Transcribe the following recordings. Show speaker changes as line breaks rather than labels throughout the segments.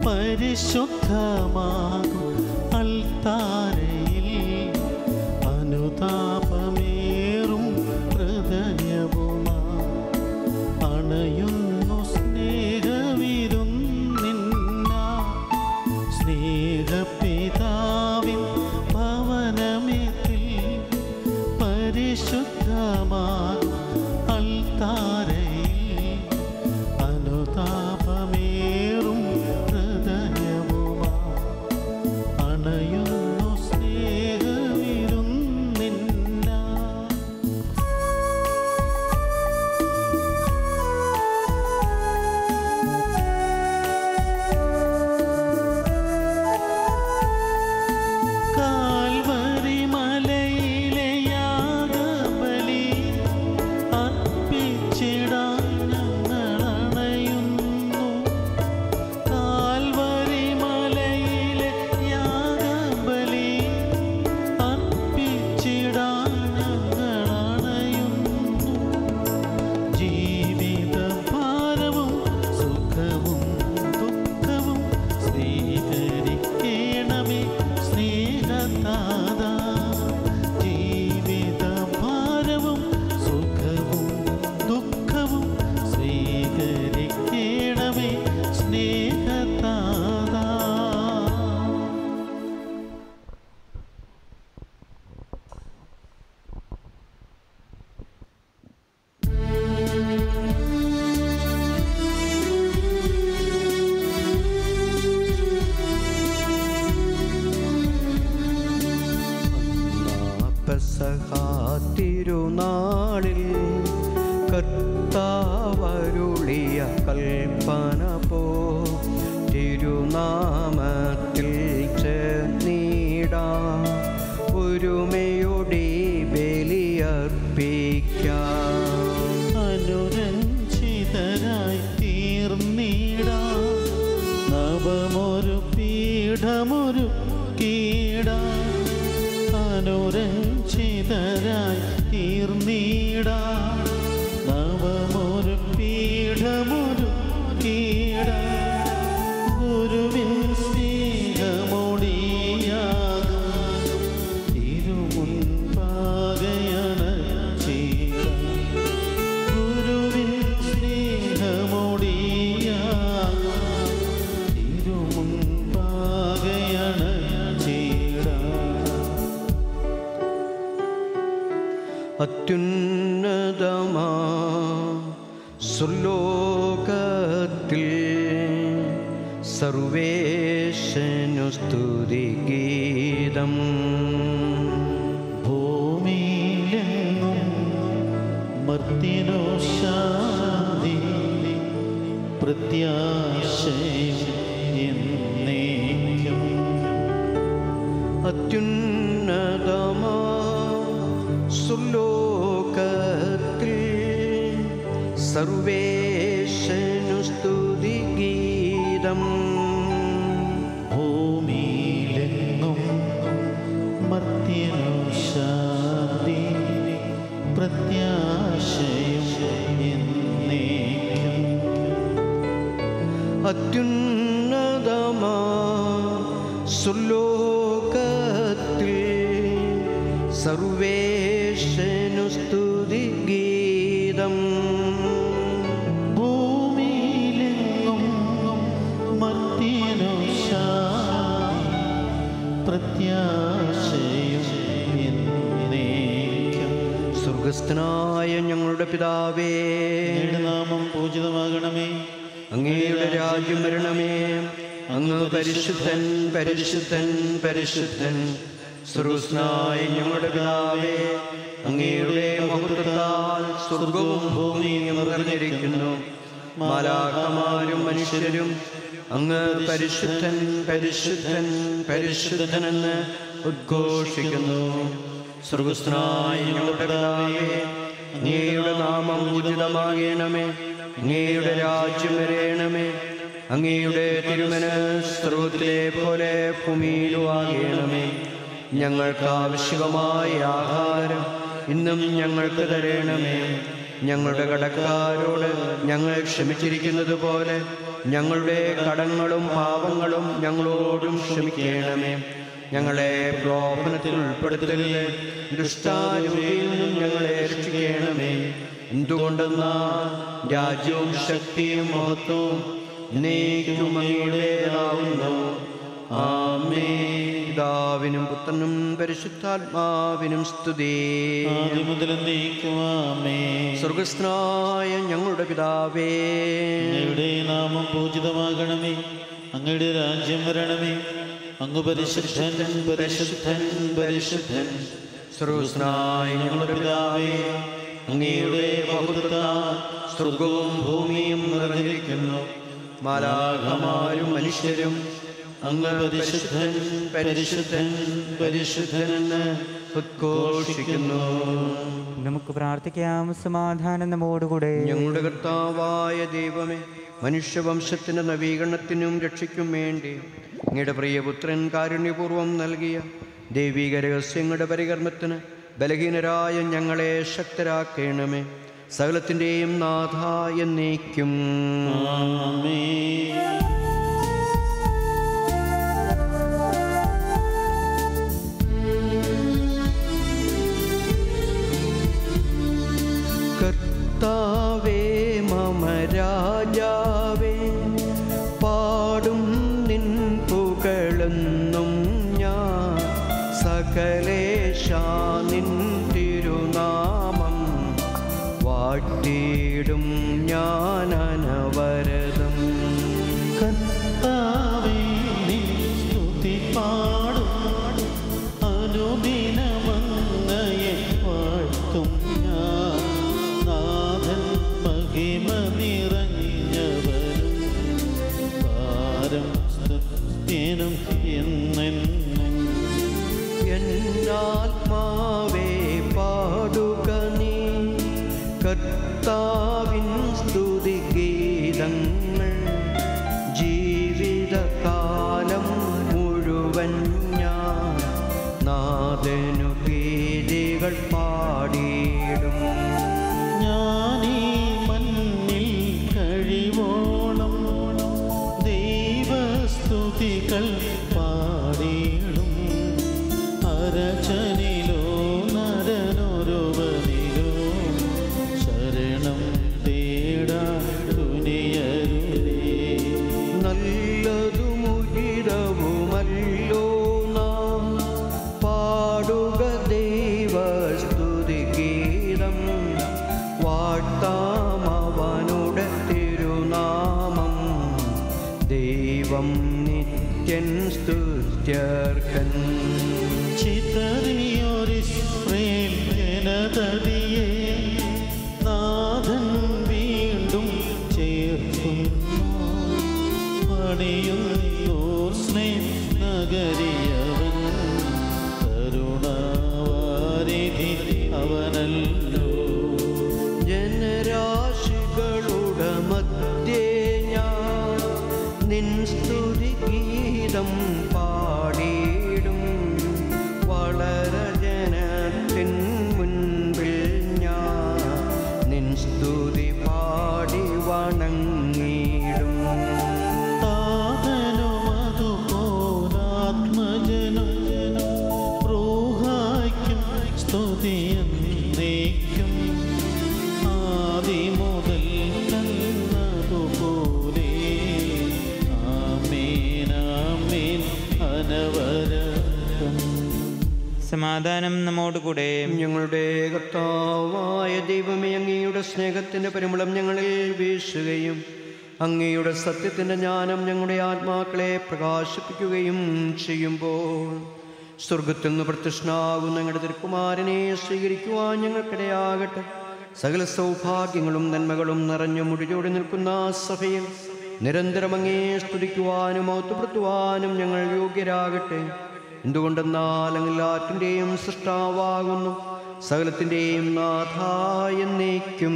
പരിശുദ്ധമാകും അൽത്താരയിൽ അനുതാപമേറും ഹൃദയവുമാ അണയുന്നു സ്നേഹവിരുന്നിന്നാ സ്നേഹപിതാവിൻ ഭവനമേത്തിൽ പരിശുദ്ധമാകും അൽത്താരയിൽ അനുതാപമേറും ഹൃദയവുമാ അണയുന്നു സ്നേഹവിരുന്നിന്നാ. കാൽവരി മലയിലെ യാഗബലി അർപ്പിച്ചിടാൻ ഞങ്ങളണയുന്നു. കാൽവരി മലയിലെ യാഗബലി അർപ്പിച്ചിടാൻ ഞങ്ങളണയുന്നു. ജീവിതഭാരവും സുഖവും ദുഃഖവും സ്വീകരിക്കണമേ സ്നേഹതാതാ. ജീവിതഭാരവും സുഖവും ദുഃഖവും സ്വീകരിക്കണമേ സ്നേഹതാതാ.
പെസഹാ തിരുനാളിൽ കർത്താവരുളിയ കൽപ്പന പോ തിരുനാമത്തിൽ ചേർന്നിടാം ഒരുമയോടെ ബലിയർപ്പിക്കാം.
അനുരഞ്ജിതരായി തീർന്നിടാം നവമൊരു പീഠമൊരുക്കിടാം. അനുരഞ്ജിതരായി തീർന്നിടാം നവമൊരു പീഠമൊരുക്കിടാം. ഗുരുവിൻ സ്നേഹമൊടിയാകും തിരുമുൻപാകയണച്ചിടാം. ഗുരുവിൻ സ്നേഹമൊടിയാകും തിരുമുൻപാകയണച്ചിടാം.
അത്യുന്നതമാ സുലോകത്തിൽ സർവേശനു സ്തുതിഗീതം.
ഭൂമിയിലെങ്ങും മർത്യനോ ശാന്തി പ്രത്യാശയും എന്നേക്കും.
അത്യുന്നതമാ സുലോകത്തിൽ സർവേശനു സ്തുതിഗീതം.
ഭൂമിയിലെങ്ങും മർത്യനോ ശാന്തി പ്രത്യാശയും എന്നേക്കും.
അത്യുന്നതമാ സുലോകത്തിൽ സർവേശനു സ്തുതിഗീതം.
ഭൂമിയിലെങ്ങും മർത്യനോ ശാന്തി പ്രത്യാശയും എന്നേക്കും.
സ്വർഗസ്ഥനായ ഞങ്ങളുടെ പിതാവേ,
അങ്ങയുടെ നാമം പൂജിതമാകണമേ.
അങ്ങയുടെ രാജ്യം വരണമേ. അങ്ങ് പരിശുദ്ധൻ പരിശുദ്ധൻ പരിശുദ്ധൻ. സ്വർഗസ്ഥനായ ഞങ്ങളുടെ പിതാവേ, അങ്ങയുടെ മഹത്വത്താൽ സ്വർഗവും ഭൂമിയും നിറഞ്ഞിരിക്കുന്നു. മാലാഖമാരും മനുഷ്യരും അങ്ങ് പരിശുദ്ധൻ പരിശുദ്ധൻ പരിശുദ്ധനെന്ന് ഉദ്ഘോഷിക്കുന്നു. സ്വർഗസ്ഥനായ ഞങ്ങളുടെ പിതാവേ, അങ്ങയുടെ നാമം പൂജിതമാകണമേ. അങ്ങയുടെ രാജ്യം വരേണമേ. അങ്ങയുടെ തിരുമനസ്സ് സ്വർഗ്ഗത്തിലെ പോലെ ഭൂമിയിലും ആകണമേ. ഞങ്ങൾക്ക് ആവശ്യമായ ആഹാരം ഇന്നും ഞങ്ങൾക്ക് തരണമേ. ഞങ്ങളുടെ കടക്കാരോട് ഞങ്ങൾ ക്ഷമിച്ചിരിക്കുന്നത് പോലെ ഞങ്ങളുടെ കടങ്ങളും പാപങ്ങളും ഞങ്ങളോടും ക്ഷമിക്കണമേ. ഞങ്ങളെ പ്രലോഭനത്തിൽ ഉൾപ്പെടുത്തരുതേ, ദുഷ്ടാരൂപിയിൽ നിന്നും ഞങ്ങളെ രക്ഷിക്കണമേ. എന്തുകൊണ്ടെന്നാൽ രാജ്യവും ശക്തിയും മഹത്വവും എന്നേക്കും അങ്ങയുടേതാവുന്നു. ആമേൻ. പിതാവിനും പുത്രനും പരിശുദ്ധാത്മാവിനും സ്തുതി. സ്വർഗസ്ഥനായ ഞങ്ങളുടെ പിതാവേ,
അങ്ങയുടെ നാമം പൂജിതമാകണമേ. അങ്ങയുടെ രാജ്യം വരണമേ. അങ്ങ് പരിശുദ്ധൻ പരിശുദ്ധൻ പരിശുദ്ധൻ.
സ്വർഗസ്ഥനായ ഞങ്ങളുടെ പിതാവേ, അങ്ങയുടെ മഹത്വത്താൽ സ്വർഗവും ഭൂമിയും നിറഞ്ഞിരിക്കുന്നു. മാലാഖമാരും മനുഷ്യരും അങ്ങ് പരിശുദ്ധൻ പരിശുദ്ധൻ പരിശുദ്ധൻ എന്ന് ഉദ്ഘോഷിക്കുന്നു.
നമുക്ക് പ്രാർത്ഥിക്കാം. സമാധാനം നമ്മോടുകൂടെ. ഞങ്ങളുടെ
കർത്താവായ ദൈവമേ, മനുഷ്യവംശത്തിൻ്റെ നവീകരണത്തിനും രക്ഷയ്ക്കും വേണ്ടി അങ്ങയുടെ പ്രിയപുത്രൻ കാരുണ്യപൂർവ്വം നൽകിയ ദൈവിക രഹസ്യങ്ങളുടെ പരികർമ്മത്തിന് ബലഹീനരായ ഞങ്ങളെ ശക്തരാക്കണമേ. സകലത്തിൻ്റെയും നാഥ എന്നേക്കും. കർത്താവേ മമ രാജാവേ, പാടും നിൻ പുകഴെന്നും ഞാൻ. സകലേശാ നിൻ തിരുനാമം വാഴ്ത്തിയിടും ഞാൻ അനവരതം.
കർത്താവേ നിൻ സ്തുതി പാടും, അനുദിനമങ്ങയെ വാഴ്ത്തും ഞാൻ. നാഥൻ മഹിമ നിറഞ്ഞവരും പാരം സ്തുത്യനും എന്നെന്നും.
എന്നാത്മാവേ പാടുക നീ കർത്താവിൻ സ്തുതിഗീതങ്ങൾ. ജീവിതകാലം മുഴുവൻ ഞാൻ നാഥനു ഗീതികൾ പാടിയിടും.
ഞാനീ മണ്ണിൽ കഴിവോളം ദൈവസ്തുതികൾ പാടിയിടും. അരചനിലോ നരനൊരുവനിലോ ശരണം തേടാൻ തുനിയരുതേ.
നല്ലതുമുചിതവുമല്ലോ നാം പാടുക ദൈവസ്തുതിഗീതം. വാഴ്ത്താം അവനുടെ തിരുനാമം. ദൈവം നിത്യൻ സ്തുത്യർഹൻ.
ചിതറിയൊരിസ്രയേൽ ജനതതിയെ നാഥൻ വീണ്ടും ചേർക്കുന്നു. പണിയുന്നോർ സ്നേഹനഗരിയവൻ, കരുണാവാരിധി അവനല്ലോ.
ജനരാശികളുടെ മധ്യേ ഞാൻ നിൻ സ്തുതിഗീതം പാടിയിടും. വളരെ ജനത്തിൻ മുൻപിൽ ഞാൻ നിൻ സ്തുതി പാടി വണങ്ങിടും.
താതനും അതുപോലാത്മജനും റൂഹായ്ക്കും സ്തുതിയെന്നേക്കും. ആദിമുതൽ എന്നതുപോലെ ആമേൻ ആമേൻ അനവരതം.
സമാധാനം നമ്മോടുകൂടെ.
ഞങ്ങളുടെ കർത്താവായ ദൈവമേ, അങ്ങയുടെ സ്നേഹത്തിൻ്റെ പരിമളം ഞങ്ങളിൽ വീശുകയും അങ്ങയുടെ സത്യത്തിൻ്റെ ജ്ഞാനം ഞങ്ങളുടെ ആത്മാക്കളെ പ്രകാശിപ്പിക്കുകയും ചെയ്യുമ്പോൾ സ്വർഗത്തിൽ നിന്ന് പ്രത്യക്ഷനാകുന്ന ഞങ്ങളുടെ തിരുക്കുമാരനെ സ്വീകരിക്കുവാൻ ഞങ്ങൾക്കിടയാകട്ടെ. സകല സൗഭാഗ്യങ്ങളും നന്മകളും നിറഞ്ഞു മുടിചൂടി നിൽക്കുന്ന സഭയിൽ നിരന്തരം അങ്ങേ സ്തുതിക്കുവാനും മഹത്വപ്പെടുത്തുവാനും ഞങ്ങൾ യോഗ്യരാകട്ടെ. എന്തുകൊണ്ടെന്നാൽ അങ്ങെല്ലാറ്റിൻ്റെയും സൃഷ്ടാവാകുന്നു, സകലത്തിൻ്റെയും നാഥ എന്നേക്കും.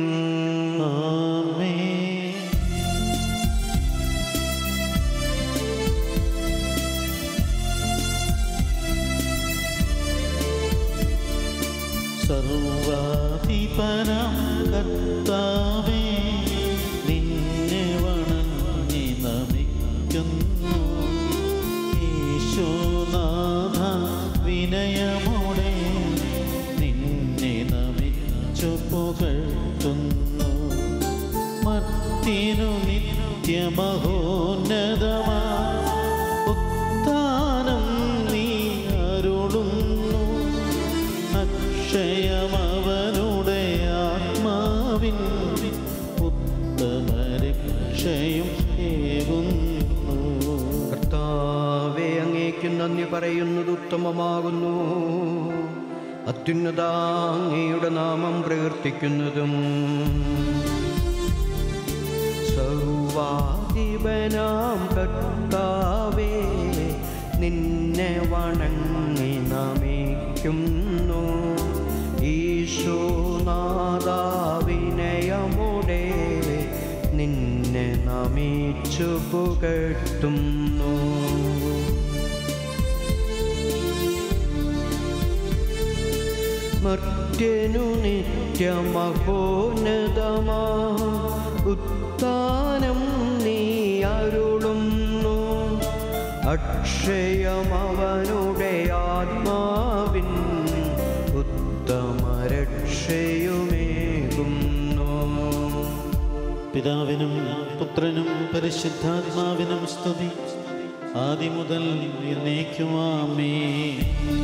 സർവാധിപനാം കർത്താവേ നിന്നെ വണങ്ങി നമിക്കുന്നു. ഈശോനാഥ വിനയമോടെ നിന്നെ നമിച്ചു പുകഴ്ത്തുന്നു. മർത്യനു നിത്യമഹോന്നതമാ ഉത്ഥാനം നീ അരുളുന്നു. അക്ഷയമവനുടെ ആത്മാവിൻ ഉത്തമരക്ഷയും ഏകുന്നു.
കർത്താവേ, അങ്ങേക്ക് നന്ദി പറയുന്നത് ഉത്തമമാകുന്നു. അത്യുന്നത അങ്ങയുടെ നാമം പ്രകീർത്തിക്കുന്നതും സർവാധിപനാം കർത്താവേ നിന്നെ വണങ്ങി നമിക്കുന്നു. ഈശോനാഥ വിനയമോടെ നിന്നെ നമിച്ചു പുകഴ്ത്തുന്നു. മർത്യനു നിത്യമഹോന്നതമാ ഉത്ഥാനം നീ അരുളുന്നു. അക്ഷയമവനുടെ ആത്മാവിൻ ഉത്തമരക്ഷയുമേകുന്നു.
പിതാവിനും പുത്രനും പരിശുദ്ധാത്മാവിനും സ്തുതി, ആദിമുതൽ എന്നേക്കും ആമേൻ.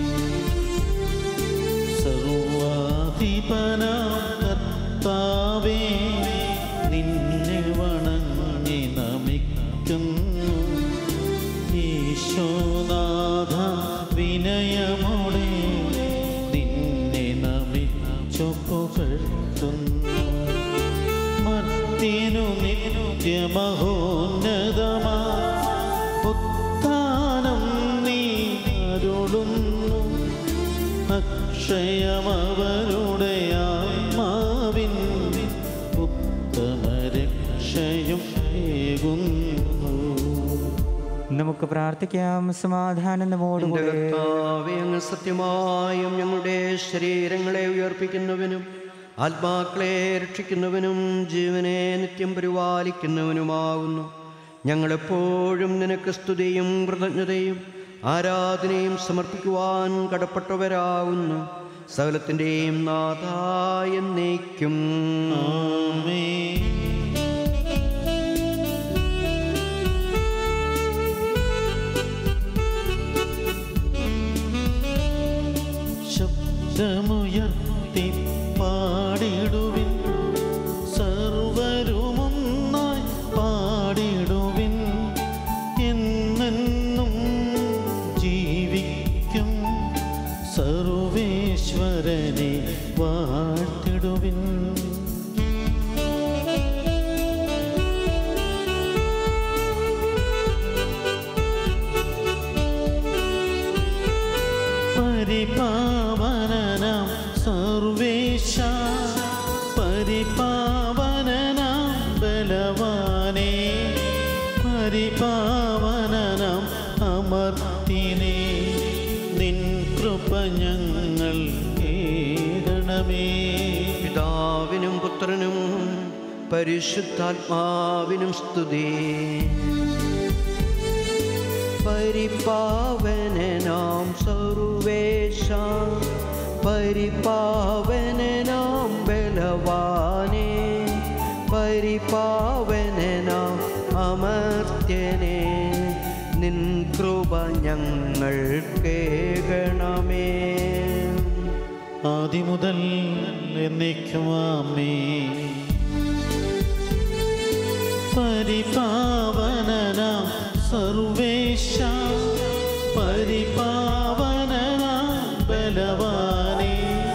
സർവാധിപനാം കർത്താവേ നിന്നെ വണങ്ങി നമിക്കുന്നു. ഈശോനാഥ വിനയമോടെ നിന്നെ നമിച്ചു പുകഴ്ത്തുന്നു. മർത്യനു നിത്യമഹോന്നതമാ ഉത്ഥാനം നീ അരുളുന്നു. അക്ഷയമവരുടെ ആത്മാവിൻ ഉത്തമരക്ഷയും ഏകുന്നു.
നമുക്ക് പ്രാർത്ഥിക്കാം. സമാധാനം നമ്മോടുകൂടെ.
കർത്താവേ, അങ്ങ് സത്യമായും ഞങ്ങളുടെ ശരീരങ്ങളെ ഉയർപ്പിക്കുന്നവനും ആത്മാക്കളെ രക്ഷിക്കുന്നവനും ജീവനെ നിത്യം പരിപാലിക്കുന്നവനുമാകുന്നു. ഞങ്ങളെപ്പോഴും നിനക്ക് സ്തുതിയും കൃതജ്ഞതയും ആരാധനയും സമർപ്പിക്കുവാൻ കടപ്പെട്ടവരാകുന്നു. സകലത്തിൻ്റെയും നാഥായ എന്നേക്കും
ആമേൻ. ശബ്ദമുയർത്തി പാടിടുവിൻ, സർവരുമൊന്നായി പാടിടുവിൻ. എന്നെന്നും ജീവിക്കും സർവേശ്വരനെ വാഴ്ത്തിടുവിൻ. പരിപാവനനാം സർവേശ, പരിപാവനനാം ബലവാനേ, പരിപാവനനാം അമർത്തിനേ, നിൻ കൃപ ഞങ്ങൾ കേൾക്കണമേ.
പിതാവിനും പുത്രനും പരിശുദ്ധാത്മാവിനും സ്തുതി. പരിപാവനനാം സർവേശ, പരിപാവനനാം ബലവാനേ, പരിപാവനനാം അമർത്യനേ, നിൻ കൃപ ഞങ്ങൾ കേൾക്കണമേ.
ആദിമുതൽ എന്നേക്കും ആമേൻ. പരിപാവനനാം സർവേശ, പരിപാവനനാം ബലവാനേ,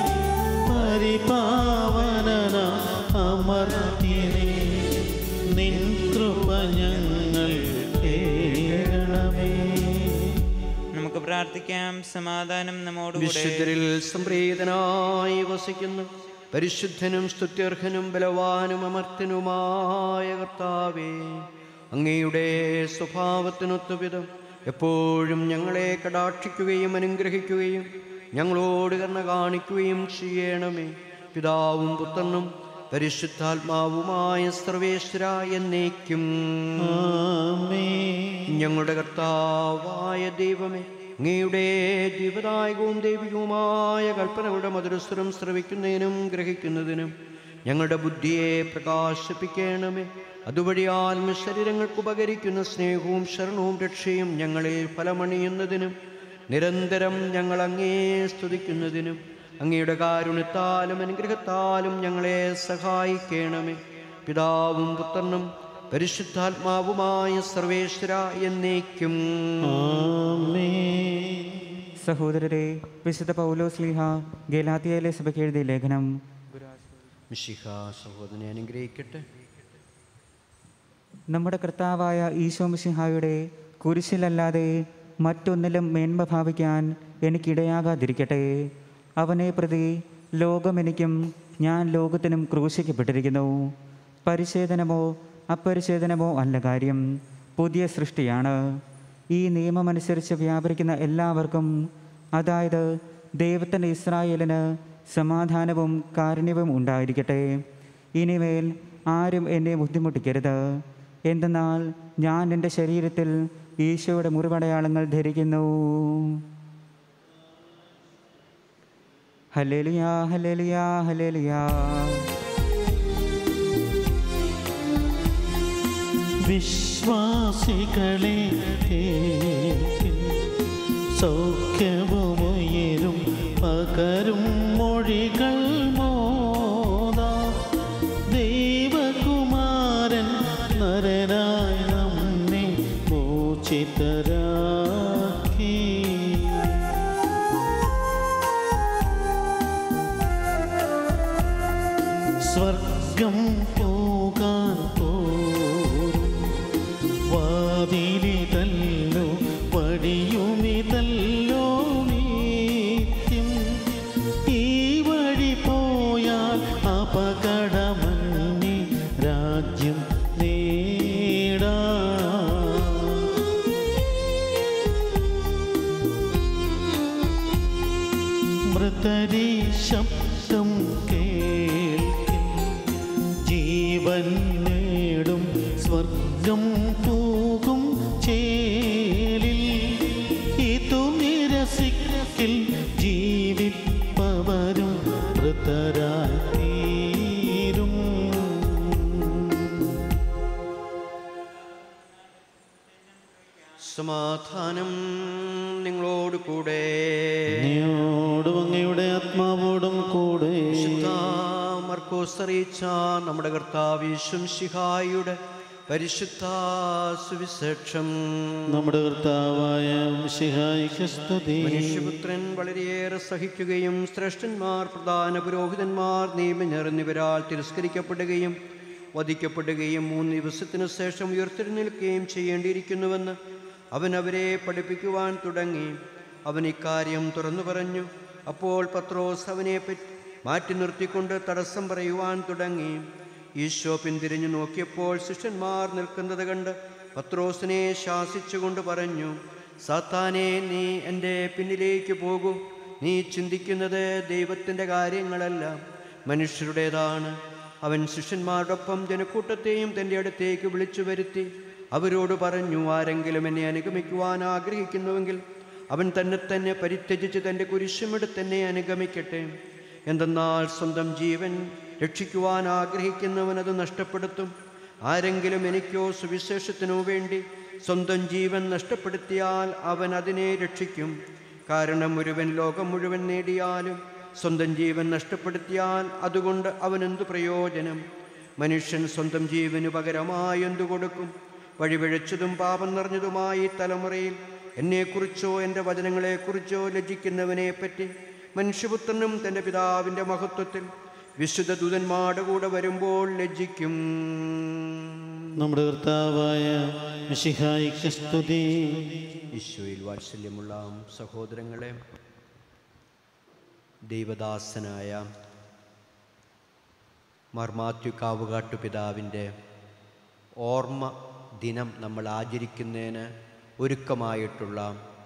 പരിപാവനനാം അമർത്യനേ, നിൻ കൃപ ഞങ്ങൾ കേൾക്കണമേ.
നമുക്ക് പ്രാർത്ഥിക്കാം. സമാധാനം നമ്മോടുകൂടെ.
വിശുദ്ധരിൽ സംപ്രീതനായി വസിക്കുന്നു പരിശുദ്ധനും സ്തുത്യർഹനും ബലവാനും അമർത്യനുമായ കർത്താവേ, അങ്ങയുടെ സ്വഭാവത്തിനൊത്തുവിധം എപ്പോഴും ഞങ്ങളെ കടാക്ഷിക്കുകയും അനുഗ്രഹിക്കുകയും ഞങ്ങളോട് കരുണ കാണിക്കുകയും ചെയ്യണമേ. പിതാവും പുത്രനും പരിശുദ്ധാത്മാവുമായ സർവേശ്വര എന്നേക്കും.
ആമേൻ.
ഞങ്ങളുടെ കർത്താവായ ദൈവമേ, അങ്ങയുടെ ജീവദായകവും ദൈവികവുമായ കൽപ്പനകളുടെ മധുരസ്വരം ശ്രവിക്കുന്നതിനും ഗ്രഹിക്കുന്നതിനും ഞങ്ങളുടെ ബുദ്ധിയെ പ്രകാശിപ്പിക്കണമേ. അതുവഴി ആത്മശരീരങ്ങൾക്ക് ഉപകരിക്കുന്ന സ്നേഹവും ശരണവും രക്ഷയും ഞങ്ങളെ ഫലമണിയുന്നതിനും നിരന്തരം ഞങ്ങൾ അങ്ങേ സ്തുതിക്കുന്നതിനും അങ്ങയുടെ കാരുണ്യത്താലും അനുഗ്രഹത്താലും ഞങ്ങളെ സഹായിക്കണമേ. പിതാവും പുത്രനും പരിശുദ്ധാത്മാവുമായ സർവേശ്വര എന്നേക്കും.
ആമേൻ.
സഹോദരരെ, വിശുദ്ധ പൗലോസ്ലീഹ ഗലാത്യയിലെ സഭയ്ക്ക് എഴുതിയ ലേഖനം.
മിശിഹ സഹോദരനെ അനുഗ്രഹിക്കട്ടെ.
നമ്മുടെ കർത്താവായ ഈശോ മിശിഹായുടെ കുരിശിലല്ലാതെ മറ്റൊന്നിലും മേന്മ ഭാവിക്കാൻ എനിക്കിടയാകാതിരിക്കട്ടെ. അവനെ പ്രതി ലോകം എനിക്കും ഞാൻ ലോകത്തിനും ക്രൂശിക്കപ്പെട്ടിരിക്കുന്നു. പരിച്ഛേദനമോ അപരിച്ഛേദനമോ അല്ല കാര്യം, പുതിയ സൃഷ്ടിയാണ്. ഈ നിയമമനുസരിച്ച് വ്യാപരിക്കുന്ന എല്ലാവർക്കും, അതായത് ദൈവത്തിൻ്റെ ഇസ്രായേലിന് സമാധാനവും കാരുണ്യവും ഉണ്ടായിരിക്കട്ടെ. ഇനിമേൽ ആരും എന്നെ ബുദ്ധിമുട്ടിക്കരുത്. എന്തെന്നാൽ ഞാൻ എൻ്റെ ശരീരത്തിൽ ഈശോയുടെ മുറിവടയാളങ്ങൾ ധരിക്കുന്നു. Hallelujah, hallelujah, hallelujah.
വിശ്വാസികളെ കേൾപ്പിൻ, സൗഖ്യവുമുയരും പകരും മൊഴികൾ മോദാം. ദൈവകുമാരൻ നരനായി നമ്മെ മോചിതരാക്കി. സ്വർഗം പോകാൻ പോരും വാതിലിതല്ലോ വഴിയുമിതല്ലോ നിത്യം. ഈ വഴി പോയാൽ അപകടമന്യേ രാജ്യം നേടാം. മൃതരി ശബ്ദം കേൾക്കും, ജീവൻ നേടും സ്വർഗം പോകും ചേലിൽ. ഇതു നിരസിക്കൽ ജീവിപ്പവരും മൃതരായി തീരും.
സമാധാനം നിങ്ങളോട് കൂടെ.
അങ്ങയോടും അങ്ങയുടെ ആത്മാവോടും കൂടെ.
വിശുദ്ധ മർക്കോസ് അറിയിച്ച നമ്മുടെ കർത്താവ് യേശു മിശിഹായുടെ പരിശുദ്ധ സുവിശേഷം.
നമ്മുടെ കർത്താവായ മിശിഹായ്ക്ക് സ്തുതി.
മനുഷ്യപുത്രൻ വളരെയേറെ സഹിക്കുകയും ശ്രേഷ്ഠന്മാർ, പ്രധാന പുരോഹിതന്മാർ, നിയമജ്ഞർ എന്നിവരാൽ തിരസ്കരിക്കപ്പെടുകയും വധിക്കപ്പെടുകയും 3 ദിവസത്തിനു ശേഷം ഉയർത്തെഴുന്നേൽക്കുകയും ചെയ്യേണ്ടിയിരിക്കുന്നുവെന്ന് അവൻ അവരെ പഠിപ്പിക്കുവാൻ തുടങ്ങി. അവൻ ഇക്കാര്യം തുറന്നു പറഞ്ഞു. അപ്പോൾ പത്രോസ് അവനെ മാറ്റി നിർത്തിക്കൊണ്ട് തടസ്സം പറയുവാൻ തുടങ്ങി. ഈശോ പിന്തിരിഞ്ഞു നോക്കിയപ്പോൾ ശിഷ്യന്മാർ നിൽക്കുന്നത് കണ്ട് പത്രോസിനെ ശാസിച്ചുകൊണ്ട് പറഞ്ഞു, സാത്താനെ, നീ എൻ്റെ പിന്നിലേക്ക് പോകൂ. നീ ചിന്തിക്കുന്നത് ദൈവത്തിൻ്റെ കാര്യങ്ങളല്ല, മനുഷ്യരുടേതാണ്. അവൻ ശിഷ്യന്മാരോടൊപ്പം ജനക്കൂട്ടത്തെയും തൻ്റെ അടുത്തേക്ക് വിളിച്ചു വരുത്തി അവരോട് പറഞ്ഞു, ആരെങ്കിലും എന്നെ അനുഗമിക്കുവാൻ ആഗ്രഹിക്കുന്നുവെങ്കിൽ അവൻ തന്നെ പരിത്യജിച്ച് തൻ്റെ കുരിശുമെടുത്ത് തന്നെ അനുഗമിക്കട്ടെ. എന്തെന്നാൽ സ്വന്തം ജീവൻ രക്ഷിക്കുവാൻ ആഗ്രഹിക്കുന്നവൻ അത് നഷ്ടപ്പെടുത്തും. ആരെങ്കിലും എനിക്കോ സുവിശേഷത്തിനോ വേണ്ടി സ്വന്തം ജീവൻ നഷ്ടപ്പെടുത്തിയാൽ അവൻ അതിനെ രക്ഷിക്കും. കാരണം ഒരുവൻ ലോകം മുഴുവൻ നേടിയാലും സ്വന്തം ജീവൻ നഷ്ടപ്പെടുത്തിയാൽ അതുകൊണ്ട് അവനെന്തു പ്രയോജനം? മനുഷ്യൻ സ്വന്തം ജീവന് പകരമായി എന്തു കൊടുക്കും? വഴിപിഴച്ചതും പാപം നിറഞ്ഞതുമായി തലമുറയിൽ എന്നെക്കുറിച്ചോ എൻ്റെ വചനങ്ങളെക്കുറിച്ചോ ലജ്ജിക്കുന്നവനെപ്പറ്റി മനുഷ്യപുത്രനും തൻ്റെ പിതാവിൻ്റെ മഹത്വത്തിൽ വിശുദ്ധ ദൂതന്മാരുടെ കൂടെ വരുമ്പോൾ ലജ്ജിക്കും.
നമ്മുടെ കർത്താവായ മിശിഹായ്ക്ക് സ്തുതി.
ഈശോയിൽ വാത്സല്യമുള്ള സഹോദരങ്ങളെ, ദൈവദാസനായ മാർ മാത്യു കാവുകാട്ടു പിതാവിൻ്റെ ഓർമ്മ ദിനം നമ്മൾ ആചരിക്കുന്നതിന് ഒരുക്കമായിട്ടുള്ള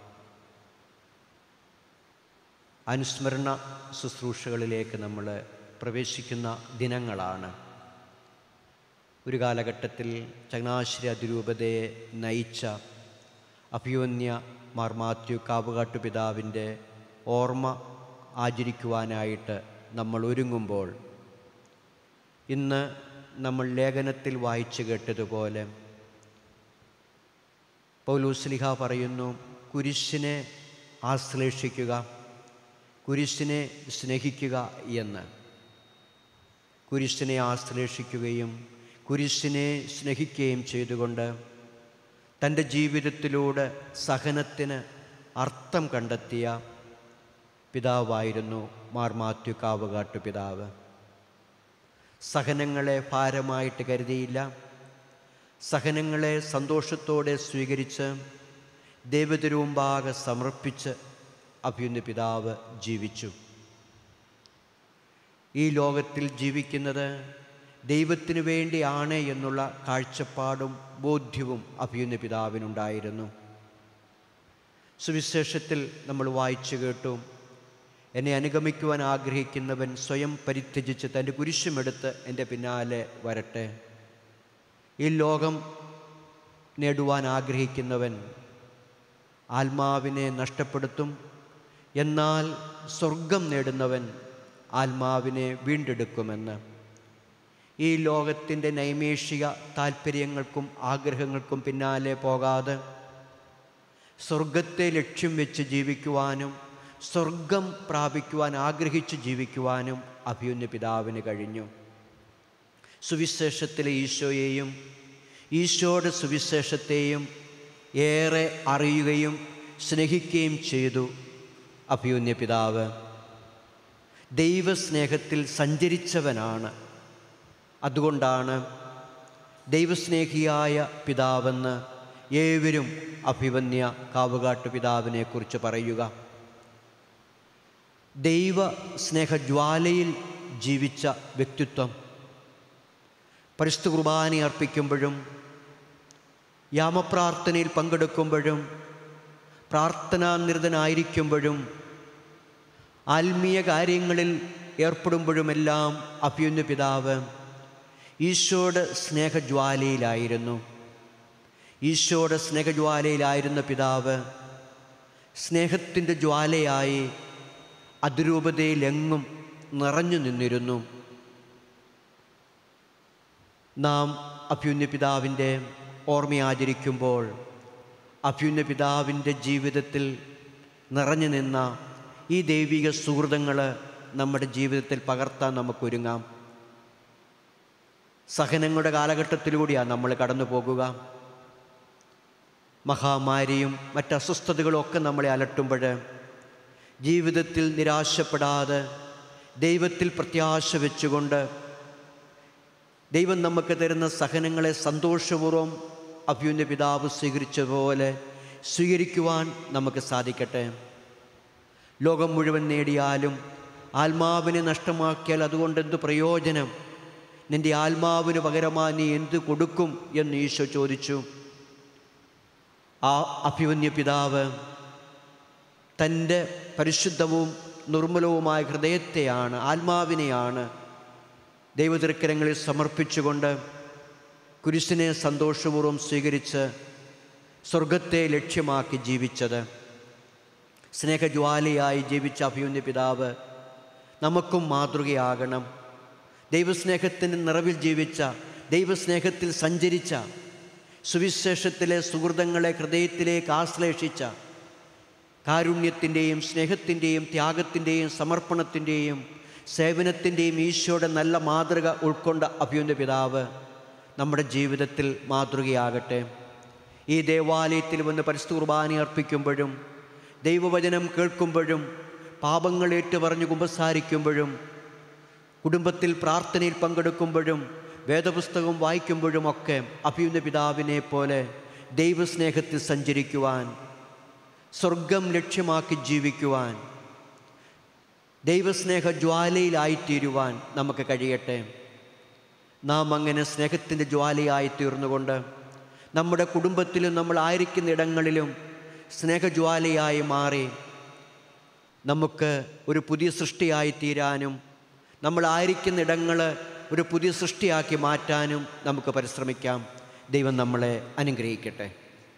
അനുസ്മരണ ശുശ്രൂഷകളിലേക്ക് നമ്മൾ പ്രവേശിക്കുന്ന ദിനങ്ങളാണ്. ഒരു കാലഘട്ടത്തിൽ ചങ്ങനാശ്ശേരി അതിരൂപതയെ നയിച്ച അഭിവന്യ മാർ മാത്യു കാവുകാട്ടു പിതാവിൻ്റെ ഓർമ്മ ആചരിക്കുവാനായിട്ട് നമ്മൾ ഒരുങ്ങുമ്പോൾ ഇന്ന് നമ്മൾ ലേഖനത്തിൽ വായിച്ചു കേട്ടതുപോലെ പൗലോസ്ലീഹ പറയുന്നു, കുരിശിനെ ആശ്ലേഷിക്കുക, കുരിശിനെ സ്നേഹിക്കുക എന്ന്. കുരിശിനെ ആശ്ലേഷിക്കുകയും കുരിശിനെ സ്നേഹിക്കുകയും ചെയ്തുകൊണ്ട് തൻ്റെ ജീവിതത്തിലൂടെ സഹനത്തിന് അർത്ഥം കണ്ടെത്തിയ പിതാവായിരുന്നു മാർ മാത്യു കാവുകാട്ടു പിതാവ്. സഹനങ്ങളെ ഭാരമായിട്ട് കരുതിയില്ല, സഹനങ്ങളെ സന്തോഷത്തോടെ സ്വീകരിച്ച് ദൈവത്തിരുമുമ്പാകെ സമർപ്പിച്ച് അഭിവന്യ പിതാവ് ജീവിച്ചു. ഈ ലോകത്തിൽ ജീവിക്കുന്നത് ദൈവത്തിനു വേണ്ടിയാണ് എന്നുള്ള കാഴ്ചപ്പാടും ബോധ്യവും അഭിവന്യ പിതാവിനുണ്ടായിരുന്നു. സുവിശേഷത്തിൽ നമ്മൾ വായിച്ചു കേട്ടു, എന്നെ അനുഗമിക്കുവാൻ ആഗ്രഹിക്കുന്നവൻ സ്വയം പരിത്യജിച്ച് തൻ്റെ കുരിശുമെടുത്ത് എൻ്റെ പിന്നാലെ വരട്ടെ. ഈ ലോകം നേടുവാൻ ആഗ്രഹിക്കുന്നവൻ ആത്മാവിനെ നഷ്ടപ്പെടുത്തും, എന്നാൽ സ്വർഗം നേടുന്നവൻ ആത്മാവിനെ വീണ്ടെടുക്കുമെന്ന്. ഈ ലോകത്തിൻ്റെ നൈമേഷിക താല്പര്യങ്ങൾക്കും ആഗ്രഹങ്ങൾക്കും പിന്നാലെ പോകാതെ സ്വർഗത്തെ ലക്ഷ്യം വെച്ച് ജീവിക്കുവാനും സ്വർഗം പ്രാപിക്കുവാൻ ആഗ്രഹിച്ച് ജീവിക്കുവാനും അഭിവന്യ പിതാവിന് കഴിഞ്ഞു. സുവിശേഷത്തിലെ ഈശോയെയും ഈശോയുടെ സുവിശേഷത്തെയും ഏറെ അറിയുകയും സ്നേഹിക്കുകയും ചെയ്തു അഭിവന്യ പിതാവ്. ദൈവസ്നേഹത്തിൽ സഞ്ചരിച്ചവനാണ്. അതുകൊണ്ടാണ് ദൈവസ്നേഹിയായ പിതാവെന്ന് ഏവരും അഭിവന്യ കാവുകാട്ടു പിതാവിനെക്കുറിച്ച് പറയുക. ദൈവ സ്നേഹജ്വാലയിൽ ജീവിച്ച വ്യക്തിത്വം. പരിശുദ്ധ കുർബാന അർപ്പിക്കുമ്പോഴും യാമപ്രാർത്ഥനയിൽ പങ്കെടുക്കുമ്പോഴും പ്രാർത്ഥനാനിരതനായിരിക്കുമ്പോഴും ആത്മീയ കാര്യങ്ങളിൽ ഏർപ്പെടുമ്പോഴുമെല്ലാം അഭിവന്യ പിതാവ് ഈശോയുടെ സ്നേഹജ്വാലയിലായിരുന്നു. ഈശോയുടെ സ്നേഹജ്വാലയിലായിരുന്ന പിതാവ് സ്നേഹത്തിൻ്റെ ജ്വാലയായി അതിരൂപതയിലെങ്ങും നിറഞ്ഞു നിന്നിരുന്നു. നാം അഭിവന്യ പിതാവിൻ്റെ ഓർമ്മയാചരിക്കുമ്പോൾ അഭിവന്യ പിതാവിൻ്റെ ജീവിതത്തിൽ നിറഞ്ഞു നിന്ന ഈ ദൈവിക സുഹൃതങ്ങൾ നമ്മുടെ ജീവിതത്തിൽ പകർത്താൻ നമുക്കൊരുങ്ങാം. സഹനങ്ങളുടെ കാലഘട്ടത്തിലൂടെയാണ് നമ്മൾ കടന്നു പോകുക. മഹാമാരിയും മറ്റസ്വസ്ഥതകളും ഒക്കെ നമ്മളെ അലട്ടുമ്പോൾ ജീവിതത്തിൽ നിരാശപ്പെടാതെ ദൈവത്തിൽ പ്രത്യാശ വെച്ചുകൊണ്ട് ദൈവം നമുക്ക് തരുന്ന സഹനങ്ങളെ സന്തോഷപൂർവ്വം അഭിവന്യ പിതാവ് സ്വീകരിച്ചതുപോലെ സ്വീകരിക്കുവാൻ നമുക്ക് സാധിക്കട്ടെ. ലോകം മുഴുവൻ നേടിയാലും ആത്മാവിനെ നഷ്ടമാക്കിയാൽ അതുകൊണ്ട് എന്ത് പ്രയോജനം? നിൻ്റെ ആത്മാവിന് പകരമായി നീ എന്ത് കൊടുക്കും എന്ന് ഈശോ ചോദിച്ചു. ആ അഭിവന്യ പിതാവ് തൻ്റെ പരിശുദ്ധവും നിർമ്മലവുമായ ഹൃദയത്തെയാണ്, ആത്മാവിനെയാണ് ദൈവതിരുക്കരങ്ങളിൽ സമർപ്പിച്ചുകൊണ്ട് കുരിശിനെ സന്തോഷപൂർവ്വം സ്വീകരിച്ച് സ്വർഗത്തെ ലക്ഷ്യമാക്കി ജീവിച്ചത്. സ്നേഹജ്വാലയായി ജീവിച്ച അഭിവന്യ പിതാവ് നമുക്കും മാതൃകയാകണം. ദൈവസ്നേഹത്തിൻ്റെ നിറവിൽ ജീവിച്ച, ദൈവസ്നേഹത്തിൽ സഞ്ചരിച്ച, സുവിശേഷത്തിലെ സുഹൃതങ്ങളെ ഹൃദയത്തിലേക്ക് ആശ്ലേഷിച്ച, കാരുണ്യത്തിൻ്റെയും സ്നേഹത്തിൻ്റെയും ത്യാഗത്തിൻ്റെയും സമർപ്പണത്തിൻ്റെയും സേവനത്തിൻ്റെയും ഈശോയുടെ നല്ല മാതൃക ഉൾക്കൊണ്ട അഭിവന്യ പിതാവ് നമ്മുടെ ജീവിതത്തിൽ മാതൃകയാകട്ടെ. ഈ ദേവാലയത്തിൽ വന്ന് പരിശുദ്ധ കുർബാന അർപ്പിക്കുമ്പോഴും ദൈവവചനം കേൾക്കുമ്പോഴും പാപങ്ങൾ ഏറ്റുപറഞ്ഞ് കുമ്പസാരിക്കുമ്പോഴും കുടുംബത്തിൽ പ്രാർത്ഥനയിൽ പങ്കെടുക്കുമ്പോഴും വേദപുസ്തകം വായിക്കുമ്പോഴുമൊക്കെ അഭിവന്യ പിതാവിനെ പോലെ ദൈവസ്നേഹത്തിൽ സഞ്ചരിക്കുവാൻ, സ്വർഗം ലക്ഷ്യമാക്കി ജീവിക്കുവാൻ, ദൈവസ്നേഹ ജ്വാലയിലായിത്തീരുവാൻ നമുക്ക് കഴിയട്ടെ. നാം അങ്ങനെ സ്നേഹത്തിൻ്റെ ജ്വാലയായി തീർന്നുകൊണ്ട് നമ്മുടെ കുടുംബത്തിലും നമ്മൾ ആയിരിക്കുന്ന ഇടങ്ങളിലും സ്നേഹജ്വാലയായി മാറി നമുക്ക് ഒരു പുതിയ സൃഷ്ടിയായി തീരാനും നമ്മളായിരിക്കുന്ന ഇടങ്ങൾ ഒരു പുതിയ സൃഷ്ടിയാക്കി മാറ്റാനും നമുക്ക് പരിശ്രമിക്കാം. ദൈവം നമ്മളെ അനുഗ്രഹിക്കട്ടെ.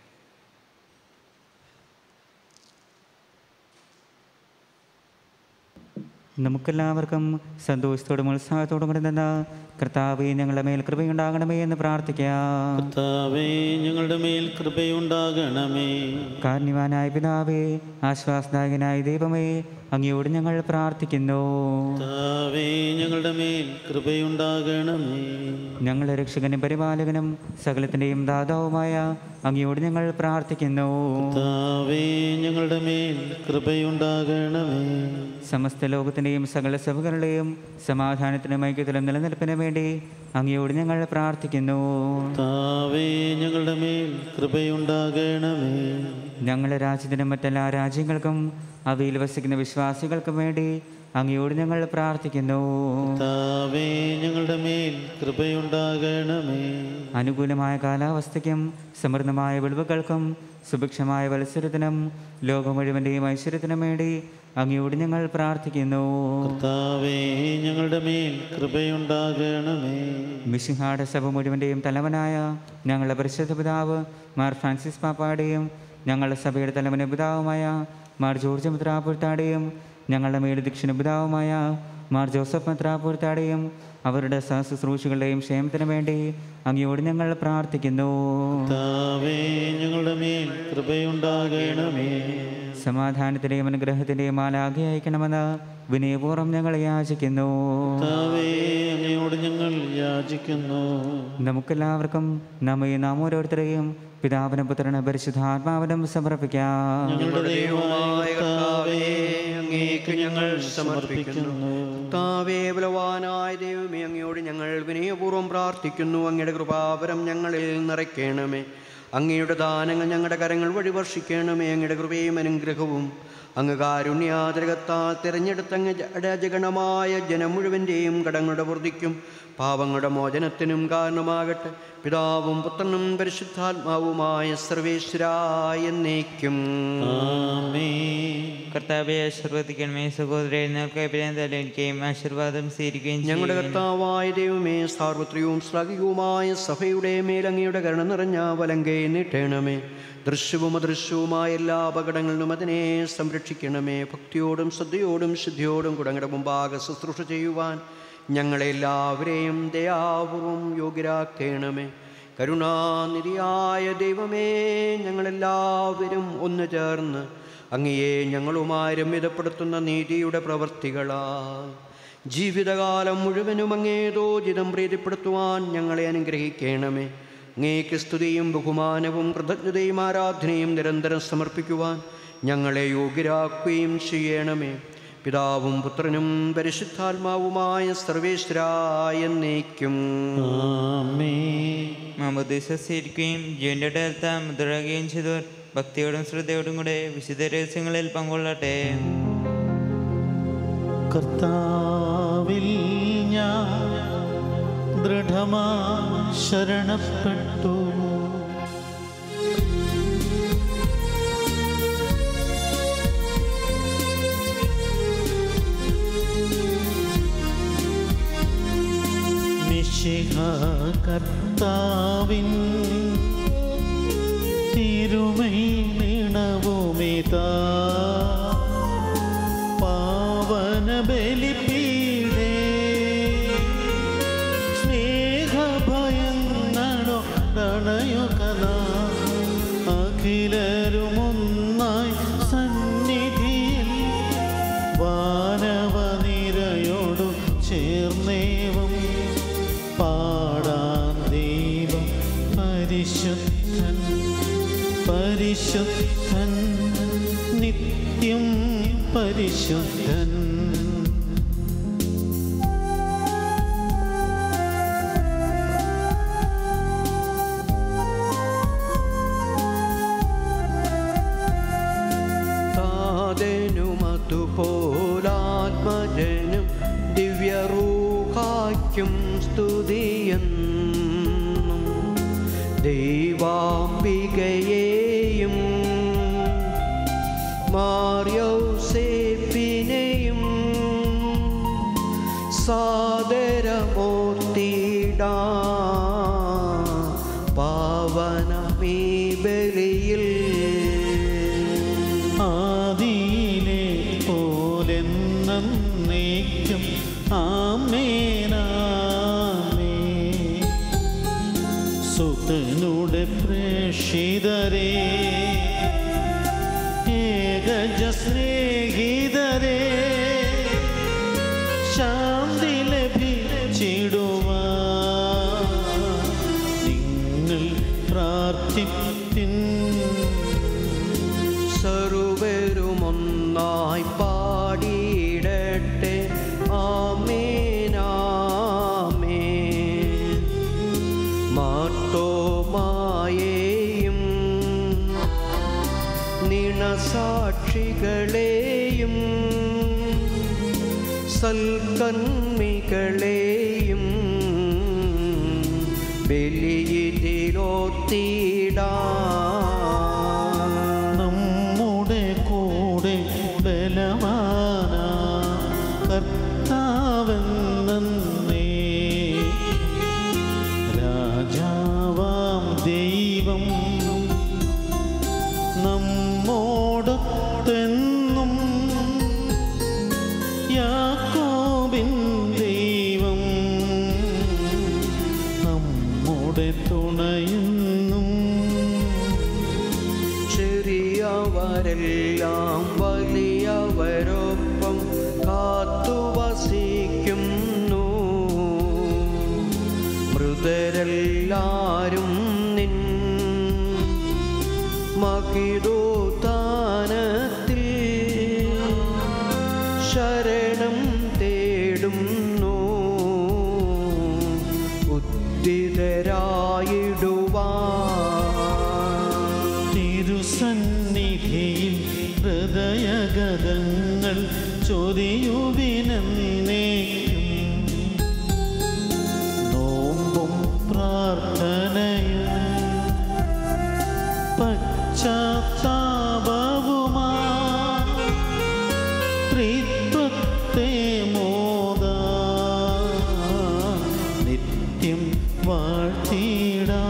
നമുക്കെല്ലാവർക്കും സന്തോഷത്തോടും ഉത്സാഹത്തോടും കൂടെ നിന്ന് കർത്താവേ ഞങ്ങളുടെ മേൽ കൃപയുണ്ടാകണമേ എന്ന് പ്രാർത്ഥിക്കാം.
കർത്താവേ ഞങ്ങളുടെ മേൽ കൃപയുണ്ടാകണമേ.
കാരുണ്യവാനായ പിതാവേ, ആശ്വാസദായകനായ ദൈവമേ, അങ്ങയോട് ഞങ്ങൾ പ്രാർത്ഥിക്കുന്നു.
കർത്താവേ ഞങ്ങളുടെ മേൽ കൃപയുണ്ടാകണമേ.
ഞങ്ങളുടെ രക്ഷകനും പരിപാലകനും സകലത്തിൻ്റെയും ദാതാവുമായ അങ്ങയോട് ഞങ്ങൾ പ്രാർത്ഥിക്കുന്നു.
കർത്താവേ ഞങ്ങളുടെ മേൽ കൃപയുണ്ടാകണമേ.
സമസ്ത ലോകത്തിൻ്റെയും സകല സഭകളുടെയും സമാധാനത്തിനും ഐക്യത്തിലും നിലനിൽപ്പിനും വേണ്ടി അങ്ങയോട് ഞങ്ങൾ പ്രാർത്ഥിക്കുന്നു.
കർത്താവേ ഞങ്ങളുടെ മേൽ കൃപയുണ്ടാകണമേ.
ഞങ്ങളുടെ രാജ്യത്തിനും മറ്റെല്ലാ രാജ്യങ്ങൾക്കും അവയിൽ വസിക്കുന്ന വിശ്വാസികൾക്കും വേണ്ടി അങ്ങയോട് ഞങ്ങൾ പ്രാർത്ഥിക്കുന്നു.
കർത്താവേ ഞങ്ങളുടെ മേൽ കൃപയുണ്ടാകണമേ.
അനുകൂലമായ കാലാവസ്ഥയ്ക്കും സമൃദ്ധമായ വിളവുകൾക്കും സുഭിക്ഷമായ മത്സരത്തിനും ലോകം മുഴുവൻ്റെയും ഐശ്വര്യത്തിനും വേണ്ടി അങ്ങയോട് ഞങ്ങൾ പ്രാർത്ഥിക്കുന്നു.
കർത്താവേ ഞങ്ങളുടെ മേൽ കൃപയുണ്ടാകണമേ.
മിശിഹായുടെ സഭ മുഴുവൻ്റെയും തലവനായ ഞങ്ങളുടെ പരിശുദ്ധ പിതാവ് മാർ ഫ്രാൻസിസ് പാപ്പായുടെയും ഞങ്ങളുടെ സഭയുടെ തലവന പിതാവുമായ മാർ ജോർജ് മെത്രാപ്പൊലീത്തായുടെയും ഞങ്ങളുടെ മേലുദീക്ഷണ പിതാവുമായ മാർ ജോസഫ് മെത്രാപ്പൊലീത്തായുടെയും അവരുടെ സഹശുശ്രൂഷകളുടെയും ക്ഷേമത്തിനു വേണ്ടി അങ്ങയോട് ഞങ്ങൾ പ്രാർത്ഥിക്കുന്നു.
കർത്താവേ ഞങ്ങളുടെ മേൽ കൃപയുണ്ടാകണമേ.
സമാധാനത്തിൻ്റെയും അനുഗ്രഹത്തിൻ്റെയും മാലാഖ അയക്കണമെന്ന് വിനയപൂർവ്വം ഞങ്ങൾ യാചിക്കുന്നു.
കർത്താവേ അങ്ങയോട് ഞങ്ങൾ യാചിക്കുന്നു.
നമുക്കെല്ലാവർക്കും നാം ഓരോരുത്തരെയും പിതാവിനും പുത്രനും പരിശുദ്ധാത്മാവിനും സമർപ്പിക്കാം.
ഞങ്ങളുടെ ദൈവമായ കർത്താവേ അങ്ങേക്ക് ഞങ്ങൾ സമർപ്പിക്കുന്നു.
കർത്താവേ ബലവാനായ ദൈവമേ, അങ്ങയോട് ഞങ്ങൾ വിനയപൂർവ്വം പ്രാർത്ഥിക്കുന്നു. അങ്ങയുടെ കൃപാവരം ഞങ്ങളിൽ നിറയ്ക്കണമേ. അങ്ങയുടെ ദാനങ്ങൾ ഞങ്ങളുടെ കരങ്ങൾ വഴി വർഷിക്കണമേ. അങ്ങയുടെ കൃപയും അനുഗ്രഹവും അങ്ങ് കാരുണ്യാതിരകത്താൽ തിരഞ്ഞെടുത്ത അങ്ങയുടെ അജഗണമായ ജനം മുഴുവൻ്റെയും കടങ്ങളുടെ വൃദ്ധിക്കും പാപങ്ങളുടെ മോചനത്തിനും കാരണമാകട്ടെ. പിതാവും പുത്രനും പരിശുദ്ധാത്മാവുമായ സർവേശ്വരായ എന്നേക്കും
ആമേൻ.
കർത്താവെ ആശീർവദിക്കണമേ. സഹോദരൻ എനിക്കുകയും ആശീർവാദം സ്വീകരിക്കുകയും
ഞങ്ങളുടെ കർത്താവായ ദൈവമേ, സാർവത്രികവും ശ്ലാഘികവുമായ സഭയുടെ മേലങ്ങയുടെ കരുണ നിറഞ്ഞ വലങ്കൈ നീട്ടണമേ. ദൃശ്യവും അദൃശ്യവുമായ എല്ലാ അപകടങ്ങളിലും അതിനെ സംരക്ഷിക്കണമേ. ഭക്തിയോടും ശ്രദ്ധയോടും ശുദ്ധിയോടും കുടങ്ങളുടെ മുമ്പാകെ ശുശ്രൂഷ ചെയ്യുവാൻ ഞങ്ങളെല്ലാവരെയും ദയാപൂർവം യോഗ്യരാക്കണമേ. കരുണാനിധിയായ ദൈവമേ, ഞങ്ങളെല്ലാവരും ഒന്നു ചേർന്ന് അങ്ങയെ ഞങ്ങളുമായി രമ്യതപ്പെടുത്തുന്ന നീതിയുടെ പ്രവർത്തികളാൽ ജീവിതകാലം മുഴുവനും അങ്ങേതോചിതം പ്രീതിപ്പെടുത്തുവാൻ ഞങ്ങളെ അനുഗ്രഹിക്കണമേ. അങ്ങേക്ക് സ്തുതിയും ബഹുമാനവും കൃതജ്ഞതയും ആരാധനയും നിരന്തരം സമർപ്പിക്കുവാൻ ഞങ്ങളെ യോഗ്യരാക്കുകയും ചെയ്യണമേ. പിതാവും പുത്രനും പരിശുദ്ധാത്മാവുമായ സർവേശ്വരായ എന്നേക്കും
ആമേൻ.
മാമോദീസ സ്വീകരിക്കുകയും ജീവന്റെ അടുത്ത മുദ്രകുകയും ചെയ്തവർ ഭക്തിയോടും ശ്രദ്ധയോടും കൂടെ വിശുദ്ധ രഹസ്യങ്ങളിൽ പങ്കൊള്ളട്ടെ.
കർത്താവിൽ ഞാൻ ദൃഢമാ ശരണപ്പെട്ടു. മിശിഹാ കർത്താവിൻ തിരുമൈനിണവുമിതാ പാവന ബലിപീഠേ. സ്നേഹഭയങ്ങളോ പ്രണയുകല അഖിലരുമൊന്നായി സന്നിധിയിൽ വാനവനിരയോടു ചേർന്നേവം പാടാൻ ദൈവം പരിശുദ്ധൻ പരിശുദ്ധൻ നിത്യം പരിശുദ്ധൻ.
താതനുമതുപോലാത്മജനും ദിവ്യറൂഹായ്ക്കും സ്തുതിയെന്നും ദൈവാംബികയെയും മാർയൗസേപ്പിനെയും സാദരമൂർത്തിടാ പാവനമീ ബലിയിൽ
ആദിയിലെ പോലെന്നേക്കും ആമേനാമേ. സുതനുടെ പ്രേക്ഷിതരേ, ഏകജ സ്നേഹിതരേ, ശാന്തി ലഭിച്ചിടുവാൻ നിങ്ങൾ പ്രാർത്ഥിപ്പിൻ.
സർവരുമൊന്നായി പാടിയിടട്ടെ ആമേനാമേൻ. മാർത്തോമായെയും നിണസാക്ഷികളെയും സൽക്കന്മികളെയും ബലിയിലോർത്തിടാം.
നമ്മുടെ കൂടെ ബലവാനാ കർത്താവെന്നേ, രാജാവാം ദൈവം നമ്മോടൊത്തെന്നും, യാക്കോബിൻ ദൈവം നമ്മുടെ തുണയെന്നും.
ചെറിയവരെല്ലാം വലിയവരൊപ്പം കാത്തുവസിക്കുന്നു. മൃതരെല്ലാരും നിൻ മഹിതോത്ഥാനത്തിൽ ശരണം തേടുന്നു. ഉദ്ധിതരായിടുവാൻ
തിരുസന്നിധിയിൽ ഹൃദയഗതങ്ങൾ ചൊരിയുവിനെന്നേക്കും. നോമ്പും പ്രാർത്ഥനയും പശ്ചാത്താപവുമാ ത്രിത്വത്തെ മോദാ നിത്യം വാഴ്ത്തിടാ.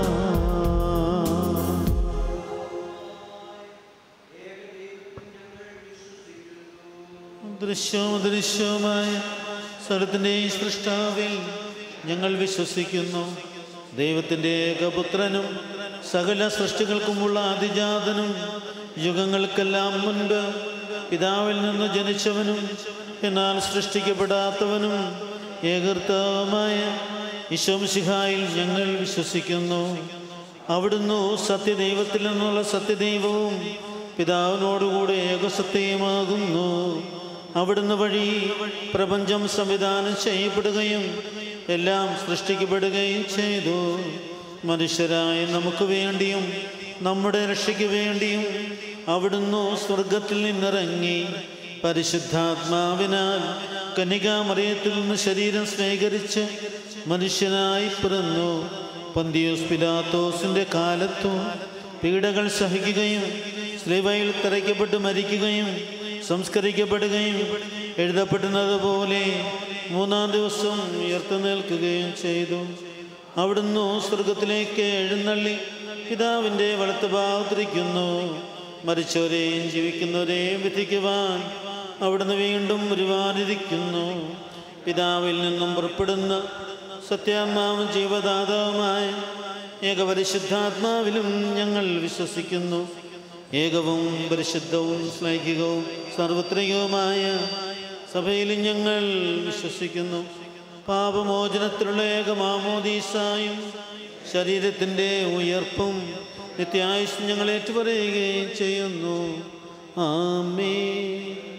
ദൃശ്യവുമായ സ്ഥലത്തിൻ്റെ സൃഷ്ടാവിൽ ഞങ്ങൾ വിശ്വസിക്കുന്നു. ദൈവത്തിൻ്റെ ഏകപുത്രനും സകല സൃഷ്ടികൾക്കുമുള്ള അതിജാതനും യുഗങ്ങൾക്കെല്ലാം മുൻപ് പിതാവിൽ നിന്ന് ജനിച്ചവനും എന്നാൽ സൃഷ്ടിക്കപ്പെടാത്തവനും ഏകർത്താവുമായ ഈശോ മിശിഹായിൽ ഞങ്ങൾ വിശ്വസിക്കുന്നു. അവിടുന്ന് സത്യദൈവത്തിൽ നിന്നുള്ള സത്യദൈവവും പിതാവിനോടുകൂടെ ഏകസത്യമാകുന്നു. അവിടുന്ന് വഴി പ്രപഞ്ചം സംവിധാനം ചെയ്യപ്പെടുകയും എല്ലാം സൃഷ്ടിക്കപ്പെടുകയും ചെയ്തു. മനുഷ്യരായ നമുക്ക് വേണ്ടിയും നമ്മുടെ രക്ഷയ്ക്ക് വേണ്ടിയും അവിടുന്ന് സ്വർഗത്തിൽ നിന്നിറങ്ങി പരിശുദ്ധാത്മാവിനാൽ കന്യകാമറിയത്തിൽ നിന്ന് ശരീരം സ്വീകരിച്ച് മനുഷ്യനായി പിറന്നു. പന്തിയോസ് പിലാത്തോസിൻ്റെ കാലത്തും പീഡകൾ സഹിക്കുകയും സ്ലീബയിൽ തറയ്ക്കപ്പെട്ട് മരിക്കുകയും സംസ്കരിക്കപ്പെടുകയും എഴുതപ്പെടുന്നത് പോലെ മൂന്നാം ദിവസം ഉയർത്തെഴുന്നേൽക്കുകയും ചെയ്തു. അവിടുന്ന് സ്വർഗത്തിലേക്ക് എഴുന്നള്ളി പിതാവിൻ്റെ വലത്ത് ഭാഗത്തിരിക്കുന്നു. മരിച്ചവരെയും ജീവിക്കുന്നവരെയും വിധിക്കുവാൻ അവിടുന്ന് വീണ്ടും വരുവാനിരിക്കുന്നു. പിതാവിൽ നിന്നും പുറപ്പെടുന്ന സത്യാത്മാവും ജീവദാതാവുമായ ഏകപരിശുദ്ധാത്മാവിലും ഞങ്ങൾ വിശ്വസിക്കുന്നു. ഏകവും പരിശുദ്ധവും ശ്ലൈഹികവും സാർവത്രികവുമായ സഭയിലും ഞങ്ങൾ വിശ്വസിക്കുന്നു. പാപമോചനത്തിലുള്ള ഏകമാമോദീസായും ശരീരത്തിൻ്റെ ഉയർപ്പും നിത്യായുസ് ഞങ്ങൾ ഏറ്റുപറയുകയും ചെയ്യുന്നു. ആമേൻ.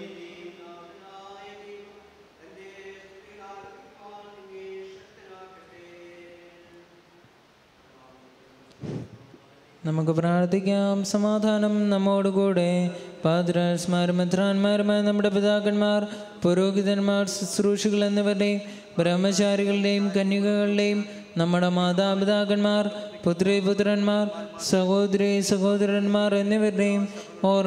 നമുക്ക് പ്രാർത്ഥിക്കാം. സമാധാനം നമ്മോടുകൂടെ. പാദ്രാസ്മാരും മെത്രാന്മാരുമായ നമ്മുടെ പിതാക്കന്മാർ, പുരോഹിതന്മാർ, ശുശ്രൂഷികൾ എന്നിവരുടെയും ബ്രഹ്മചാരികളുടെയും കന്യകകളുടെയും നമ്മുടെ മാതാപിതാക്കന്മാർ, പുത്രിപുത്രന്മാർ, സഹോദരി സഹോദരന്മാർ എന്നിവരുടെയും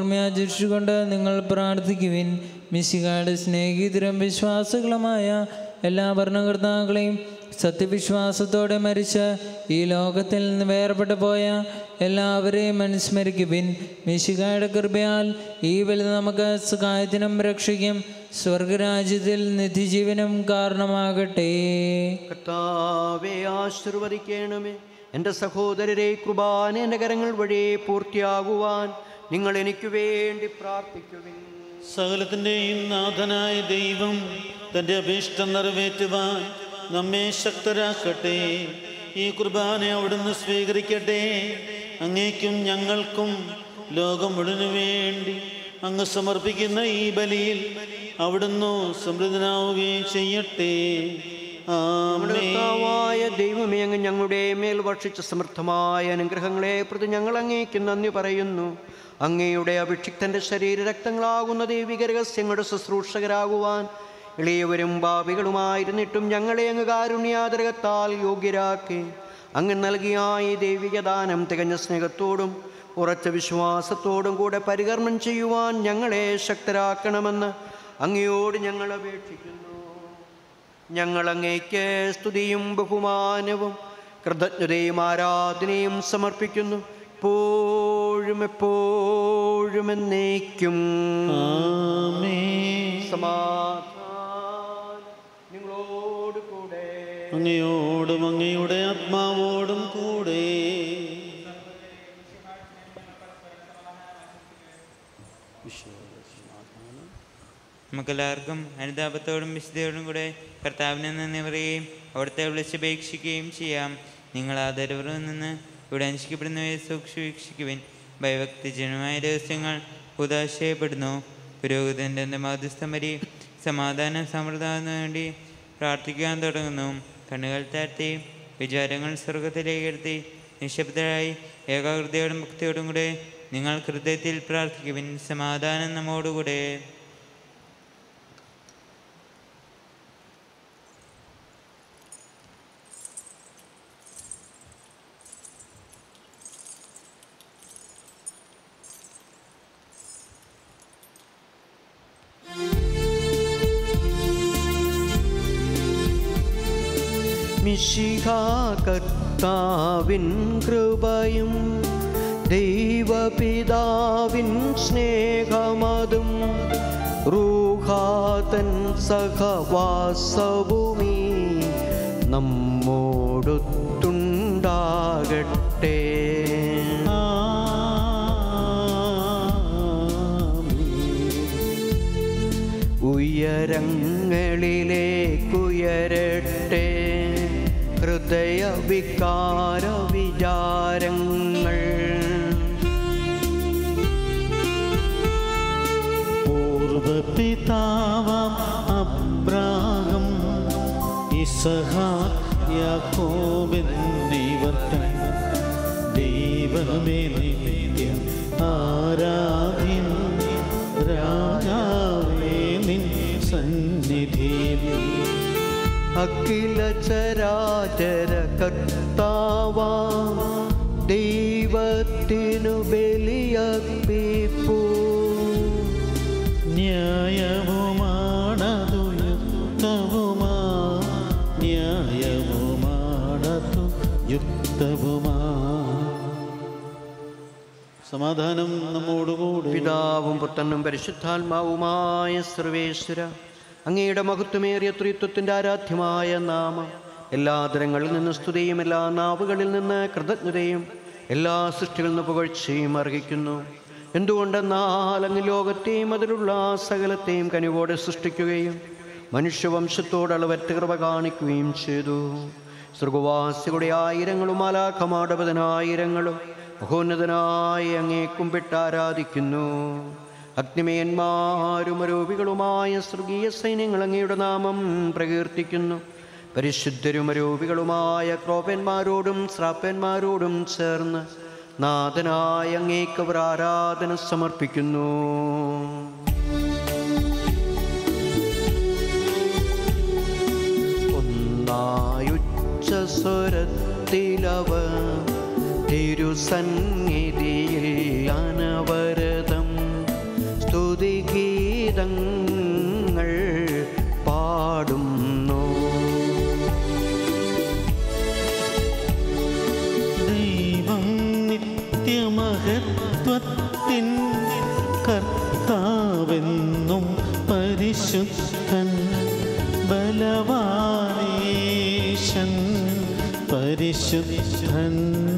ഓർമ്മയാചരിച്ചുകൊണ്ട് നിങ്ങൾ പ്രാർത്ഥിക്കുവിൻ. മിശിഹായുടെ സ്നേഹിതരും വിശ്വാസികളുമായ എല്ലാ ഭരണകർത്താക്കളെയും സത്യവിശ്വാസത്തോടെ മരിച്ച് ഈ ലോകത്തിൽ നിന്ന് വേർപെട്ടു പോയ എല്ലാവരെയും അനുസ്മരിക്കുവിൻ. മിശിഹായുടെ കൃപയാൽ ഈ ബലി നമുക്ക് സഹായത്തിനും രക്ഷയ്ക്കും സ്വർഗരാജ്യത്തിൽ നിത്യജീവനും കാരണമാകട്ടെ.
കർത്താവേ ആശീർവദിക്കണമേ. എൻ്റെ സഹോദരരെ, കുർബാന എൻ്റെ കരങ്ങൾ വഴി പൂർത്തിയാകുവാൻ നിങ്ങൾ എനിക്ക് വേണ്ടി പ്രാർത്ഥിക്കുവിൻ.
സകലത്തിൻ്റെയും നാഥനായ ദൈവം തൻ്റെ അഭീഷ്ടം നിറവേറ്റുവാൻ നമ്മെ ശക്തരാക്കട്ടെ. ഈ കുർബാന അവിടുന്ന് സ്വീകരിക്കട്ടെ. അങ്ങേക്കും ഞങ്ങൾക്കും ലോകം മുഴുവനു വേണ്ടി അങ്ങ് സമർപ്പിക്കുന്ന ഈ ബലിയിൽ അവിടുന്ന് സമൃദ്ധനാവുകയും ചെയ്യട്ടെ.
കർത്താവായ ദൈവമേ, അങ്ങ് ഞങ്ങളുടെ മേൽ വർഷിച്ച സമൃദ്ധമായ അനുഗ്രഹങ്ങളെ പ്രതി ഞങ്ങൾ അങ്ങേക്ക് നന്ദി പറയുന്നു. അങ്ങയുടെ അഭിഷിക്തൻ്റെ ശരീരരക്തങ്ങളാകുന്ന ദൈവിക രഹസ്യങ്ങളുടെ ശുശ്രൂഷകരാകുവാൻ എളിയവരും പാപികളുമായിരുന്നിട്ടും ഞങ്ങളെ അങ്ങ് കാരുണ്യാതരകത്താൽ യോഗ്യരാക്കി. അങ്ങ് നൽകിയ ഈ ദൈവിക ദാനം തികഞ്ഞ സ്നേഹത്തോടും ഉറച്ച വിശ്വാസത്തോടും കൂടെ പരികർമ്മം ചെയ്യുവാൻ ഞങ്ങളെ ശക്തരാക്കണമെന്ന് അങ്ങയോട് ഞങ്ങൾ അപേക്ഷിക്കുന്നു. ഞങ്ങൾ അങ്ങേക്ക് സ്തുതിയും ബഹുമാനവും കൃതജ്ഞതയും ആരാധനയും സമർപ്പിക്കുന്നു, എപ്പോഴും എപ്പോഴും എന്നേക്കും. സമാധാനം നിങ്ങളോട് കൂടെ,
അങ്ങയോടും അങ്ങയുടെ ആത്മാവോടും കൂടെ.
നമുക്കെല്ലാവർക്കും അനുതാപത്തോടും വിശുദ്ധയോടും കൂടെ കർത്താവിനെ നന്ദി പറയുകയും അവിടുത്തെ വിളിച്ചപേക്ഷിക്കുകയും ചെയ്യാം. നിങ്ങൾ ആദരവിൽ നിന്ന് ഇവിടെ അനുഷ്ഠിക്കപ്പെടുന്നവയെ സൂക്ഷിവീക്ഷിക്കുവിൻ. ഭയഭക്തിജനമായ രഹസ്യങ്ങൾ ഉദാശയപ്പെടുന്നു. പുരോഹിതൻ്റെ മാധ്യസ്ഥം വരി സമാധാനം സമൃദ്ധമാകുന്നതിനു വേണ്ടി പ്രാർത്ഥിക്കാൻ തുടങ്ങുന്നു. കണ്ണുകൾ താഴ്ത്തി വിചാരങ്ങൾ സ്വർഗത്തിലേക്കെടുത്തി നിശബ്ദരായി ഏകാഗ്രതയോടും ഭക്തിയോടും കൂടെ നിങ്ങൾ ഹൃദയത്തിൽ പ്രാർത്ഥിക്കുവിൻ. സമാധാനം നമ്മോടുകൂടെ.
മിശിഹാ കർത്താവിൻ കൃപയും ദൈവപിതാവിൻ സ്നേഹമതും റൂഹാതൻ സഹവാസവുമീ നമ്മോടൊത്തുണ്ടാകട്ടെ. ഉയരങ്ങളിലേക്കുയരട്ടെ ഹൃദയ വികാര വിചാരങ്ങൾ.
പൂർവപിതാവാം അബ്രാഹം ഇസഹാക്ക് യാക്കോബ് എന്നിവർക്കും ദൈവമേ നിത്യം ആരാധ്യൻ രാജാവേ നിൻ സന്നിധിയിൽ.
അഖില ചരാചര കർത്താവാ ദൈവത്തിനു ബലിയർപ്പിപ്പൂ.
ന്യായവുമാണതു യുക്തവുമാ, ന്യായവുമാണതു യുക്തവുമാ. സമാധാനം നമ്മോടുകൂടി.
പിതാവും പുത്രനും പരിശുദ്ധാത്മാവുമായ സർവേശ്വര, അങ്ങയുടെ മഹത്വമേറിയ ത്രിത്വത്തിൻ്റെ ആരാധ്യമായ നാമം എല്ലാ തരങ്ങളിൽ നിന്ന് സ്തുതിയും എല്ലാ നാവുകളിൽ നിന്ന് കൃതജ്ഞതയും എല്ലാ സൃഷ്ടികളിൽ നിന്ന് പുകഴ്ചയും അർഹിക്കുന്നു. എന്തുകൊണ്ടെന്നാൽ അങ്ങ് ലോകത്തെയും അതിലുള്ള സകലത്തെയും കനിവോടെ സൃഷ്ടിക്കുകയും മനുഷ്യവംശത്തോട് അളവറ്റ കൃപ കാണിക്കുകയും ചെയ്തു. സ്വർഗവാസികളുടെ ആയിരങ്ങളും മാലാഖമാരുടെ പതിനായിരങ്ങളും മഹോന്നതനായ അങ്ങേ കുമ്പിട്ട് ആരാധിക്കുന്നു. അഗ്നിമയന്മാരും അരൂപികളുമായ സ്വർഗീയ സൈന്യങ്ങൾ അങ്ങയുടെ നാമം പ്രകീർത്തിക്കുന്നു. പരിശുദ്ധരും അരൂപികളുമായ ക്രോപന്മാരോടും ശ്രാപ്പന്മാരോടും ചേർന്ന് നാഥനായ അങ്ങേക്ക് അവർ ആരാധന സമർപ്പിക്കുന്നു. ഒന്നായുച്ച സ്വരത്തിലവർ തിരുസന്നിധിയിൽ അനവരതം സ്തുതിഗീതങ്ങൾ പാടുന്നു.
കർത്താവെന്നും പരിശുദ്ധൻ ബലവാനീശൻ പരിശുദ്ധൻ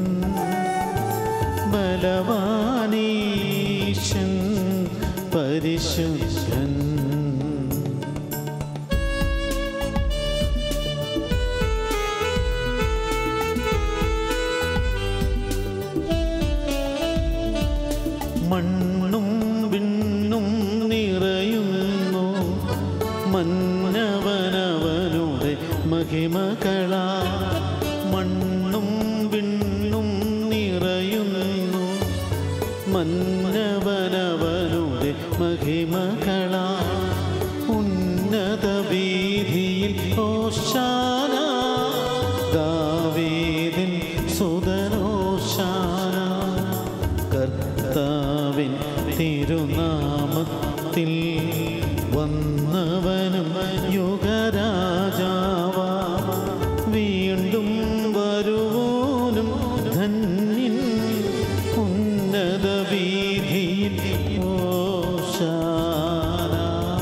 ബലവാനീശൻ പരിശുദ്ധൻ. മണ്ണും വിണ്ണും നിറയുന്നു മന്നവനവനുടെ മഹിമകളാ. മണ്ണും വിണ്ണും നിറയുന്നു മന്നവനവനുടെ മഹിമകളാ. ഉന്നത വീതിയിൽ ഓശാന ദാവീദിൻ സുതനോശാന. കർത്താവിൻ തിരുനാമത്തിൽ വന്നവനും യുഗരാജാവാ. വീണ്ടും വരുവോനും ധന്യൻ ഉന്നത വീതിയിൽ ഓശാന.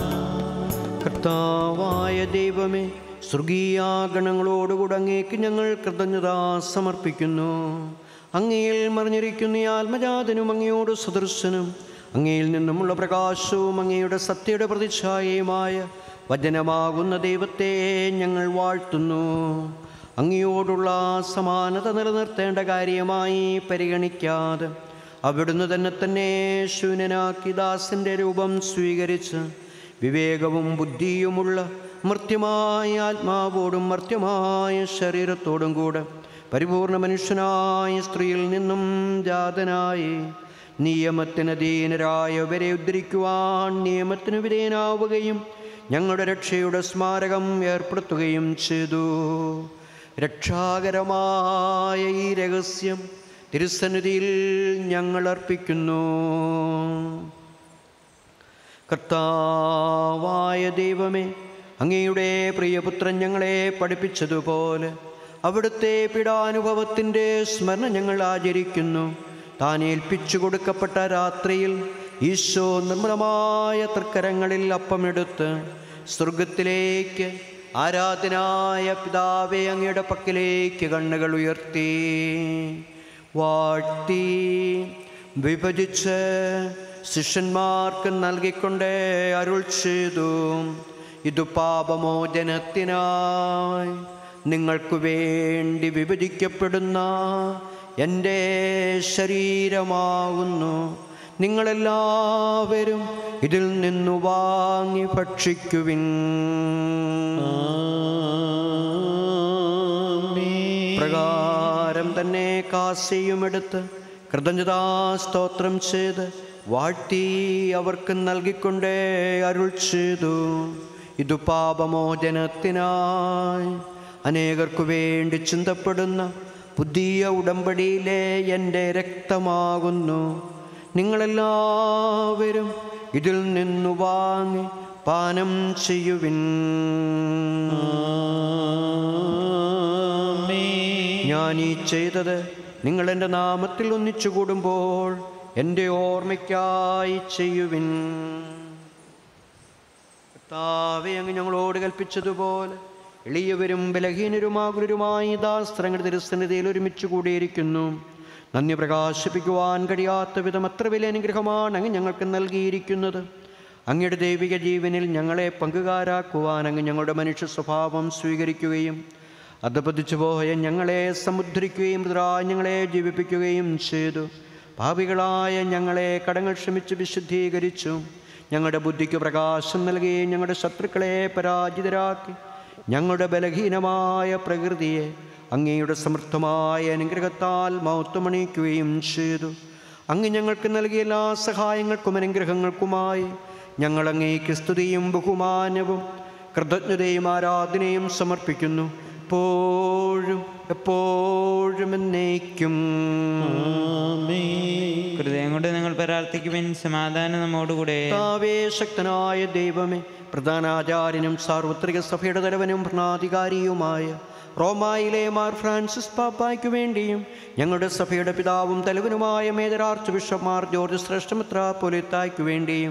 കർത്താവായ ദൈവമേ, സ്വർഗീയാഗണങ്ങളോടുകൂടെ അങ്ങേക്ക് ഞങ്ങൾ കൃതജ്ഞത സമർപ്പിക്കുന്നു. അങ്ങയിൽ മറിഞ്ഞിരിക്കുന്ന ഈ ആത്മജാതനും അങ്ങയോട് സദൃശനും അങ്ങയിൽ നിന്നുമുള്ള പ്രകാശവും അങ്ങയുടെ സത്യയുടെ പ്രതിച്ഛായയുമായ വചനമാകുന്ന ദൈവത്തെ ഞങ്ങൾ വാഴ്ത്തുന്നു. അങ്ങയോടുള്ള സമാനത നിലനിർത്തേണ്ട കാര്യമായി പരിഗണിക്കാതെ അവിടുന്ന് തന്നെ ശൂന്യനാക്കി ദാസൻ്റെ രൂപം സ്വീകരിച്ച് വിവേകവും ബുദ്ധിയുമുള്ള മർത്യമായ ആത്മാവോടും മർത്യമായ ശരീരത്തോടും കൂടെ പരിപൂർണ മനുഷ്യനായ സ്ത്രീയിൽ നിന്നും ജാതനായി നിയമത്തിനധീനരായവരെ ഉദ്ധരിക്കുവാൻ നിയമത്തിന് വിധേയനാവുകയും ഞങ്ങളുടെ രക്ഷയുടെ സ്മാരകം ഏർപ്പെടുത്തുകയും ചെയ്തു. രക്ഷാകരമായ ഈ രഹസ്യം തിരുസന്നിധിയിൽ ഞങ്ങൾ അർപ്പിക്കുന്നു. കർത്താവായ ദൈവമേ, അങ്ങയുടെ പ്രിയപുത്രൻ ഞങ്ങളെ പഠിപ്പിച്ചതുപോലെ അവിടുത്തെ പീഡാനുഭവത്തിൻ്റെ സ്മരണ ഞങ്ങൾ ആചരിക്കുന്നു. താൻ ഏൽപ്പിച്ചു കൊടുക്കപ്പെട്ട രാത്രിയിൽ ഈശോ നിർമ്മലമായ തൃക്കരങ്ങളിൽ അപ്പമെടുത്ത് സ്വർഗത്തിലേക്ക് ആരാധനായ പിതാവേ അങ്ങയുടെ പക്കലേക്ക് കണ്ണുകൾ ഉയർത്തി വാഴ്ത്തി വിഭജിച്ച് ശിഷ്യന്മാർക്ക് നൽകിക്കൊണ്ട് അരുൾ ചെയ്തു, ഇതു പാപമോചനത്തിനായി നിങ്ങൾക്ക് വേണ്ടി വിഭജിക്കപ്പെടുന്ന എൻ്റെ ശരീരമാകുന്നു. നിങ്ങളെല്ലാവരും ഇതിൽ നിന്നു വാങ്ങി ഭക്ഷിക്കുവിൻ. പ്രകാരം തന്നെ കാസയുമെടുത്ത് കൃതജ്ഞതാസ്തോത്രം ചെയ്ത് വാഴ്ത്തി അവർക്ക് നൽകിക്കൊണ്ട് അരുൾ ചെയ്തു, ഇതു പാപമോചനത്തിനായി അനേകർക്കു വേണ്ടി ചിന്തപ്പെടുന്ന പുതിയ ഉടമ്പടിയിലെ എൻ്റെ രക്തമാകുന്നു. നിങ്ങളെല്ലാവരും ഇതിൽ നിന്നു വാങ്ങി പാനം ചെയ്യുവിൻ. ഞാൻ ഈ ചെയ്തത് നിങ്ങളെൻ്റെ നാമത്തിൽ ഒന്നിച്ചു കൂടുമ്പോൾ എൻ്റെ ഓർമ്മയ്ക്കായി ചെയ്യുവിൻ. കർത്താവേ, അങ്ങ് ഞങ്ങളോട് കൽപ്പിച്ചതുപോലെ എളിയവരും ബലഹീനരുമാകുലരുമായി ദാസ്ത്രങ്ങളുടെ തിരുസന്നിധിയിൽ ഒരുമിച്ച് കൂടിയിരിക്കുന്നു. നന്ദി പ്രകാശിപ്പിക്കുവാൻ കഴിയാത്ത വിധം അത്ര വലിയ അനുഗ്രഹമാണ് അങ്ങ് ഞങ്ങൾക്ക് നൽകിയിരിക്കുന്നത്. അങ്ങയുടെ ദൈവിക ജീവനിൽ ഞങ്ങളെ പങ്കുകാരാക്കുവാൻ അങ്ങ് ഞങ്ങളുടെ മനുഷ്യ സ്വഭാവം സ്വീകരിക്കുകയും അധപതിച്ചു പോയ ഞങ്ങളെ സമുദ്ധരിക്കുകയും ഞങ്ങളെ ജീവിപ്പിക്കുകയും ചെയ്തു. പാപികളായ ഞങ്ങളെ കടങ്ങൾ ക്ഷമിച്ച് വിശുദ്ധീകരിച്ചു. ഞങ്ങളുടെ ബുദ്ധിക്ക് പ്രകാശം നൽകി ഞങ്ങളുടെ ശത്രുക്കളെ പരാജിതരാക്കി ഞങ്ങളുടെ ബലഹീനമായ പ്രകൃതിയെ അങ്ങയുടെ സമൃദ്ധമായ അനുഗ്രഹത്താൽ മൗത്വമണിയിക്കുകയും ചെയ്തു. അങ്ങ് ഞങ്ങൾക്ക് നൽകിയ എല്ലാ സഹായങ്ങൾക്കും അനുഗ്രഹങ്ങൾക്കുമായി ഞങ്ങൾ അങ്ങേക്ക് സ്തുതിയും ബഹുമാനവും കൃതജ്ഞതയും ആരാധനയും സമർപ്പിക്കുന്നു. എപ്പോഴും എപ്പോഴും എന്നേക്കും.
ഹൃദയം കൊണ്ട് നിങ്ങൾ പ്രാർത്ഥിക്കുവിൻ. സമാധാനം നമ്മോടുകൂടെ.
ശക്തനായ ദൈവമേ, പ്രധാനാചാര്യനും സാർവത്രിക സഭയുടെ തലവനും ഭരണാധികാരിയുമായ റോമായിലെ മാർ ഫ്രാൻസിസ് പാപ്പായ്ക്കു വേണ്ടിയും ഞങ്ങളുടെ സഭയുടെ പിതാവും തലവനുമായ major archbishop Mar George ശ്രേഷ്ഠ മെത്രാപ്പൊലീത്തായ്ക്കു വേണ്ടിയും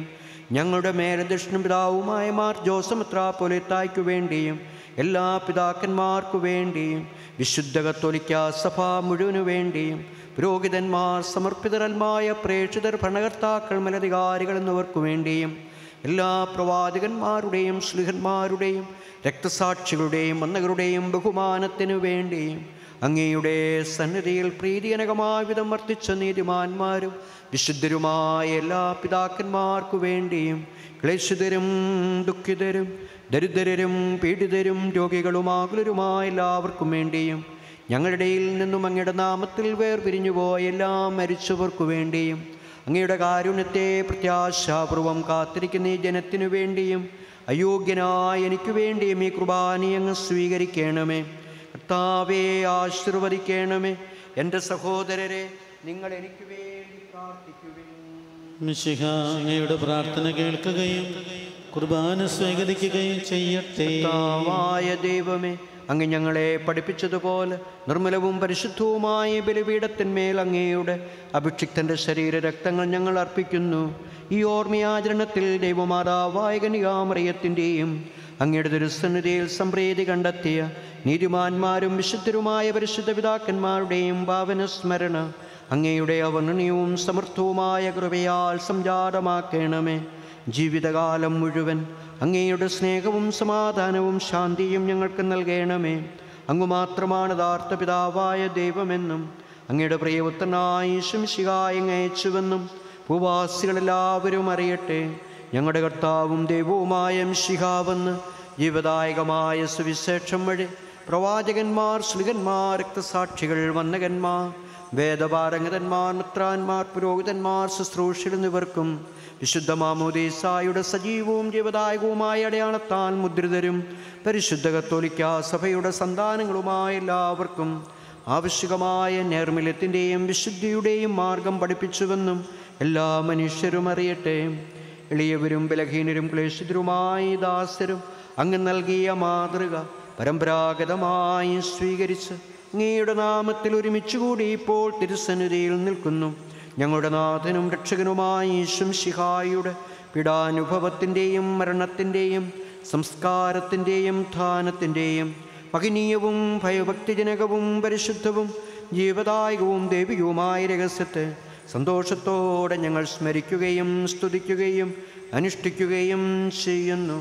ഞങ്ങളുടെ മേലധ്യക്ഷനും പിതാവുമായ മാർ ജോസഫ് മെത്രാപ്പൊലീത്തായ്ക്കു വേണ്ടിയും എല്ലാ പിതാക്കന്മാർക്കു വേണ്ടിയും വിശുദ്ധ കത്തോലിക്കാ സഭ മുഴുവനു വേണ്ടിയും പുരോഹിതന്മാർ, സമർപ്പിതരന്മായ പ്രേക്ഷിതർ, ഭരണകർത്താക്കൾ, മേലധികാരികൾ എന്നിവർക്കു വേണ്ടിയും എല്ലാ പ്രവാചകന്മാരുടെയും ശ്ലീഹന്മാരുടെയും രക്തസാക്ഷികളുടെയും വന്ദകരുടെയും ബഹുമാനത്തിനു വേണ്ടിയും അങ്ങയുടെ സന്നിധിയിൽ പ്രീതിജനകമായ വിധം വർത്തിച്ച നീതിമാന്മാരും വിശുദ്ധരുമായ എല്ലാ പിതാക്കന്മാർക്കു വേണ്ടിയും ക്ലേശിതരും ദുഃഖിതരും ദരിദ്രരും പീഡിതരും രോഗികളും ആകുലരുമായ എല്ലാവർക്കും വേണ്ടിയും ഞങ്ങളുടെ ഇടയിൽ നിന്നും അങ്ങയുടെ നാമത്തിൽ വേർപിരിഞ്ഞുപോയ എല്ലാ മരിച്ചവർക്കു വേണ്ടിയും അങ്ങയുടെ കാരുണ്യത്തെ പ്രത്യാശാപൂർവം കാത്തിരിക്കുന്ന ഈ ജനത്തിനു വേണ്ടിയും അയോഗ്യനായ എനിക്ക് വേണ്ടിയും ഈ കുർബാന അങ്ങ് സ്വീകരിക്കണമേ. കർത്താവേ, ആശീർവദിക്കണമേ. എൻ്റെ സഹോദരരെ, നിങ്ങൾ എനിക്ക് വേണ്ടി പ്രാർത്ഥിക്കുവിൻ.
മിശിഹ അങ്ങയുടെ പ്രാർത്ഥന കേൾക്കുകയും കുർബാന സ്വീകരിക്കുകയും ചെയ്യട്ടെ.
കർത്താവായ ദൈവമേ, അങ്ങ് ഞങ്ങളെ പഠിപ്പിച്ചതുപോലെ നിർമ്മലവും പരിശുദ്ധവുമായ ബലിപീഠത്തിന്മേൽ അങ്ങയുടെ അഭിഷിക്തൻ്റെ ശരീരരക്തങ്ങൾ ഞങ്ങൾ അർപ്പിക്കുന്നു. ഈ ഓർമ്മയാചരണത്തിൽ ദൈവമാതാവായ കന്യകാമറിയത്തിൻ്റെയും അങ്ങയുടെ തിരുസന്നിധിയിൽ സംപ്രീതി കണ്ടെത്തിയ നീതിമാന്മാരും വിശുദ്ധരുമായ പരിശുദ്ധ പിതാക്കന്മാരുടെയും പാവനസ്മരണ അങ്ങയുടെ അവർണ്ണനീയവും സമർത്ഥവുമായ കൃപയാൽ സംജാതമാക്കണമേ. ജീവിതകാലം മുഴുവൻ അങ്ങയുടെ സ്നേഹവും സമാധാനവും ശാന്തിയും ഞങ്ങൾക്ക് നൽകണമേ. അങ്ങ് മാത്രമാണ് യഥാർത്ഥ പിതാവായ ദൈവമെന്നും അങ്ങയുടെ പ്രിയപുത്രനായ ഈശോമിശിഹായെ അയച്ചുവെന്നും ഭൂവാസികളെല്ലാവരും അറിയട്ടെ. ഞങ്ങളുടെ കർത്താവും ദൈവവുമായ മിശിഹാവെന്ന് ജീവദായകമായ സുവിശേഷം വഴി പ്രവാചകന്മാർ, ശ്ലീഹന്മാർ, രക്തസാക്ഷികൾ, വന്ദകന്മാർ, വേദപാരംഗതന്മാർ, മിത്രാന്മാർ, പുരോഹിതന്മാർ, ശുശ്രൂഷകർ എന്നിവർക്കും വിശുദ്ധ മാമോദീസായുടെ സജീവവും ജീവദായകവുമായ അടയാളത്താൽ മുദ്രിതരും പരിശുദ്ധ കത്തോലിക്കാ സഭയുടെ സന്താനങ്ങളുമായ എല്ലാവർക്കും ആവശ്യകമായ നൈർമല്യത്തിൻ്റെയും വിശുദ്ധിയുടെയും മാർഗം പഠിപ്പിച്ചുവെന്നും എല്ലാ മനുഷ്യരും അറിയട്ടെ. എളിയവരും ബലഹീനരും ക്ലേശിതരുമായി ദാസരും അങ്ങ് നൽകിയ മാതൃക പരമ്പരാഗതമായി സ്വീകരിച്ച് അങ്ങയുടെ നാമത്തിൽ ഒരുമിച്ചുകൂടി ഇപ്പോൾ തിരുസന്നിധിയിൽ നിൽക്കുന്നു. ഞങ്ങളുടെ നാഥനും രക്ഷകനുമായ ഈശോമിശിഹായുടെ പീഡാനുഭവത്തിൻ്റെയും മരണത്തിൻ്റെയും സംസ്കാരത്തിൻ്റെയും ധാനത്തിൻ്റെയും മഹനീയവും ഭയഭക്തിജനകവും പരിശുദ്ധവും ജീവദായകവും ദൈവികവുമായ രഹസ്യത്തെ സന്തോഷത്തോടെ ഞങ്ങൾ സ്മരിക്കുകയും സ്തുതിക്കുകയും അനുഷ്ഠിക്കുകയും ചെയ്യുന്നു.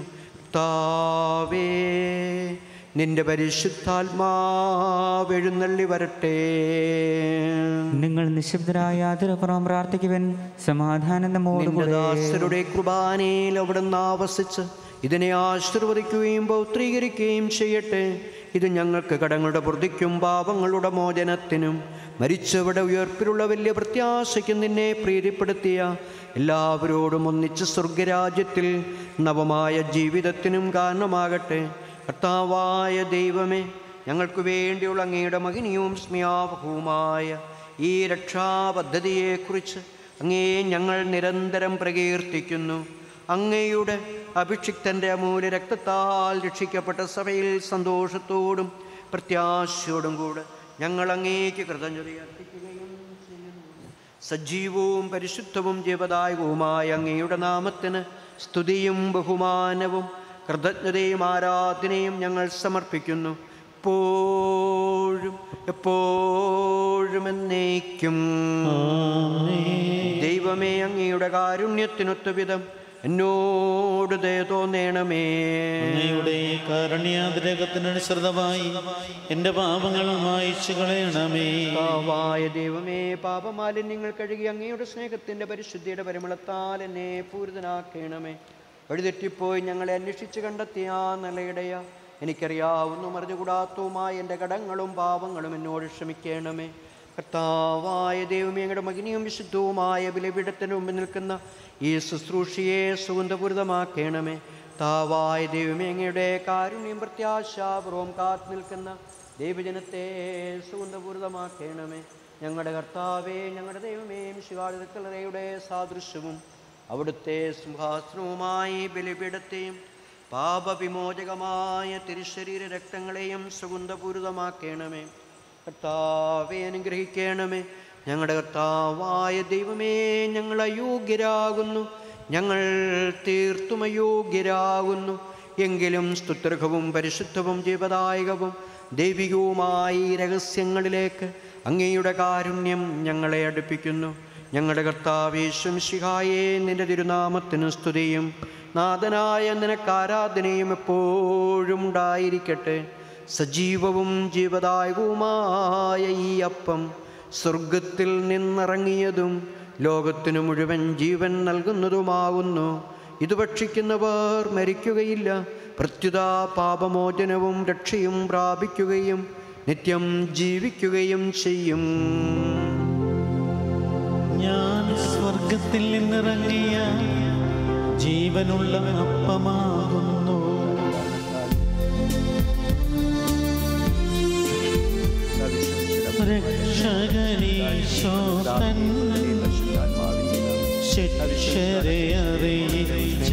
കർത്താവേ, നിന്റെ പരിശുദ്ധാത്മാവ് എഴുന്നള്ളി വരട്ടെ.
നിങ്ങൾ നിശബ്ദരായ ആദരപൂർവ്വം പ്രാർത്ഥിക്കുവൻ. സമാധാനം നമ്മോടുകൂടെ.
ദാസരുടെ കുർബാനയിൽ അവിടുന്ന് ആവസിച്ച് ഇതിനെ ആശീർവദിക്കുകയും പൗത്രീകരിക്കുകയും ചെയ്യട്ടെ. ഇത് ഞങ്ങൾക്ക് കടങ്ങളുടെ വൃദ്ധിക്കും പാപങ്ങളുടെ മോചനത്തിനും മരിച്ചവരുടെ ഉയർപ്പിലുള്ള വലിയ പ്രത്യാശയ്ക്കും നിന്നെ പ്രീതിപ്പെടുത്തിയ എല്ലാവരോടും ഒന്നിച്ച് സ്വർഗരാജ്യത്തിൽ നവമായ ജീവിതത്തിനും കാരണമാകട്ടെ. കർത്താവായ ദൈവമേ, ഞങ്ങൾക്ക് വേണ്ടിയുള്ള അങ്ങയുടെ മഹനീയവും സ്മയാവഹവുമായ ഈ രക്ഷാപദ്ധതിയെക്കുറിച്ച് അങ്ങേ ഞങ്ങൾ നിരന്തരം പ്രകീർത്തിക്കുന്നു. അങ്ങയുടെ അഭിഷിക്തൻ്റെ അമൂല്യ രക്തത്താൽ രക്ഷിക്കപ്പെട്ട സഭയിൽ സന്തോഷത്തോടും പ്രത്യാശയോടും കൂടെ ഞങ്ങൾ അങ്ങേക്ക് കൃതജ്ഞത അർപ്പിക്കുകയും ചെയ്യുന്നു. സജീവവും പരിശുദ്ധവും ജീവദായകവുമായ അങ്ങയുടെ നാമത്തിന് സ്തുതിയും ബഹുമാനവും കൃതജ്ഞതയും ആരാധനയും ഞങ്ങൾ സമർപ്പിക്കുന്നു. എപ്പോഴും എന്നേക്കും. ദൈവമേ, അങ്ങയുടെ കാരുണ്യത്തിനൊത്ത വിധം എന്നോട് ദയ തോന്നണമേ.
അങ്ങയുടെ കാരുണ്യാതിരേകത്തിനനുസൃതമായി എൻ്റെ പാപങ്ങൾ മായിച്ചു കളയണമേ.
കർത്താവായ ദൈവമേ, പാപമാലിന്യങ്ങൾ കഴുകി അങ്ങയുടെ സ്നേഹത്തിൻ്റെ പരിശുദ്ധിയുടെ പരിമളത്താൽ എന്നെ പൂരിതനാക്കണമേ. വഴിതെറ്റിപ്പോയി ഞങ്ങളെ അന്വേഷിച്ച് കണ്ടെത്തിയ നിലയിടയ എനിക്കറിയാവുന്നു മറിഞ്ഞുകൂടാത്തവുമായ എൻ്റെ കടങ്ങളും പാപങ്ങളും എന്നോട് ക്ഷമിക്കണമേ. കർത്താവായ ദൈവമേ, അങ്ങയുടെ മഹിനിയും വിശുദ്ധവുമായ ബലിപീഠത്തിന് മുമ്പിൽ നിൽക്കുന്ന ഈ ശുശ്രൂഷയെ സുഗന്ധപൂരിതമാക്കണമേ. കർത്താവായ ദൈവമേ, അങ്ങയുടെ കാരുണ്യം പ്രത്യാശാപൂർവം കാത്തു നിൽക്കുന്ന ദൈവജനത്തെ സുഗന്ധപൂരിതമാക്കണമേ. ഞങ്ങളുടെ കർത്താവേ, ഞങ്ങളുടെ ദൈവമേ, ശിവാടിയുടെ സാദൃശ്യവും അവിടുത്തെ സിംഹാസനവുമായി ബലിപീഠത്തെയും പാപവിമോചകമായ തിരുശരീര രക്തങ്ങളെയും സുഗന്ധപൂരിതമാക്കണമേ. കർത്താവെ, അനുഗ്രഹിക്കണമേ. ഞങ്ങളുടെ കർത്താവായ ദൈവമേ, ഞങ്ങൾ അയോഗ്യരാകുന്നു. ഞങ്ങൾ തീർത്തും അയോഗ്യരാകുന്നു. എങ്കിലും സ്തുത്യർഹവും പരിശുദ്ധവും ജീവദായകവും ദൈവികവുമായി രഹസ്യങ്ങളിലേക്ക് അങ്ങയുടെ കാരുണ്യം ഞങ്ങളെ അടുപ്പിക്കുന്നു. ഞങ്ങളുടെ കർത്താവേ മിശിഹായേ, നിന്റെ തിരുനാമത്തിന് സ്തുതിയും നാഥനായ നിനക്ക് ആരാധനയും എപ്പോഴും ഉണ്ടായിരിക്കട്ടെ. സജീവവും ജീവദായകവുമായ ഈ അപ്പം സ്വർഗത്തിൽ നിന്നിറങ്ങിയതും ലോകത്തിനു മുഴുവൻ ജീവൻ നൽകുന്നതുമാകുന്നു. ഇത് ഭക്ഷിക്കുന്നവർ മരിക്കുകയില്ല, പ്രത്യുത പാപമോചനവും രക്ഷയും പ്രാപിക്കുകയും നിത്യം ജീവിക്കുകയും ചെയ്യും.
ഞാൻ സ്വർഗത്തിൽ നിന്നിറങ്ങിയ ജീവനുള്ള അപ്പമാകുന്നു. രക്ഷകനീശോ തൻ ശിക്ഷരെ അറിയിച്ച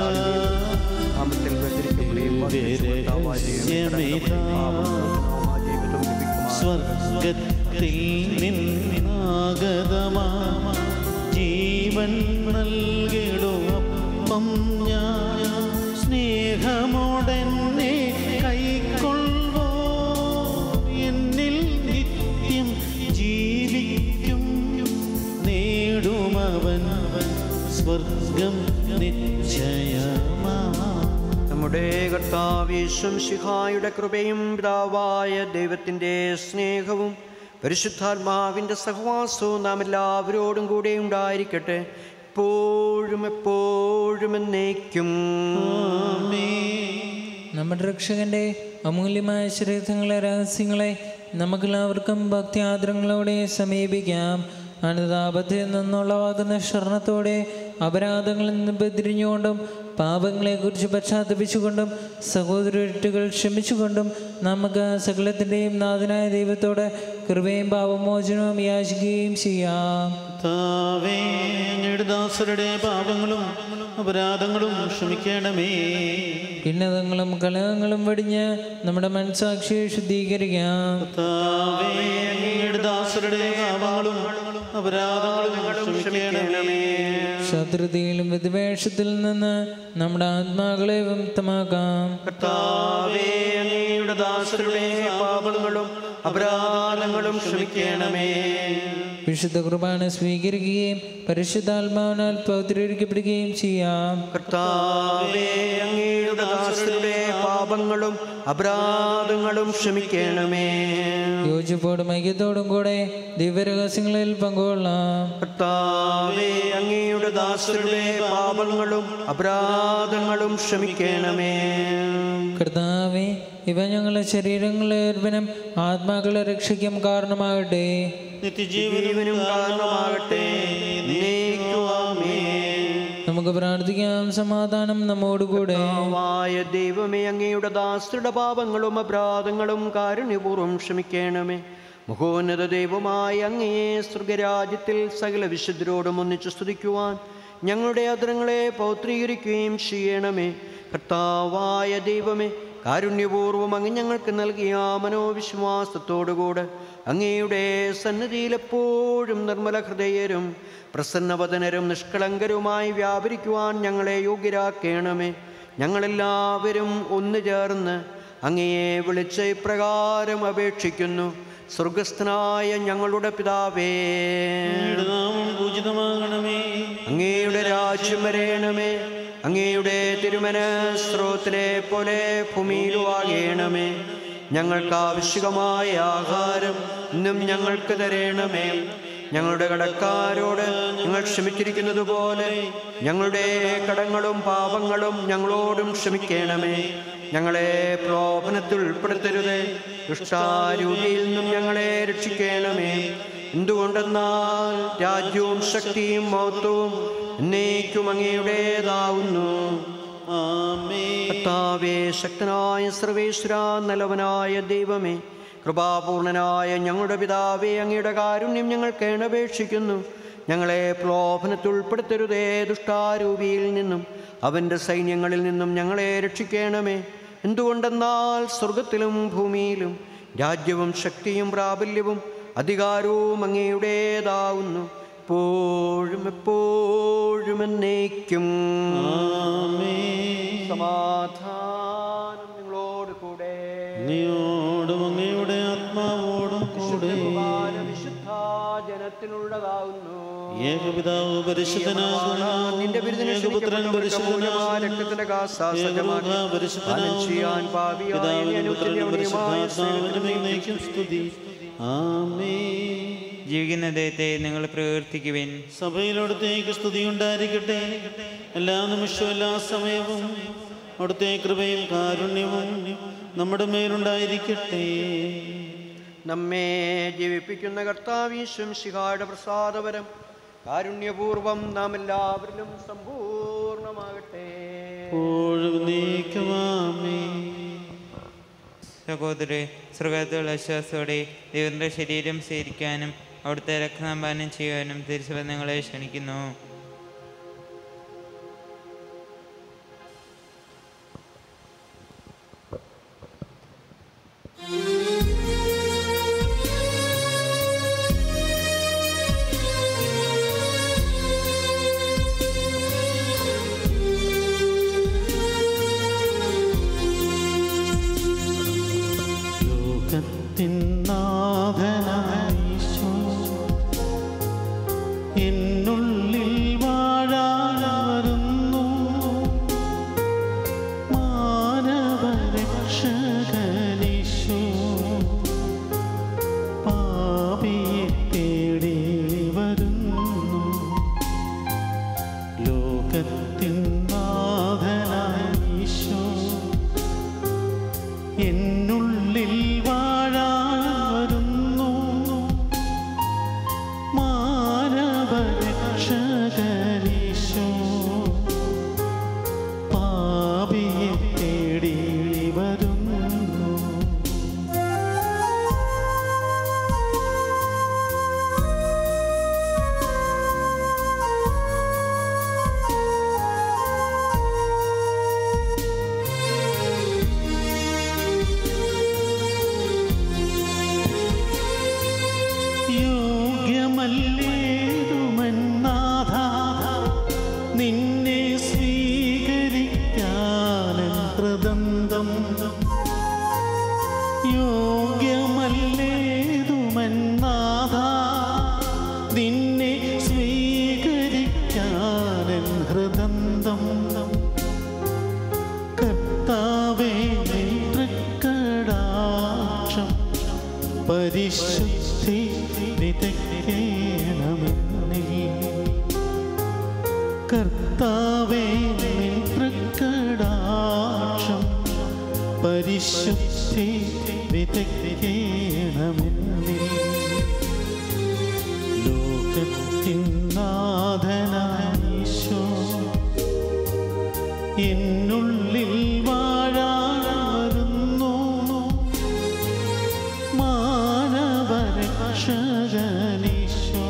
സ്വർഗത്തിൽ നിന്നാഗതമാ ജീവൻ നൽകിടും ഞാൻ. സ്നേഹമോടെന്നെ കൈക്കൊള്ളുവോ, എന്നിൽ നിത്യം ജീവിക്കും. നേടുമവൻ സ്വർഗം നിശ്ചയമാ.
നമ്മുടെ കർത്താവേ മിശിഹായുടെ കൃപയും പിതാവായ ദൈവത്തിൻ്റെ സ്നേഹവും പരിശുദ്ധാത്മാവിൻ്റെ സഹവാസവും നാം എല്ലാവരോടും കൂടെ ഉണ്ടായിരിക്കട്ടെ, എപ്പോഴും എപ്പോഴും എന്നേക്കും.
നമ്മുടെ രക്ഷകന്റെ അമൂല്യമായ ശരീരങ്ങളെ രഹസ്യങ്ങളെ നമുക്കെല്ലാവർക്കും ഭക്തി ആദരങ്ങളോടെ സമീപിക്കാം. അനുതാപത്തിൽ നിന്നുള്ളവാകുന്ന ശരണത്തോടെ അപരാധങ്ങളിൽ നിന്ന് ബദിരിഞ്ഞുകൊണ്ടും പാപങ്ങളെക്കുറിച്ച് പശ്ചാത്തപിച്ചുകൊണ്ടും സഹോദരറ്റുകൾ ക്ഷമിച്ചുകൊണ്ടും നമുക്ക് സകലത്തിൻ്റെയും നാഥനായ ദൈവത്തോട് കൃപയും പാപമോചനവും യാചിക്കുകയും ചെയ്യാം.
ദാസരുടെ പാപങ്ങളും അപരാധങ്ങളും ക്ഷമിക്കണമേ.
ഭിന്നതകളും കലഹങ്ങളും വെടിഞ്ഞ് നമ്മുടെ മനസ്സാക്ഷിയെ ശുദ്ധീകരിക്കാം.
ദാസരുടെ പാപങ്ങളും അപരാധങ്ങളും ക്ഷമിക്കണമേ.
ശത്രുതയിലും വിദ്വേഷത്തിൽ നിന്ന് നമ്മുടെ ആത്മാക്കളെ വിമുക്തമാക്കാം.
കർത്താവേ, അങ്ങയുടെ ദാസരുടെ പാപങ്ങളും അപരാധങ്ങളും ക്ഷമിക്കണമേ.
വിശുദ്ധ കുർബാന സ്വീകരിക്കുകയും പരിശുദ്ധാത്മാവിനാൽ പൗത്രീകരിക്കപ്പെടുകയും ചെയ്യാം.
കർത്താവേ, അങ്ങയുടെ ദാസരുടെ പാപങ്ങളും അപരാധങ്ങളും ക്ഷമിക്കണമേ.
യോജിപ്പോടും ഐക്യത്തോടും കൂടെ ദിവ്യരഹസ്യങ്ങളിൽ പങ്കുകൊള്ളാം.
കർത്താവേ, അങ്ങയുടെ ദാസരുടെ പാപങ്ങളും അപരാധങ്ങളും ക്ഷമിക്കണമേ.
കർത്താവേ, ഇവ ഞങ്ങളുടെ ശരീരങ്ങളെ ഏർപ്പനും ആത്മാക്കളെ രക്ഷയ്ക്കും കാരണമാകട്ടെ,
നിത്യജീവനും കാരണമാകട്ടെ.
നമുക്ക് പ്രാർത്ഥിക്കാം. സമാധാനം നമ്മോടുകൂടെ.
ദൈവമേ, അങ്ങയുടെ ദാസരുടെ പാപങ്ങളും അപരാധങ്ങളും കാരുണ്യപൂർവ്വം ക്ഷമിക്കണമേ. മഹോന്നത ദൈവമായ അങ്ങയെ സ്വർഗരാജ്യത്തിൽ സകല വിശുദ്ധരോടും ഒന്നിച്ചു സ്തുതിക്കുവാൻ ഞങ്ങളുടെ അധരങ്ങളെ പൗത്രീകരിക്കുകയും ചെയ്യണമേ. കർത്താവായ ദൈവമേ, കാരുണ്യപൂർവ്വം അങ്ങ് ഞങ്ങൾക്ക് നൽകിയ മനോവിശ്വാസത്തോടുകൂടെ അങ്ങയുടെ സന്നിധിയിൽ എപ്പോഴും നിർമ്മല ഹൃദയരും പ്രസന്നവദനരും നിഷ്കളങ്കരുമായി വ്യാപരിക്കുവാൻ ഞങ്ങളെ യോഗ്യരാക്കണമേ. ഞങ്ങളെല്ലാവരും ഒന്നു ചേർന്ന് അങ്ങയെ വിളിച്ച ഇപ്രകാരം അപേക്ഷിക്കുന്നു. സ്വർഗസ്ഥനായ ഞങ്ങളുടെ പിതാവേ,
പൂജിതമാകണമേ.
അങ്ങയുടെ രാജ്യം വരേണമേ. അങ്ങയുടെ തിരുമനസ്രോത്തിലെ പോലെ ഭൂമിയിലുമാകണമേ. ഞങ്ങൾക്ക് ആവശ്യമായ ആഹാരം ഇന്നും ഞങ്ങൾക്ക് തരണമേ. ഞങ്ങളുടെ കടക്കാരോട് ഞങ്ങൾ ക്ഷമിച്ചിരിക്കുന്നത് പോലെ ഞങ്ങളുടെ കടങ്ങളും പാപങ്ങളും ഞങ്ങളോടും ക്ഷമിക്കണമേ. ഞങ്ങളെ പ്രലോഭനത്തിൽ ഉൾപ്പെടുത്തരുതേ, ദുഷ്ടാരൂപിയിൽ നിന്നും ഞങ്ങളെ രക്ഷിക്കണമേ. എന്തുകൊണ്ടെന്നാൽ രാജ്യവും ശക്തിയും മഹത്വവും എന്നേക്കും അങ്ങയുടേതാവുന്നു. കർത്താവേ, ശക്തനായ സർവേശ്വരാ, നല്ലവനായ ദൈവമേ, കൃപാപൂർണനായ ഞങ്ങളുടെ പിതാവേ, അങ്ങയുടെ കാരുണ്യം ഞങ്ങൾ കേണപേക്ഷിക്കുന്നു. ഞങ്ങളെ പ്രലോഭനത്തിൽ ഉൾപ്പെടുത്തരുതേ, ദുഷ്ടാരൂപിയിൽ നിന്നും അവൻ്റെ സൈന്യങ്ങളിൽ നിന്നും ഞങ്ങളെ രക്ഷിക്കണമേ. എന്തുകൊണ്ടെന്നാൽ സ്വർഗത്തിലും ഭൂമിയിലും രാജ്യവും ശക്തിയും പ്രാബല്യവും അധികാരവും അങ്ങയുടേതാവുന്നു ഇപ്പോഴും എപ്പോഴും എന്നേക്കും.
ആമേൻ.
സമാധാനം നിങ്ങളോട് കൂടെ.
അങ്ങയോടും അങ്ങയുടെ ആത്മാവോടും കൂടെ.
വിശുദ്ധ ജനത്തിനുള്ളതാവുന്നു.
ഏകപിതാവ് പരിശുദ്ധനാകുന്നു.
നിന്റെ
ഏകപുത്രൻ പരിശുദ്ധനാകുന്നു.
രക്തത്തിന്റെ
പരിശുദ്ധനാകുന്നു. സ്തുതി. ആമേൻ.
ജീവിക്കുന്ന ദൈവത്തെ നിങ്ങൾ പ്രകീർത്തിക്കുവിൻ.
സഭയിലവിടുത്തേക്ക് സ്തുതി ഉണ്ടായിരിക്കട്ടെ. എല്ലാ നിമിഷവും എല്ലാ സമയവും അവിടുത്തെ കൃപയും കാരുണ്യവും നമ്മുടെ മേലുണ്ടായിരിക്കട്ടെ.
നമ്മെ ജീവിപ്പിക്കുന്ന കർത്താവീശും ശിഖായുടെ പ്രസാദപരം കാരുണ്യപൂർവം നാം എല്ലാവരിലും സമ്പൂർണമാകട്ടെ.
സഹോദരരെ, സ്വർഗത്തിലുള്ള വിശ്വാസത്തോടെ ദൈവത്തിന്റെ ശരീരം സ്വീകരിക്കാനും അവിടുത്തെ രക്തപാനം ചെയ്യാനും തിരുസഭ നിങ്ങളെ ക്ഷണിക്കുന്നു.
ലോകത്തിന്നാഥനായീശോ എന്നുള്ളിൽ വാഴാൻ വരുന്നു. മാനവരക്ഷകനീശോ പാപിയെ തേടി വരുന്നു. ലോകത്തിന്നാഥനായീശോ എന്നുള്ളിൽ വാഴാൻ വരുന്നു. മാനവരക്ഷകനീശോ പാപിയെ തേടി വരുന്നു. യോഗ്യമല്ലേതുമന്നാഥ നിന്നെ സ്വീകരിക്കാനും ഹൃദന്തം. യോഗ്യമല്ലേതുമന്നാഥ നിന്നെ സ്വീകരിക്കാനും ഹൃദന്തം. കർത്താവേ നിൻ തൃക്കടാക്ഷം പരിശുദ്ധി വിതയ്ക്കണമെന്നിൽ. കർത്താവേ നിൻ തൃക്കടാക്ഷം പരിശുദ്ധി വിതയ്ക്കണമെന്നിൽ. ലോകത്തിൻ നാഥനായീശോ എന്നുള്ളിൽ വാഴാൻ വരുന്നു. മാനവരക്ഷകനീശോ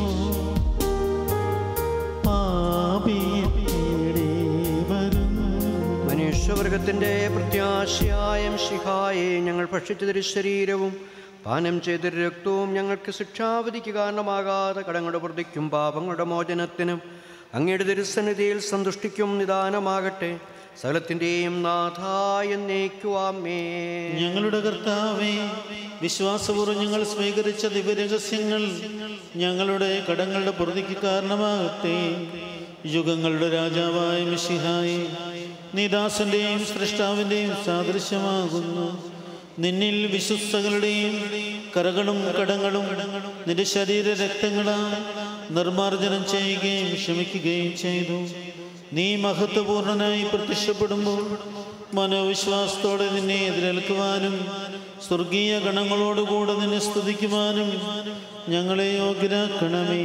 പാപിയെ തേടി വരുന്നു.
മനുഷ്യവർഗത്തിന്റെ പ്രത്യാശയായ ശിഖായെ ഞങ്ങൾ ഭക്ഷിച്ച തിരുശരീരവും പാനം ചെയ്തൊരു രക്തവും ഞങ്ങൾക്ക് ശിക്ഷാവധിക്ക് കാരണമാകാതെ കടങ്ങളുടെ പ്രതിക്കും പാപങ്ങളുടെ മോചനത്തിനും അങ്ങയുടെ തിരുസന്നിധിയിൽ സന്തുഷ്ടിക്കും നിദാനമാകട്ടെ. സകലത്തിൻ്റെയും നാഥായ എന്നേക്കുവാമേ.
ഞങ്ങളുടെ കർത്താവേ, വിശ്വാസപൂർവ്വം ഞങ്ങൾ സ്വീകരിച്ച ദിവ്യരഹസ്യങ്ങൾ ഞങ്ങളുടെ കടങ്ങളുടെ പ്രതിക്ക് കാരണമാകട്ടെ. യുഗങ്ങളുടെ രാജാവായ മിശിഹായേ, നീ ദാസന്റെയും സൃഷ്ടാവിൻ്റെയും സാദൃശ്യമാകുന്നു. നിന്നിൽ വിശ്വസ്തകളുടെയും കറകളും കടങ്ങളും നിന്റെ ശരീര രക്തങ്ങളാൽ നിർമ്മാർജ്ജനം ചെയ്യുകയും ക്ഷമിക്കുകയും ചെയ്തു. നീ മഹത്വപൂർണനായി പ്രത്യക്ഷപ്പെടുമ്പോൾ മനോവിശ്വാസത്തോടെ നിന്നെ എതിരേൽക്കുവാനും സ്വർഗീയ ഗണങ്ങളോടുകൂടെ നിന്നെ സ്തുതിക്കുവാനും ഞങ്ങളെ യോഗ്യരാക്കണമേ.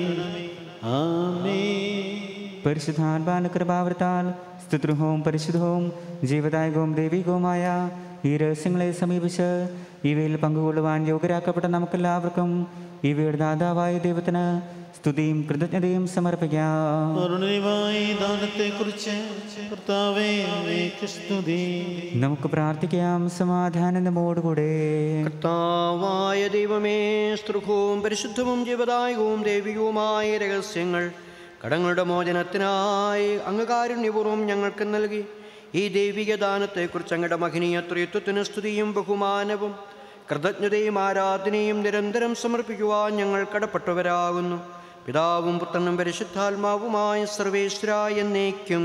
ആമേൻ.
പരിശുദ്ധാത്മാവിന്റെ കൃപാവൃത്താൽ സ്തുത്യർഹവും പരിശുദ്ധവും ജീവദായകവും ദൈവികവുമായ ഈ രഹസ്യങ്ങളെ സമീപിച്ച് ഇവയിൽ പങ്കുകൊള്ളുവാൻ യോഗ്യരാക്കപ്പെട്ട നമുക്കെല്ലാവർക്കും ഇവയുടെ ദാതാവായ ദൈവത്തിന് സ്തുതിയും കൃതജ്ഞതയും സമർപ്പിക്കാം.
കരുണയുമായി ദാനത്തെക്കുറിച്ച് കർത്താവേ അങ്ങേക്ക് സ്തുതി.
നമുക്ക് പ്രാർത്ഥിക്കാം. സമാധാനം നമ്മോടുകൂടെ.
കർത്താവായ ദൈവമേ, സ്തുതിയും പരിശുദ്ധവും ജീവദായകവും ദൈവികവുമായ രഹസ്യങ്ങൾ കടങ്ങളുടെ മോചനത്തിനായി അങ്ങ് കാരുണ്യപൂർവ്വം ഞങ്ങൾക്ക് നൽകി. ഈ ദൈവിക ദാനത്തെക്കുറിച്ച് അങ്ങയുടെ മഹനീയ ത്രിത്വത്തിന് സ്തുതിയും ബഹുമാനവും കൃതജ്ഞതയും ആരാധനയും നിരന്തരം സമർപ്പിക്കുവാൻ ഞങ്ങൾ കടപ്പെട്ടവരാകുന്നു. പിതാവും പുത്രനും പരിശുദ്ധാത്മാവുമായ സർവേശ്വരായ എന്നേക്കും.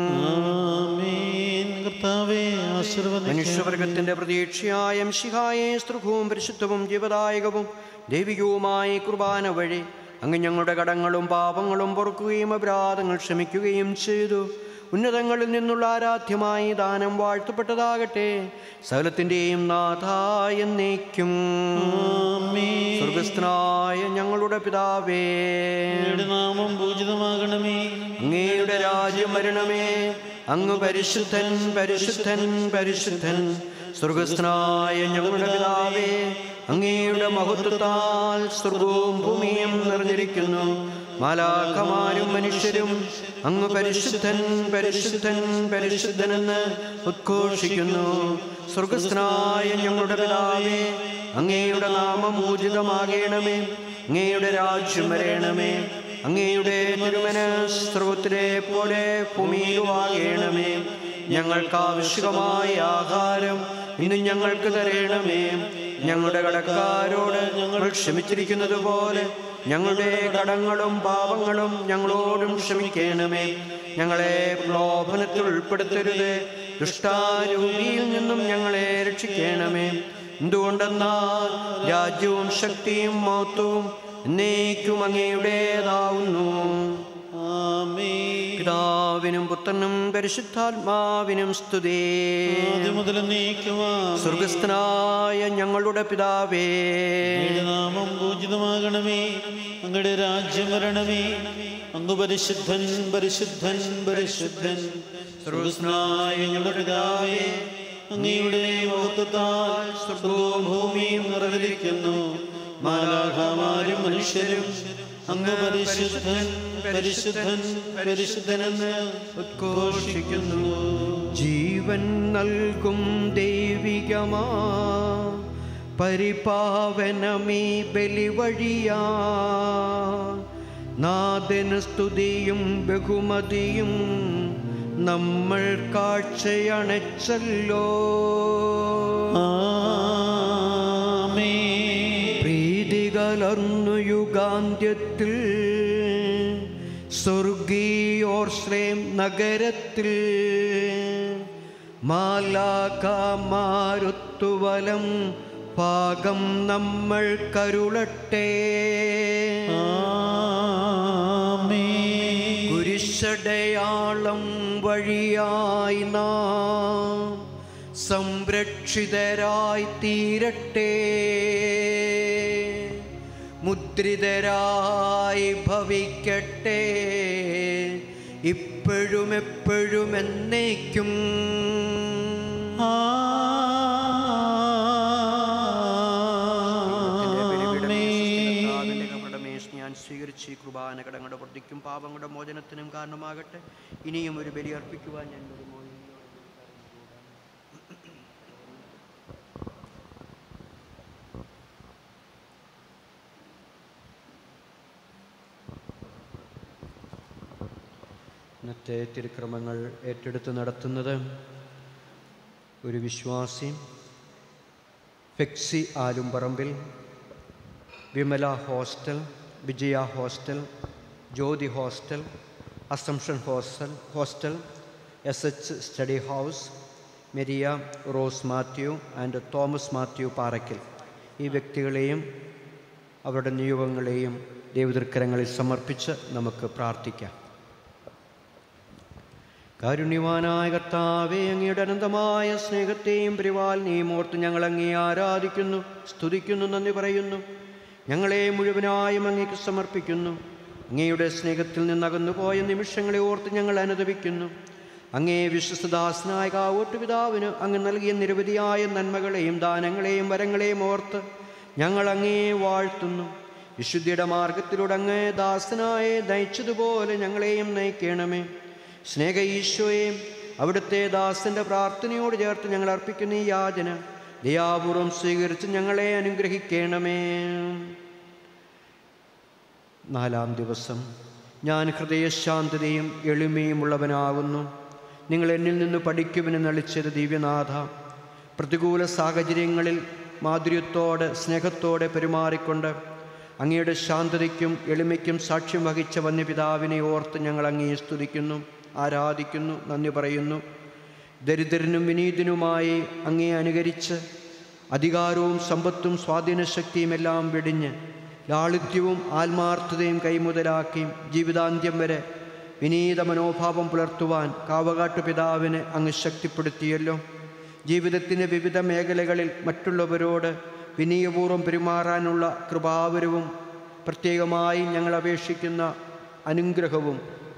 മനുഷ്യവർഗത്തിന്റെ പ്രതീക്ഷയായ മിശിഹായെ സ്തുതിയും പരിശുദ്ധവും ജീവദായകവും ദൈവികവുമായ കുർബാന വഴി അങ്ങ് ഞങ്ങളുടെ കടങ്ങളും പാപങ്ങളും പൊറുക്കുകയും അപരാധങ്ങൾ ക്ഷമിക്കുകയും ചെയ്തു. ഉന്നതങ്ങളിൽ നിന്നുള്ള ആരാധ്യമായി ദാനം വാഴ്ത്തപ്പെട്ടതാകട്ടെ. സകലത്തിൻ്റെയും നാഥായ എന്നേക്കും. സ്വർഗസ്ഥനായ ഞങ്ങളുടെ പിതാവേ,
നാമം പൂജിതമാകണമേ.
അങ്ങയുടെ രാജ്യം വരണമേ. അങ്ങ് പരിശുദ്ധൻ പരിശുദ്ധൻ പരിശുദ്ധൻ. സ്വർഗസ്ഥനായ ഞങ്ങളുടെ പിതാവേ, അങ്ങയുടെ മഹത്വത്താൽ സ്വർഗവും ഭൂമിയും നിറഞ്ഞിരിക്കുന്നു. മാലാഖമാരും മനുഷ്യരും അങ്ങ് പരിശുദ്ധൻ പരിശുദ്ധൻ പരിശുദ്ധനെന്ന് ഉദ്ഘോഷിക്കുന്നു. സ്വർഗസ്ഥനായ ഞങ്ങളുടെ പിതാവേ, അങ്ങയുടെ നാമം പൂജിതമാകണമേ. അങ്ങയുടെ രാജ്യം വരണമേ. അങ്ങയുടെ തിരുമനസ്സ് സ്വർഗ്ഗത്തിലെ പോലെ ഭൂമിയിലുമാകണമേ. ഞങ്ങൾക്ക് ആവശ്യമായ ആഹാരം ഇന്ന് ഞങ്ങൾക്ക് തരണമേ. ഞങ്ങളുടെ കടക്കാരോട് ഞങ്ങൾ ക്ഷമിച്ചിരിക്കുന്നത് പോലെ ഞങ്ങളുടെ കടങ്ങളും പാപങ്ങളും ഞങ്ങളോടും ക്ഷമിക്കണമേ. ഞങ്ങളെ പ്രലോഭനത്തിൽ ഉൾപ്പെടുത്തരുത്, ദുഷ്ടാരൂപിയിൽ നിന്നും ഞങ്ങളെ രക്ഷിക്കണമേ. എന്തുകൊണ്ടെന്നാൽ രാജ്യവും ശക്തിയും മഹത്വവും എന്നേക്കും അങ്ങയുടേതാവുന്നു. പിതാവിനും പുത്രനും പരിശുദ്ധാത്മാവിനും സ്തുതി. സ്വർഗസ്ഥനായ ഞങ്ങളുടെ പിതാവേ,
നാമം പൂജിതമാകണമേ. അങ്ങയുടെ രാജ്യം വരണമേ. അങ്ങ് പരിശുദ്ധൻ പരിശുദ്ധൻ പരിശുദ്ധൻ. സ്വർഗസ്ഥനായ ഞങ്ങളുടെ പിതാവേ, അങ്ങയുടെ മഹത്വത്താൽ സ്വർഗ്ഗവും ഭൂമിയും നിറഞ്ഞിരിക്കുന്നു. മാലാഖമാരും മനുഷ്യരും അങ്ങ് പരിശുദ്ധൻ പരിശുദ്ധൻ പരിശുദ്ധനെന്ന് ഉദ്ഘോഷിക്കുന്നു.
ജീവൻ നൽകും ദൈവികമാ പരിപാവനമീ ബലിവഴിയാ നാഥന് സ്തുതിയും ബഹുമതിയും നമ്മൾ കാഴ്ചയണച്ചല്ലോ. പ്രീതികലർന്നു യുഗാന്ത്യത്തിൽ സ്വർഗീയോർശ്ലേം നഗരത്തിൽ മാലാഖമാരുത്തുവലം ഭാഗം നമ്മൾ കരുളട്ടെ. കുരിശടയാളം വഴിയായി നാം സംരക്ഷിതരായി തീരട്ടെ. മുദ്രിതരായി ഭവിക്കട്ടെ. ഇപ്പോഴും എപ്പോഴും എന്നേക്കും. ഞാൻ സ്വീകരിച്ച് ഈ കുർബാന കടങ്ങളുടെ വൃദ്ധിക്കും പാപങ്ങളുടെ മോചനത്തിനും കാരണമാകട്ടെ. ഇനിയും ഒരു ബലി അർപ്പിക്കുവാൻ ഞാൻ വരുമോ? ഇന്നത്തെ തിരുക്രമങ്ങൾ ഏറ്റെടുത്ത് നടത്തുന്നത് ഒരു വിശ്വാസി ഫെക്സി Alumparambil, Vimala hostel, Vijaya hostel, Jyothi hostel, assumption hostel, SH study house, Meriya Rose Mathew and Thomas Mathew Parackal. ഈ വ്യക്തികളെയും അവരുടെ നിയോഗങ്ങളെയും ദൈവതൃക്കരങ്ങളിൽ സമർപ്പിച്ച് നമുക്ക് പ്രാർത്ഥിക്കാം. കാരുണ്യവാനായ കർത്താവേ, അങ്ങയുടെ അനന്തമായ സ്നേഹത്തെയും പരിപാലനയും ഓർത്ത് ഞങ്ങൾ അങ്ങേ ആരാധിക്കുന്നു, സ്തുതിക്കുന്നു, നന്ദി പറയുന്നു. ഞങ്ങളെ മുഴുവനായും അങ്ങേക്ക് സമർപ്പിക്കുന്നു. അങ്ങയുടെ സ്നേഹത്തിൽ നിന്നകന്നുപോയ നിമിഷങ്ങളെ ഓർത്ത് ഞങ്ങൾ അനുദപിക്കുന്നു. അങ്ങേ വിശ്വസ്തദാസനായ കാവൂട്ട് പിതാവിന് അങ്ങ് നൽകിയ നിരവധിയായ നന്മകളെയും ദാനങ്ങളെയും വരങ്ങളെയും ഓർത്ത് ഞങ്ങൾ അങ്ങേ വാഴ്ത്തുന്നു. വിശുദ്ധിയുടെ മാർഗത്തിലൂടെ അങ്ങ് ദാസനായെ നയിച്ചതുപോലെ ഞങ്ങളെയും നയിക്കണമേ. സ്നേഹ ഈശോയെ, അവിടുത്തെ ദാസന്റെ പ്രാർത്ഥനയോട് ചേർത്ത് ഞങ്ങൾ അർപ്പിക്കുന്ന ഈ യാചന ദയാപൂർവം സ്വീകരിച്ച് ഞങ്ങളെ അനുഗ്രഹിക്കണമേ. 4-ാം ദിവസം. ഞാൻ ഹൃദയശാന്തതയും എളിമയും ഉള്ളവനാകുന്നു. നിങ്ങൾ എന്നിൽ നിന്ന് പഠിക്കുവിന് നളിച്ചത് ദിവ്യനാഥ. പ്രതികൂല സാഹചര്യങ്ങളിൽ മാധുര്യത്തോടെ സ്നേഹത്തോടെ പെരുമാറിക്കൊണ്ട് അങ്ങയുടെ ശാന്തതയ്ക്കും എളിമയ്ക്കും സാക്ഷ്യം വഹിച്ച വന്യപിതാവിനെ ഓർത്ത് ഞങ്ങൾ അങ്ങയെ സ്തുതിക്കുന്നു, ആരാധിക്കുന്നു, നന്ദി പറയുന്നു. ദരിദ്രനും വിനീതനുമായി അങ്ങയെ അനുകരിച്ച് അധികാരവും സമ്പത്തും സ്വാധീനശക്തിയും എല്ലാം വെടിഞ്ഞ് ലാളിത്യവും ആത്മാർത്ഥതയും കൈമുതലാക്കി ജീവിതാന്ത്യം വരെ വിനീത മനോഭാവം പുലർത്തുവാൻ കാവകാട്ടു പിതാവിനെ അങ്ങ് ശക്തിപ്പെടുത്തിയല്ലോ. ജീവിതത്തിൻ്റെ വിവിധ മേഖലകളിൽ മറ്റുള്ളവരോട് വിനയപൂർവ്വം പെരുമാറാനുള്ള കൃപാവരവും പ്രത്യേകമായി ഞങ്ങൾ അപേക്ഷിക്കുന്ന അനുഗ്രഹവും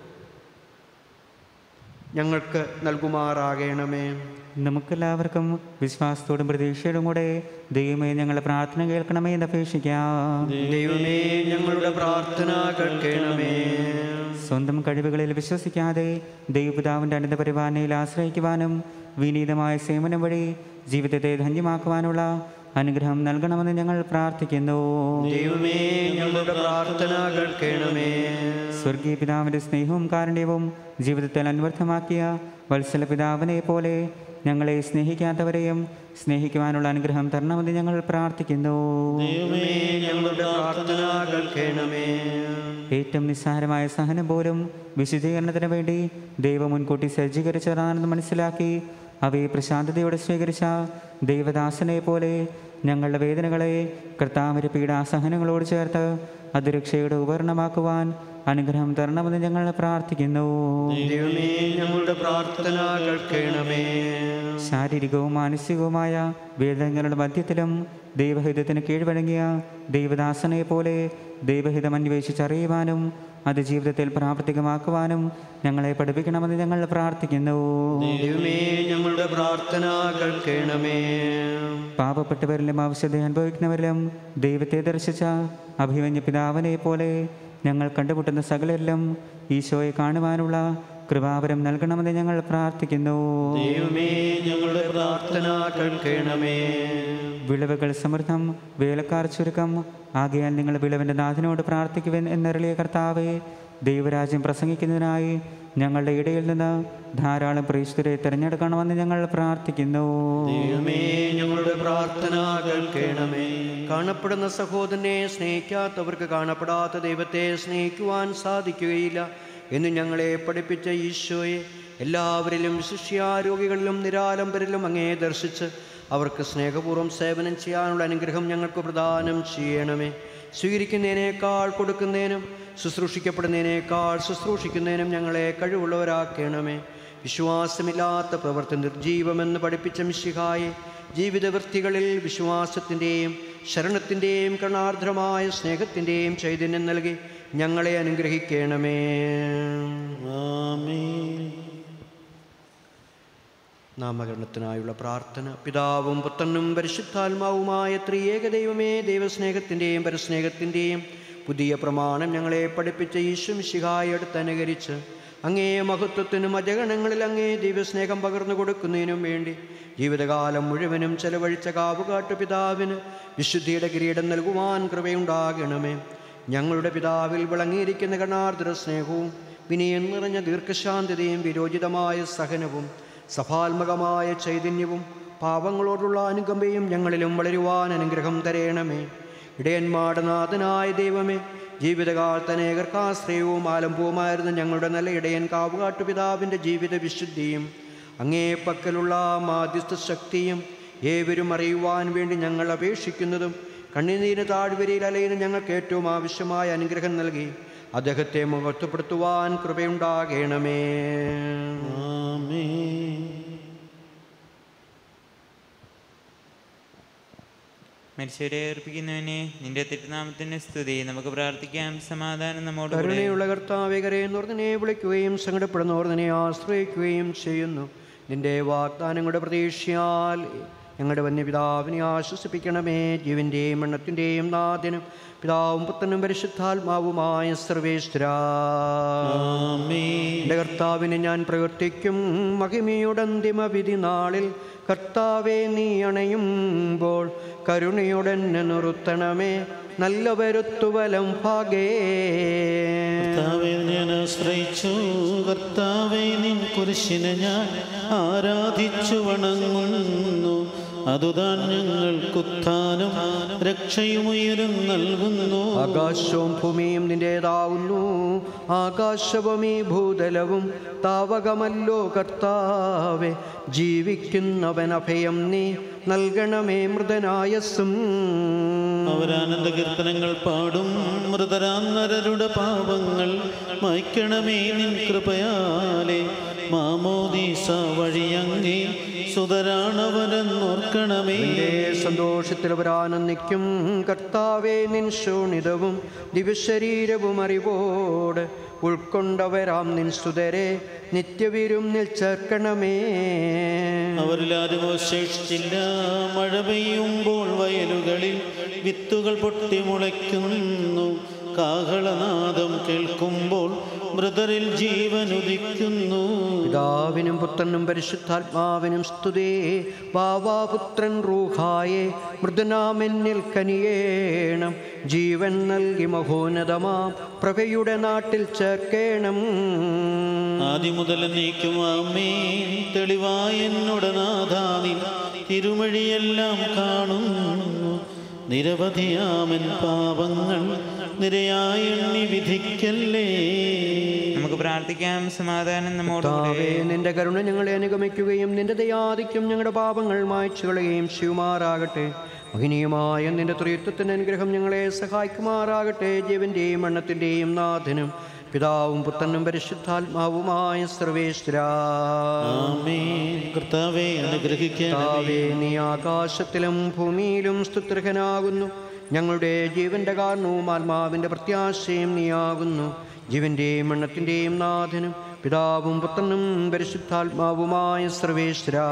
ഞങ്ങൾക്ക് നൽകുമാറാകണമേ.
നമുക്കെല്ലാവർക്കും വിശ്വാസത്തോടും പ്രതീക്ഷയോടും കൂടെ ദൈവമേ ഞങ്ങളുടെ പ്രാർത്ഥന കേൾക്കണമേ എന്ന് അപേക്ഷിക്കാം.
ദൈവമേ ഞങ്ങളുടെ പ്രാർത്ഥന കേൾക്കണമേ.
സ്വന്തം കഴിവുകളിൽ വിശ്വസിക്കാതെ ദൈവപിതാവിൻ്റെ അനന്ത പരിപാലനയിൽ ആശ്രയിക്കുവാനും വിനീതമായ സേവനം വഴി ജീവിതത്തെ ധന്യമാക്കുവാനുള്ള അനുഗ്രഹം നൽകണമെന്ന് ഞങ്ങൾ പ്രാർത്ഥിക്കുന്നു.
ദൈവമേ ഞങ്ങളുടെ പ്രാർത്ഥന കേൾക്കണമേ.
സ്വർഗീയ പിതാവിൻ്റെ സ്നേഹവും കാരുണ്യവും ജീവിതത്തിൽ അന്വർത്ഥമാക്കിയ വത്സല പിതാവിനെ പോലെ ഞങ്ങളെ സ്നേഹിക്കാത്തവരെയും സ്നേഹിക്കുവാനുള്ള അനുഗ്രഹം തരണമെന്ന് ഞങ്ങൾ പ്രാർത്ഥിക്കുന്നു.
ദൈവമേ ഞങ്ങളുടെ പ്രാർത്ഥന കേൾക്കണമേ.
ഏറ്റവും നിസ്സാരമായ സഹനം പോലും വിശുദ്ധീകരണത്തിന് വേണ്ടി ദൈവം മുൻകൂട്ടി സജ്ജീകരിച്ചതാണെന്ന് മനസ്സിലാക്കി അവയെ പ്രശാന്തതയോടെ സ്വീകരിച്ച ദൈവദാസനെ പോലെ ഞങ്ങളുടെ വേദനകളെ കർത്താവിൻ്റെ പീഡാസഹനങ്ങളോട് ചേർത്ത് അത് രക്ഷയുടെ ഉപകരണമാക്കുവാൻ അനുഗ്രഹം തരണമെന്ന് ഞങ്ങൾ പ്രാർത്ഥിക്കുന്നു.
ദൈവമേ ഞങ്ങളുടെ പ്രാർത്ഥന കേൾക്കണമേ.
ശാരീരികവും മാനസികവുമായ വേദനകളുടെ മധ്യത്തിലും ദൈവഹിതത്തിന് കീഴ്വഴങ്ങിയ ദൈവദാസനെ പോലെ ദൈവഹിതം അന്വേഷിച്ചറിയുവാനും അത് ജീവിതത്തിൽ പ്രാവർത്തികമാക്കുവാനും ഞങ്ങളെ പഠിപ്പിക്കണമെന്ന് ഞങ്ങൾ പ്രാർത്ഥിക്കുന്നു.
ദൈവമേ ഞങ്ങളുടെ പ്രാർത്ഥന കേൾക്കണമേ.
പാപപ്പെട്ടവരിലും ആവശ്യത അനുഭവിക്കുന്നവരിലും ദൈവത്തെ ദർശിച്ച അഭിമന്യ പിതാവിനെ പോലെ ഞങ്ങൾ കണ്ടുമുട്ടുന്ന സകലരിലും ഈശോയെ കാണുവാനുള്ള കൃപാവരം നൽകണമെന്ന് ഞങ്ങൾ പ്രാർത്ഥിക്കുന്നു.
ദൈവമേ ഞങ്ങളുടെ പ്രാർത്ഥന കേൾക്കണമേ.
വിളവുകൾ സമൃദ്ധം, വേലക്കാർ ചുരുക്കം, ആകയാൽ നിങ്ങൾ വിളവിൻ്റെ നാഥനോട് പ്രാർത്ഥിക്കുവാൻ എന്നരുളിയ കർത്താവേ, ദൈവരാജ്യം പ്രസംഗിക്കുന്നതിനായി ഞങ്ങളുടെ ഇടയിൽ നിന്ന് ധാരാളം പ്രേക്ഷിതരെ തിരഞ്ഞെടുക്കണമെന്ന് ഞങ്ങൾ പ്രാർത്ഥിക്കുന്നു.
ദൈവമേ ഞങ്ങളുടെ പ്രാർത്ഥന കേൾക്കണമേ. കാണപ്പെടുന്ന സഹോദരനെ സ്നേഹിക്കാത്തവർക്ക് കാണപ്പെടാത്ത ദൈവത്തെ സ്നേഹിക്കുവാൻ സാധിക്കുകയില്ല എന്ന് ഞങ്ങളെ പഠിപ്പിച്ച ഈശോയെ, എല്ലാവരിലും ശിഷ്യാരോഗികളിലും നിരാലംബരിലും അങ്ങേ ദർശിച്ച് അവർക്ക് സ്നേഹപൂർവ്വം സേവനം ചെയ്യാനുള്ള അനുഗ്രഹം ഞങ്ങൾക്ക് പ്രദാനം ചെയ്യണമേ. സ്വീകരിക്കുന്നതിനേക്കാൾ കൊടുക്കുന്നതിനും ശുശ്രൂഷിക്കപ്പെടുന്നതിനേക്കാൾ ശുശ്രൂഷിക്കുന്നതിനും ഞങ്ങളെ കഴിവുള്ളവരാക്കണമേ. വിശ്വാസമില്ലാത്ത പ്രവൃത്തി നിർജീവമെന്ന് പഠിപ്പിച്ച മിശിഹായെ, ജീവിതവൃത്തികളിൽ വിശ്വാസത്തിൻ്റെയും ശരണത്തിൻ്റെയും കരുണാർദ്രമായ സ്നേഹത്തിൻ്റെയും ചൈതന്യം നൽകി ഞങ്ങളെ അനുഗ്രഹിക്കണമേ.
ആമേൻ.
നാമകരണത്തിനായുള്ള പ്രാർത്ഥന. പിതാവും പുത്രനും പരിശുദ്ധാത്മാവുമായ ത്രിയേക ദൈവമേ, ദൈവസ്നേഹത്തിൻ്റെയും പരസ്നേഹത്തിൻ്റെയും പുതിയ പ്രമാണം ഞങ്ങളെ പഠിപ്പിച്ച ഈശോ മിശിഹായെ അടുത്ത് അനുകരിച്ച് അങ്ങേ മഹത്വത്തിനും അജഗണങ്ങളിൽ അങ്ങേ ദൈവസ്നേഹം പകർന്നു കൊടുക്കുന്നതിനും വേണ്ടി ജീവിതകാലം മുഴുവനും ചെലവഴിച്ച കാവുകാട്ടു പിതാവിന് വിശുദ്ധിയുടെ കിരീടം നൽകുവാൻ കൃപയുണ്ടാകണമേ. ഞങ്ങളുടെ പിതാവിൽ വിളങ്ങിയിരിക്കുന്ന കരുണാർദ്ര സ്നേഹവും വിനയം നിറഞ്ഞ ദീർഘശാന്തതയും വിരോചിതമായ സഹനവും സഭാത്മകമായ ചൈതന്യവും പാപങ്ങളോടുള്ള അനുകമ്പയും ഞങ്ങളിലും വളരുവാൻ അനുഗ്രഹം തരയണമേ. ഇടയന്മാടനാഥനായ ദൈവമേ, ജീവിതകാലത്ത് അനേകർക്കാശ്രയവും ആലംബവുമായിരുന്ന ഞങ്ങളുടെ നല്ല ഇടയൻ കാവുകാട്ടു പിതാവിൻ്റെ ജീവിത വിശുദ്ധിയും അങ്ങേ പക്കലുള്ള മാധ്യസ്ഥ ശക്തിയും ഏവരും അറിയുവാൻ വേണ്ടി ഞങ്ങൾ അപേക്ഷിക്കുന്നതും കണ്ണുനീര് താഴ്വരയിൽ അലയുന്ന ഞങ്ങൾക്ക് ഏറ്റവും ആവശ്യമായ അനുഗ്രഹം നൽകി അദ്ദേഹത്തെ മഹത്വപ്പെടുത്തുവാൻ കൃപയുണ്ടാകണമേ.
മനുഷ്യരെ ഏർപ്പിക്കുന്നവനെ നിന്റെ തിരുനാമത്തിന് സ്തുതി. നമുക്ക് പ്രാർത്ഥിക്കാം. സമാധാനം നമ്മോട്.
കരുണയുള്ള കർത്താവേ, കരയുന്നോർദിനെ വിളിക്കുകയും സങ്കടപ്പെടുന്നോർദിനെ ആശ്രയിക്കുകയും ചെയ്യുന്നു. നിന്റെ വാഗ്ദാനങ്ങളുടെ പ്രതീക്ഷയാൽ ഞങ്ങളുടെ വന്യപിതാവിനെ ആശ്വസിപ്പിക്കണമേ. ജീവൻ്റെയും മരണത്തിൻ്റെയും നാഥനും പിതാവും പുത്രനും പരിശുദ്ധാത്മാവുമായ സർവേശ്വരാ. എൻ്റെ കർത്താവിനെ ഞാൻ പ്രവർത്തിക്കും മഹിമയുടെ അന്തിമ വിധി നാളിൽ. കർത്താവെ നീ അണയുമ്പോൾ കരുണയുടെന്നെ നിർത്തണമേ. നല്ല വരുത്തുവലം ഭാഗേ.
കർത്താവേ ഞാൻ ആശ്രയിച്ചു, കർത്താവേ നിൻ കുരിശിനെ ഞാൻ ആരാധിച്ചു വണങ്ങുന്നു. അതുതാൻ ഞങ്ങൾക്കുത്ഥാനം രക്ഷയും ഉയരും നൽകുന്നു.
ആകാശവും ഭൂമിയും നിന്റേതാവുന്നു, ആകാശവും ഈ ഭൂതലവും താവകമല്ലോ കർത്താവെ. ജീവിക്കുന്നവൻ അഭയം നീ നൽകണമേ മൃതനായസ്സും.
അവരാനന്ദ കീർത്തനങ്ങൾ പാടും, മൃതരാന്നരരുടെ പാപങ്ങൾ മായ്ക്കണമേ നിൻ കൃപയാലെ. മാമോദീസ വഴിയങ്ങേ സുതരാണവരെന്നോർക്കണമേ.
സന്തോഷത്തിൽ അവരാനന്ദിക്കും കർത്താവേ. നിൻ ശോണിതവും ദിവശരീരവും അറിവോട് ഉൾക്കൊണ്ടവരാം നിൻ സുതരെ നിത്യവിരുന്നിൽ ചേർക്കണമേ.
അവരിലാരും അവശേഷിച്ചില്ല. മഴ പെയ്യുമ്പോൾ വയലുകളിൽ വിത്തുകൾ പൊട്ടി മുളയ്ക്കുന്നു. കാഹളനാദം കേൾക്കുമ്പോൾ മൃതരിൽ ജീവനുദിക്കുന്നു.
പിതാവിനും പുത്രനും പരിശുദ്ധാത്മാവിനും സ്തുതി. ബാവാപുത്രൻ റൂഹായെ മൃദുനാമെന്നിൽ കനിയേണം. ജീവൻ നൽകി മഹോന്നതമാം പ്രഭയുടെ നാട്ടിൽ ചേർക്കേണം.
ആദ്യം മുതൽ നീക്കും ആമേൻ. തെളിവായ എന്നോട് നാഥാനിൻ തിരുമഴിയെല്ലാം കാണുന്നു. നിരവധിയാമൻ പാപങ്ങൾ നിരയായി എണ്ണി വിധിക്കല്ലേ.
നമുക്ക് പ്രാർത്ഥിക്കാം. സമാധാനം നമ്മോടുകൂടെ.
നിന്റെ കരുണ ഞങ്ങളെ അനുഗമിക്കുകയും നിന്റെ ദയാധിക്യം ഞങ്ങളുടെ പാപങ്ങൾ മായ്ച്ചു കളയുകയും ചെയ്യുമാറാകട്ടെ. മഹനീയമായ നിന്റെ ത്രിത്വത്തിൻ്റെ അനുഗ്രഹം ഞങ്ങളെ സഹായിക്കുമാറാകട്ടെ. ജീവന്റെയും മരണത്തിൻ്റെയും നാഥനും പിതാവും പുത്രനും പരിശുദ്ധാത്മാവുമായ സർവേശ്വരാ.
കർത്താവേ അനുഗ്രഹിക്കണമേ.
നീ ആകാശത്തിലും ഭൂമിയിലും സ്തുത്യർഹനാകുന്നു. ഞങ്ങളുടെ ജീവന്റെ കാരണവും ആത്മാവിന്റെ പ്രത്യാശയും നീയാകുന്നു. ജീവന്റെയും മരണത്തിൻ്റെയും നാഥനും പിതാവും പുത്രനും പരിശുദ്ധാത്മാവുമായ സർവേശ്വരാ.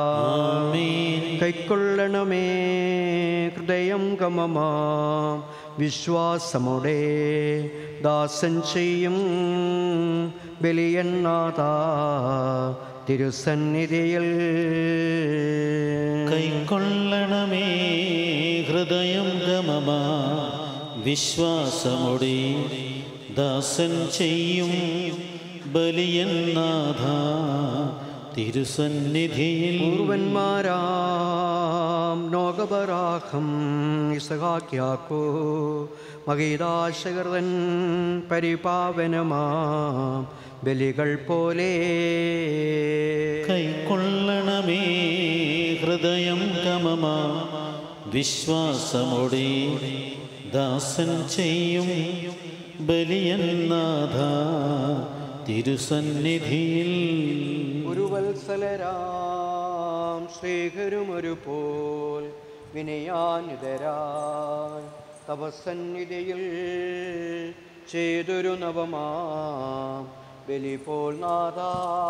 കൈക്കൊള്ളണമേ ഹൃദയം ഗമമാം വിശ്വാസമോടെ ദാസൻ ചെയ്യും ബലിയന്നാഥ തിരുസന്നിധിയിൽ.
കൈക്കൊള്ളണമേ ഹൃദയം ഗമമാ വിശ്വാസമോടെ ദാസൻ ചെയ്യും ബലിയന്നാഥ തിരുസന്നിധിയിൽ.
പൂർവന്മാരാം നോകപരാഹം ഇസഹാക്യാക്കോ മഹീദാശകർതൻ പരിപാവനമാം ബലികൾ പോലെ.
കൈക്കൊള്ളണമേ ഹൃദയം ഗമമാ വിശ്വാസമോടെ ദാസൻ ചെയ്യും ബലിയന്നാഥ തിരുസന്നിധിയിൽ.
ഒരു വത്സലരാം ശ്രീകരും ഒരു പോൽ വിനയാനിതരായി തപസന്നിധിയിൽ ചെയ്തൊരു നവമാം ബലി പോൽ നാഥാ.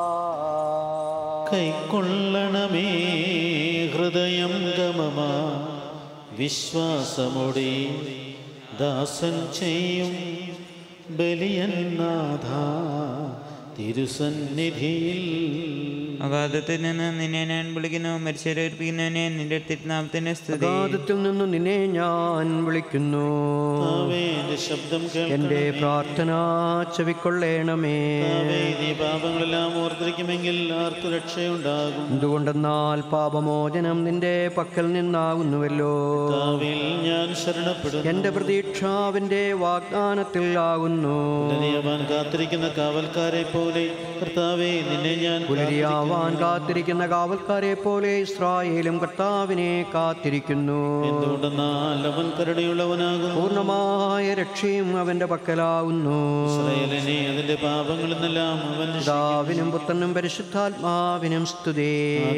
കൈക്കൊള്ളണമേ ഹൃദയം ഗമമാ വിശ്വാസമോടെ ദാസൻ ചെയ്യും ബലിയന്നാഥ തിരുസന്നിധിയിൽ.
അഗാധത്തിൽ നിന്ന് നിന്നെ ഞാൻ വിളിക്കുന്നു, മരിച്ചവരേൽപ്പിക്കുന്നതിനെ നിന്റെ തിരുനാമത്തിന് സ്തുതി.
അഗാധത്തിൽ നിന്ന് നിന്നെ ഞാൻ വിളിക്കുന്നു,
ശബ്ദം
എന്റെ പ്രാർത്ഥന ചെവിക്കൊള്ളേണമേ.
നീ പാപങ്ങളെല്ലാം ഓർത്തിരിക്കുമെങ്കിൽ ആർക്കു രക്ഷയുണ്ടാകും?
എന്തുകൊണ്ടെന്നാൽ പാപമോചനം നിന്റെ പക്കൽ നിന്നാകുന്നുവല്ലോ.
ഞാൻ ശരണപ്പെടുന്നു,
എന്റെ പ്രതീക്ഷ അവന്റെ വാഗ്ദാനത്തിൽ ആകുന്നു.
കാത്തിരിക്കുന്ന കാവൽക്കാരെ പോലെ കർത്താവേ നിന്നെ ഞാൻ
പുലരിയാവാൻ കാത്തിരിക്കുന്ന കാവൽക്കാരെ പോലെ ഇസ്രായേലും കർത്താവിനെ കാത്തിരിക്കുന്നു.
എന്തുകൊണ്ടെന്നാൽ അവൻ കരുണയുള്ളവനാകും,
പൂർണ്ണമായ രക്ഷയും അവന്റെ പക്കലാവുന്നു.
ഇസ്രായേലിനെ അതിന്റെ പാപങ്ങളിൽ നിന്നെല്ലാം അവൻ
പിതാവിനും പുത്രനും പരിശുദ്ധാത്മാവിനും സ്തുതി.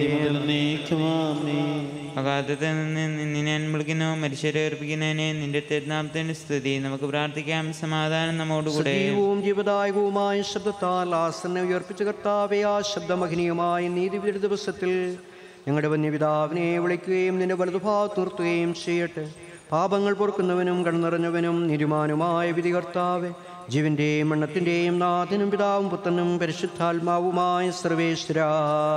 അഗാധത്തിൽ നിന്ന് നിന്നെ ഞാൻ വിളിക്കുന്നു, മരിച്ചവരേൽപ്പിക്കുന്നതിനെ നിന്റെ തിരുനാമത്തിന് സ്തുതി. നമുക്ക് പ്രാർത്ഥിക്കാം. സമാധാനം നമ്മോടുകൂടെ.
സജീവവും ജീവദായകവുമായ ശബ്ദത്താൽ ആസന്നെ ഉയർപ്പിച്ച കർത്താവേ, ആ ശബ്ദമഹനീയമായ നീതിവിധിയുടെ ദിവസത്തിൽ ഞങ്ങളുടെ വന്യപിതാവിനെ വിളിക്കുകയും നിന്റെ വലതുഭാഗത്ത് നിർത്തുകയും ചെയ്യട്ടെ. പാപങ്ങൾ പൊറുക്കുന്നവനും കണ്ണുനിറഞ്ഞവനും നിരുമാനുമായ വിധികർത്താവെ, ജീവന്റെയും മരണത്തിന്റെയും നാഥനും പിതാവും പുത്രനും പരിശുദ്ധാത്മാവുമായ സർവേശ്വരാ,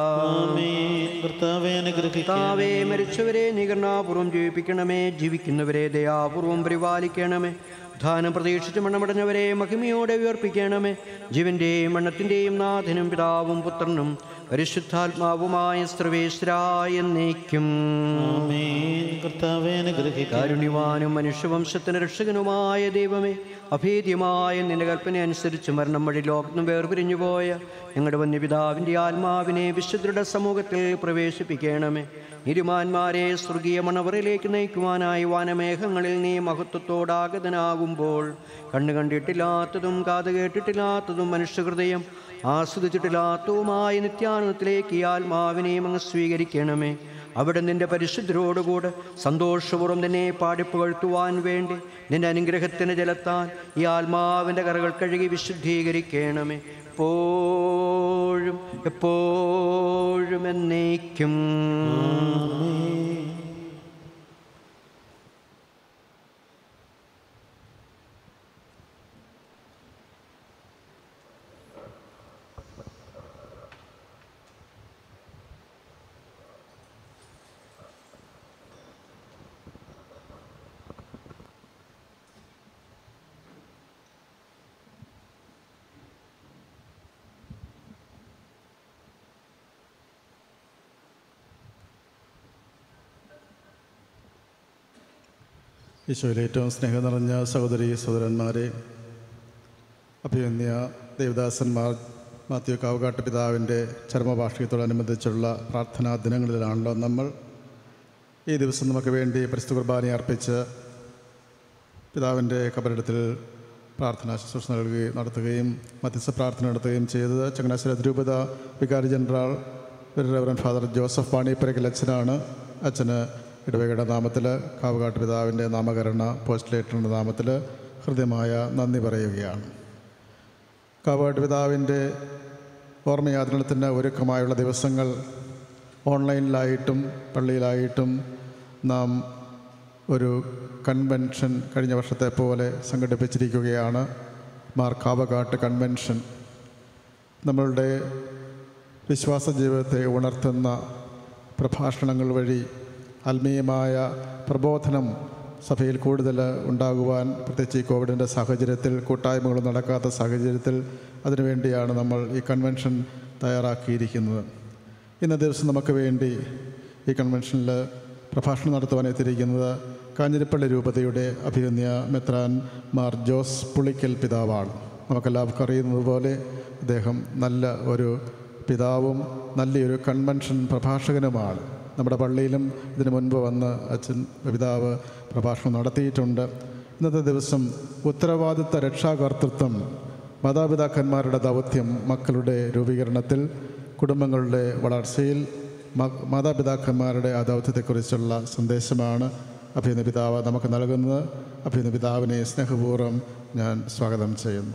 കർത്താവേ, മരിച്ചവരെ നീ കരുണാപൂർവ്വം ജീവിപ്പിക്കണമേ, ജീവിക്കുന്നവരെ ദയാപൂർവ്വം പരിപാലിക്കണമേ. ഉത്ഥാനം പ്രതീക്ഷിച്ച് മരണമടഞ്ഞവരെ മഹിമയോടെ ഉയർപ്പിക്കണമേ. ജീവന്റെയും മരണത്തിന്റെയും നാഥനും പിതാവും പുത്രനും പരിശുദ്ധാത്മാവുമായ സർവേശ്വരാ എന്നേക്കും. കാരുണ്യവാനും മനുഷ്യവംശത്തിന് രക്ഷകനുമായ ദൈവമേ, അഭേദ്യമായ നിന്റെ കൽപ്പന അനുസരിച്ച് മരണം വഴി ലോകത്തും വേർപിരിഞ്ഞുപോയ ഞങ്ങളുടെ വന്യപിതാവിൻ്റെ ആത്മാവിനെ വിശുദ്ധരുടെ സമൂഹത്തിൽ പ്രവേശിപ്പിക്കണമേ. നീതിമാന്മാരെ സ്വർഗീയ മണവറിലേക്ക് നയിക്കുവാനായി വാനമേഘങ്ങളിൽ നീ മഹത്വത്തോടാഗതനാകുമ്പോൾ കണ്ണു കണ്ടിട്ടില്ലാത്തതും കാത് കേട്ടിട്ടില്ലാത്തതും മനുഷ്യഹൃദയം ആസ്വദിച്ചിട്ടില്ലാത്തതുമായ നിത്യാനന്ദത്തിലേക്ക് ഈ ആത്മാവിനെയും അങ്ങ് സ്വീകരിക്കണമേ. അവിടെ നിന്റെ പരിശുദ്ധരോടുകൂടെ സന്തോഷപൂർവ്വം തന്നെ പാടിപ്പുകഴ്ത്തുവാൻ വേണ്ടി നിന്റെ അനുഗ്രഹത്തിന് ജലത്താൽ ഈ ആത്മാവിൻ്റെ കറകൾ കഴുകി വിശുദ്ധീകരിക്കണമേ. എപ്പോഴും എപ്പോഴും എന്നേക്കും.
ഈശോയിൽ ഏറ്റവും സ്നേഹം നിറഞ്ഞ സഹോദരീ സഹോദരന്മാരെ, അഭിനന്ദ ദേവദാസന്മാർ മാത്യു കാവുകാട്ട് പിതാവിൻ്റെ ചരമവാർഷികത്തോടനുബന്ധിച്ചുള്ള പ്രാർത്ഥനാ ദിനങ്ങളിലാണല്ലോ നമ്മൾ. ഈ ദിവസം നമുക്ക് വേണ്ടി പരിശുദ്ധ കുർബാന അർപ്പിച്ച് പിതാവിൻ്റെ കബറിടത്തിൽ പ്രാർത്ഥനാ ശുശ്രൂഷ നടത്തുകയും മധ്യസ്ഥ പ്രാർത്ഥന നടത്തുകയും ചെയ്തത് ചങ്ങനാശ്ശേരി അതിരൂപത വികാരി general reverend father Joseph Panipparackal അച്ഛനാണ്. അച്ഛന് ഇടവകയുടെ നാമത്തിൽ കാവുകാട്ട് പിതാവിൻ്റെ നാമകരണ പോസ്റ്റ്ലേറ്ററിൻ്റെ നാമത്തിൽ ഹൃദ്യമായ നന്ദി പറയുകയാണ്. കാവുകാട്ട് പിതാവിൻ്റെ ഓർമ്മയാചരണത്തിന് ഒരുക്കമായുള്ള ദിവസങ്ങൾ ഓൺലൈനിലായിട്ടും പള്ളിയിലായിട്ടും നാം ഒരു കൺവെൻഷൻ കഴിഞ്ഞ വർഷത്തെ പോലെ സംഘടിപ്പിച്ചിരിക്കുകയാണ്. മാർ കാവുകാട്ട് കൺവെൻഷൻ നമ്മളുടെ വിശ്വാസ ജീവിതത്തെ ഉണർത്തുന്ന പ്രഭാഷണങ്ങൾ വഴി ആത്മീയമായ പ്രബോധനം സഭയിൽ കൂടുതൽ ഉണ്ടാകുവാൻ, പ്രത്യേകിച്ച് ഈ കോവിഡിൻ്റെ സാഹചര്യത്തിൽ കൂട്ടായ്മകൾ നടക്കാത്ത സാഹചര്യത്തിൽ അതിനുവേണ്ടിയാണ് നമ്മൾ ഈ കൺവെൻഷൻ തയ്യാറാക്കിയിരിക്കുന്നത്. ഇന്ന ദിവസം നമുക്ക് വേണ്ടി ഈ കൺവെൻഷനിൽ പ്രഭാഷണം നടത്തുവാൻ എത്തിയിരിക്കുന്നത് കാഞ്ഞിരപ്പള്ളി രൂപതയുടെ അഭിനന്ദ മെത്രാൻ മാർ ജോസ് പുളിക്കൽ പിതാവാണ്. നമുക്കെല്ലാവർക്കും അറിയുന്നത് പോലെ അദ്ദേഹം നല്ല ഒരു പിതാവും നല്ലൊരു കൺവെൻഷൻ പ്രഭാഷകനുമാണ്. നമ്മുടെ പള്ളിയിലും ഇതിനു മുൻപ് വന്ന് അച്ഛൻ പിതാവ് പ്രഭാഷണം നടത്തിയിട്ടുണ്ട്. ഇന്നത്തെ ദിവസം ഉത്തരവാദിത്ത രക്ഷാകർതൃത്വം, മാതാപിതാക്കന്മാരുടെ ദൗത്യം മക്കളുടെ രൂപീകരണത്തിൽ, കുടുംബങ്ങളുടെ വളർച്ചയിൽ മാതാപിതാക്കന്മാരുടെ ആ ദൗത്യത്തെക്കുറിച്ചുള്ള സന്ദേശമാണ് അഭിനന്ദ പിതാവ് നമുക്ക് നൽകുന്നത്. അഭിനന്ദ പിതാവിനെ സ്നേഹപൂർവ്വം ഞാൻ സ്വാഗതം ചെയ്യുന്നു.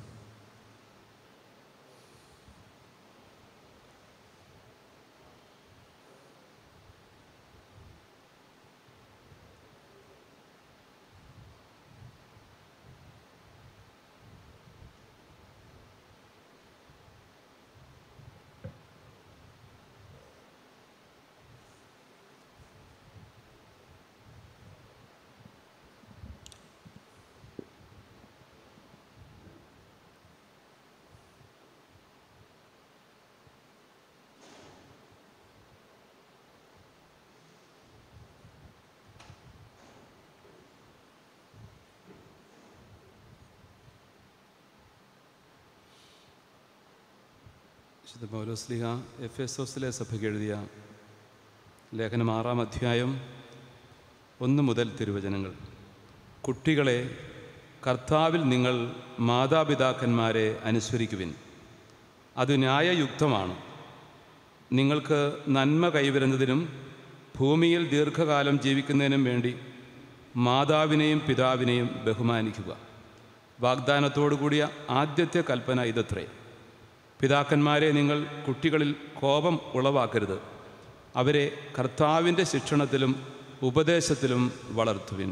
വിശുദ്ധ പൗലോസ്ലീഹ എഫെസോസിലെ സഭയ്ക്ക് എഴുതിയ ലേഖനം 6-ാം അധ്യായം 1 മുതൽ തിരുവചനങ്ങൾ. കുട്ടികളെ, കർത്താവിൽ നിങ്ങൾ മാതാപിതാക്കന്മാരെ അനുസരിക്കുവിൻ. അത് ന്യായയുക്തമാണ്. നിങ്ങൾക്ക് നന്മ കൈവരുന്നതിനും ഭൂമിയിൽ ദീർഘകാലം ജീവിക്കുന്നതിനും വേണ്ടി മാതാവിനെയും പിതാവിനെയും ബഹുമാനിക്കുക. വാഗ്ദാനത്തോടു കൂടിയ ആദ്യത്തെ കൽപ്പന ഇതത്രേ: പിതാക്കന്മാരെ, നിങ്ങൾ കുട്ടികളിൽ കോപം ഉളവാക്കരുത്. അവരെ കർത്താവിൻ്റെ ശിക്ഷണത്തിലും ഉപദേശത്തിലും വളർത്തുവിൻ.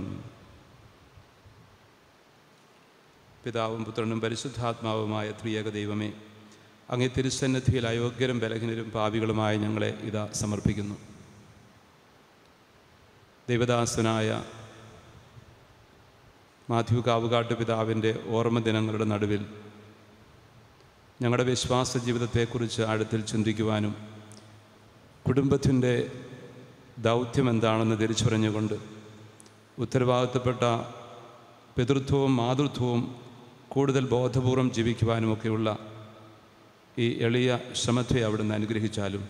പിതാവും പുത്രനും പരിശുദ്ധാത്മാവുമായ ത്രിയേക ദൈവമേ, അങ്ങേ തിരുസന്നിധിയിൽ അയോഗ്യരും ബലഹീനരും പാപികളുമായ ഞങ്ങളെ ഇതാ സമർപ്പിക്കുന്നു. ദൈവദാസനായ മാത്യു കാവുകാട്ട് പിതാവിൻ്റെ ഓർമ്മ ദിനങ്ങളുടെ നടുവിൽ ഞങ്ങളുടെ വിശ്വാസ ജീവിതത്തെക്കുറിച്ച് ആഴത്തിൽ ചിന്തിക്കുവാനും കുടുംബത്തിൻ്റെ ദൗത്യം എന്താണെന്ന് തിരിച്ചറിഞ്ഞുകൊണ്ട് ഉത്തരവാദിത്തപ്പെട്ട പിതൃത്വവും മാതൃത്വവും കൂടുതൽ ബോധപൂർവം ജീവിക്കുവാനുമൊക്കെയുള്ള ഈ എളിയ ശ്രമത്തെ അവിടുന്ന് അനുഗ്രഹിച്ചാലും.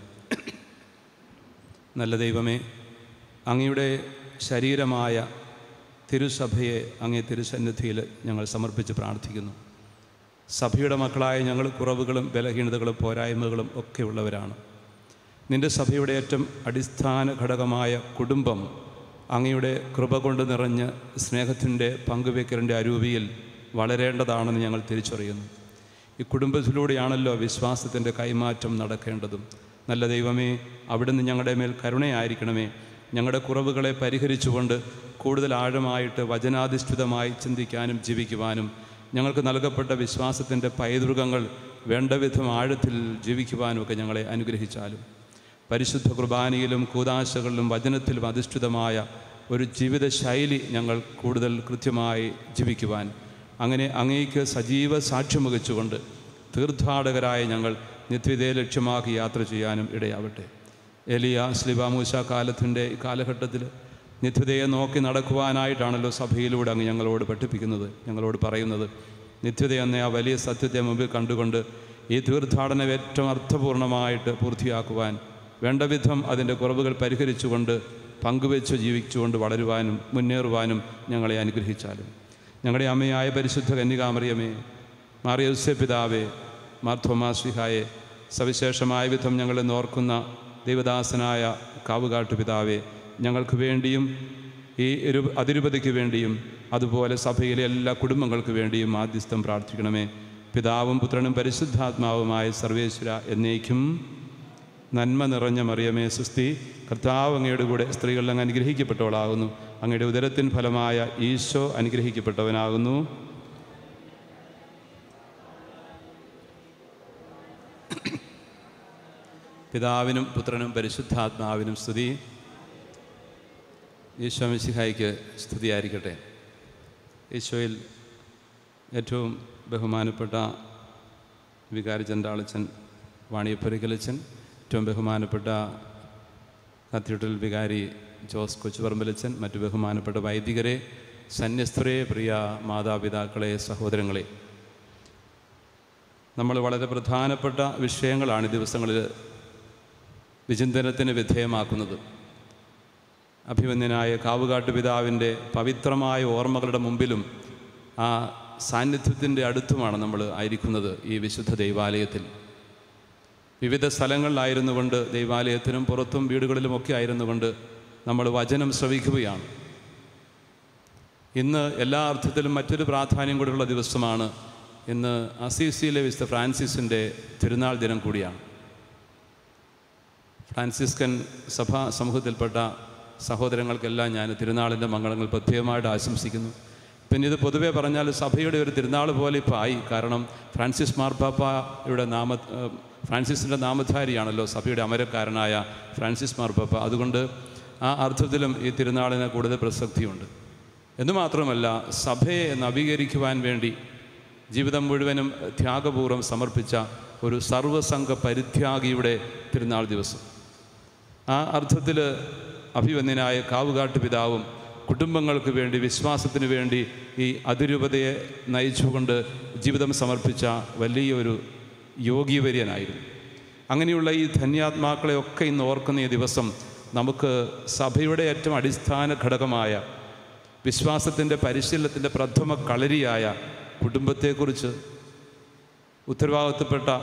നല്ല ദൈവമേ, അങ്ങയുടെ ശരീരമായ തിരുസഭയെ അങ്ങേ തിരുസന്നിധിയിൽ ഞങ്ങൾ സമർപ്പിച്ച് പ്രാർത്ഥിക്കുന്നു. സഭയുടെ മക്കളായ ഞങ്ങൾ കുറവുകളും ബലഹീനതകളും പോരായ്മകളും ഒക്കെ ഉള്ളവരാണ്. നിൻ്റെ സഭയുടെ ഏറ്റവും അടിസ്ഥാന ഘടകമായ കുടുംബം അങ്ങയുടെ കൃപ കൊണ്ട് നിറഞ്ഞ് സ്നേഹത്തിൻ്റെ പങ്കുവെക്കലിൻ്റെ അരൂപിയിൽ വളരേണ്ടതാണെന്ന് ഞങ്ങൾ തിരിച്ചറിയുന്നു. ഈ കുടുംബത്തിലൂടെയാണല്ലോ വിശ്വാസത്തിൻ്റെ കൈമാറ്റം നടക്കേണ്ടതും. നല്ല ദൈവമേ, അവിടുന്ന് ഞങ്ങളുടെ മേൽ കരുണയായിരിക്കണമേ. ഞങ്ങളുടെ കുറവുകളെ പരിഹരിച്ചുകൊണ്ട് കൂടുതൽ ആഴമായിട്ട് വചനാധിഷ്ഠിതമായി ചിന്തിക്കാനും ജീവിക്കുവാനും ഞങ്ങൾക്ക് നൽകപ്പെട്ട വിശ്വാസത്തിൻ്റെ പൈതൃകങ്ങൾ വേണ്ട വിധം ആഴത്തിൽ ജീവിക്കുവാനുമൊക്കെ ഞങ്ങളെ അനുഗ്രഹിച്ചാലും. പരിശുദ്ധ കുർബാനയിലും കൂദാശകളിലും വചനത്തിലും അധിഷ്ഠിതമായ ഒരു ജീവിത ശൈലി ഞങ്ങൾ കൂടുതൽ കൃത്യമായി ജീവിക്കുവാൻ, അങ്ങനെ അങ്ങേക്ക് സജീവ സാക്ഷ്യം വഹിച്ചുകൊണ്ട് തീർത്ഥാടകരായ ഞങ്ങൾ നിത്യതയെ ലക്ഷ്യമാക്കി യാത്ര ചെയ്യാനും ഇടയാവട്ടെ. എലിയ സ്ലിബ മൂശ കാലത്തിൻ്റെ ഈ കാലഘട്ടത്തിൽ നിത്യതയെ നോക്കി നടക്കുവാനായിട്ടാണല്ലോ സഭയിലൂടെ അങ്ങ് ഞങ്ങളോട് പഠിപ്പിക്കുന്നത്, ഞങ്ങളോട് പറയുന്നത്. നിത്യതയെന്ന ആ വലിയ സത്യത്തെ മുമ്പിൽ കണ്ടുകൊണ്ട് ഈ തീർത്ഥാടനം ഏറ്റവും അർത്ഥപൂർണമായിട്ട് പൂർത്തിയാക്കുവാൻ വേണ്ട വിധം അതിൻ്റെ കുറവുകൾ പരിഹരിച്ചുകൊണ്ട് പങ്കുവെച്ച് ജീവിച്ചുകൊണ്ട് വളരുവാനും മുന്നേറുവാനും ഞങ്ങളെ അനുഗ്രഹിച്ചാലും. ഞങ്ങളുടെ അമ്മയായ പരിശുദ്ധ കന്യകാമറിയമേ, മാർ യോസേപ്പ് പിതാവേ, മാർ തോമാസ് ശ്ലീഹായെ, സവിശേഷമായ വിധം ഞങ്ങളെ നോർക്കുന്ന ദൈവദാസനായ കാവുകാട്ട് പിതാവേ, ഞങ്ങൾക്ക് വേണ്ടിയും ഈ അതിരൂപതയ്ക്ക് വേണ്ടിയും അതുപോലെ സഭയിലെ എല്ലാ കുടുംബങ്ങൾക്ക് വേണ്ടിയും മാധ്യസ്ഥം പ്രാർത്ഥിക്കണമേ. പിതാവും പുത്രനും പരിശുദ്ധാത്മാവുമായ സർവേശ്വര എന്നേക്കും. നന്മ നിറഞ്ഞ മറിയമേ സുസ്തി, കർത്താവ് അങ്ങയുടെ കൂടെ സ്ത്രീകൾ അങ്ങ് അനുഗ്രഹിക്കപ്പെട്ടവളാകുന്നു. അങ്ങയുടെ ഉദരത്തിൻ ഫലമായ ഈശോ അനുഗ്രഹിക്കപ്പെട്ടവനാകുന്നു. പിതാവിനും പുത്രനും പരിശുദ്ധാത്മാവിനും സ്തുതി. ഈശോ മിശിഹായ്ക്ക് സ്തുതിയായിരിക്കട്ടെ. ഈശോയിൽ ഏറ്റവും ബഹുമാനപ്പെട്ട വികാരി ചണ്ടാളച്ചൻ വാണിയപ്പുരക്കലച്ചൻ, ഏറ്റവും ബഹുമാനപ്പെട്ട കത്തീഡ്രൽ വികാരി ജോസ് കൊച്ചുപറമ്പലച്ചൻ, മറ്റു ബഹുമാനപ്പെട്ട വൈദികരെ, സന്യസ്തരെ, പ്രിയ മാതാപിതാക്കളെ, സഹോദരങ്ങളെ, നമ്മൾ വളരെ പ്രധാനപ്പെട്ട വിഷയങ്ങളാണ് ഈ ദിവസങ്ങളിൽ വിചിന്തനത്തിന് വിധേയമാക്കുന്നത്. അഭിമന്യനായ കാവുകാട്ട് പിതാവിൻ്റെ പവിത്രമായ ഓർമ്മകളുടെ മുമ്പിലും ആ സാന്നിധ്യത്തിൻ്റെ അടുത്തുമാണ് നമ്മൾ ആയിരിക്കുന്നത്. ഈ വിശുദ്ധ ദൈവാലയത്തിൽ വിവിധ സ്ഥലങ്ങളിലായിരുന്നു കൊണ്ട്, ദൈവാലയത്തിനും പുറത്തും വീടുകളിലുമൊക്കെ ആയിരുന്നു കൊണ്ട് നമ്മൾ വചനം ശ്രവിക്കുകയാണ്. ഇന്ന് എല്ലാ അർത്ഥത്തിലും മറ്റൊരു പ്രാധാന്യം കൂടിയുള്ള ദിവസമാണ്. ഇന്ന് അസീസിയിലെ വിശുദ്ധ ഫ്രാൻസിസിൻ്റെ തിരുനാൾ ദിനം കൂടിയാണ്. ഫ്രാൻസിസ്കൻ സഭാ സമൂഹത്തിൽപ്പെട്ട സഹോദരങ്ങൾക്കെല്ലാം ഞാൻ തിരുനാളിൻ്റെ മംഗളങ്ങൾ പ്രത്യേകമായിട്ട് ആശംസിക്കുന്നു. പിന്നെ ഇത് പൊതുവെ പറഞ്ഞാൽ സഭയുടെ ഒരു തിരുനാൾ പോലെ ഇപ്പോൾ ആയി. കാരണം ഫ്രാൻസിസ് മാർപ്പാപ്പയുടെ ഫ്രാൻസിസിൻ്റെ നാമധാരിയാണല്ലോ സഭയുടെ അമരക്കാരനായ ഫ്രാൻസിസ് മാർപ്പാപ്പ. അതുകൊണ്ട് ആ അർത്ഥത്തിലും ഈ തിരുനാളിന് കൂടുതൽ പ്രസക്തിയുണ്ട്. എന്നുമാത്രമല്ല, സഭയെ നവീകരിക്കുവാൻ വേണ്ടി ജീവിതം മുഴുവനും ത്യാഗപൂർവ്വം സമർപ്പിച്ച ഒരു സർവ്വസംഘ പരിത്യാഗിയുടെ തിരുനാൾ ദിവസം. ആ അർത്ഥത്തിൽ അഭിവന്യനായ കാവുകാട്ട് പിതാവും കുടുംബങ്ങൾക്ക് വേണ്ടി, വിശ്വാസത്തിന് വേണ്ടി ഈ അതിരൂപതയെ നയിച്ചുകൊണ്ട് ജീവിതം സമർപ്പിച്ച വലിയൊരു യോഗീവര്യനായിരുന്നു. അങ്ങനെയുള്ള ഈ ധന്യാത്മാക്കളെയൊക്കെ ഇന്ന് ഓർക്കുന്ന ഈ ദിവസം നമുക്ക് സഭയുടെ ഏറ്റവും അടിസ്ഥാന ഘടകമായ വിശ്വാസത്തിൻ്റെ പരിശീലനത്തിൻ്റെ പ്രഥമ കളരിയായ കുടുംബത്തെക്കുറിച്ച്, ഉത്തരവാദിത്തപ്പെട്ട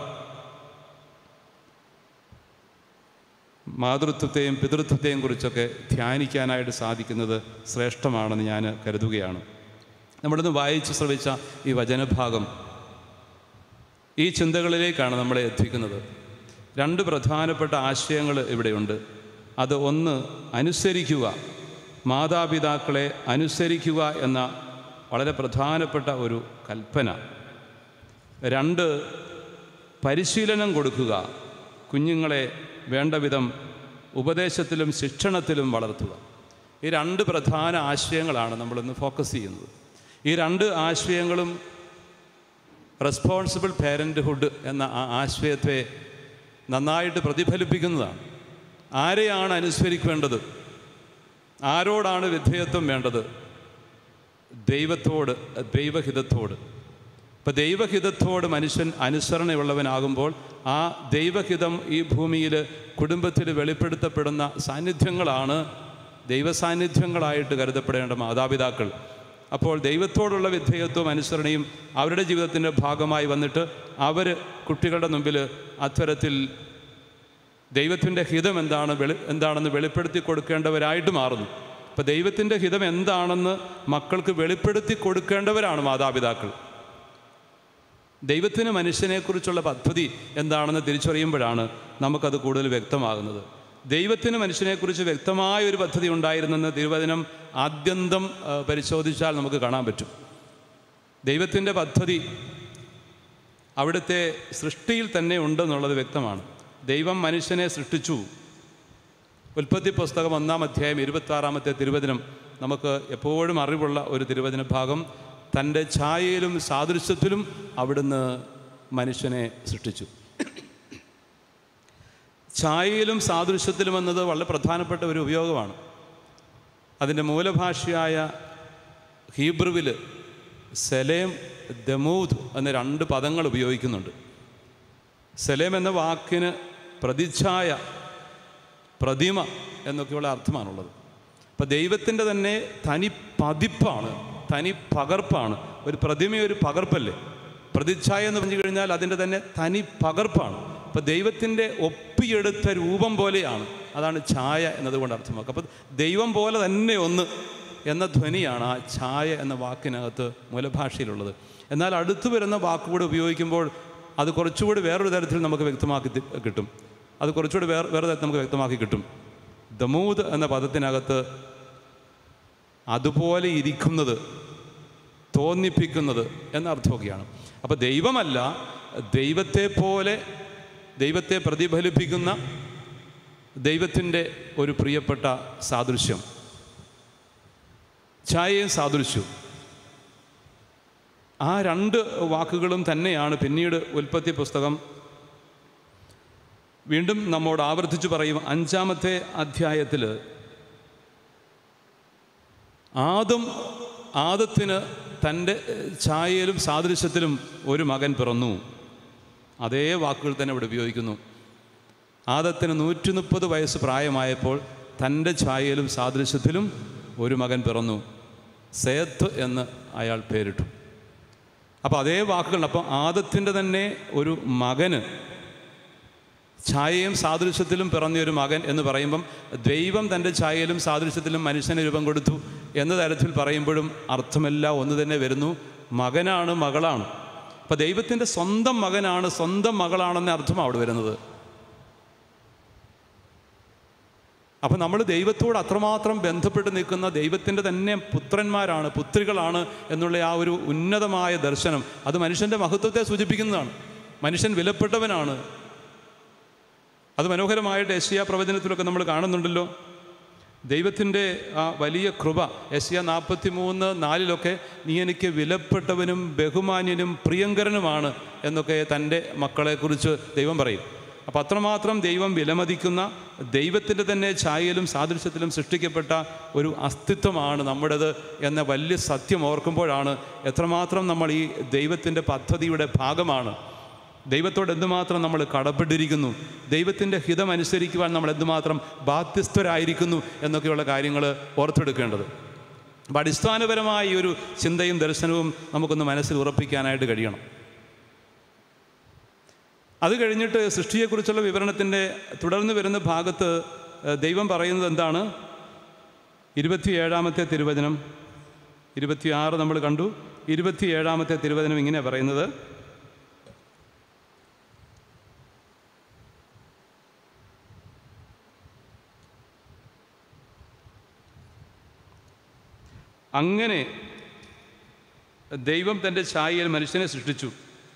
മാതൃത്വത്തെയും പിതൃത്വത്തെയും കുറിച്ചൊക്കെ ധ്യാനിക്കാനായിട്ട് സാധിക്കുന്നത് ശ്രേഷ്ഠമാണെന്ന് ഞാൻ കരുതുകയാണ്. നമ്മളിന്ന് വായിച്ച് ശ്രവിച്ച ഈ വചനഭാഗം ഈ ചിന്തകളിലേക്കാണ് നമ്മളെ എത്തിക്കുന്നത്. രണ്ട് പ്രധാനപ്പെട്ട ആശയങ്ങൾ ഇവിടെയുണ്ട്. അത് ഒന്ന് അനുസരിക്കുക, മാതാപിതാക്കളെ അനുസരിക്കുക എന്ന വളരെ പ്രധാനപ്പെട്ട ഒരു കൽപ്പന. 2, പരിശീലനം കൊടുക്കുക, കുഞ്ഞുങ്ങളെ വേണ്ട വിധം ഉപദേശത്തിലും ശിക്ഷണത്തിലും വളർത്തുക. ഈ 2 പ്രധാന ആശയങ്ങളാണ് നമ്മളിന്ന് ഫോക്കസ് ചെയ്യുന്നത്. ഈ 2 ആശയങ്ങളും റെസ്പോൺസിബിൾ പേരൻ്റ്ഹുഡ് എന്ന ആ ആശയത്തെ നന്നായിട്ട് പ്രതിഫലിപ്പിക്കുന്നതാണ്. ആരെയാണ് അനുസരിക്കേണ്ടത്? ആരോടാണ് വിധേയത്വം വേണ്ടത്? ദൈവത്തോട്, ദൈവഹിതത്തോട്. ഇപ്പം ദൈവഹിതത്തോട് മനുഷ്യൻ അനുസരണയുള്ളവനാകുമ്പോൾ ആ ദൈവഹിതം ഈ ഭൂമിയിൽ കുടുംബത്തിൽ വെളിപ്പെടുത്തപ്പെടുന്ന സാന്നിധ്യങ്ങളാണ് ദൈവസാന്നിധ്യങ്ങളായിട്ട് കരുതപ്പെടേണ്ട മാതാപിതാക്കൾ. അപ്പോൾ ദൈവത്തോടുള്ള വിധേയത്വവും അനുസരണയും അവരുടെ ജീവിതത്തിൻ്റെ ഭാഗമായി വന്നിട്ട് അവർ കുട്ടികളുടെ മുമ്പിൽ അത്തരത്തിൽ ദൈവത്തിൻ്റെ ഹിതം എന്താണെന്ന് വെളിപ്പെടുത്തി കൊടുക്കേണ്ടവരായിട്ട് മാറുന്നു. അപ്പോൾ ദൈവത്തിൻ്റെ ഹിതം എന്താണെന്ന് മക്കൾക്ക് വെളിപ്പെടുത്തി കൊടുക്കേണ്ടവരാണ് മാതാപിതാക്കൾ. ദൈവത്തിന് മനുഷ്യനെക്കുറിച്ചുള്ള പദ്ധതി എന്താണെന്ന് തിരിച്ചറിയുമ്പോഴാണ് നമുക്കത് കൂടുതൽ വ്യക്തമാകുന്നത്. ദൈവത്തിന് മനുഷ്യനെക്കുറിച്ച് വ്യക്തമായ ഒരു പദ്ധതി ഉണ്ടായിരുന്നെന്ന് തിരുവചനം ആദ്യന്തം പരിശോധിച്ചാൽ നമുക്ക് കാണാൻ പറ്റും. ദൈവത്തിൻ്റെ പദ്ധതി അവിടുത്തെ സൃഷ്ടിയിൽ തന്നെ ഉണ്ടെന്നുള്ളത് വ്യക്തമാണ്. ദൈവം മനുഷ്യനെ സൃഷ്ടിച്ചു. ഉൽപ്പത്തി പുസ്തകം 1-ാം അധ്യായം 26-ാമത്തെ തിരുവചനം നമുക്ക് എപ്പോഴും അറിവുള്ള ഒരു തിരുവചന ഭാഗം. തൻ്റെ ഛായയിലും സാദൃശ്യത്തിലും അവിടുന്ന് മനുഷ്യനെ സൃഷ്ടിച്ചു. ഛായയിലും സാദൃശ്യത്തിലും എന്നത് വളരെ പ്രധാനപ്പെട്ട ഒരു ഉപയോഗമാണ്. അതിൻ്റെ മൂലഭാഷയായ ഹീബ്രുവിൽ സെലേം, ദമൂദ് എന്ന 2 പദങ്ങൾ ഉപയോഗിക്കുന്നുണ്ട്. സെലേം എന്ന വാക്കിന് പ്രതിച്ഛായ, പ്രതിമ എന്നൊക്കെയുള്ള അർത്ഥമാണുള്ളത്. അപ്പോൾ ദൈവത്തിൻ്റെ തന്നെ തനി പതിപ്പാണ്, തനി പകർപ്പാണ്. ഒരു പ്രതിമ ഒരു പകർപ്പല്ലേ? പ്രതിച്ഛായ എന്ന് പറഞ്ഞു കഴിഞ്ഞാൽ അതിൻ്റെ തന്നെ തനി പകർപ്പാണ്. അപ്പോൾ ദൈവത്തിൻ്റെ ഒപ്പിയെടുത്ത രൂപം പോലെയാണ്. അതാണ് ഛായ എന്നതുകൊണ്ട് അർത്ഥമാക്കുക. അപ്പോൾ ദൈവം പോലെ തന്നെ ഒന്ന് എന്ന ധ്വനിയാണ് ആ ഛായ എന്ന വാക്കിനകത്ത് മൂലഭാഷയിലുള്ളത്. എന്നാൽ അടുത്തു വരുന്ന വാക്കുകൂടെ ഉപയോഗിക്കുമ്പോൾ അത് കുറച്ചുകൂടി വേറൊരു തരത്തിൽ നമുക്ക് വ്യക്തമാക്കി കിട്ടും. അത് കുറച്ചുകൂടി വേറെ തരത്തിൽ നമുക്ക് വ്യക്തമാക്കി കിട്ടും. ദമൂദ് എന്ന പദത്തിനകത്ത് അതുപോലെ ഇരിക്കുന്നത്, തോന്നിപ്പിക്കുന്നത് എന്ന അർത്ഥമൊക്കെയാണ്. അപ്പോൾ ദൈവമല്ല, ദൈവത്തെ പോലെ, ദൈവത്തെ പ്രതിഫലിപ്പിക്കുന്ന ദൈവത്തിൻ്റെ ഒരു പ്രിയപ്പെട്ട സാദൃശ്യം, ഛായയും സാദൃശ്യവും. ആ 2 വാക്കുകളും തന്നെയാണ് പിന്നീട് ഉൽപ്പത്തി പുസ്തകം വീണ്ടും നമ്മോട് ആവർത്തിച്ച് പറയും. 5-ാമത്തെ അധ്യായത്തിൽ ആദത്തിന് തൻ്റെ ഛായയിലും സാദൃശ്യത്തിലും ഒരു മകൻ പിറന്നു. അതേ വാക്കുകൾ തന്നെ ഇവിടെ ഉപയോഗിക്കുന്നു. ആദത്തിന് 130 വയസ്സ് പ്രായമായപ്പോൾ തൻ്റെ ഛായയിലും സാദൃശ്യത്തിലും ഒരു മകൻ പിറന്നു. സേത്ത് എന്ന് അയാൾ പേരിട്ടു. അപ്പോൾ അതേ വാക്കുകൾ. അപ്പോൾ ആദത്തിൻ്റെ തന്നെ ഒരു മകന് ഛായയും സാദൃശ്യത്തിലും പിറന്നൊരു മകൻ എന്ന് പറയുമ്പം ദൈവം തൻ്റെ ഛായയിലും സാദൃശ്യത്തിലും മനുഷ്യന് രൂപം കൊടുത്തു എന്ന തരത്തിൽ പറയുമ്പോഴും അർത്ഥമെല്ലാം ഒന്ന് തന്നെ വരുന്നു. മകനാണ്, മകളാണ്. അപ്പോൾ ദൈവത്തിൻ്റെ സ്വന്തം മകനാണ്, സ്വന്തം മകളാണെന്ന അർത്ഥമാണ് അവിടെ വരുന്നത്. അപ്പം നമ്മൾ ദൈവത്തോട് അത്രമാത്രം ബന്ധപ്പെട്ട് നിൽക്കുന്ന ദൈവത്തിൻ്റെ തന്നെ പുത്രന്മാരാണ്, പുത്രികളാണ് എന്നുള്ള ആ ഒരു ഉന്നതമായ ദർശനം അത് മനുഷ്യൻ്റെ മഹത്വത്തെ സൂചിപ്പിക്കുന്നതാണ്. മനുഷ്യൻ വിലപ്പെട്ടവനാണ്. അത് മനോഹരമായിട്ട് യെശയ്യാ പ്രവചനത്തിലൊക്കെ നമ്മൾ കാണുന്നുണ്ടല്ലോ. ദൈവത്തിൻ്റെ ആ വലിയ കൃപ യെശയ്യാ 43:4 നീ എനിക്ക് വിലപ്പെട്ടവനും ബഹുമാന്യനും പ്രിയങ്കരനുമാണ് എന്നൊക്കെ തൻ്റെ മക്കളെക്കുറിച്ച് ദൈവം പറയും. അപ്പോൾ അത്രമാത്രം ദൈവം വിലമതിക്കുന്ന, ദൈവത്തിൻ്റെ തന്നെ ഛായയിലും സാദൃശ്യത്തിലും സൃഷ്ടിക്കപ്പെട്ട ഒരു അസ്തിത്വമാണ് നമ്മുടേത് എന്ന വലിയ സത്യം ഓർക്കുമ്പോഴാണ് എത്രമാത്രം നമ്മൾ ഈ ദൈവത്തിൻ്റെ പദ്ധതിയുടെ ഭാഗമാണ്, ദൈവത്തോട് എന്തുമാത്രം നമ്മൾ കടപ്പെട്ടിരിക്കുന്നു, ദൈവത്തിൻ്റെ ഹിതമനുസരിക്കുവാൻ നമ്മൾ എന്തുമാത്രം ബാധ്യസ്ഥരായിരിക്കുന്നു എന്നൊക്കെയുള്ള കാര്യങ്ങൾ ഓർത്തെടുക്കേണ്ടത്. അപ്പോൾ അടിസ്ഥാനപരമായ ഈ ഒരു ചിന്തയും ദർശനവും നമുക്കൊന്ന് മനസ്സിൽ ഉറപ്പിക്കാനായിട്ട് കഴിയണം. അത് കഴിഞ്ഞിട്ട് സൃഷ്ടിയെക്കുറിച്ചുള്ള വിവരണത്തിൻ്റെ തുടർന്ന് വരുന്ന ഭാഗത്ത് ദൈവം പറയുന്നത് എന്താണ്? 27-ാമത്തെ തിരുവചനം, 26 നമ്മൾ കണ്ടു. 27-ാമത്തെ തിരുവചനം ഇങ്ങനെ പറയുന്നത്: അങ്ങനെ ദൈവം തൻ്റെ ഛായയിൽ മനുഷ്യനെ സൃഷ്ടിച്ചു.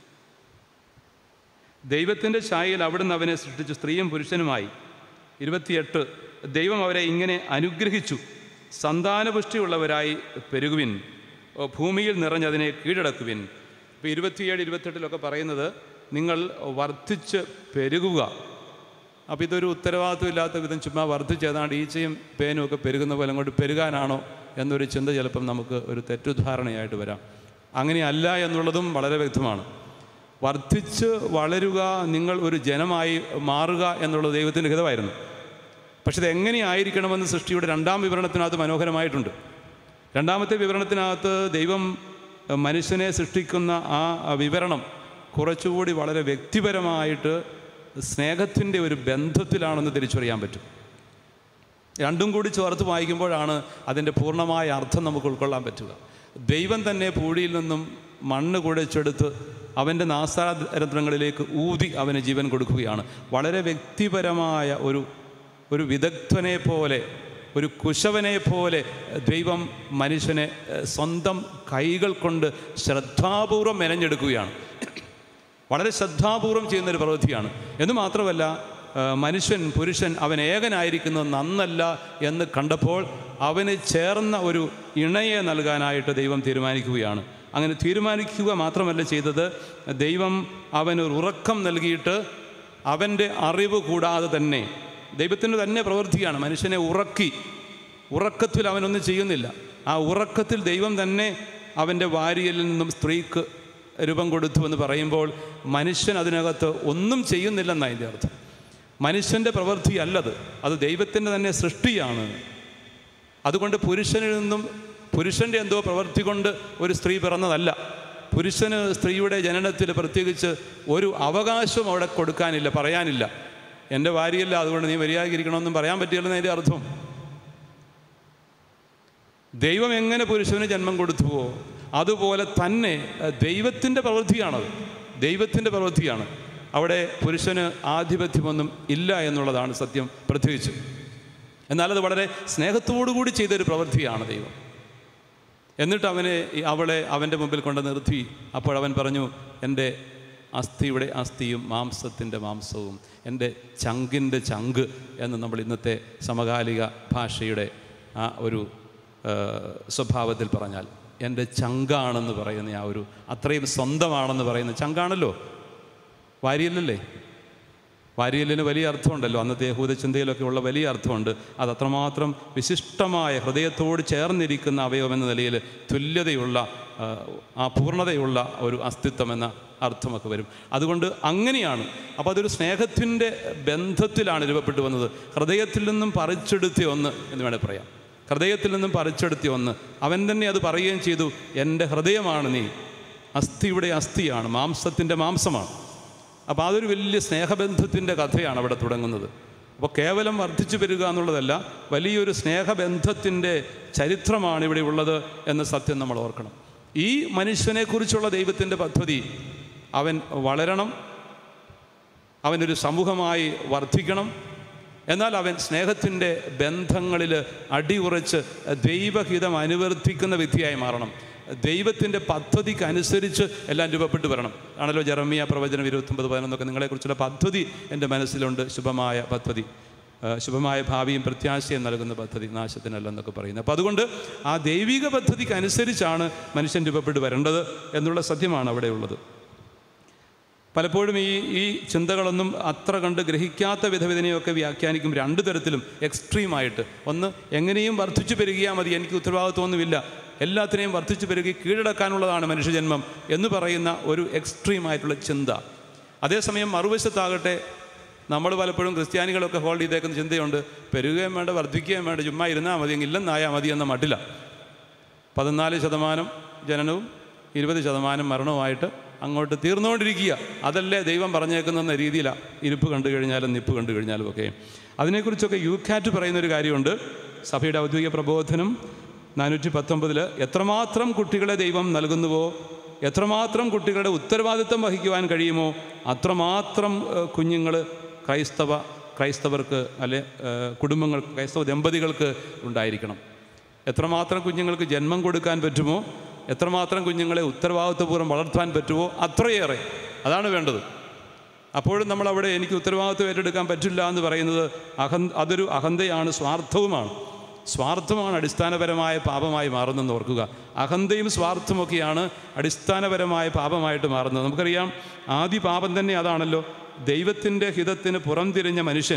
ദൈവത്തിൻ്റെ ഛായയിൽ അവിടുന്ന് അവനെ സൃഷ്ടിച്ചു, സ്ത്രീയും പുരുഷനുമായി. 28 ദൈവം അവരെ ഇങ്ങനെ അനുഗ്രഹിച്ചു: സന്താനപുഷ്ടിയുള്ളവരായി പെരുകുവിൻ, ഭൂമിയിൽ നിറഞ്ഞതിനെ കീഴടക്കുവിൻ. ഇപ്പോൾ 27, 28 പറയുന്നത് നിങ്ങൾ വർദ്ധിച്ച് പെരുകുക. അപ്പോൾ ഇതൊരു ഉത്തരവാദിത്വം ഇല്ലാത്ത വിധം ചുമ്മാ വർദ്ധിച്ച് ഏതാണ്ട് ഈച്ചയും പേനും ഒക്കെ പെരുകുന്ന പോലെ അങ്ങോട്ട് പെരുകാനാണോ എന്നൊരു ചിന്ത ചിലപ്പം നമുക്ക് ഒരു തെറ്റുദ്ധാരണയായിട്ട് വരാം. അങ്ങനെയല്ല എന്നുള്ളതും വളരെ വ്യക്തമാണ്. വർദ്ധിച്ച് വളരുക, നിങ്ങൾ ഒരു ജനമായി മാറുക എന്നുള്ളത് ദൈവത്തിൻ്റെ ഹിതമായിരുന്നു. പക്ഷെ ഇത് എങ്ങനെയായിരിക്കണമെന്ന് സൃഷ്ടിയുടെ 2ാം വിവരണത്തിനകത്ത് മനോഹരമായിട്ടുണ്ട്. 2ാമത്തെ വിവരണത്തിനകത്ത് ദൈവം മനുഷ്യനെ സൃഷ്ടിക്കുന്ന ആ വിവരണം കുറച്ചുകൂടി വളരെ വ്യക്തിപരമായിട്ട് സ്നേഹത്തിൻ്റെ ഒരു ബന്ധത്തിലാണെന്ന് തിരിച്ചറിയാൻ പറ്റും. രണ്ടും കൂടി ചേർത്ത് വായിക്കുമ്പോഴാണ് അതിൻ്റെ പൂർണ്ണമായ അർത്ഥം നമുക്ക് ഉൾക്കൊള്ളാൻ പറ്റുക. ദൈവം തന്നെ പൂഴിയിൽ നിന്നും മണ്ണ് കുഴച്ചെടുത്ത് അവൻ്റെ നാസാരന്ധ്രങ്ങളിലേക്ക് ഊതി അവന് ജീവൻ കൊടുക്കുകയാണ്. വളരെ വ്യക്തിപരമായ ഒരു വിദഗ്ധനെ പോലെ, ഒരു കുശവനെ പോലെ ദൈവം മനുഷ്യനെ സ്വന്തം കൈകൾ കൊണ്ട് ശ്രദ്ധാപൂർവം മെനഞ്ഞെടുക്കുകയാണ്. വളരെ ശ്രദ്ധാപൂർവം ചെയ്യുന്നൊരു പ്രവൃത്തിയാണ്. എന്ന് മാത്രമല്ല, പുരുഷൻ അവൻ ഏകനായിരിക്കുന്നത് നന്നല്ല എന്ന് കണ്ടപ്പോൾ അവന് ചേർന്ന ഒരു ഇണയെ നൽകാനായിട്ട് ദൈവം തീരുമാനിക്കുകയാണ്. അങ്ങനെ തീരുമാനിക്കുക മാത്രമല്ല ചെയ്തത്, ദൈവം അവനൊരു ഉറക്കം നൽകിയിട്ട് അവൻ്റെ അറിവ് കൂടാതെ തന്നെ, ദൈവത്തിൻ്റെ തന്നെ പ്രവൃത്തിയാണ്, മനുഷ്യനെ ഉറക്കത്തിൽ അവനൊന്നും ചെയ്യുന്നില്ല. ആ ഉറക്കത്തിൽ ദൈവം തന്നെ അവൻ്റെ വാരിയലിൽ നിന്നും സ്ത്രീക്ക് രൂപം കൊടുത്തു എന്ന് പറയുമ്പോൾ മനുഷ്യൻ അതിനകത്ത് ഒന്നും ചെയ്യുന്നില്ലെന്നാണ് അതിൻ്റെ അർത്ഥം. മനുഷ്യൻ്റെ പ്രവൃത്തി അല്ലത്, അത് ദൈവത്തിൻ്റെ തന്നെ സൃഷ്ടിയാണ്. അതുകൊണ്ട് പുരുഷൻ്റെ എന്തോ പ്രവൃത്തി കൊണ്ട് ഒരു സ്ത്രീ പിറന്നതല്ല. പുരുഷന് സ്ത്രീയുടെ ജനനത്തിൽ പ്രത്യേകിച്ച് ഒരു അവകാശവും അവിടെ കൊടുക്കാനില്ല, പറയാനില്ല. എൻ്റെ ഭാര്യയല്ല, അതുകൊണ്ട് നീ മര്യാദയ്ക്കിരിക്കണമെന്നും പറയാൻ പറ്റില്ലെന്ന് അതിൻ്റെ അർത്ഥം. ദൈവം എങ്ങനെ പുരുഷന് ജന്മം കൊടുത്തുവോ അതുപോലെ തന്നെ ദൈവത്തിൻ്റെ പ്രവൃത്തിയാണത്, ദൈവത്തിൻ്റെ പ്രവൃത്തിയാണ്. അവിടെ പുരുഷന് ആധിപത്യമൊന്നും ഇല്ല എന്നുള്ളതാണ് സത്യം. പ്രത്യേകിച്ച് എന്നാലത് വളരെ സ്നേഹത്തോടുകൂടി ചെയ്തൊരു പ്രവൃത്തിയാണ് ദൈവം. എന്നിട്ട് അവളെ അവൻ്റെ മുമ്പിൽ കൊണ്ട് നിർത്തി. അപ്പോൾ അവൻ പറഞ്ഞു, എൻ്റെ അസ്ഥിയുടെ അസ്ഥിയും മാംസത്തിൻ്റെ മാംസവും, എൻ്റെ ചങ്കിൻ്റെ ചങ്ക് എന്ന് നമ്മൾ ഇന്നത്തെ സമകാലിക ഭാഷയുടെ ആ ഒരു സ്വഭാവത്തിൽ പറഞ്ഞാൽ എൻ്റെ ചങ്കാണെന്ന് പറയുന്ന ആ ഒരു അത്രയും സ്വന്തമാണെന്ന് പറയുന്ന ചങ്കാണല്ലോ. വാരിയല്ലല്ലേ? വാരിയലിന് വലിയ അർത്ഥമുണ്ടല്ലോ, അന്നത്തെ യഹൂദചിന്തയിലൊക്കെ ഉള്ള വലിയ അർത്ഥമുണ്ട്. അത് അത്രമാത്രം വിശിഷ്ടമായ ഹൃദയത്തോട് ചേർന്നിരിക്കുന്ന അവയവം എന്ന നിലയിൽ തുല്യതയുള്ള ആ പൂർണ്ണതയുള്ള ഒരു അസ്തിത്വം എന്ന അർത്ഥമൊക്കെ വരും. അതുകൊണ്ട് അങ്ങനെയാണ്. അപ്പോൾ അതൊരു സ്നേഹത്തിൻ്റെ ബന്ധത്തിലാണ് രൂപപ്പെട്ടു വന്നത്. ഹൃദയത്തിൽ നിന്നും പറിച്ചെടുത്തിയ ഒന്ന് എന്ന് വേണേൽ പറയാം. ഹൃദയത്തിൽ നിന്നും പറിച്ചെടുത്തിയ ഒന്ന്. അവൻ തന്നെ അത് പറയുകയും ചെയ്തു, എൻ്റെ ഹൃദയമാണ് നീ, അസ്ഥിയുടെ അസ്ഥിയാണ്, മാംസത്തിൻ്റെ മാംസമാണ്. അപ്പോൾ അതൊരു വലിയ സ്നേഹബന്ധത്തിൻ്റെ കഥയാണ് അവിടെ തുടങ്ങുന്നത്. അപ്പോൾ കേവലം വർദ്ധിച്ചു വരിക എന്നുള്ളതല്ല, വലിയൊരു സ്നേഹബന്ധത്തിൻ്റെ ചരിത്രമാണ് ഇവിടെ ഉള്ളത് എന്ന സത്യം നമ്മൾ ഓർക്കണം. ഈ മനുഷ്യനെക്കുറിച്ചുള്ള ദൈവത്തിൻ്റെ പദ്ധതി, അവൻ വളരണം, അവനൊരു സമൂഹമായി വർദ്ധിക്കണം, എന്നാൽ അവൻ സ്നേഹത്തിൻ്റെ ബന്ധങ്ങളിൽ അടിയുറച്ച് ദൈവഹിതം അനുവർത്തിക്കുന്ന വ്യക്തിയായി മാറണം. ദൈവത്തിൻ്റെ പദ്ധതിക്ക് അനുസരിച്ച് എല്ലാം രൂപപ്പെട്ടു വരണം. ആണല്ലോ ജെറമ്യ പ്രവചനം 29:11 നിങ്ങളെക്കുറിച്ചുള്ള പദ്ധതി എൻ്റെ മനസ്സിലുണ്ട്, ശുഭമായ പദ്ധതി, ശുഭമായ ഭാവിയും പ്രത്യാശയും നൽകുന്ന പദ്ധതി, നാശത്തിനല്ലെന്നൊക്കെ പറയുന്നത്. അപ്പോൾ അതുകൊണ്ട് ആ ദൈവിക പദ്ധതിക്ക് അനുസരിച്ചാണ് മനുഷ്യൻ രൂപപ്പെട്ടു വരേണ്ടത് എന്നുള്ള സത്യമാണ് അവിടെയുള്ളത്. പലപ്പോഴും ഈ ചിന്തകളൊന്നും അത്ര കണ്ട് ഗ്രഹിക്കാത്ത വിധവിധനെയൊക്കെ വ്യാഖ്യാനിക്കും രണ്ട് തരത്തിലും, എക്സ്ട്രീമായിട്ട്. ഒന്ന്, എങ്ങനെയും വർദ്ധിച്ചു പെരുകിയാൽ മതി, എനിക്ക് ഉത്തരവാദിത്വമൊന്നുമില്ല, എല്ലാത്തിനെയും വർദ്ധിച്ചു പെരുകി കീഴടക്കാനുള്ളതാണ് മനുഷ്യജന്മം എന്ന് പറയുന്ന ഒരു എക്സ്ട്രീമായിട്ടുള്ള ചിന്ത. അതേസമയം മറുവശത്താകട്ടെ, നമ്മൾ പലപ്പോഴും ക്രിസ്ത്യാനികളൊക്കെ ഹോൾഡ് ചെയ്തേക്കുന്ന ചിന്തയുണ്ട്, പെരുകുകയും വേണ്ട വർദ്ധിക്കുകയും വേണ്ട, ചുമ്മാ ഇരുന്നാൽ മതി, ഇല്ലെന്നായാൽ മതി എന്ന മട്ടില്ല. 14% ജനനവും 20% മരണവുമായിട്ട് അങ്ങോട്ട് തീർന്നുകൊണ്ടിരിക്കുക. അതല്ലേ ദൈവം പറഞ്ഞേക്കുന്ന രീതിയിലാണ് ഇരിപ്പ് കണ്ടു കഴിഞ്ഞാലും നിപ്പ് കണ്ടു കഴിഞ്ഞാലും ഒക്കെ. അതിനെക്കുറിച്ചൊക്കെ യുക്കാറ്റ് പറയുന്നൊരു കാര്യമുണ്ട്. സഭയുടെ ഔദ്യോഗിക പ്രബോധനം 419 എത്രമാത്രം കുട്ടികളെ ദൈവം നൽകുന്നുവോ, എത്രമാത്രം കുട്ടികളുടെ ഉത്തരവാദിത്വം വഹിക്കുവാൻ കഴിയുമോ, അത്രമാത്രം കുഞ്ഞുങ്ങൾ ക്രൈസ്തവർക്ക് ക്രൈസ്തവ ദമ്പതികൾക്ക് ഉണ്ടായിരിക്കണം. എത്രമാത്രം കുഞ്ഞുങ്ങൾക്ക് ജന്മം കൊടുക്കാൻ പറ്റുമോ, എത്രമാത്രം കുഞ്ഞുങ്ങളെ ഉത്തരവാദിത്വപൂർവ്വം വളർത്താൻ പറ്റുമോ അത്രയേറെ. അതാണ് വേണ്ടത്. അപ്പോഴും നമ്മളവിടെ എനിക്ക് ഉത്തരവാദിത്വം ഏറ്റെടുക്കാൻ പറ്റില്ല എന്ന് പറയുന്നത് അതൊരു അഹന്തയാണ്, സ്വാർത്ഥമാണ് അടിസ്ഥാനപരമായ പാപമായി മാറുന്നതെന്ന് ഓർക്കുക. അഹന്തയും സ്വാർത്ഥമൊക്കെയാണ് അടിസ്ഥാനപരമായ പാപമായിട്ട് മാറുന്നത്. നമുക്കറിയാം, ആദ്യ പാപം തന്നെ അതാണല്ലോ. ദൈവത്തിൻ്റെ ഹിതത്തിന് പുറംതിരിഞ്ഞ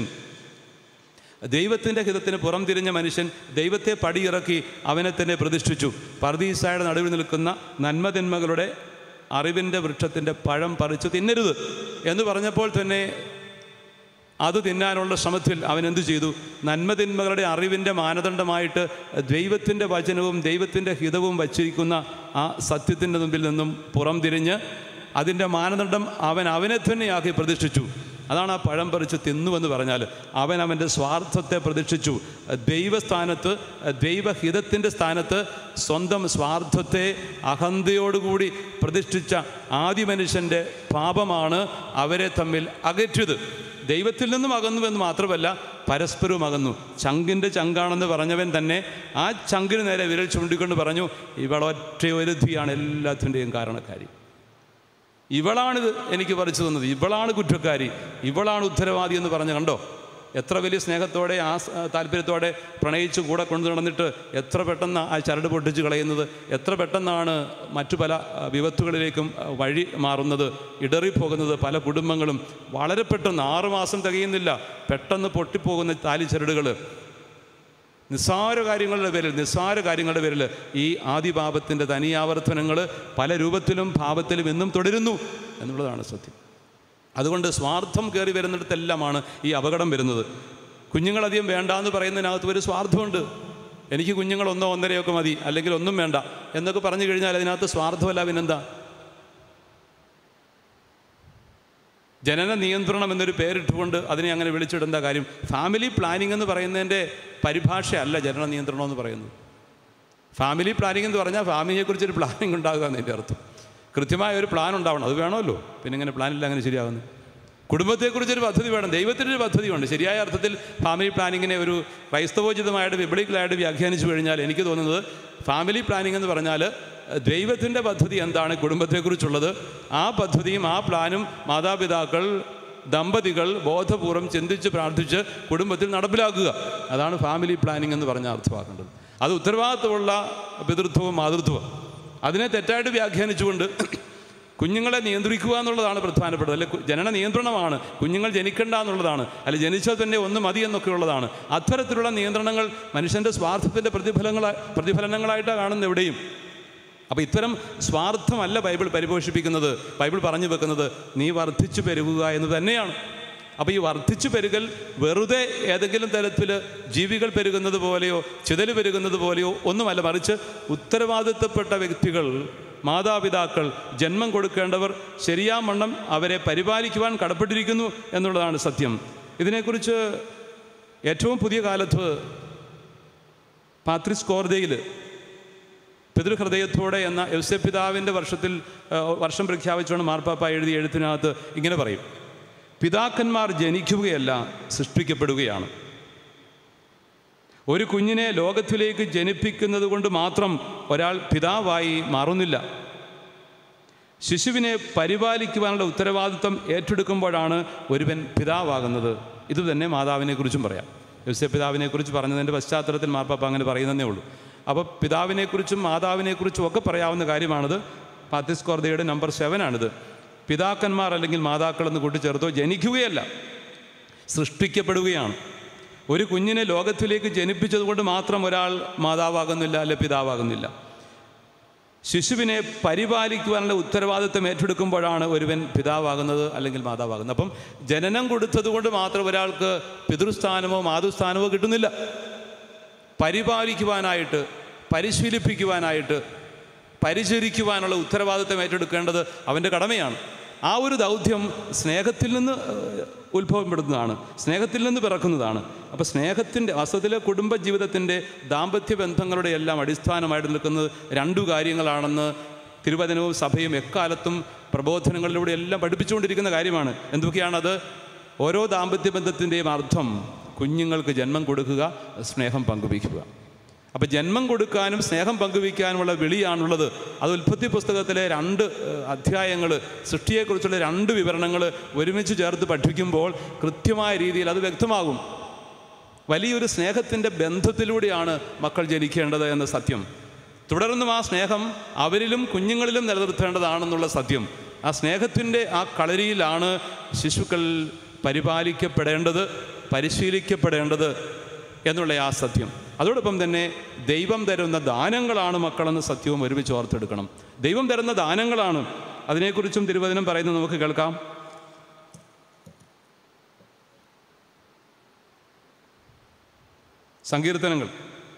മനുഷ്യൻ ദൈവത്തെ പടിയിറക്കി അവനെ തന്നെ പ്രതിഷ്ഠിച്ചു. പർദീസായുടെ നടുവിൽ നിൽക്കുന്ന നന്മതിന്മകളുടെ അറിവിൻ്റെ വൃക്ഷത്തിൻ്റെ പഴം പറിച്ചു തിന്നരുത് എന്ന് പറഞ്ഞപ്പോൾ തന്നെ അത് തിന്നാനുള്ള ശ്രമത്തിൽ അവൻ എന്തു ചെയ്തു? നന്മതിന്മകളുടെ അറിവിൻ്റെ മാനദണ്ഡമായിട്ട് ദൈവത്തിൻ്റെ വചനവും ദൈവത്തിൻ്റെ ഹിതവും വച്ചിരിക്കുന്ന ആ സത്യത്തിൻ്റെ മുമ്പിൽ നിന്നും പുറംതിരിഞ്ഞ് അതിൻ്റെ മാനദണ്ഡം അവനെ തന്നെയാക്കി പ്രതിഷ്ഠിച്ചു. അതാണ് ആ പഴം പറിച്ച് തിന്നുവെന്ന് പറഞ്ഞാൽ അവൻ്റെ സ്വാർത്ഥത്തെ പ്രതിഷ്ഠിച്ചു. ദൈവസ്ഥാനത്ത്, ദൈവഹിതത്തിൻ്റെ സ്ഥാനത്ത് സ്വന്തം സ്വാർത്ഥത്തെ അഹന്തയോടുകൂടി പ്രതിഷ്ഠിച്ച ആദ്യ മനുഷ്യൻ്റെ പാപമാണ് അവരെ തമ്മിൽ അകറ്റിയത്. ദൈവത്തിൽ നിന്നും അകന്നുവെന്ന് മാത്രമല്ല, പരസ്പരവും അകന്നു. ചങ്കിൻ്റെ ചങ്കാണെന്ന് പറഞ്ഞവൻ തന്നെ ആ ചങ്കിന് നേരെ വിരൽ ചൂണ്ടിക്കൊണ്ട് പറഞ്ഞു, ഇവളൊറ്റയൊരുത്തിയാണ് എല്ലാത്തിൻ്റെയും കാരണക്കാരി, ഇവളാണിത് എനിക്ക് പറിച്ചു തന്നത്, ഇവളാണ് കുറ്റക്കാരി, ഇവളാണ് ഉത്തരവാദി എന്ന് പറഞ്ഞു. കണ്ടോ എത്ര വലിയ സ്നേഹത്തോടെ ആ താല്പര്യത്തോടെ പ്രണയിച്ച് കൂടെ കൊണ്ടു നടന്നിട്ട് എത്ര പെട്ടെന്ന് ആ ചരട് പൊട്ടിച്ച് കളയുന്നത്, എത്ര പെട്ടെന്നാണ് മറ്റു പല വിപത്തുകളിലേക്കും വഴി മാറുന്നത്, ഇടറിപ്പോകുന്നത്. പല കുടുംബങ്ങളും വളരെ പെട്ടെന്ന് 6 മാസം തികയുന്നില്ല, പെട്ടെന്ന് പൊട്ടിപ്പോകുന്ന താലിച്ചരടുകൾ നിസ്സാര കാര്യങ്ങളുടെ പേരിൽ ഈ ആദിപാപത്തിൻ്റെ തനിയാവർത്തനങ്ങൾ പല രൂപത്തിലും ഭാവത്തിലും എന്നും തുടരുന്നു എന്നുള്ളതാണ് സത്യം. അതുകൊണ്ട് സ്വാർത്ഥം കയറി വരുന്നിടത്തെല്ലാമാണ് ഈ അപകടം വരുന്നത്. കുഞ്ഞുങ്ങളധികം വേണ്ടാന്ന് പറയുന്നതിനകത്ത് ഒരു സ്വാർത്ഥമുണ്ട്. എനിക്ക് കുഞ്ഞുങ്ങൾ 1 1.5 മതി, അല്ലെങ്കിൽ ഒന്നും വേണ്ട എന്നൊക്കെ പറഞ്ഞു കഴിഞ്ഞാൽ അതിനകത്ത് സ്വാർത്ഥമല്ല, പിന്നെന്താ? ജനന നിയന്ത്രണം എന്നൊരു പേരിട്ടുകൊണ്ട് അതിനെ അങ്ങനെ വിളിച്ചിടേണ്ട കാര്യം? ഫാമിലി പ്ലാനിംഗ് എന്ന് പറയുന്നതിൻ്റെ പരിഭാഷയല്ല ജനന നിയന്ത്രണം എന്ന് പറയുന്നത്. ഫാമിലി പ്ലാനിംഗ് എന്ന് പറഞ്ഞാൽ ഫാമിലിയെക്കുറിച്ചൊരു പ്ലാനിംഗ് ഉണ്ടാകുക എന്നതിൻ്റെ അർത്ഥം. കൃത്യമായ ഒരു പ്ലാൻ ഉണ്ടാവണം, അത് വേണമല്ലോ. പിന്നെ ഇങ്ങനെ പ്ലാനില്ല അങ്ങനെ ശരിയാകുന്നു. കുടുംബത്തെക്കുറിച്ചൊരു പദ്ധതി വേണം, ദൈവത്തിനൊരു പദ്ധതിയുണ്ട്. ശരിയായ അർത്ഥത്തിൽ ഫാമിലി പ്ലാനിങ്ങിനെ ഒരു ക്രൈസ്തവോചിതമായിട്ട് ബിബ്ലിക്കലായിട്ട് വ്യാഖ്യാനിച്ചു കഴിഞ്ഞാൽ എനിക്ക് തോന്നുന്നത് ഫാമിലി പ്ലാനിംഗ് എന്ന് പറഞ്ഞാൽ ദൈവത്തിൻ്റെ പദ്ധതി എന്താണ് കുടുംബത്തെക്കുറിച്ചുള്ളത്, ആ പദ്ധതിയും ആ പ്ലാനും മാതാപിതാക്കൾ, ദമ്പതികൾ ബോധപൂർവം ചിന്തിച്ച് പ്രാർത്ഥിച്ച് കുടുംബത്തിൽ നടപ്പിലാക്കുക. അതാണ് ഫാമിലി പ്ലാനിംഗ് എന്ന് പറഞ്ഞാൽ അർത്ഥമാക്കേണ്ടത്. അത് ഉത്തരവാദിത്വമുള്ള പിതൃത്വവും മാതൃത്വവും. അതിനെ തെറ്റായിട്ട് വ്യാഖ്യാനിച്ചുകൊണ്ട് കുഞ്ഞുങ്ങളെ നിയന്ത്രിക്കുക എന്നുള്ളതാണ് പ്രധാനപ്പെട്ടത്. അല്ലെ, ജനന നിയന്ത്രണമാണ്, കുഞ്ഞുങ്ങൾ ജനിക്കേണ്ട എന്നുള്ളതാണ്, അല്ലെ ജനിച്ചാൽ തന്നെ ഒന്ന് മതി എന്നൊക്കെ ഉള്ളതാണ്. അത്തരത്തിലുള്ള നിയന്ത്രണങ്ങൾ മനുഷ്യൻ്റെ സ്വാർത്ഥത്തിൻ്റെ പ്രതിഫലനങ്ങളായിട്ടാണ് കാണുന്നത് എവിടെയും. അപ്പോൾ ഇത്തരം സ്വാർത്ഥമല്ല ബൈബിൾ പരിപോഷിപ്പിക്കുന്നത്. ബൈബിൾ പറഞ്ഞു വെക്കുന്നത് നീ വർദ്ധിച്ചു പെരുകുക എന്ന് തന്നെയാണ്. അപ്പോൾ ഈ വർദ്ധിച്ചു പെരുകൽ വെറുതെ ഏതെങ്കിലും തരത്തിൽ ജീവികൾ പെരുകുന്നത് പോലെയോ ചിതൽ പെരുകുന്നത് പോലെയോ ഒന്നുമല്ല, മറിച്ച് ഉത്തരവാദിത്തപ്പെട്ട വ്യക്തികൾ, മാതാപിതാക്കൾ, ജന്മം കൊടുക്കേണ്ടവർ ശരിയാവണ്ണം അവരെ പരിപാലിക്കുവാൻ കടപ്പെട്ടിരിക്കുന്നു എന്നുള്ളതാണ് സത്യം. ഇതിനെക്കുറിച്ച് ഏറ്റവും പുതിയ കാലത്ത് പാത്രിസ് കോർദയിൽ പിതൃഹൃദയത്തോടെ എന്ന യൗസേപ്പിതാവിൻ്റെ വർഷം പ്രഖ്യാപിച്ചുകൊണ്ട് മാർപ്പാപ്പ എഴുതിയ എഴുത്തിനകത്ത് ഇങ്ങനെ പറയും: പിതാക്കന്മാർ ജനിക്കുകയല്ല, സൃഷ്ടിക്കപ്പെടുകയാണ്. ഒരു കുഞ്ഞിനെ ലോകത്തിലേക്ക് ജനിപ്പിക്കുന്നത് കൊണ്ട് മാത്രം ഒരാൾ പിതാവായി മാറുന്നില്ല. ശിശുവിനെ പരിപാലിക്കുവാനുള്ള ഉത്തരവാദിത്വം ഏറ്റെടുക്കുമ്പോഴാണ് ഒരുവൻ പിതാവാകുന്നത്. ഇതുതന്നെ മാതാവിനെക്കുറിച്ചും പറയാം. യൗസേപ്പിതാവിനെക്കുറിച്ച് പറഞ്ഞതിൻ്റെ പശ്ചാത്തലത്തിൽ മാർപ്പാപ്പ അങ്ങനെ പറയുന്നതേ ഉള്ളൂ. അപ്പോൾ പിതാവിനെക്കുറിച്ചും മാതാവിനെക്കുറിച്ചും ഒക്കെ പറയാവുന്ന കാര്യമാണിത്. പാത്രിസ് കോർദയുടെ നമ്പർ 7 പിതാക്കന്മാർ അല്ലെങ്കിൽ മാതാക്കളെന്ന് കൂട്ടിച്ചേർത്തോ ജനിക്കുകയല്ല, സൃഷ്ടിക്കപ്പെടുകയാണ്. ഒരു കുഞ്ഞിനെ ലോകത്തിലേക്ക് ജനിപ്പിച്ചതുകൊണ്ട് മാത്രം ഒരാൾ മാതാവാകുന്നില്ല, അല്ലെ പിതാവാകുന്നില്ല. ശിശുവിനെ പരിപാലിക്കുവാനുള്ള ഉത്തരവാദിത്വം ഏറ്റെടുക്കുമ്പോഴാണ് ഒരുവൻ പിതാവാകുന്നത് അല്ലെങ്കിൽ മാതാവാകുന്നത്. അപ്പം ജനനം കൊടുത്തതുകൊണ്ട് മാത്രം ഒരാൾക്ക് പിതൃസ്ഥാനമോ മാതൃസ്ഥാനമോ കിട്ടുന്നില്ല. പരിപാലിക്കുവാനായിട്ട്, പരിശീലിപ്പിക്കുവാനായിട്ട്, പരിചരിക്കുവാനുള്ള ഉത്തരവാദിത്വം ഏറ്റെടുക്കേണ്ടത് അവൻ്റെ കടമയാണ്. ആ ഒരു ദൗത്യം സ്നേഹത്തിൽ നിന്ന് ഉത്ഭവപ്പെടുന്നതാണ്, സ്നേഹത്തിൽ നിന്ന് പിറക്കുന്നതാണ്. അപ്പോൾ സ്നേഹത്തിൻ്റെ വാസ്തവത്തിലെ കുടുംബജീവിതത്തിൻ്റെ ദാമ്പത്യ ബന്ധങ്ങളുടെ എല്ലാം അടിസ്ഥാനമായിട്ട് നിൽക്കുന്നത് 2 കാര്യങ്ങളാണെന്ന് തിരുവചനവും സഭയും എക്കാലത്തും പ്രബോധനങ്ങളിലൂടെ എല്ലാം പഠിപ്പിച്ചുകൊണ്ടിരിക്കുന്ന കാര്യമാണ്. എന്തൊക്കെയാണത്? ഓരോ ദാമ്പത്യ ബന്ധത്തിൻ്റെയും അർത്ഥം കുഞ്ഞുങ്ങൾക്ക് ജന്മം കൊടുക്കുക, സ്നേഹം പങ്കുവയ്ക്കുക. അപ്പോൾ ജന്മം കൊടുക്കാനും സ്നേഹം പങ്കുവയ്ക്കാനുമുള്ള വിളിയാണുള്ളത്. അത് ഉൽപ്പത്തി പുസ്തകത്തിലെ 2 അധ്യായങ്ങൾ, സൃഷ്ടിയെക്കുറിച്ചുള്ള 2 വിവരണങ്ങൾ ഒരുമിച്ച് ചേർത്ത് പഠിക്കുമ്പോൾ കൃത്യമായ രീതിയിൽ അത് വ്യക്തമാകും. വലിയൊരു സ്നേഹത്തിൻ്റെ ബന്ധത്തിലൂടെയാണ് മക്കൾ ജനിക്കേണ്ടത് എന്ന സത്യം. തുടർന്നും ആ സ്നേഹം അവരിലും കുഞ്ഞുങ്ങളിലും നിലനിർത്തേണ്ടതാണെന്നുള്ള സത്യം. ആ സ്നേഹത്തിൻ്റെ ആ കളരിയിലാണ് ശിശുക്കൾ പരിപാലിക്കപ്പെടേണ്ടത്, പരിശീലിക്കപ്പെടേണ്ടത് എന്നുള്ള ആ സത്യം. അതോടൊപ്പം തന്നെ ദൈവം തരുന്ന ദാനങ്ങളാണ് മക്കളെന്ന സത്യവും ഒരുമിച്ച് ഓർത്തെടുക്കണം. ദൈവം തരുന്ന ദാനങ്ങളാണ്, അതിനെക്കുറിച്ചും തിരുവചനം പറയുന്നത് നമുക്ക് കേൾക്കാം. സങ്കീർത്തനങ്ങൾ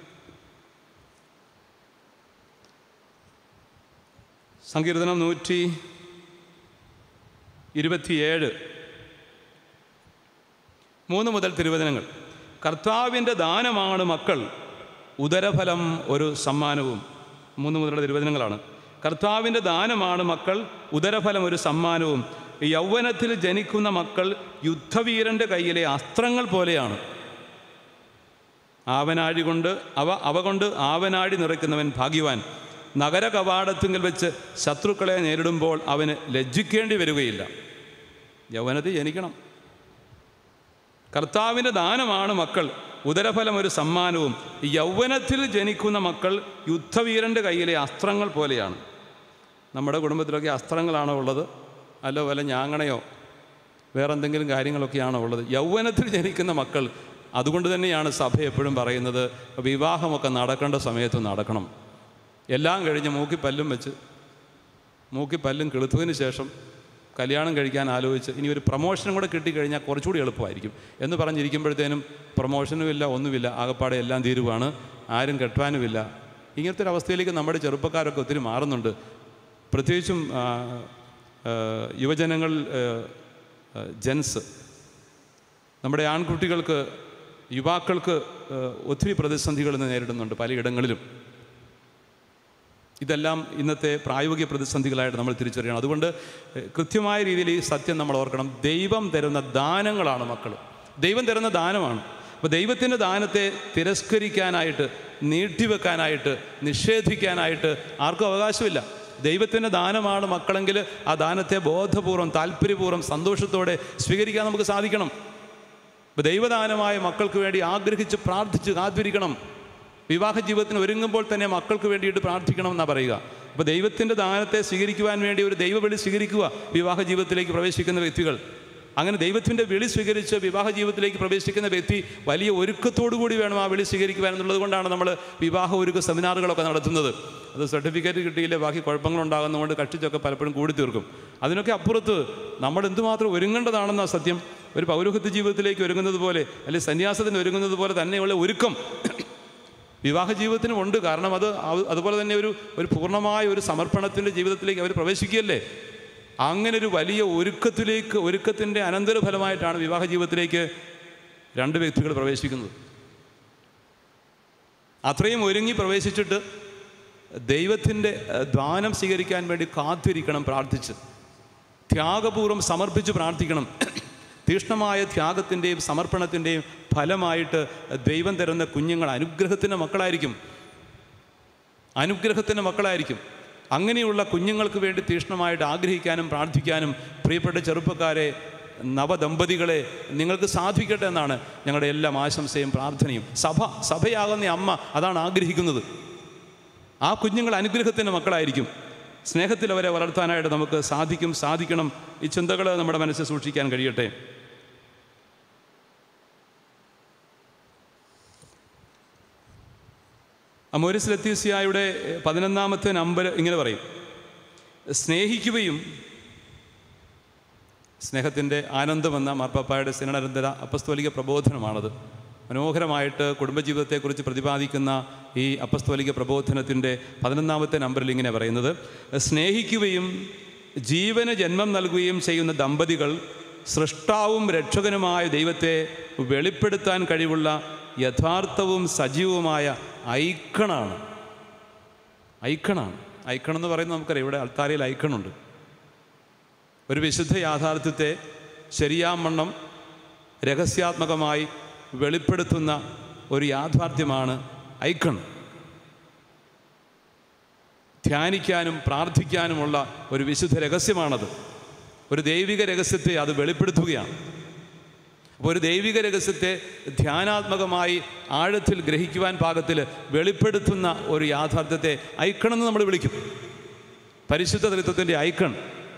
സങ്കീർത്തനം 127 3 മുതൽ തിരുവചനങ്ങൾ. കർത്താവിൻ്റെ ദാനമാണ് മക്കൾ, ഉദരഫലം ഒരു സമ്മാനവും. 3 മുതലുള്ള തിരുവചനങ്ങളാണ്. കർത്താവിൻ്റെ ദാനമാണ് മക്കൾ, ഉദരഫലം ഒരു സമ്മാനവും. യൗവനത്തിൽ ജനിക്കുന്ന മക്കൾ യുദ്ധവീരൻ്റെ കയ്യിലെ അസ്ത്രങ്ങൾ പോലെയാണ്. ആവനാഴി കൊണ്ട് അവ കൊണ്ട് ആവനാഴി നിറയ്ക്കുന്നവൻ ഭാഗ്യവാൻ. നഗര കവാടത്തിങ്കിൽ വെച്ച് ശത്രുക്കളെ നേരിടുമ്പോൾ അവന് ലജ്ജിക്കേണ്ടി വരികയില്ല. യൗവനത്തിൽ ജനിക്കണം. കർത്താവിൻ്റെ ദാനമാണ് മക്കൾ, ഉദരഫലം ഒരു സമ്മാനവും. യൗവനത്തിൽ ജനിക്കുന്ന മക്കൾ യുദ്ധവീരൻ്റെ കയ്യിലെ അസ്ത്രങ്ങൾ പോലെയാണ്. നമ്മുടെ കുടുംബത്തിലൊക്കെ അസ്ത്രങ്ങളാണോ ഉള്ളത്? അല്ല വല്ല ഞാങ്ങണയോ വേറെന്തെങ്കിലും കാര്യങ്ങളൊക്കെയാണോ ഉള്ളത്? യൗവനത്തിൽ ജനിക്കുന്ന മക്കൾ. അതുകൊണ്ട് തന്നെയാണ് സഭ എപ്പോഴും പറയുന്നത്, വിവാഹമൊക്കെ നടക്കേണ്ട സമയത്ത് നടക്കണം. എല്ലാം കഴിഞ്ഞ് മൂക്കിപ്പല്ലും കിളുത്തതിന് ശേഷം കല്യാണം കഴിക്കാൻ ആലോചിച്ച് ഇനി ഒരു പ്രൊമോഷനും കൂടെ കിട്ടിക്കഴിഞ്ഞാൽ കുറച്ചുകൂടി എളുപ്പമായിരിക്കും എന്ന് പറഞ്ഞിരിക്കുമ്പോഴത്തേനും പ്രൊമോഷനും ഇല്ല, ഒന്നുമില്ല, ആകപ്പാടെ എല്ലാം തീരുവാണ്, ആരും കെട്ടാനുമില്ല. ഇങ്ങനത്തെ ഒരു അവസ്ഥയിലേക്ക് നമ്മുടെ ചെറുപ്പക്കാരൊക്കെ ഒത്തിരി മാറുന്നുണ്ട്. പ്രത്യേകിച്ചും യുവജനങ്ങൾ, ജെൻസ്, നമ്മുടെ ആൺകുട്ടികൾക്ക്, യുവാക്കൾക്ക് ഒത്തിരി പ്രതിസന്ധികൾ ഇന്ന് നേരിടുന്നുണ്ട് പലയിടങ്ങളിലും. ഇതെല്ലാം ഇന്നത്തെ പ്രായോഗിക പ്രതിസന്ധികളായിട്ട് നമ്മൾ തിരിച്ചറിയണം. അതുകൊണ്ട് കൃത്യമായ രീതിയിൽ ഈ സത്യം നമ്മൾ ഓർക്കണം. ദൈവം തരുന്ന ദാനങ്ങളാണ് മക്കൾ, ദൈവം തരുന്ന ദാനമാണ്. അപ്പോൾ ദൈവത്തിൻ്റെ ദാനത്തെ തിരസ്കരിക്കാനായിട്ട്, നീട്ടിവെക്കാനായിട്ട്, നിഷേധിക്കാനായിട്ട് ആർക്കും അവകാശമില്ല. ദൈവത്തിൻ്റെ ദാനമാണ് മക്കളെങ്കിൽ ആ ദാനത്തെ ബോധപൂർവം, താല്പര്യപൂർവ്വം, സന്തോഷത്തോടെ സ്വീകരിക്കാൻ നമുക്ക് സാധിക്കണം. അപ്പോൾ ദൈവദാനമായ മക്കൾക്ക് വേണ്ടി ആഗ്രഹിച്ച് പ്രാർത്ഥിച്ച് കാത്തിരിക്കണം. വിവാഹ ജീവിതത്തിന് ഒരുങ്ങുമ്പോൾ തന്നെ മക്കൾക്ക് വേണ്ടിയിട്ട് പ്രാർത്ഥിക്കണം എന്നാണ് പറയുക. അപ്പോൾ ദൈവത്തിൻ്റെ ദാനത്തെ സ്വീകരിക്കുവാൻ വേണ്ടി ഒരു ദൈവവിളി സ്വീകരിക്കുക വിവാഹ ജീവിതത്തിലേക്ക് പ്രവേശിക്കുന്ന വ്യക്തികൾ. അങ്ങനെ ദൈവത്തിൻ്റെ വിളി സ്വീകരിച്ച് വിവാഹ ജീവിതത്തിലേക്ക് പ്രവേശിക്കുന്ന വ്യക്തി വലിയ ഒരുക്കത്തോടു കൂടി വേണം ആ വിളി സ്വീകരിക്കുവാൻ എന്നുള്ളത് കൊണ്ടാണ് നമ്മൾ വിവാഹ ഒരുക്ക സെമിനാറുകളൊക്കെ നടത്തുന്നത്. അത് സർട്ടിഫിക്കറ്റ് കിട്ടിയില്ല, ബാക്കി കുഴപ്പങ്ങളുണ്ടാകുന്നതുകൊണ്ട് കഷ്ടിച്ചൊക്കെ പലപ്പോഴും കൂടി തീർക്കും. അതിനൊക്കെ അപ്പുറത്ത് നമ്മൾ എന്തുമാത്രം ഒരുങ്ങേണ്ടതാണെന്ന സത്യം. ഒരു പൗരോഹിത്യ ജീവിതത്തിലേക്ക് ഒരുങ്ങുന്നത് പോലെ, അല്ലെങ്കിൽ സന്യാസത്തിന് ഒരുങ്ങുന്നത് പോലെ തന്നെയുള്ള ഒരുക്കം വിവാഹ ജീവിതത്തിനും ഉണ്ട്. കാരണം അതുപോലെ തന്നെ ഒരു പൂർണ്ണമായ ഒരു സമർപ്പണത്തിൻ്റെ ജീവിതത്തിലേക്ക് അവർ പ്രവേശിക്കുകയല്ലേ. അങ്ങനെ ഒരു വലിയ ഒരുക്കത്തിൻ്റെ അനന്തരഫലമായിട്ടാണ് വിവാഹ ജീവിതത്തിലേക്ക് 2 വ്യക്തികൾ പ്രവേശിക്കുന്നത്. അത്രയും ഒരുങ്ങി പ്രവേശിച്ചിട്ട് ദൈവത്തിൻ്റെ ദാനം സ്വീകരിക്കാൻ വേണ്ടി കാത്തിരിക്കണം, പ്രാർത്ഥിച്ച് ത്യാഗപൂർവ്വം സമർപ്പിച്ച് പ്രാർത്ഥിക്കണം. തീഷ്ണമായ ത്യാഗത്തിൻ്റെയും സമർപ്പണത്തിൻ്റെയും ഫലമായിട്ട് ദൈവം തരുന്ന കുഞ്ഞുങ്ങൾ അനുഗ്രഹത്തിൻ്റെ മക്കളായിരിക്കും. അങ്ങനെയുള്ള കുഞ്ഞുങ്ങൾക്ക് വേണ്ടി തീഷ്ണമായിട്ട് ആഗ്രഹിക്കാനും പ്രാർത്ഥിക്കാനും പ്രിയപ്പെട്ട ചെറുപ്പക്കാരെ, നവദമ്പതികളെ, നിങ്ങൾക്ക് സാധിക്കട്ടെ എന്നാണ് ഞങ്ങളുടെ എല്ലാം ആശംസയും പ്രാർത്ഥനയും. സഭയാകുന്ന അമ്മ അതാണ് ആഗ്രഹിക്കുന്നത്. ആ കുഞ്ഞുങ്ങൾ അനുഗ്രഹത്തിൻ്റെ മക്കളായിരിക്കും. സ്നേഹത്തിൽ അവരെ വളർത്താനായിട്ട് നമുക്ക് സാധിക്കണം. ഈ ചിന്തകൾ നമ്മുടെ മനസ്സിൽ സൂക്ഷിക്കാൻ കഴിയട്ടെ. അമോരിസ് ലത്തീസിയായുടെ 11-ാമത്തെ നമ്പർ ഇങ്ങനെ പറയും: സ്നേഹിക്കുകയും, സ്നേഹത്തിൻ്റെ ആനന്ദമെന്ന മാർപ്പാപ്പായുടെ സിനഡാനന്തര അപ്പസ്തോലിക പ്രബോധനമാണത്. മനോഹരമായിട്ട് കുടുംബജീവിതത്തെക്കുറിച്ച് പ്രതിപാദിക്കുന്ന ഈ അപ്പസ്തോലിക പ്രബോധനത്തിൻ്റെ 11-ാമത്തെ നമ്പറിൽ ഇങ്ങനെ പറയുന്നത്: സ്നേഹിക്കുകയും ജീവന് ജന്മം നൽകുകയും ചെയ്യുന്ന ദമ്പതികൾ സൃഷ്ടാവും രക്ഷകനുമായ ദൈവത്തെ വെളിപ്പെടുത്താൻ കഴിവുള്ള യഥാർത്ഥവും സജീവവുമായ ഐക്കണാണ്. ഐക്കണെന്ന് പറയുന്നത് നമുക്കറിയാം. ഇവിടെ അൾത്താരയിൽ ഐക്കണുണ്ട്. ഒരു വിശുദ്ധ യാഥാർത്ഥ്യത്തെ ശരിയാവണ്ണം രഹസ്യാത്മകമായി വെളിപ്പെടുത്തുന്ന ഒരു യാഥാർത്ഥ്യമാണ് ഐക്കൺ. ധ്യാനിക്കാനും പ്രാർത്ഥിക്കാനുമുള്ള ഒരു വിശുദ്ധ രഹസ്യമാണത്. ഒരു ദൈവിക രഹസ്യത്തെ അത് വെളിപ്പെടുത്തുകയാണ്. അപ്പോൾ ഒരു ദൈവിക രഹസ്യത്തെ ധ്യാനാത്മകമായി ആഴത്തിൽ ഗ്രഹിക്കുവാൻ പാകത്തിൽ വെളിപ്പെടുത്തുന്ന ഒരു യാഥാർത്ഥ്യത്തെ ഐക്കൺ എന്ന് നമ്മൾ വിളിക്കും. പരിശുദ്ധ ത്രിത്വത്തിൻ്റെ ഐക്കൺ.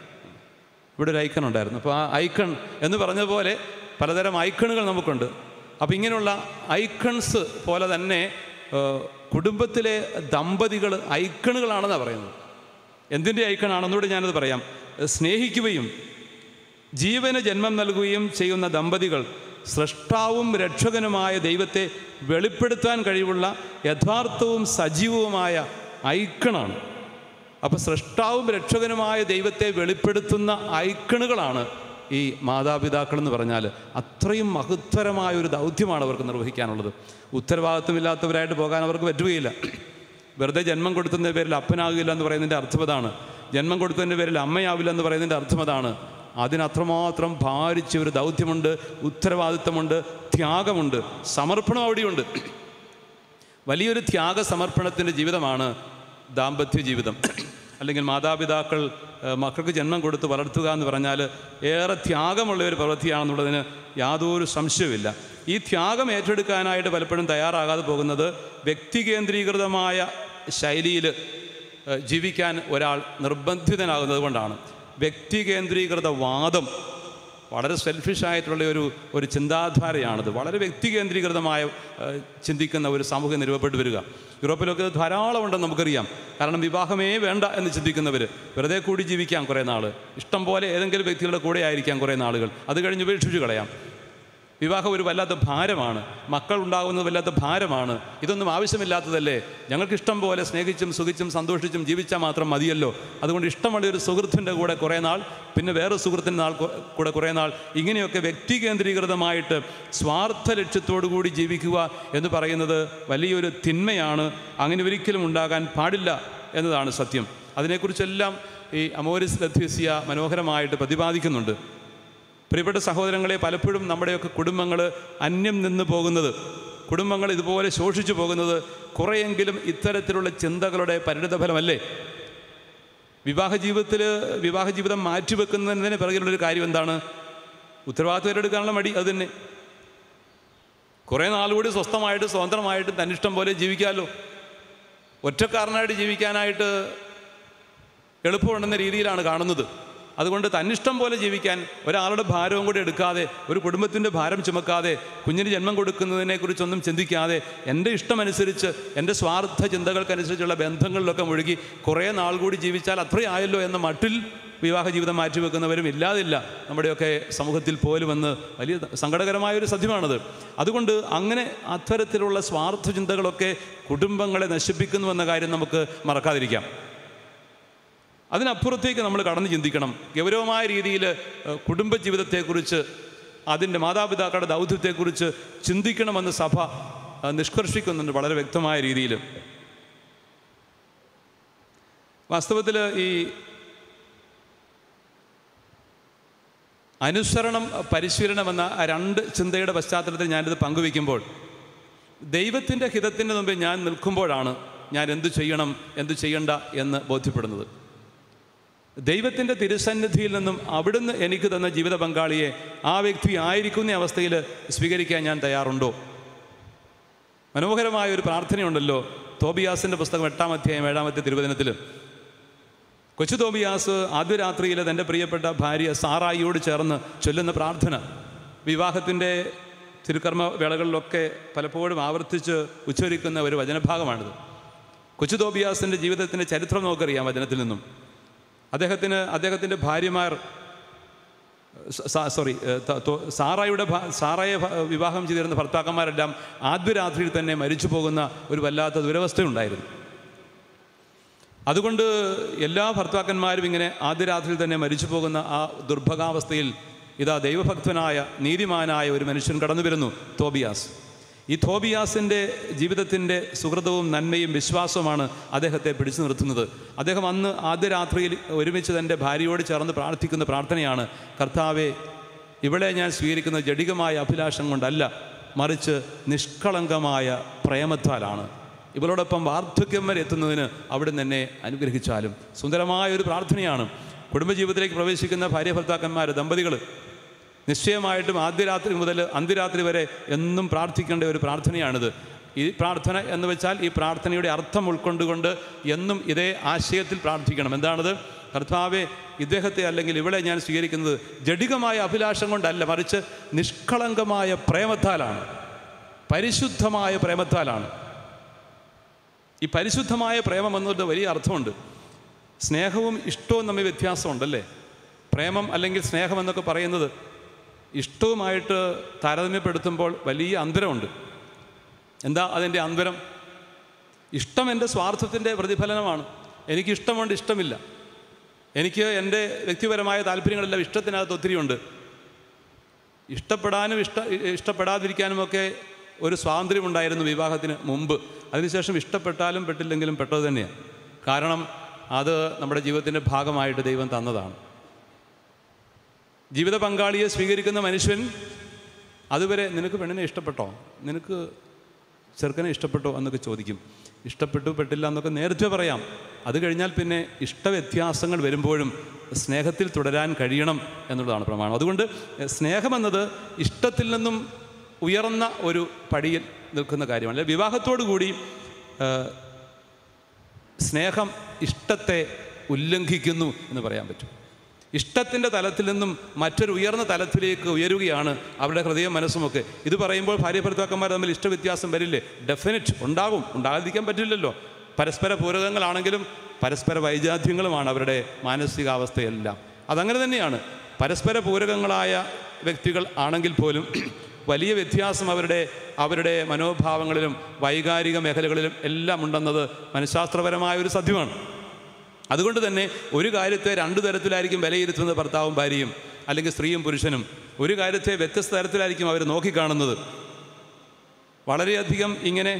ഇവിടെ ഒരു ഐക്കൺ ഉണ്ടായിരുന്നു. അപ്പോൾ ആ ഐക്കൺ എന്ന് പറഞ്ഞ പോലെ പലതരം ഐക്കണുകൾ നമുക്കുണ്ട്. അപ്പോൾ ഇങ്ങനെയുള്ള ഐക്കൺസ് പോലെ തന്നെ കുടുംബത്തിലെ ദമ്പതികൾ ഐക്കണുകളാണെന്നാണ് പറയുന്നത്. എന്തിൻ്റെ ഐക്കണാണെന്നൂടെ ഞാനത് പറയാം. സ്നേഹിക്കുകയും ജീവന് ജന്മം നൽകുകയും ചെയ്യുന്ന ദമ്പതികൾ സ്രഷ്ടാവും രക്ഷകനുമായ ദൈവത്തെ വെളിപ്പെടുത്താൻ കഴിവുള്ള യഥാർത്ഥവും സജീവവുമായ ഐക്കണാണ്. അപ്പോൾ സ്രഷ്ടാവും രക്ഷകനുമായ ദൈവത്തെ വെളിപ്പെടുത്തുന്ന ഐക്കണുകളാണ് ഈ മാതാപിതാക്കളെന്ന് പറഞ്ഞാൽ. അത്രയും മഹത്തരമായ ഒരു ദൗത്യമാണ് അവർക്ക് നിർവഹിക്കാനുള്ളത്. ഉത്തരവാദിത്വമില്ലാത്തവരായിട്ട് പോകാൻ അവർക്ക് പറ്റുകയില്ല. വെറുതെ ജന്മം കൊടുത്തതിൻ്റെ പേരിൽ അപ്പനാകില്ല എന്ന് പറയുന്നതിൻ്റെ അർത്ഥം അതാണ്. ജന്മം കൊടുത്തതിൻ്റെ പേരിൽ അമ്മയാവില്ല എന്ന് പറയുന്നതിൻ്റെ അർത്ഥം അതാണ്. അതിനത്രമാത്രം ഭാരിച്ച ഒരു ദൗത്യമുണ്ട്, ഉത്തരവാദിത്വമുണ്ട്, ത്യാഗമുണ്ട്, സമർപ്പണം അവിടെയുണ്ട്. വലിയൊരു ത്യാഗ സമർപ്പണത്തിൻ്റെ ജീവിതമാണ് ദാമ്പത്യ ജീവിതം. അല്ലെങ്കിൽ മാതാപിതാക്കൾ മക്കൾക്ക് ജന്മം കൊടുത്ത് വളർത്തുക എന്ന് പറഞ്ഞാൽ ഏറെ ത്യാഗമുള്ള ഒരു പ്രവൃത്തിയാണെന്നുള്ളതിന് യാതൊരു സംശയവുമില്ല. ഈ ത്യാഗം ഏറ്റെടുക്കാനായിട്ട് പലപ്പോഴും തയ്യാറാകാതെ പോകുന്നത് വ്യക്തികേന്ദ്രീകൃതമായ ശൈലിയിൽ ജീവിക്കാൻ ഒരാൾ നിർബന്ധിതനാകുന്നത് കൊണ്ടാണ്. വ്യക്തികേന്ദ്രീകൃത വാദം വളരെ സെൽഫിഷായിട്ടുള്ള ഒരു ചിന്താധാരയാണിത്. വളരെ വ്യക്തികേന്ദ്രീകൃതമായ ചിന്തിക്കുന്ന ഒരു സമൂഹം നിരൂപപ്പെട്ടു വരിക. യൂറോപ്പിലൊക്കെ ധാരാളം ഉണ്ടെന്ന് നമുക്കറിയാം. കാരണം വിവാഹമേ വേണ്ട എന്ന് ചിന്തിക്കുന്നവർ, വെറുതെ കൂടി ജീവിക്കാം കുറേ നാൾ, ഇഷ്ടം പോലെ ഏതെങ്കിലും വ്യക്തികളുടെ കൂടെ ആയിരിക്കാം കുറേ നാളുകൾ, അത് കഴിഞ്ഞ് ഉപേക്ഷിച്ച് കളയാം. വിവാഹം ഒരു വല്ലാത്ത ഭാരമാണ്, മക്കൾ ഉണ്ടാകുന്നത് വല്ലാത്ത ഭാരമാണ്. ഇതൊന്നും ആവശ്യമില്ലാത്തതല്ലേ, ഞങ്ങൾക്ക് ഇഷ്ടം പോലെ സ്നേഹിച്ചും സുഖിച്ചും സന്തോഷിച്ചും ജീവിച്ചാൽ മാത്രം മതിയല്ലോ. അതുകൊണ്ട് ഇഷ്ടമുള്ള ഒരു സുഹൃത്തിൻ്റെ കൂടെ കുറേ നാൾ, പിന്നെ വേറെ സുഹൃത്തിൻ്റെ കൂടെ കുറേ നാൾ, ഇങ്ങനെയൊക്കെ വ്യക്തി കേന്ദ്രീകൃതമായിട്ട് സ്വാർത്ഥ ലക്ഷ്യത്തോടു കൂടി ജീവിക്കുക എന്ന് പറയുന്നത് വലിയൊരു തിന്മയാണ്. അങ്ങനെ ഒരിക്കലും ഉണ്ടാകാൻ പാടില്ല എന്നതാണ് സത്യം. അതിനെക്കുറിച്ചെല്ലാം ഈ അമോരിസ് ലത്തീസിയ മനോഹരമായിട്ട് പ്രതിപാദിക്കുന്നുണ്ട്. പ്രിയപ്പെട്ട സഹോദരങ്ങളെ, പലപ്പോഴും നമ്മുടെയൊക്കെ കുടുംബങ്ങൾ അന്യം നിന്ന് പോകുന്നത്, കുടുംബങ്ങൾ ഇതുപോലെ ശോഷിച്ചു പോകുന്നത് കുറേയെങ്കിലും ഇത്തരത്തിലുള്ള ചിന്തകളുടെ പരിണിതഫലമല്ലേ? വിവാഹ ജീവിതം മാറ്റിവെക്കുന്നതിന് പിറകിലുള്ളൊരു കാര്യം എന്താണ്? ഉത്തരവാദിത്വം ഏറ്റെടുക്കാനുള്ള മടി. അത് തന്നെ. കുറേ നാളുകൂടി സ്വസ്ഥമായിട്ട് സ്വതന്ത്രമായിട്ട് തന്നിഷ്ടം പോലെ ജീവിക്കാമല്ലോ. ഒറ്റക്കാരനായിട്ട് ജീവിക്കാനായിട്ട് എളുപ്പമുണ്ടെന്ന രീതിയിലാണ് കാണുന്നത്. അതുകൊണ്ട് തന്നിഷ്ടം പോലെ ജീവിക്കാൻ ഒരാളുടെ ഭാരവും കൂടി എടുക്കാതെ, ഒരു കുടുംബത്തിൻ്റെ ഭാരം ചുമക്കാതെ, കുഞ്ഞിന് ജന്മം കൊടുക്കുന്നതിനെക്കുറിച്ചൊന്നും ചിന്തിക്കാതെ, എൻ്റെ ഇഷ്ടമനുസരിച്ച് എൻ്റെ സ്വാർത്ഥ ചിന്തകൾക്കനുസരിച്ചുള്ള ബന്ധങ്ങളിലൊക്കെ മുഴുകി കുറേ നാൾ കൂടി ജീവിച്ചാൽ അത്രയായല്ലോ എന്ന മട്ടിൽ വിവാഹ ജീവിതം മാറ്റിവെക്കുന്നവരും ഇല്ലാതില്ല നമ്മുടെയൊക്കെ സമൂഹത്തിൽ പോലുമെന്ന് വലിയ സങ്കടകരമായൊരു സത്യമാണത്. അതുകൊണ്ട് അങ്ങനെ അത്തരത്തിലുള്ള സ്വാർത്ഥ ചിന്തകളൊക്കെ കുടുംബങ്ങളെ നശിപ്പിക്കുന്നുവെന്ന കാര്യം നമുക്ക് മറക്കാതിരിക്കാം. അതിനപ്പുറത്തേക്ക് നമ്മൾ കടന്ന് ചിന്തിക്കണം. ഗൗരവമായ രീതിയിൽ കുടുംബജീവിതത്തെക്കുറിച്ച്, അതിൻ്റെ മാതാപിതാക്കളുടെ ദൗത്യത്തെക്കുറിച്ച് ചിന്തിക്കണമെന്ന് സഭ നിഷ്കർഷിക്കുന്നുണ്ട് വളരെ വ്യക്തമായ രീതിയിൽ. വാസ്തവത്തിൽ ഈ അനുസരണം, പരിശീലനം എന്ന രണ്ട് ചിന്തയുടെ പശ്ചാത്തലത്തിൽ ഞാനിത് പങ്കുവയ്ക്കുമ്പോൾ, ദൈവത്തിൻ്റെ ഹിതത്തിൻ്റെ മുമ്പിൽ ഞാൻ നിൽക്കുമ്പോഴാണ് ഞാൻ എന്തു ചെയ്യണം എന്തു ചെയ്യണ്ട എന്ന് ബോധ്യപ്പെടുന്നത്. ദൈവത്തിൻ്റെ തിരുസന്നിധിയിൽ നിന്നും അവിടുന്ന് എനിക്ക് തന്ന ജീവിത പങ്കാളിയെ ആ വ്യക്തി ആയിരിക്കുന്ന അവസ്ഥയിൽ സ്വീകരിക്കാൻ ഞാൻ തയ്യാറുണ്ടോ? മനോഹരമായ ഒരു പ്രാർത്ഥനയുണ്ടല്ലോ തോബിയാസിൻ്റെ പുസ്തകം 8-ാം അധ്യായം 7-ാമത്തെ തിരുവചനത്തിൽ. കൊച്ചു തോബിയാസ് ആദ്യ രാത്രിയിൽ തൻ്റെ പ്രിയപ്പെട്ട ഭാര്യ സാറായിയോട് ചേർന്ന് ചൊല്ലുന്ന പ്രാർത്ഥന വിവാഹത്തിൻ്റെ തിരുക്കർമ്മ വേളകളിലൊക്കെ പലപ്പോഴും ആവർത്തിച്ച് ഉച്ചരിക്കുന്ന ഒരു വചനഭാഗമാണിത്. കൊച്ചു തോബിയാസിൻ്റെ ജീവിതത്തിൻ്റെ ചരിത്രം നമുക്കറിയാം വചനത്തിൽ നിന്നും. അദ്ദേഹത്തിൻ്റെ ഭാര്യമാർ സാറായെ വിവാഹം ചെയ്തിരുന്ന ഭർത്താക്കന്മാരെല്ലാം ആദ്യ രാത്രിയിൽ തന്നെ മരിച്ചു പോകുന്ന ഒരു വല്ലാത്ത ദുരവസ്ഥയുണ്ടായിരുന്നു. അതുകൊണ്ട് എല്ലാ ഭർത്താക്കന്മാരും ഇങ്ങനെ ആദ്യ രാത്രിയിൽ തന്നെ മരിച്ചു പോകുന്ന ആ ദുർഭഗാവസ്ഥയിൽ ഇതാ ദൈവഭക്തനായ നീതിമാനായ ഒരു മനുഷ്യൻ കടന്നു വരുന്നു, തോബിയാസ്. ഈ തോബിയാസിൻ്റെ ജീവിതത്തിൻ്റെ സുഹൃതവും നന്മയും വിശ്വാസവുമാണ് അദ്ദേഹത്തെ പിടിച്ചു നിർത്തുന്നത്. അദ്ദേഹം അന്ന് ആദ്യ രാത്രിയിൽ ഒരുമിച്ച് തൻ്റെ ഭാര്യയോട് ചേർന്ന് പ്രാർത്ഥിക്കുന്ന പ്രാർത്ഥനയാണ്, കർത്താവേ, ഇവിടെ ഞാൻ സ്വീകരിക്കുന്ന ജഡികമായ അഭിലാഷം കൊണ്ടല്ല, മറിച്ച് നിഷ്കളങ്കമായ പ്രേമത്താലാണ്. ഇവളോടൊപ്പം വാർദ്ധക്യം വരെ എത്തുന്നതിന് അവിടുന്ന് എന്നെ അനുഗ്രഹിച്ചാലും. സുന്ദരമായ ഒരു പ്രാർത്ഥനയാണ്. കുടുംബജീവിതത്തിലേക്ക് പ്രവേശിക്കുന്ന ഭാര്യ ഭർത്താക്കന്മാർ, ദമ്പതികൾ നിശ്ചയമായിട്ടും ആദ്യ രാത്രി മുതൽ അന്ത്യരാത്രി വരെ എന്നും പ്രാർത്ഥിക്കേണ്ട ഒരു പ്രാർത്ഥനയാണിത്. ഈ പ്രാർത്ഥന എന്ന് വെച്ചാൽ ഈ പ്രാർത്ഥനയുടെ അർത്ഥം ഉൾക്കൊണ്ടുകൊണ്ട് എന്നും ഇതേ ആശയത്തിൽ പ്രാർത്ഥിക്കണം. എന്താണത്? കർത്താവേ, ഇദ്ദേഹത്തെ അല്ലെങ്കിൽ ഇവളെ ഞാൻ സ്വീകരിക്കുന്നത് ജഡികമായ അഭിലാഷം കൊണ്ടല്ല, മറിച്ച് നിഷ്കളങ്കമായ പ്രേമത്താലാണ്, പരിശുദ്ധമായ പ്രേമത്താലാണ്. ഈ പരിശുദ്ധമായ പ്രേമം എന്നത് വലിയ അർത്ഥമുണ്ട്. സ്നേഹവും ഇഷ്ടവും തമ്മിൽ വ്യത്യാസമുണ്ടല്ലേ? പ്രേമം അല്ലെങ്കിൽ സ്നേഹം എന്നൊക്കെ പറയുന്നത് ഇഷ്ടവുമായിട്ട് താരതമ്യപ്പെടുത്തുമ്പോൾ വലിയ അന്തരമുണ്ട്. എന്താ അതിൻ്റെ അന്തരം? ഇഷ്ടം എൻ്റെ സ്വാർത്ഥത്തിൻ്റെ പ്രതിഫലനമാണ്. എനിക്കിഷ്ടമുണ്ട്, ഇഷ്ടമില്ല. എനിക്ക് എൻ്റെ വ്യക്തിപരമായ താല്പര്യങ്ങളെല്ലാം ഇഷ്ടത്തിനകത്ത് ഒത്തിരിയുണ്ട്. ഇഷ്ടപ്പെടാനും ഇഷ്ടപ്പെടാതിരിക്കാനുമൊക്കെ ഒരു സ്വാതന്ത്ര്യമുണ്ടായിരുന്നു വിവാഹത്തിന് മുമ്പ്. അതിനുശേഷം ഇഷ്ടപ്പെട്ടാലും പെട്ടില്ലെങ്കിലും പെട്ടത് തന്നെയാണ്. കാരണം അത് നമ്മുടെ ജീവിതത്തിൻ്റെ ഭാഗമായിട്ട് ദൈവം തന്നതാണ്. ജീവിത പങ്കാളിയെ സ്വീകരിക്കുന്ന മനുഷ്യൻ അതുവരെ നിനക്ക് പെണ്ണിനെ ഇഷ്ടപ്പെട്ടോ, നിനക്ക് ചെറുക്കനെ ഇഷ്ടപ്പെട്ടോ എന്നൊക്കെ ചോദിക്കും. ഇഷ്ടപ്പെട്ടു പെട്ടില്ല എന്നൊക്കെ നേരത്തെ പറയാം. അത് കഴിഞ്ഞാൽ പിന്നെ ഇഷ്ടവ്യത്യാസങ്ങൾ വരുമ്പോഴും സ്നേഹത്തിൽ തുടരാൻ കഴിയണം എന്നുള്ളതാണ് പ്രമാണം. അതുകൊണ്ട് സ്നേഹമെന്നത് ഇഷ്ടത്തിൽ നിന്നും ഉയർന്ന ഒരു പടിയിൽ നിൽക്കുന്ന കാര്യമാണ്. അല്ലെ, വിവാഹത്തോടു കൂടി സ്നേഹം ഇഷ്ടത്തെ ഉല്ലംഘിക്കുന്നു എന്ന് പറയാൻ പറ്റും. ഇഷ്ടത്തിൻ്റെ തലത്തിൽ നിന്നും മറ്റൊരു ഉയർന്ന തലത്തിലേക്ക് ഉയരുകയാണ് അവരുടെ ഹൃദയം മനസ്സുമൊക്കെ. ഇത് പറയുമ്പോൾ ഭാര്യ ഭർത്താക്കന്മാർ തമ്മിൽ ഇഷ്ടവ്യത്യാസം വരില്ലേ? ഡെഫിനറ്റ് ഉണ്ടാകും, ഉണ്ടാകാതിരിക്കാൻ പറ്റില്ലല്ലോ. പരസ്പര പൂരകങ്ങളാണെങ്കിലും പരസ്പര വൈജാത്യങ്ങളുമാണ് അവരുടെ മാനസികാവസ്ഥയെല്ലാം. അതങ്ങനെ തന്നെയാണ്. പരസ്പര പൂരകങ്ങളായ വ്യക്തികൾ ആണെങ്കിൽ പോലും വലിയ വ്യത്യാസം അവരുടെ മനോഭാവങ്ങളിലും വൈകാരിക മേഖലകളിലും എല്ലാം ഉണ്ടെന്നത് മനഃശാസ്ത്രപരമായ ഒരു സത്യമാണ്. അതുകൊണ്ട് തന്നെ ഒരു കാര്യത്തെ രണ്ടു തരത്തിലായിരിക്കും വിലയിരുത്തുന്നത് ഭർത്താവും ഭാര്യയും, അല്ലെങ്കിൽ സ്ത്രീയും പുരുഷനും. ഒരു കാര്യത്തെ വ്യത്യസ്ത തരത്തിലായിരിക്കും അവർ നോക്കിക്കാണുന്നത്. വളരെയധികം ഇങ്ങനെ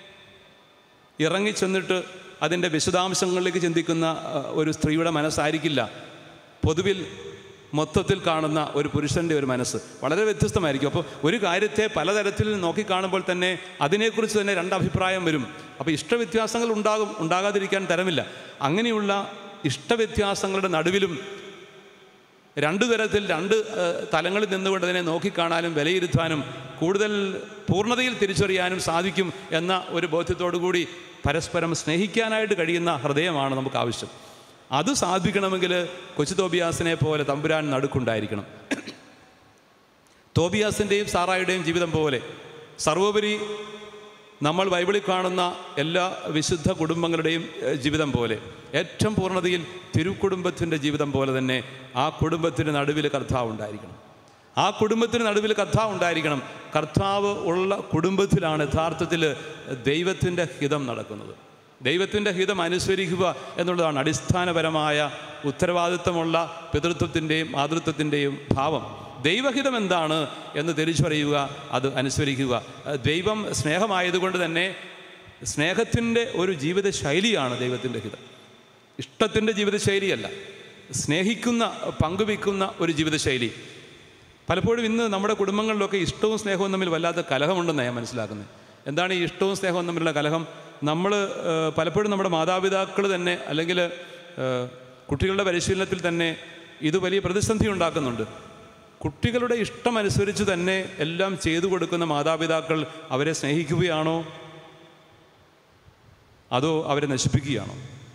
ഇറങ്ങിച്ചെന്നിട്ട് അതിൻ്റെ വിശദാംശങ്ങളിലേക്ക് ചിന്തിക്കുന്ന ഒരു സ്ത്രീയുടെ മനസ്സായിരിക്കില്ല പൊതുവിൽ മൊത്തത്തിൽ കാണുന്ന ഒരു പുരുഷൻ്റെ ഒരു മനസ്സ്. വളരെ വ്യത്യസ്തമായിരിക്കും. അപ്പോൾ ഒരു കാര്യത്തെ പലതരത്തിൽ നോക്കിക്കാണുമ്പോൾ തന്നെ അതിനെക്കുറിച്ച് തന്നെ രണ്ടഭിപ്രായം വരും. അപ്പോൾ ഇഷ്ടവ്യത്യാസങ്ങൾ ഉണ്ടാകും, ഉണ്ടാകാതിരിക്കാൻ തരമില്ല. അങ്ങനെയുള്ള ഇഷ്ടവ്യത്യാസങ്ങളുടെ നടുവിലും രണ്ട് തലങ്ങളിൽ നിന്നുകൊണ്ട് അതിനെ നോക്കിക്കാണാനും വിലയിരുത്താനും കൂടുതൽ പൂർണ്ണതയിൽ തിരിച്ചറിയാനും സാധിക്കും എന്ന ഒരു ബോധ്യത്തോടു കൂടി പരസ്പരം സ്നേഹിക്കാനായിട്ട് കഴിയുന്ന ഹൃദയമാണ് നമുക്ക് ആവശ്യം. അത് സാധിക്കണമെങ്കിൽ കൊച്ചു തോബിയാസിനെ പോലെ തമ്പുരാൻ നടുക്കുണ്ടായിരിക്കണം. തോബിയാസിൻ്റെയും സാറായുടെയും ജീവിതം പോലെ, സർവോപരി നമ്മൾ ബൈബിളിൽ കാണുന്ന എല്ലാ വിശുദ്ധ കുടുംബങ്ങളുടെയും ജീവിതം പോലെ, ഏറ്റവും പൂർണ്ണതയിൽ തിരുക്കുടുംബത്തിൻ്റെ ജീവിതം പോലെ തന്നെ ആ കുടുംബത്തിന് നടുവിൽ കർത്താവ് ഉണ്ടായിരിക്കണം. ആ കുടുംബത്തിന് നടുവിൽ കർത്താവ് ഉണ്ടായിരിക്കണം. കർത്താവ് ഉള്ള കുടുംബത്തിലാണ് യഥാർത്ഥത്തിൽ ദൈവത്തിൻ്റെ ഹിതം നടക്കുന്നത്. ദൈവത്തിൻ്റെ ഹിതം അനുസരിക്കുക എന്നുള്ളതാണ് അടിസ്ഥാനപരമായ ഉത്തരവാദിത്വമുള്ള പിതൃത്വത്തിൻ്റെയും മാതൃത്വത്തിൻ്റെയും ഭാവം. ദൈവഹിതം എന്താണ് എന്ന് തിരിച്ചറിയുക, അത് അനുസരിക്കുക. ദൈവം സ്നേഹമായതുകൊണ്ട് തന്നെ സ്നേഹത്തിൻ്റെ ഒരു ജീവിതശൈലിയാണ് ദൈവത്തിൻ്റെ ഹിതം. ഇഷ്ടത്തിൻ്റെ ജീവിതശൈലിയല്ല, സ്നേഹിക്കുന്ന പങ്കുവയ്ക്കുന്ന ഒരു ജീവിതശൈലി. പലപ്പോഴും ഇന്ന് നമ്മുടെ കുടുംബങ്ങളിലൊക്കെ ഇഷ്ടവും സ്നേഹവും തമ്മിൽ വല്ലാത്ത കലഹമുണ്ടെന്നാണ് ഞാൻ മനസ്സിലാക്കുന്നത്. എന്താണ് ഈ ഇഷ്ടവും സ്നേഹവും തമ്മിലുള്ള കലഹം? നമ്മൾ പലപ്പോഴും നമ്മുടെ മാതാപിതാക്കൾ തന്നെ, അല്ലെങ്കിൽ കുട്ടികളുടെ പരിശീലനത്തിൽ തന്നെ ഇത് വലിയ പ്രതിസന്ധി ഉണ്ടാക്കുന്നുണ്ട്. കുട്ടികളുടെ ഇഷ്ടമനുസരിച്ച് തന്നെ എല്ലാം ചെയ്തു കൊടുക്കുന്ന മാതാപിതാക്കൾ അവരെ സ്നേഹിക്കുകയാണോ അതോ അവരെ നശിപ്പിക്കുകയാണോ?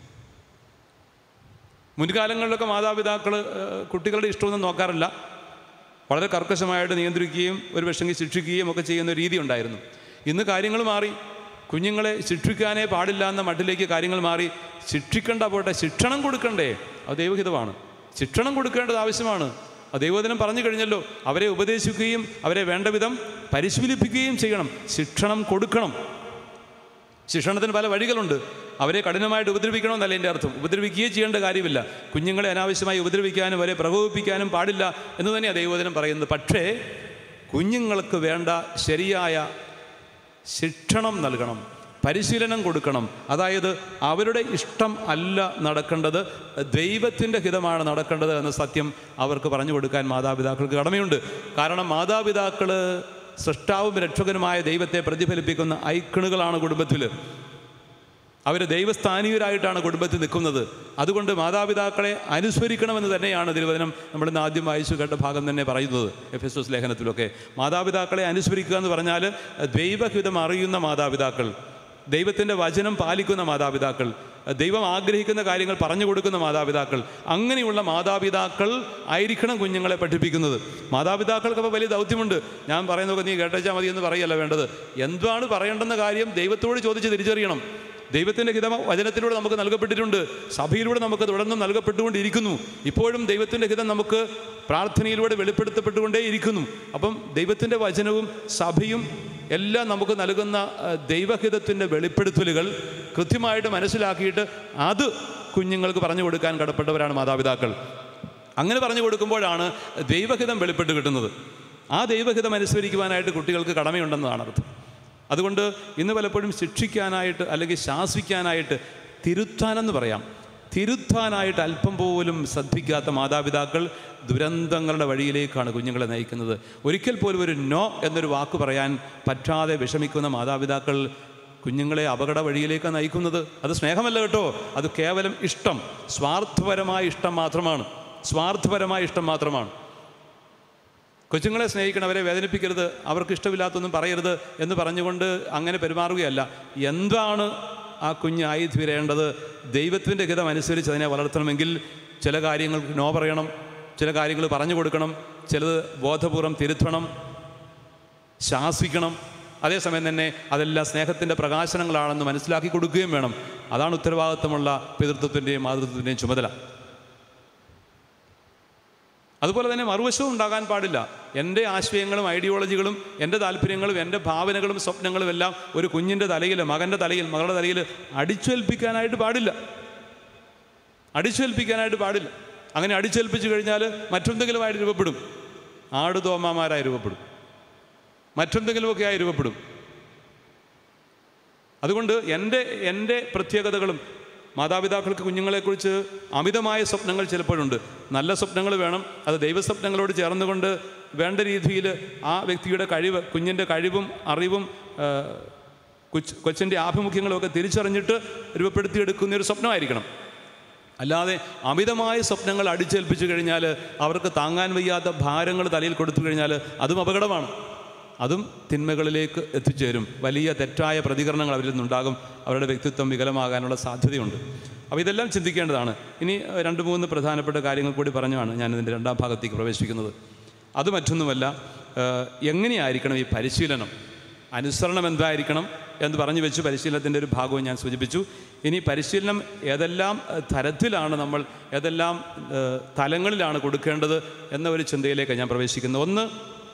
മുൻകാലങ്ങളിലൊക്കെ മാതാപിതാക്കൾ കുട്ടികളുടെ ഇഷ്ടമൊന്നും നോക്കാറില്ല, വളരെ കർക്കശമായിട്ട് നിയന്ത്രിക്കുകയും ഒരു പക്ഷെങ്കിൽ ശിക്ഷിക്കുകയും ഒക്കെ ചെയ്യുന്ന രീതി ഉണ്ടായിരുന്നു. ഇന്ന് കാര്യങ്ങൾ മാറി. കുഞ്ഞുങ്ങളെ ശിക്ഷിക്കാനേ പാടില്ല എന്ന മട്ടിലേക്ക് കാര്യങ്ങൾ മാറി. ശിക്ഷിക്കേണ്ട പോട്ടെ, ശിക്ഷണം കൊടുക്കണ്ടേ? അത് ദൈവഹിതമാണ്. ശിക്ഷണം കൊടുക്കേണ്ടത് ആവശ്യമാണ്. അത് ദൈവവചനം പറഞ്ഞു കഴിഞ്ഞല്ലോ. അവരെ ഉപദേശിക്കുകയും അവരെ വേണ്ട വിധം പരിശീലിപ്പിക്കുകയും ചെയ്യണം. ശിക്ഷണം കൊടുക്കണം. ശിക്ഷണത്തിന് പല വഴികളുണ്ട്. അവരെ കഠിനമായിട്ട് ഉപദ്രവിക്കണമെന്നല്ല എൻ്റെ അർത്ഥം. ഉപദ്രവിക്കുകയും ചെയ്യേണ്ട കാര്യമില്ല. കുഞ്ഞുങ്ങളെ അനാവശ്യമായി ഉപദ്രവിക്കാനും അവരെ പ്രകോപിപ്പിക്കാനും പാടില്ല എന്ന് തന്നെയാണ് ദൈവവചനം പറയുന്നത്. പക്ഷേ കുഞ്ഞുങ്ങൾക്ക് വേണ്ട ശരിയായ ശിക്ഷണം നൽകണം, പരിശീലനം കൊടുക്കണം. അതായത് അവരുടെ ഇഷ്ടം അല്ല നടക്കേണ്ടത്, ദൈവത്തിൻ്റെ ഹിതമാണ് നടക്കേണ്ടത് എന്ന സത്യം അവർക്ക് പറഞ്ഞു കൊടുക്കാൻ മാതാപിതാക്കൾക്ക് കടമയുണ്ട്. കാരണം മാതാപിതാക്കൾ സൃഷ്ടാവും രക്ഷകനുമായ ദൈവത്തെ പ്രതിഫലിപ്പിക്കുന്ന ഐക്കണുകളാണ് കുടുംബത്തിൽ. അവർ ദൈവസ്ഥാനീയരായിട്ടാണ് കുടുംബത്തിൽ നിൽക്കുന്നത്. അതുകൊണ്ട് മാതാപിതാക്കളെ അനുസ്മരിക്കണമെന്ന് തന്നെയാണ് തിരുവചനം നമ്മളിന്ന് ആദ്യം വായിച്ചു കേട്ട ഭാഗം തന്നെ പറയുന്നത്. എഫെസോസ് ലേഖനത്തിലൊക്കെ മാതാപിതാക്കളെ അനുസ്മരിക്കുക എന്ന് പറഞ്ഞാൽ ദൈവഹിതം അറിയുന്ന മാതാപിതാക്കൾ, ദൈവത്തിൻ്റെ വചനം പാലിക്കുന്ന മാതാപിതാക്കൾ, ദൈവം ആഗ്രഹിക്കുന്ന കാര്യങ്ങൾ പറഞ്ഞു കൊടുക്കുന്ന മാതാപിതാക്കൾ, അങ്ങനെയുള്ള മാതാപിതാക്കൾ ആയിരിക്കണം കുഞ്ഞുങ്ങളെ പഠിപ്പിക്കുന്നത്. മാതാപിതാക്കൾക്കപ്പോൾ വലിയ ദൗത്യമുണ്ട്. ഞാൻ പറയുന്നതൊക്കെ നീ കേട്ടേച്ചാൽ മതി എന്ന് പറയല്ല വേണ്ടത്. എന്താണ് പറയേണ്ടെന്ന കാര്യം ദൈവത്തോട് ചോദിച്ച് തിരിച്ചറിയണം. ദൈവത്തിൻ്റെ ഹിതം വചനത്തിലൂടെ നമുക്ക് നൽകപ്പെട്ടിട്ടുണ്ട്, സഭയിലൂടെ നമുക്ക് തുടർന്നും നൽകപ്പെട്ടുകൊണ്ടിരിക്കുന്നു. ഇപ്പോഴും ദൈവത്തിൻ്റെ ഹിതം നമുക്ക് പ്രാർത്ഥനയിലൂടെ വെളിപ്പെടുത്തപ്പെട്ടുകൊണ്ടേയിരിക്കുന്നു. അപ്പം ദൈവത്തിൻ്റെ വചനവും സഭയും എല്ലാം നമുക്ക് നൽകുന്ന ദൈവഹിതത്തിൻ്റെ വെളിപ്പെടുത്തലുകൾ കൃത്യമായിട്ട് മനസ്സിലാക്കിയിട്ട് അത് കുഞ്ഞുങ്ങൾക്ക് പറഞ്ഞു കൊടുക്കാൻ കടപ്പെട്ടവരാണ് മാതാപിതാക്കൾ. അങ്ങനെ പറഞ്ഞു കൊടുക്കുമ്പോഴാണ് ദൈവഹിതം വെളിപ്പെട്ട് കിട്ടുന്നത്. ആ ദൈവഹിതം അനുസരിക്കുവാനായിട്ട് കുട്ടികൾക്ക് കടമയുണ്ടെന്നതാണ് അർത്ഥം. അതുകൊണ്ട് ഇന്ന് പലപ്പോഴും ശിക്ഷിക്കാനായിട്ട് അല്ലെങ്കിൽ ശാസിക്കാനായിട്ട് തിരുത്താനെന്ന് പറയാം, തിരുത്താനായിട്ട് അല്പം പോലും ശ്രദ്ധിക്കാത്ത മാതാപിതാക്കൾ ദുരന്തങ്ങളുടെ വഴിയിലേക്കാണ് കുഞ്ഞുങ്ങളെ നയിക്കുന്നത്. ഒരിക്കൽ പോലും ഒരു നോ എന്നൊരു വാക്ക് പറയാൻ പറ്റാതെ വിഷമിക്കുന്ന മാതാപിതാക്കൾ കുഞ്ഞുങ്ങളെ അപകട വഴിയിലേക്കാണ് നയിക്കുന്നത്. അത് സ്നേഹമല്ല കേട്ടോ, അത് കേവലം ഇഷ്ടം, സ്വാർത്ഥപരമായ ഇഷ്ടം മാത്രമാണ്. സ്വാർത്ഥപരമായ ഇഷ്ടം മാത്രമാണ്. കൊച്ചുങ്ങളെ സ്നേഹിക്കണം, അവരെ വേദനിപ്പിക്കരുത്, അവർക്ക് ഇഷ്ടമില്ലാത്തൊന്നും പറയരുത് എന്ന് പറഞ്ഞുകൊണ്ട് അങ്ങനെ പെരുമാറുകയല്ല. എന്താണ് ആ കുഞ്ഞായി തീരേണ്ടത്? ദൈവത്തിൻ്റെ ഹിതം അനുസരിച്ച് അതിനെ വളർത്തണമെങ്കിൽ ചില കാര്യങ്ങൾക്ക് നോ പറയണം, ചില കാര്യങ്ങൾ പറഞ്ഞു കൊടുക്കണം, ചിലത് ബോധപൂർവം തിരുത്തണം, ശാസിക്കണം. അതേസമയം തന്നെ അതെല്ലാം സ്നേഹത്തിൻ്റെ പ്രകാശനങ്ങളാണെന്ന് മനസ്സിലാക്കി കൊടുക്കുകയും വേണം. അതാണ് ഉത്തരവാദിത്തമുള്ള പിതൃത്വത്തിൻ്റെയും മാതൃത്വത്തിൻ്റെയും ചുമതല. അതുപോലെ തന്നെ മറുവശവും ഉണ്ടാകാൻ പാടില്ല. എൻ്റെ ആശയങ്ങളും ഐഡിയോളജികളും എൻ്റെ താല്പര്യങ്ങളും എൻ്റെ ഭാവനകളും സ്വപ്നങ്ങളും എല്ലാം ഒരു കുഞ്ഞിൻ്റെ തലയിൽ, മകൻ്റെ തലയിൽ, മകളുടെ തലയിൽ അടിച്ചേൽപ്പിക്കാനായിട്ട് പാടില്ല. അടിച്ചേൽപ്പിക്കാനായിട്ട് പാടില്ല. അങ്ങനെ അടിച്ചേൽപ്പിച്ചു കഴിഞ്ഞാൽ മറ്റെന്തെങ്കിലുമായിട്ട് രൂപപ്പെടും. ആടുതോമാരായി രൂപപ്പെടും, മറ്റെന്തെങ്കിലുമൊക്കെ ആയി രൂപപ്പെടും. അതുകൊണ്ട് എൻ്റെ പ്രത്യേകതകളും മാതാപിതാക്കൾക്ക് കുഞ്ഞുങ്ങളെക്കുറിച്ച് അമിതമായ സ്വപ്നങ്ങൾ ചിലപ്പോഴുണ്ട്. നല്ല സ്വപ്നങ്ങൾ വേണം. അത് ദൈവസ്വപ്നങ്ങളോട് ചേർന്നുകൊണ്ട് വേണ്ട രീതിയിൽ ആ വ്യക്തിയുടെ കഴിവ്, കുഞ്ഞിൻ്റെ കഴിവും അറിവും കൊച്ചിൻ്റെ ആഭിമുഖ്യങ്ങളുമൊക്കെ തിരിച്ചറിഞ്ഞിട്ട് രൂപപ്പെടുത്തിയെടുക്കുന്നൊരു സ്വപ്നമായിരിക്കണം. അല്ലാതെ അമിതമായ സ്വപ്നങ്ങൾ അടിച്ചേൽപ്പിച്ചു കഴിഞ്ഞാൽ, അവർക്ക് താങ്ങാൻ വയ്യാത്ത ഭാരങ്ങൾ തലയിൽ കൊടുത്തു കഴിഞ്ഞാൽ അതും അപകടമാണ്. അതും തിന്മകളിലേക്ക് എത്തിച്ചേരും. വലിയ തെറ്റായ പ്രതികരണങ്ങൾ അവരിൽ നിന്നുണ്ടാകും. അവരുടെ വ്യക്തിത്വം വികലമാകാനുള്ള സാധ്യതയുണ്ട്. അപ്പോൾ ഇതെല്ലാം ചിന്തിക്കേണ്ടതാണ്. ഇനി 2-3 പ്രധാനപ്പെട്ട കാര്യങ്ങൾ കൂടി പറഞ്ഞാണ് ഞാനിതിൻ്റെ രണ്ടാം ഭാഗത്തേക്ക് പ്രവേശിക്കുന്നത്. അത് മറ്റൊന്നുമല്ല, എങ്ങനെയായിരിക്കണം ഈ പരിശീലനം, അനുസരണം എന്തായിരിക്കണം എന്ന് പറഞ്ഞു വെച്ചു. പരിശീലനത്തിൻ്റെ ഒരു ഭാഗവും ഞാൻ സൂചിപ്പിച്ചു. ഇനി പരിശീലനം ഏതെല്ലാം തരത്തിലാണ് നമ്മൾ, ഏതെല്ലാം തലങ്ങളിലാണ് കൊടുക്കേണ്ടത് എന്ന ഒരു ചിന്തയിലേക്ക് ഞാൻ പ്രവേശിക്കുന്നത്. ഒന്ന്,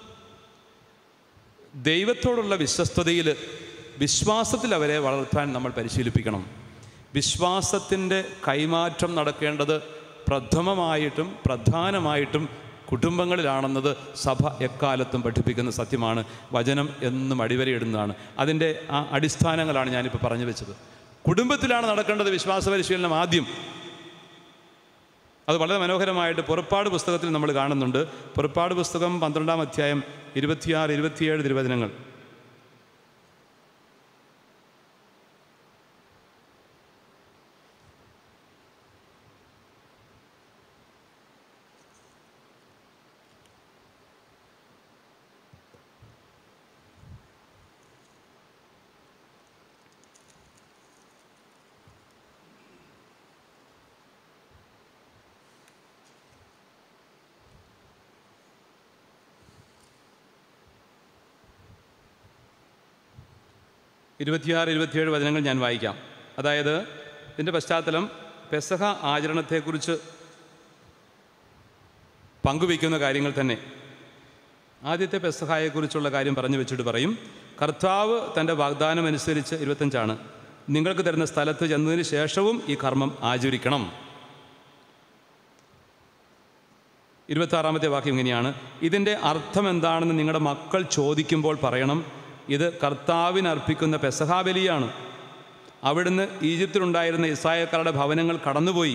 ദൈവത്തോടുള്ള വിശ്വസ്തതയിൽ, വിശ്വാസത്തിൽ അവരെ വളർത്താൻ നമ്മൾ പരിശീലിപ്പിക്കണം. വിശ്വാസത്തിൻ്റെ കൈമാറ്റം നടക്കേണ്ടത് പ്രഥമമായിട്ടും പ്രധാനമായിട്ടും കുടുംബങ്ങളിലാണെന്നത് സഭ എക്കാലത്തും പഠിപ്പിക്കുന്ന സത്യമാണ്. വചനം എന്നും അടിവരയിടുന്നതാണ്. അതിൻ്റെ ആ അടിസ്ഥാനങ്ങളാണ് ഞാനിപ്പോൾ പറഞ്ഞു വെച്ചത്. കുടുംബത്തിലാണ് നടക്കേണ്ടത് വിശ്വാസ പരിശീലനം ആദ്യം. അത് വളരെ മനോഹരമായിട്ട് പുറപ്പാട് പുസ്തകത്തിൽ നമ്മൾ കാണുന്നുണ്ട്. പുറപ്പാട് പുസ്തകം 12-ാം അധ്യായം 26-27 തിരുവചനങ്ങൾ. ഇരുപത്തിയാറ് 27 വചനങ്ങൾ ഞാൻ വായിക്കാം. അതായത് ഇതിൻ്റെ പശ്ചാത്തലം പെസഹ ആചരണത്തെക്കുറിച്ച് പങ്കുവയ്ക്കുന്ന കാര്യങ്ങൾ തന്നെ. ആദ്യത്തെ പെസഹായെക്കുറിച്ചുള്ള കാര്യം പറഞ്ഞു വെച്ചിട്ട് പറയും, കർത്താവ് തൻ്റെ വാഗ്ദാനം അനുസരിച്ച് 25 നിങ്ങൾക്ക് തരുന്ന സ്ഥലത്ത് ചെന്നതിന് ശേഷവും ഈ കർമ്മം ആചരിക്കണം. 26-ാമത്തെ വാക്യം ഇങ്ങനെയാണ്, ഇതിൻ്റെ അർത്ഥം എന്താണെന്ന് നിങ്ങളുടെ മക്കൾ ചോദിക്കുമ്പോൾ പറയണം, ഇത് കർത്താവിന് അർപ്പിക്കുന്ന പെസഹാ ബലിയാണ്. അവിടുന്ന് ഈജിപ്തിലുണ്ടായിരുന്ന ഇസ്രായേൽക്കാരുടെ ഭവനങ്ങൾ കടന്നുപോയി.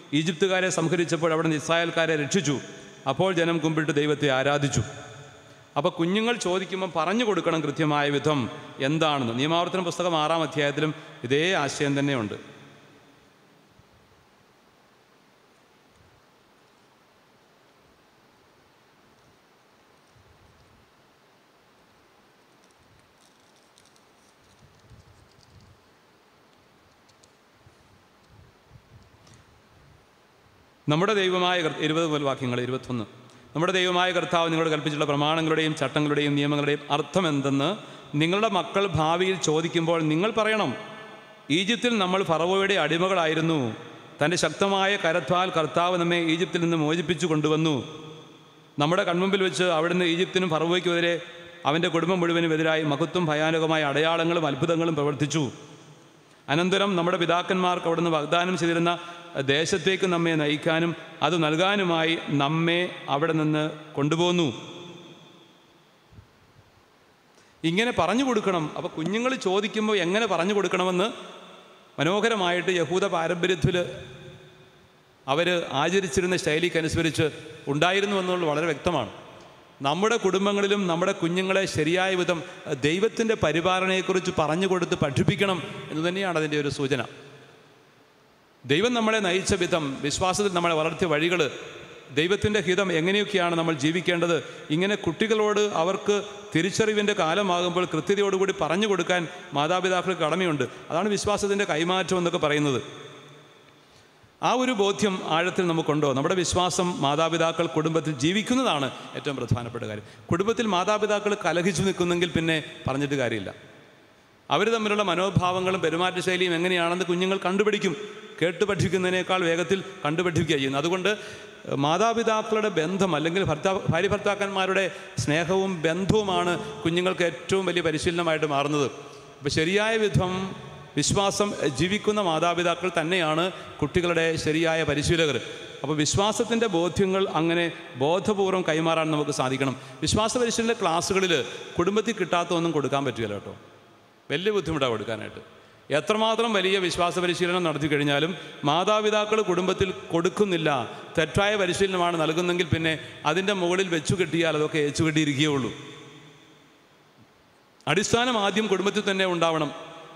ഈജിപ്തുകാരെ സംഹരിച്ചപ്പോൾ അവിടുന്ന് ഇസ്രായേൽക്കാരെ രക്ഷിച്ചു. അപ്പോൾ ജനം കുമ്പിട്ട് ദൈവത്തെ ആരാധിച്ചു. അപ്പോൾ കുഞ്ഞുങ്ങൾ ചോദിക്കുമ്പോൾ പറഞ്ഞു കൊടുക്കണം കൃത്യമായ വിധം എന്താണെന്ന്. നിയമാവർത്തന പുസ്തകം 6-ാം അധ്യായത്തിലും ഇതേ ആശയം തന്നെയുണ്ട്. നമ്മുടെ ദൈവമായ 20 വാക്യങ്ങൾ 21. നമ്മുടെ ദൈവമായ കർത്താവ് നിങ്ങളോട് കൽപ്പിച്ചിട്ടുള്ള പ്രമാണങ്ങളുടെയും ചട്ടങ്ങളുടെയും നിയമങ്ങളുടെയും അർത്ഥമെന്തെന്ന് നിങ്ങളുടെ മക്കൾ ഭാവിയിൽ ചോദിക്കുമ്പോൾ നിങ്ങൾ പറയണം, ഈജിപ്തിൽ നമ്മൾ ഫറവോയുടെ അടിമകളായിരുന്നു. തൻ്റെ ശക്തമായ കരത്താൽ കർത്താവ് നമ്മെ ഈജിപ്തിൽ നിന്ന് മോചിപ്പിച്ചു കൊണ്ടുവന്നു. നമ്മുടെ കൺമുമ്പിൽ വെച്ച് അവിടുന്ന് ഈജിപ്തിനും ഫറവോയ്ക്കുമെതിരെ അവൻ്റെ കുടുംബം മുഴുവനും എതിരായി മഹത്വം ഭയാനകമായ അടയാളങ്ങളും അത്ഭുതങ്ങളും പ്രവർത്തിച്ചു. അനന്തരം നമ്മുടെ പിതാക്കന്മാർക്ക് അവിടുന്ന് വാഗ്ദാനം ചെയ്തിരുന്ന ദേശത്തേക്ക് നമ്മെ നയിക്കാനും അത് നൽകാനുമായി നമ്മെ അവിടെ നിന്ന് കൊണ്ടുപോന്നു. ഇങ്ങനെ പറഞ്ഞു കൊടുക്കണം. അപ്പോൾ കുഞ്ഞുങ്ങൾ ചോദിക്കുമ്പോൾ എങ്ങനെ പറഞ്ഞു കൊടുക്കണമെന്ന് മനോഹരമായിട്ട് യഹൂദ പാരമ്പര്യത്തിൽ അവർ ആചരിച്ചിരുന്ന ശൈലിക്കനുസരിച്ച് ഉണ്ടായിരുന്നു എന്നുള്ളത് വളരെ വ്യക്തമാണ്. നമ്മുടെ കുടുംബങ്ങളിലും നമ്മുടെ കുഞ്ഞുങ്ങളെ ശരിയായ വിധം ദൈവത്തിൻ്റെ പരിപാലനയെക്കുറിച്ച് പറഞ്ഞു കൊടുത്ത് പഠിപ്പിക്കണം എന്ന് തന്നെയാണ് അതിൻ്റെ ഒരു സൂചന. ദൈവം നമ്മളെ നയിച്ച വിധം, വിശ്വാസത്തിൽ നമ്മളെ വളർത്തിയ വഴികൾ, ദൈവത്തിൻ്റെ ഹിതം എങ്ങനെയൊക്കെയാണ് നമ്മൾ ജീവിക്കേണ്ടത്, ഇങ്ങനെ കുട്ടികളോട് അവർക്ക് തിരിച്ചറിവിൻ്റെ കാലമാകുമ്പോൾ കൃത്യതയോടുകൂടി പറഞ്ഞു കൊടുക്കാൻ മാതാപിതാക്കൾക്ക് കടമയുണ്ട്. അതാണ് വിശ്വാസത്തിൻ്റെ കൈമാറ്റം എന്നൊക്കെ പറയുന്നത്. ആ ഒരു ബോധ്യം ആഴത്തിൽ നമുക്കുണ്ടോ? നമ്മുടെ വിശ്വാസം മാതാപിതാക്കൾ കുടുംബത്തിൽ ജീവിക്കുന്നതാണ് ഏറ്റവും പ്രധാനപ്പെട്ട കാര്യം. കുടുംബത്തിൽ മാതാപിതാക്കൾ കലഹിച്ചു നിൽക്കുന്നെങ്കിൽ പിന്നെ പറഞ്ഞിട്ട് കാര്യമില്ല. അവർ തമ്മിലുള്ള മനോഭാവങ്ങളും പെരുമാറ്റശൈലിയും എങ്ങനെയാണെന്ന് കുഞ്ഞുങ്ങൾ കണ്ടുപിടിക്കും. കേട്ട് പഠിക്കുന്നതിനേക്കാൾ വേഗത്തിൽ കണ്ടുപഠിക്കുകയാണ് ചെയ്യുന്നത്. അതുകൊണ്ട് മാതാപിതാക്കളുടെ ബന്ധം അല്ലെങ്കിൽ ഭാര്യ ഭർത്താക്കന്മാരുടെ സ്നേഹവും ബന്ധവുമാണ് കുഞ്ഞുങ്ങൾക്ക് ഏറ്റവും വലിയ പരിശീലനമായിട്ട് മാറുന്നത്. അപ്പോൾ ശരിയായ വിധം വിശ്വാസം ജീവിക്കുന്ന മാതാപിതാക്കൾ തന്നെയാണ് കുട്ടികളുടെ ശരിയായ പരിശീലകർ. അപ്പോൾ വിശ്വാസത്തിൻ്റെ ബോധ്യങ്ങൾ അങ്ങനെ ബോധപൂർവം കൈമാറാൻ നമുക്ക് സാധിക്കണം. വിശ്വാസ പരിശീലന ക്ലാസ്സുകളിൽ കുടുംബത്തിൽ കിട്ടാത്തതൊന്നും കൊടുക്കാൻ പറ്റുകയില്ല കേട്ടോ. വലിയ ബുദ്ധിമുട്ടാണ് കൊടുക്കാനായിട്ട്. എത്രമാത്രം വലിയ വിശ്വാസ പരിശീലനം നടത്തി കഴിഞ്ഞാലും മാതാപിതാക്കൾ കുടുംബത്തിൽ കൊടുക്കുന്നില്ല, തെറ്റായ പരിശീലനമാണ് നൽകുന്നെങ്കിൽ പിന്നെ അതിൻ്റെ മുകളിൽ വെച്ചു കെട്ടിയാൽ അതൊക്കെ ഏച്ചു കെട്ടിയിരിക്കുകയുള്ളൂ. അടിസ്ഥാനം ആദ്യം കുടുംബത്തിൽ തന്നെ ഉണ്ടാവണം.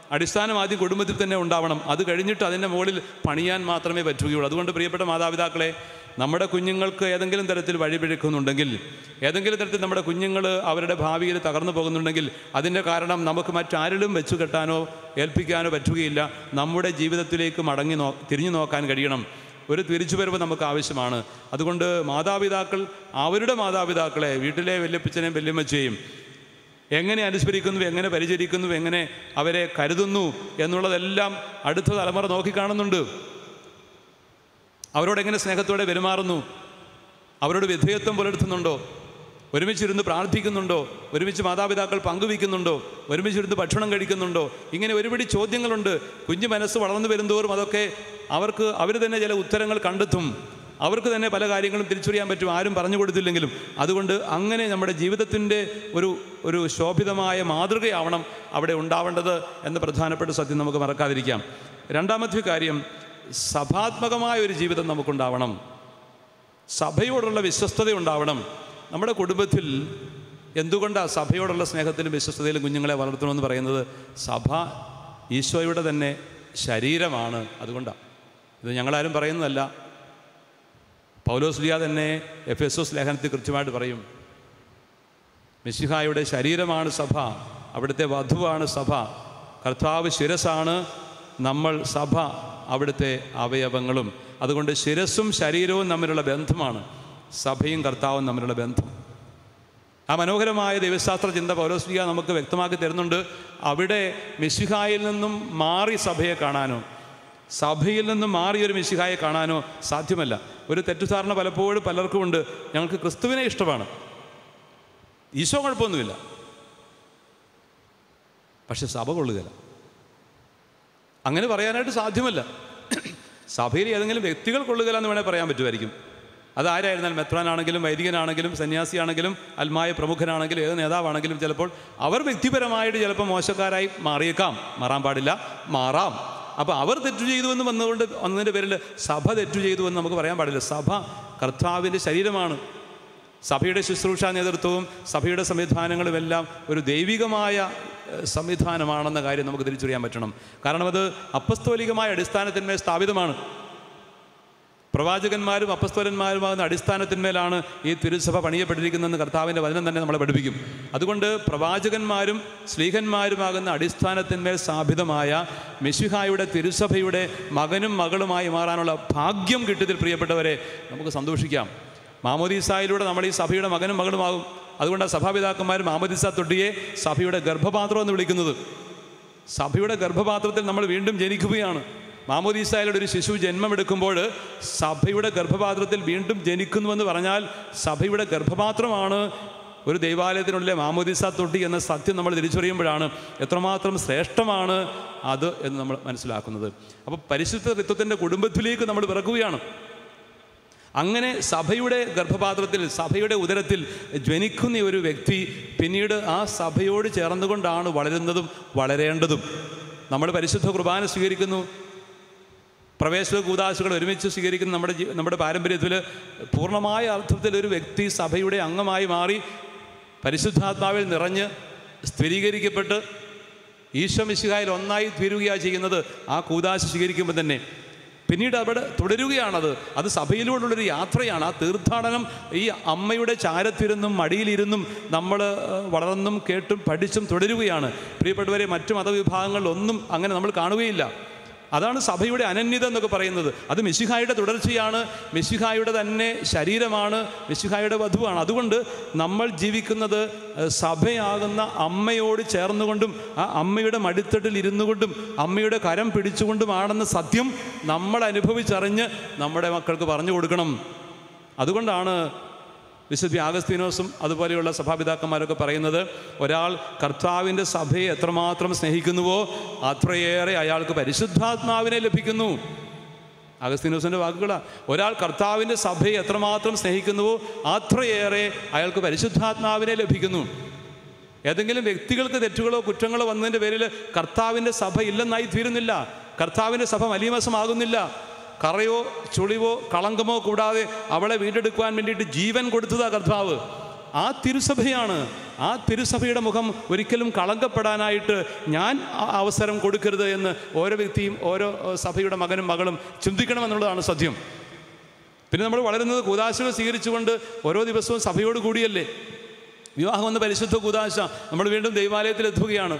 അത് കഴിഞ്ഞിട്ട് അതിൻ്റെ മുകളിൽ പണിയാൻ മാത്രമേ പറ്റുകയുള്ളൂ. അതുകൊണ്ട് പ്രിയപ്പെട്ട മാതാപിതാക്കളെ, നമ്മുടെ കുഞ്ഞുങ്ങൾക്ക് ഏതെങ്കിലും തരത്തിൽ വഴിപിഴക്കുന്നുണ്ടെങ്കിൽ, ഏതെങ്കിലും തരത്തിൽ നമ്മുടെ കുഞ്ഞുങ്ങൾ അവരുടെ ഭാവിയിൽ തകർന്നു പോകുന്നുണ്ടെങ്കിൽ അതിൻ്റെ കാരണം നമുക്ക് മറ്റാരിലും വെച്ചു കെട്ടാനോ ഏൽപ്പിക്കാനോ പറ്റുകയില്ല. നമ്മുടെ ജീവിതത്തിലേക്ക് തിരിഞ്ഞു നോക്കാൻ കഴിയണം. ഒരു തിരിച്ചുവരവ് നമുക്ക് ആവശ്യമാണ്. അതുകൊണ്ട് മാതാപിതാക്കൾ അവരുടെ മാതാപിതാക്കളെ, വീട്ടിലെ വല്യപ്പച്ചനെയും വല്യമ്മച്ചയും എങ്ങനെ അനുസ്മരിക്കുന്നു, എങ്ങനെ പരിചരിക്കുന്നു, എങ്ങനെ അവരെ കരുതുന്നു എന്നുള്ളതെല്ലാം അടുത്ത തലമുറ നോക്കിക്കാണുന്നുണ്ട്. അവരോടെങ്ങനെ സ്നേഹത്തോടെ പെരുമാറുന്നു, അവരോട് വിധേയത്വം പുലർത്തുന്നുണ്ടോ, ഒരുമിച്ചിരുന്ന് പ്രാർത്ഥിക്കുന്നുണ്ടോ, ഒരുമിച്ച് മാതാപിതാക്കൾ പങ്കുവയ്ക്കുന്നുണ്ടോ, ഒരുമിച്ചിരുന്ന് ഭക്ഷണം കഴിക്കുന്നുണ്ടോ, ഇങ്ങനെ ഒരുപിടി ചോദ്യങ്ങളുണ്ട്. കുഞ്ഞു മനസ്സ് വളർന്നു വരുന്തോറും അതൊക്കെ അവർ തന്നെ ചില ഉത്തരങ്ങൾ കണ്ടെത്തും. അവർക്ക് തന്നെ പല കാര്യങ്ങളും തിരിച്ചറിയാൻ പറ്റും, ആരും പറഞ്ഞു കൊടുത്തില്ലെങ്കിലും. അതുകൊണ്ട് അങ്ങനെ നമ്മുടെ ജീവിതത്തിൻ്റെ ഒരു ശോഭിതമായ മാതൃകയാവണം അവിടെ ഉണ്ടാവേണ്ടത് എന്ന പ്രധാനപ്പെട്ട സത്യം നമുക്ക് മറക്കാതിരിക്കാം. രണ്ടാമത്തെ കാര്യം, സഭാത്മകമായ ഒരു ജീവിതം നമുക്കുണ്ടാവണം. സഭയോടുള്ള വിശ്വസ്തത ഉണ്ടാവണം. നമ്മുടെ കുടുംബത്തിൽ എന്തുകൊണ്ടാണ് സഭയോടുള്ള സ്നേഹത്തിലും വിശ്വസ്തതയിലും കുഞ്ഞുങ്ങളെ വളർത്തണമെന്ന് പറയുന്നത്? സഭ ഈശോയുടെ തന്നെ ശരീരമാണ്. അതുകൊണ്ടാണ്. ഇത് ഞങ്ങളാരും പറയുന്നതല്ല. പൗലോസ്ലീഹ തന്നെ എഫെസോസ് ലേഖനത്തിൽ കൃത്യമായിട്ട് പറയും, മിശിഹായുടെ ശരീരമാണ് സഭ, അവിടുത്തെ വധുവാണ് സഭ, കർത്താവ് ശിരസാണ്, നമ്മൾ സഭ അവിടുത്തെ അവയവങ്ങളും. അതുകൊണ്ട് ശിരസ്സും ശരീരവും തമ്മിലുള്ള ബന്ധമാണ് സഭയും കർത്താവും തമ്മിലുള്ള ബന്ധം. ആ മനോഹരമായ ദൈവശാസ്ത്ര ചിന്ത പൗലോസ്ലീഹ നമുക്ക് വ്യക്തമാക്കി തരുന്നുണ്ട്. അവിടെ മിശിഹായിൽ നിന്നും മാറി സഭയെ കാണാനോ, സഭയിൽ നിന്നും മാറിയൊരു മിശിഹായെ കാണാനോ സാധ്യമല്ല. ഒരു തെറ്റുധാരണ പലപ്പോഴും പലർക്കും ഉണ്ട്, ഞങ്ങൾക്ക് ക്രിസ്തുവിനെ ഇഷ്ടമാണ്, ഈശോ കുഴപ്പമൊന്നുമില്ല, പക്ഷെ സഭ കൊള്ളുകയില്ല. അങ്ങനെ പറയാനായിട്ട് സാധ്യമല്ല. സഭയിൽ ഏതെങ്കിലും വ്യക്തികൾ കൊള്ളുകയില്ല എന്ന് വേണേൽ പറയാൻ പറ്റുമായിരിക്കും. അതാരായിരുന്നാലും, മെത്രാനാണെങ്കിലും വൈദികനാണെങ്കിലും സന്യാസിയാണെങ്കിലും അൽമായ പ്രമുഖനാണെങ്കിലും ഏത് നേതാവാണെങ്കിലും ചിലപ്പോൾ അവർ വ്യക്തിപരമായിട്ട് ചിലപ്പോൾ മോശക്കാരായി മാറാൻ പാടില്ല, മാറാം. അപ്പോൾ അവർ തെറ്റു ചെയ്തു എന്ന് വന്നതിൻ്റെ പേരിൽ സഭ തെറ്റു ചെയ്തു എന്ന് നമുക്ക് പറയാൻ പാടില്ല. സഭ കർത്താവിൻ്റെ ശരീരമാണ്. സഭയുടെ ശുശ്രൂഷ നേതൃത്വവും സഭയുടെ സംവിധാനങ്ങളുമെല്ലാം ഒരു ദൈവികമായ സംവിധാനമാണെന്ന കാര്യം നമുക്ക് തിരിച്ചറിയാൻ പറ്റണം. കാരണം അത് അപ്പസ്തോലികമായ അടിസ്ഥാനത്തിന്മേൽ സ്ഥാപിതമാണ്. പ്രവാചകന്മാരും അപ്പസ്തോലന്മാരുമാകുന്ന അടിസ്ഥാനത്തിന്മേലാണ് ഈ തിരുസഭ പണിയപ്പെട്ടിരിക്കുന്നതെന്ന് കർത്താവിൻ്റെ വചനം തന്നെ നമ്മളെ പഠിപ്പിക്കും. അതുകൊണ്ട് പ്രവാചകന്മാരും ശ്ലീഹന്മാരുമാകുന്ന അടിസ്ഥാനത്തിന്മേൽ സ്ഥാപിതമായ മിശിഹായുടെ തിരുസഭയുടെ മകനും മകളുമായി മാറാനുള്ള ഭാഗ്യം കിട്ടിയതിൽ പ്രിയപ്പെട്ടവരെ നമുക്ക് സന്തോഷിക്കാം. മാമോദീസായിലൂടെ നമ്മൾ ഈ സഭയുടെ മകനും മകളുമാകും. അതുകൊണ്ടാണ് സഭാപിതാക്കന്മാർ മാമോദീസ തൊട്ടിയെ സഭയുടെ ഗർഭപാത്രം എന്ന് വിളിക്കുന്നത്. സഭയുടെ ഗർഭപാത്രത്തിൽ നമ്മൾ വീണ്ടും ജനിക്കുകയാണ്. മാമോദീസായിലൂടെ ഒരു ശിശു ജന്മമെടുക്കുമ്പോൾ സഭയുടെ ഗർഭപാത്രത്തിൽ വീണ്ടും ജനിക്കുന്നുവെന്ന് പറഞ്ഞാൽ സഭയുടെ ഗർഭപാത്രമാണ് ഒരു ദൈവാലയത്തിനുള്ളിലെ മാമോദീസ തൊട്ടി എന്ന സത്യം നമ്മൾ തിരിച്ചറിയുമ്പോഴാണ് എത്രമാത്രം ശ്രേഷ്ഠമാണ് അത് എന്ന് നമ്മൾ മനസ്സിലാക്കുന്നത്. അപ്പോൾ പരിശുദ്ധ ത്രിത്വത്തിൻ്റെ കുടുംബത്തിലേക്ക് നമ്മൾ പിറക്കുകയാണ്. അങ്ങനെ സഭയുടെ ഗർഭപാത്രത്തിൽ, സഭയുടെ ഉദരത്തിൽ ജനിക്കുന്ന ഒരു വ്യക്തി പിന്നീട് ആ സഭയോട് ചേർന്നുകൊണ്ടാണ് വളരുന്നതും വളരേണ്ടതും. നമ്മൾ പരിശുദ്ധ കുർബാന സ്വീകരിക്കുന്നു, പ്രവേശന കൂദാശകൾ ഒരുമിച്ച് സ്വീകരിക്കുന്ന നമ്മുടെ പാരമ്പര്യത്തിൽ പൂർണ്ണമായ അർത്ഥത്തിൽ ഒരു വ്യക്തി സഭയുടെ അംഗമായി മാറി പരിശുദ്ധാത്മാവിൽ നിറഞ്ഞ് സ്ഥിരീകരിക്കപ്പെട്ട് ഈശോ മിശിഹായിൽ ഒന്നായി തീരുകയാണ് ചെയ്യുന്നത് ആ കൂദാശ സ്വീകരിക്കുമ്പോൾ തന്നെ. പിന്നീട് അവിടെ തുടരുകയാണത്. അത് സഭയിലൂടെയുള്ളൊരു യാത്രയാണ്. ആ തീർത്ഥാടനം ഈ അമ്മയുടെ ചാരത്തിരുന്നും മടിയിലിരുന്നും നമ്മൾ വളർന്നും കേട്ടും പഠിച്ചും തുടരുകയാണ്. പ്രിയപ്പെട്ടവരെ, മറ്റു മതവിഭാഗങ്ങളിലൊന്നും അങ്ങനെ നമ്മൾ കാണുകയില്ല. അതാണ് സഭയുടെ അനന്യത എന്നൊക്കെ പറയുന്നത്. അത് മിശിഹായുടെ തുടർച്ചയാണ്, മിശിഹായുടെ തന്നെ ശരീരമാണ്, മിശിഹായുടെ വധുവാണ്. അതുകൊണ്ട് നമ്മൾ ജീവിക്കുന്നത് സഭയാകുന്ന അമ്മയോട് ചേർന്നുകൊണ്ടും ആ അമ്മയുടെ മടിത്തട്ടിൽ ഇരുന്നു കൊണ്ടും അമ്മയുടെ കരം പിടിച്ചുകൊണ്ടുമാണെന്ന സത്യം നമ്മൾ അനുഭവിച്ചറിഞ്ഞ് നമ്മുടെ മക്കൾക്ക് പറഞ്ഞു കൊടുക്കണം. അതുകൊണ്ടാണ് വിശുദ്ധ ആഗസ്തീനോസും അതുപോലെയുള്ള സഭാപിതാക്കന്മാരൊക്കെ പറയുന്നത്, ഒരാൾ കർത്താവിൻ്റെ സഭയെ എത്രമാത്രം സ്നേഹിക്കുന്നുവോ അത്രയേറെ അയാൾക്ക് പരിശുദ്ധാത്മാവിനെ ലഭിക്കുന്നു. ആഗസ്തീനോസിൻ്റെ വാക്കുകളാണ്. ഒരാൾ കർത്താവിൻ്റെ സഭയെ എത്രമാത്രം സ്നേഹിക്കുന്നുവോ അത്രയേറെ അയാൾക്ക് പരിശുദ്ധാത്മാവിനെ ലഭിക്കുന്നു. ഏതെങ്കിലും വ്യക്തികൾക്ക് തെറ്റുകളോ കുറ്റങ്ങളോ വന്നതിൻ്റെ പേരിൽ കർത്താവിൻ്റെ സഭ ഇല്ലെന്നായി തീരുന്നില്ല. കർത്താവിൻ്റെ സഭ മലീമസമാകുന്നില്ല. കറയോ ചുളിവോ കളങ്കമോ കൂടാതെ അവളെ വീണ്ടെടുക്കുവാൻ വേണ്ടിയിട്ട് ജീവൻ കൊടുത്തതാണ് കർത്താവ്. ആ തിരുസഭയാണ്. ആ തിരുസഭയുടെ മുഖം ഒരിക്കലും കളങ്കപ്പെടാനായിട്ട് ഞാൻ അവസരം കൊടുക്കരുത് എന്ന് ഓരോ വ്യക്തിയും ഓരോ സഭയുടെ മകനും മകളും ചിന്തിക്കണമെന്നുള്ളതാണ് സത്യം. പിന്നെ നമ്മൾ വളരുന്നത് കൂദാശകൾ സ്വീകരിച്ചുകൊണ്ട് ഓരോ ദിവസവും സഭയോട് കൂടിയല്ലേ. വിവാഹം എന്ന പരിശുദ്ധ കൂദാശ നമ്മൾ വീണ്ടും ദൈവാലയത്തിൽ എത്തുകയാണ്.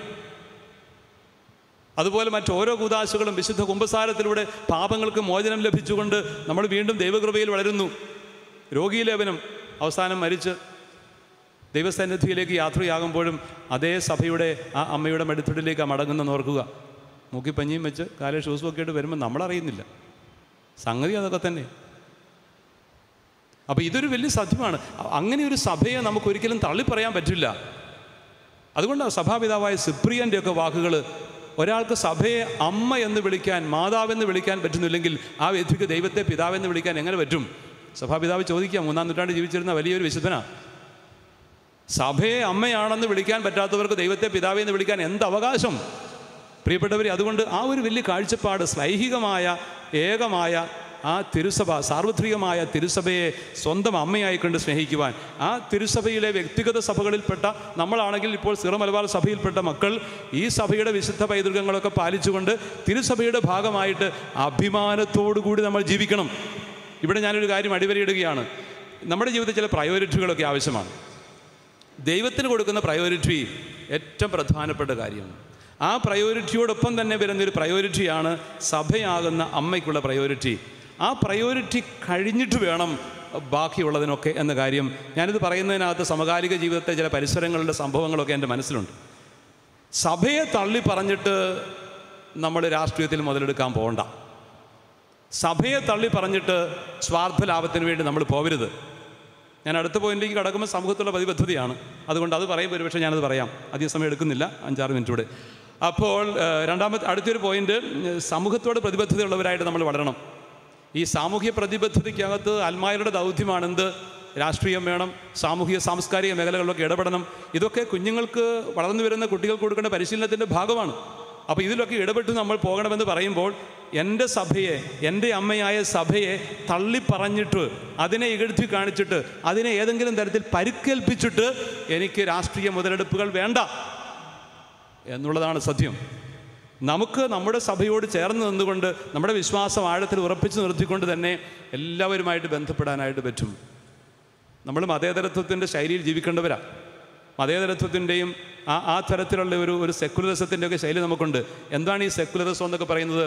അതുപോലെ മറ്റോരോ കൂദാശകളും വിശുദ്ധ കുമ്പസാരത്തിലൂടെ പാപങ്ങൾക്ക് മോചനം ലഭിച്ചുകൊണ്ട് നമ്മൾ വീണ്ടും ദൈവകൃപയിൽ വളരുന്നു. രോഗീലേപനം അവസാനം മരിച്ച് ദൈവസന്നിധിയിലേക്ക് യാത്രയാകുമ്പോഴും അതേ സഭയുടെ ആ അമ്മയുടെ മടിത്തട്ടിലേക്ക് മടങ്ങുന്നെന്ന് ഓർക്കുക. മൂക്കിപ്പഞ്ഞിയും വെച്ച് കാലേ ഷൂസും ഒക്കെ ആയിട്ട് വരുമ്പോൾ നമ്മളറിയുന്നില്ല. സംഗതി അതൊക്കെ തന്നെ. അപ്പോൾ ഇതൊരു വലിയ സത്യമാണ്. അങ്ങനെ ഒരു സഭയെ നമുക്കൊരിക്കലും തള്ളിപ്പറയാൻ പറ്റില്ല. അതുകൊണ്ടാണ് സഭാപിതാവായ സിപ്രിയൻ്റെയൊക്കെ വാക്കുകൾ, ഒരാൾക്ക് സഭയെ അമ്മ എന്ന് വിളിക്കാൻ, മാതാവെന്ന് വിളിക്കാൻ പറ്റുന്നില്ലെങ്കിൽ ആ വ്യക്തിക്ക് ദൈവത്തെ പിതാവെന്ന് വിളിക്കാൻ എങ്ങനെ പറ്റും? സഭാപിതാവ് ചോദിക്കുക. 3-ാം നൂറ്റാണ്ടിൽ ജീവിച്ചിരുന്ന വലിയൊരു വിശുദ്ധനാണ്. സഭയെ അമ്മയാണെന്ന് വിളിക്കാൻ പറ്റാത്തവർക്ക് ദൈവത്തെ പിതാവെന്ന് വിളിക്കാൻ എന്ത് അവകാശം? പ്രിയപ്പെട്ടവരെ, അതുകൊണ്ട് ആ ഒരു വലിയ കാഴ്ചപ്പാട്, ശ്ലൈഹികമായ ഏകമായ ആ തിരുസഭ, സാർവത്രികമായ തിരുസഭയെ സ്വന്തം അമ്മയായിക്കൊണ്ട് സ്നേഹിക്കുവാൻ, ആ തിരുസഭയിലെ വ്യക്തിഗത സഭകളിൽപ്പെട്ട നമ്മളാണെങ്കിൽ ഇപ്പോൾ സിറോ മലബാർ സഭയിൽപ്പെട്ട മക്കൾ ഈ സഭയുടെ വിശുദ്ധ പൈതൃകങ്ങളൊക്കെ പാലിച്ചുകൊണ്ട് തിരുസഭയുടെ ഭാഗമായിട്ട് അഭിമാനത്തോടു കൂടി നമ്മൾ ജീവിക്കണം. ഇവിടെ ഞാനൊരു കാര്യം അടിവരയിടുകയാണ്. നമ്മുടെ ജീവിതത്തിൽ ചില പ്രയോറിറ്റികളൊക്കെ ആവശ്യമാണ്. ദൈവത്തിന് കൊടുക്കുന്ന പ്രയോറിറ്റി ഏറ്റവും പ്രധാനപ്പെട്ട കാര്യമാണ്. ആ പ്രയോറിറ്റിയോടൊപ്പം തന്നെ വരുന്നൊരു പ്രയോറിറ്റിയാണ് സഭയാകുന്ന അമ്മയ്ക്കുള്ള പ്രയോറിറ്റി. ആ പ്രയോറിറ്റി കഴിഞ്ഞിട്ട് വേണം ബാക്കിയുള്ളതിനൊക്കെ എന്ന കാര്യം ഞാനിത് പറയുന്നതിനകത്ത് സമകാലിക ജീവിതത്തെ ചില പരിസരങ്ങളുടെ സംഭവങ്ങളൊക്കെ എൻ്റെ മനസ്സിലുണ്ട്. സഭയെ തള്ളി പറഞ്ഞിട്ട് നമ്മൾ രാഷ്ട്രീയത്തിൽ മുതലെടുക്കാൻ പോകണ്ട. സഭയെ തള്ളി പറഞ്ഞിട്ട് സ്വാർത്ഥ ലാഭത്തിന് വേണ്ടി നമ്മൾ പോകരുത്. ഞാൻ അടുത്ത പോയിന്റിലേക്ക് കടക്കുമ്പോൾ സമൂഹത്തുള്ള പ്രതിബദ്ധതയാണ്. അതുകൊണ്ട് അത് പറയുമ്പോൾ ഒരുപക്ഷെ ഞാനത് പറയാം. അധികം സമയം എടുക്കുന്നില്ല, 5-6 മിനിറ്റ് കൂടെ. അപ്പോൾ അടുത്തൊരു പോയിന്റ്, സമൂഹത്തോട് പ്രതിബദ്ധതയുള്ളവരായിട്ട് നമ്മൾ വളരണം. ഈ സാമൂഹ്യ പ്രതിബദ്ധതയ്ക്കകത്ത് അൽമായരുടെ ദൗത്യമാണെന്ത്? രാഷ്ട്രീയം വേണം, സാമൂഹിക സാംസ്കാരിക മേഖലകളിലൊക്കെ ഇടപെടണം. ഇതൊക്കെ കുഞ്ഞുങ്ങൾക്ക്, വളർന്നു വരുന്ന കുട്ടികൾക്ക് കൊടുക്കേണ്ട പരിശീലനത്തിൻ്റെ ഭാഗമാണ്. അപ്പോൾ ഇതിലൊക്കെ ഇടപെട്ട് നമ്മൾ പോകണമെന്ന് പറയുമ്പോൾ എൻ്റെ സഭയെ, എൻ്റെ അമ്മയായ സഭയെ തള്ളിപ്പറഞ്ഞിട്ട്, അതിനെ ഇകഴ്ത്തി കാണിച്ചിട്ട്, അതിനെ ഏതെങ്കിലും തരത്തിൽ പരിക്കേൽപ്പിച്ചിട്ട് എനിക്ക് രാഷ്ട്രീയ മുതലെടുപ്പുകൾ വേണ്ട എന്നുള്ളതാണ് സത്യം. നമുക്ക് നമ്മുടെ സഭയോട് ചേർന്ന് നിന്നുകൊണ്ട് നമ്മുടെ വിശ്വാസം ആഴത്തിൽ ഉറപ്പിച്ച് നിർത്തിക്കൊണ്ട് തന്നെ എല്ലാവരുമായിട്ട് ബന്ധപ്പെടാനായിട്ട് പറ്റും. നമ്മൾ മതേതരത്വത്തിൻ്റെ ശൈലിയിൽ ജീവിക്കേണ്ടവരാണ്. മതേതരത്വത്തിൻ്റെയും ആ തരത്തിലുള്ള ഒരു സെക്കുലറിസത്തിൻ്റെയൊക്കെ ശൈലി നമുക്കുണ്ട്. എന്താണ് ഈ സെക്കുലറിസം എന്നൊക്കെ പറയുന്നത്?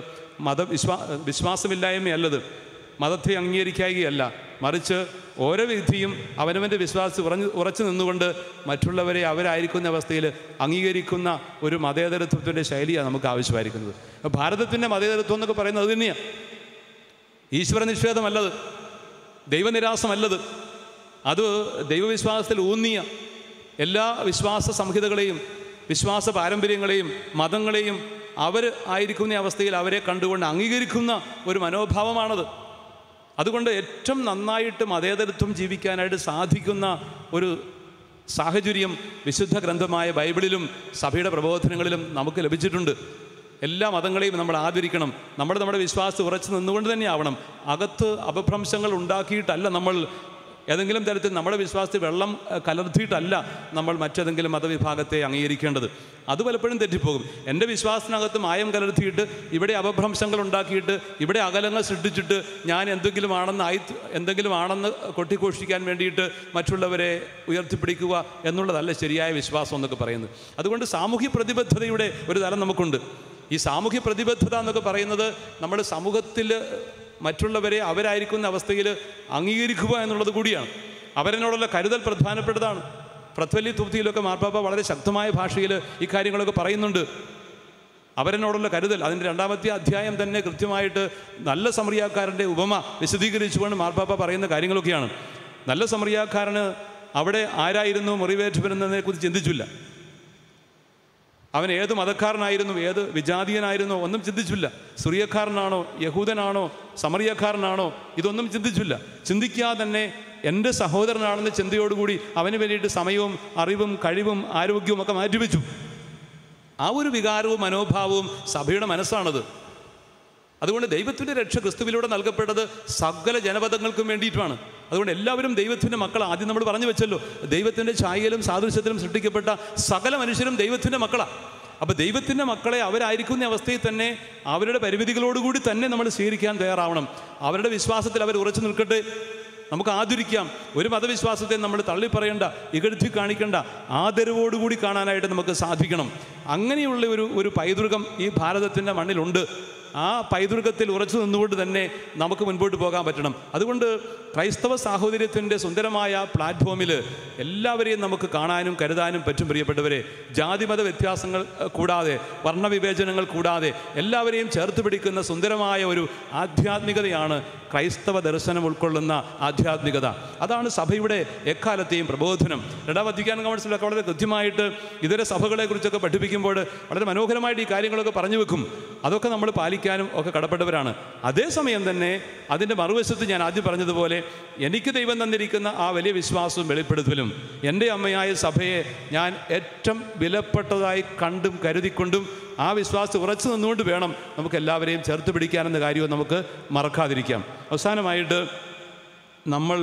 വിശ്വാസമില്ലായ്മയല്ലത്, മതത്തെ അംഗീകരിക്കുകയല്ല, മറിച്ച് ഓരോ വ്യക്തിയും അവനവൻ്റെ വിശ്വാസത്തിൽ ഉറച്ചു നിന്നുകൊണ്ട് മറ്റുള്ളവരെ അവരായിരിക്കുന്ന അവസ്ഥയിൽ അംഗീകരിക്കുന്ന ഒരു മതേതരത്വത്തിൻ്റെ ശൈലിയാണ് നമുക്ക് ആവശ്യമായിരിക്കുന്നത്. ഭാരതത്തിൻ്റെ മതേതരത്വം എന്നൊക്കെ പറയുന്നത് അത് തന്നെയാണ്. ഈശ്വരനിഷേധമല്ലത്, ദൈവനിരാസമല്ലത്, അത് ദൈവവിശ്വാസത്തിൽ ഊന്നിയ എല്ലാ വിശ്വാസ സംഹിതകളെയും വിശ്വാസ പാരമ്പര്യങ്ങളെയും മതങ്ങളെയും അവർ ആയിരിക്കുന്ന അവസ്ഥയിൽ അവരെ കണ്ടുകൊണ്ട് അംഗീകരിക്കുന്ന ഒരു മനോഭാവമാണത്. അതുകൊണ്ട് ഏറ്റവും നന്നായിട്ട് മതേതരത്വം ജീവിക്കാനായിട്ട് സാധിക്കുന്ന ഒരു സാഹചര്യം വിശുദ്ധ ഗ്രന്ഥമായ ബൈബിളിലും സഭയുടെ പ്രബോധനങ്ങളിലും നമുക്ക് ലഭിച്ചിട്ടുണ്ട്. എല്ലാ മതങ്ങളെയും നമ്മൾ ആദരിക്കണം. നമ്മുടെ വിശ്വാസത്തിൽ ഉറച്ചു നിന്നുകൊണ്ട് തന്നെ ആവണം. അകത്ത് അപഭ്രംശങ്ങൾ ഉണ്ടാക്കിയിട്ടല്ല നമ്മൾ ഏതെങ്കിലും തരത്തിൽ നമ്മുടെ വിശ്വാസത്തിൽ വെള്ളം കലർത്തിയിട്ടല്ല നമ്മൾ മറ്റേതെങ്കിലും മതവിഭാഗത്തെ അംഗീകരിക്കേണ്ടത്. അത് പലപ്പോഴും തെറ്റിപ്പോകും. എൻ്റെ വിശ്വാസത്തിനകത്ത് മായം കലർത്തിയിട്ട് ഇവിടെ അപഭ്രംശങ്ങൾ ഉണ്ടാക്കിയിട്ട് ഇവിടെ അകലങ്ങൾ സൃഷ്ടിച്ചിട്ട് ഞാൻ എന്തെങ്കിലും ആണെന്ന് കൊട്ടിഘോഷിക്കാൻ വേണ്ടിയിട്ട് മറ്റുള്ളവരെ ഉയർത്തിപ്പിടിക്കുക എന്നുള്ളതല്ല ശരിയായ വിശ്വാസം എന്നൊക്കെ പറയുന്നത്. അതുകൊണ്ട് സാമൂഹ്യ പ്രതിബദ്ധതയുടെ ഒരു തലം നമുക്കുണ്ട്. ഈ സാമൂഹ്യ പ്രതിബദ്ധത എന്നൊക്കെ പറയുന്നത് നമ്മൾ സമൂഹത്തിൽ മറ്റുള്ളവരെ അവരായിരിക്കുന്ന അവസ്ഥയിൽ അംഗീകരിക്കുക എന്നുള്ളത് കൂടിയാണ്. അവരെന്നോടുള്ള കരുതൽ പ്രധാനപ്പെട്ടതാണ്. പ്രത്വല്ലി തുപ്തിയിലൊക്കെ മാർപ്പാപ്പ വളരെ ശക്തമായ ഭാഷയിൽ ഈ കാര്യങ്ങളൊക്കെ പറയുന്നുണ്ട്. അവരെന്നോടുള്ള കരുതൽ, അതിൻ്റെ 2-ാമത്തെ അധ്യായം തന്നെ കൃത്യമായിട്ട് നല്ല സമറിയാക്കാരൻ്റെ ഉപമ വിശദീകരിച്ചുകൊണ്ട് മാർപ്പാപ്പ പറയുന്ന കാര്യങ്ങളൊക്കെയാണ്. നല്ല സമറിയാക്കാരന് അവിടെ ആരായിരുന്നു മുറിവേറ്റവരെന്നതിനെക്കുറിച്ച് ചിന്തിച്ചില്ല. അവൻ ഏത് മതക്കാരനായിരുന്നു, ഏത് വിജാതീയനായിരുന്നോ ഒന്നും ചിന്തിച്ചില്ല. സിറിയക്കാരനാണോ, യഹൂദനാണോ, സമറിയക്കാരനാണോ, ഇതൊന്നും ചിന്തിച്ചില്ല. ചിന്തിക്കാതെ തന്നെ എൻ്റെ സഹോദരനാണെന്ന ചിന്തയോടുകൂടി അവന് വേണ്ടിയിട്ട് സമയവും അറിവും കഴിവും ആരോഗ്യവും ഒക്കെ മാറ്റിവെച്ചു. ആ ഒരു വികാരവും മനോഭാവവും സഭയുടെ മനസ്സാണത്. അതുകൊണ്ട് ദൈവത്തിൻ്റെ രക്ഷ ക്രിസ്തുവിലൂടെ നൽകപ്പെട്ടത് സകല ജനപദങ്ങൾക്കും വേണ്ടിയിട്ടാണ്. അതുകൊണ്ട് എല്ലാവരും ദൈവത്തിൻ്റെ മക്കളാണ്. ആദ്യം നമ്മൾ പറഞ്ഞു വെച്ചല്ലോ, ദൈവത്തിൻ്റെ ഛായയിലും സാദൃശ്യത്തിലും സൃഷ്ടിക്കപ്പെട്ട സകല മനുഷ്യരും ദൈവത്തിൻ്റെ മക്കളാണ്. അപ്പോൾ ദൈവത്തിൻ്റെ മക്കളെ അവരായിരിക്കുന്ന അവസ്ഥയിൽ തന്നെ അവരുടെ പരിമിതികളോടുകൂടി തന്നെ നമ്മൾ സ്വീകരിക്കാൻ തയ്യാറാവണം. അവരുടെ വിശ്വാസത്തിൽ അവർ ഉറച്ചു നിൽക്കട്ടെ, നമുക്ക് ആദരിക്കാം. ഒരു മതവിശ്വാസത്തെ നമ്മൾ തള്ളിപ്പറയേണ്ട, ഇകഴ്ത്തി കാണിക്കേണ്ട, ആദരവോടുകൂടി കാണാനായിട്ട് നമുക്ക് സാധിക്കണം. അങ്ങനെയുള്ള ഒരു പൈതൃകം ഈ ഭാരതത്തിൻ്റെ മണ്ണിലുണ്ട്. ആ പൈതൃകത്തിൽ ഉറച്ചു നിന്നുകൊണ്ട് തന്നെ നമുക്ക് മുൻപോട്ട് പോകാൻ പറ്റണം. അതുകൊണ്ട് ക്രൈസ്തവ സാഹോദര്യത്തിൻ്റെ സുന്ദരമായ പ്ലാറ്റ്ഫോമിൽ എല്ലാവരെയും നമുക്ക് കാണാനും കരുതാനും പറ്റും. പ്രിയപ്പെട്ടവരെ, ജാതിമത വ്യത്യാസങ്ങൾ കൂടാതെ, വർണ്ണവിവേചനങ്ങൾ കൂടാതെ എല്ലാവരെയും ചേർത്ത് പിടിക്കുന്ന സുന്ദരമായ ഒരു ആധ്യാത്മികതയാണ് ക്രൈസ്തവ ദർശനം ഉൾക്കൊള്ളുന്ന ആധ്യാത്മികത. അതാണ് സഭയുടെ എക്കാലത്തെയും പ്രബോധനം. 2-ാം വത്തിക്കാൻ കൗൺസിലൊക്കെ വളരെ കൃത്യമായിട്ട് ഇതര സഭകളെക്കുറിച്ചൊക്കെ പഠിപ്പിക്കുമ്പോൾ വളരെ മനോഹരമായിട്ട് ഈ കാര്യങ്ങളൊക്കെ പറഞ്ഞു വെക്കും. അതൊക്കെ നമ്മൾ പാലിക്കാനും ഒക്കെ കടപ്പെട്ടവരാണ്. അതേസമയം തന്നെ അതിൻ്റെ മറുവശത്ത് ഞാൻ ആദ്യം പറഞ്ഞതുപോലെ എനിക്ക് ദൈവം തന്നിരിക്കുന്ന ആ വലിയ വിശ്വാസവും വെളിപ്പെടുത്തലും എൻ്റെ അമ്മയായ സഭയെ ഞാൻ ഏറ്റവും വിലപ്പെട്ടതായി കണ്ടും കരുതിക്കൊണ്ടും ആ വിശ്വാസം ഉറച്ചു നിന്നുകൊണ്ട് വേണം നമുക്ക് എല്ലാവരെയും ചേർത്ത് പിടിക്കാനെന്ന കാര്യവും നമുക്ക് മറക്കാതിരിക്കാം. അവസാനമായിട്ട് നമ്മൾ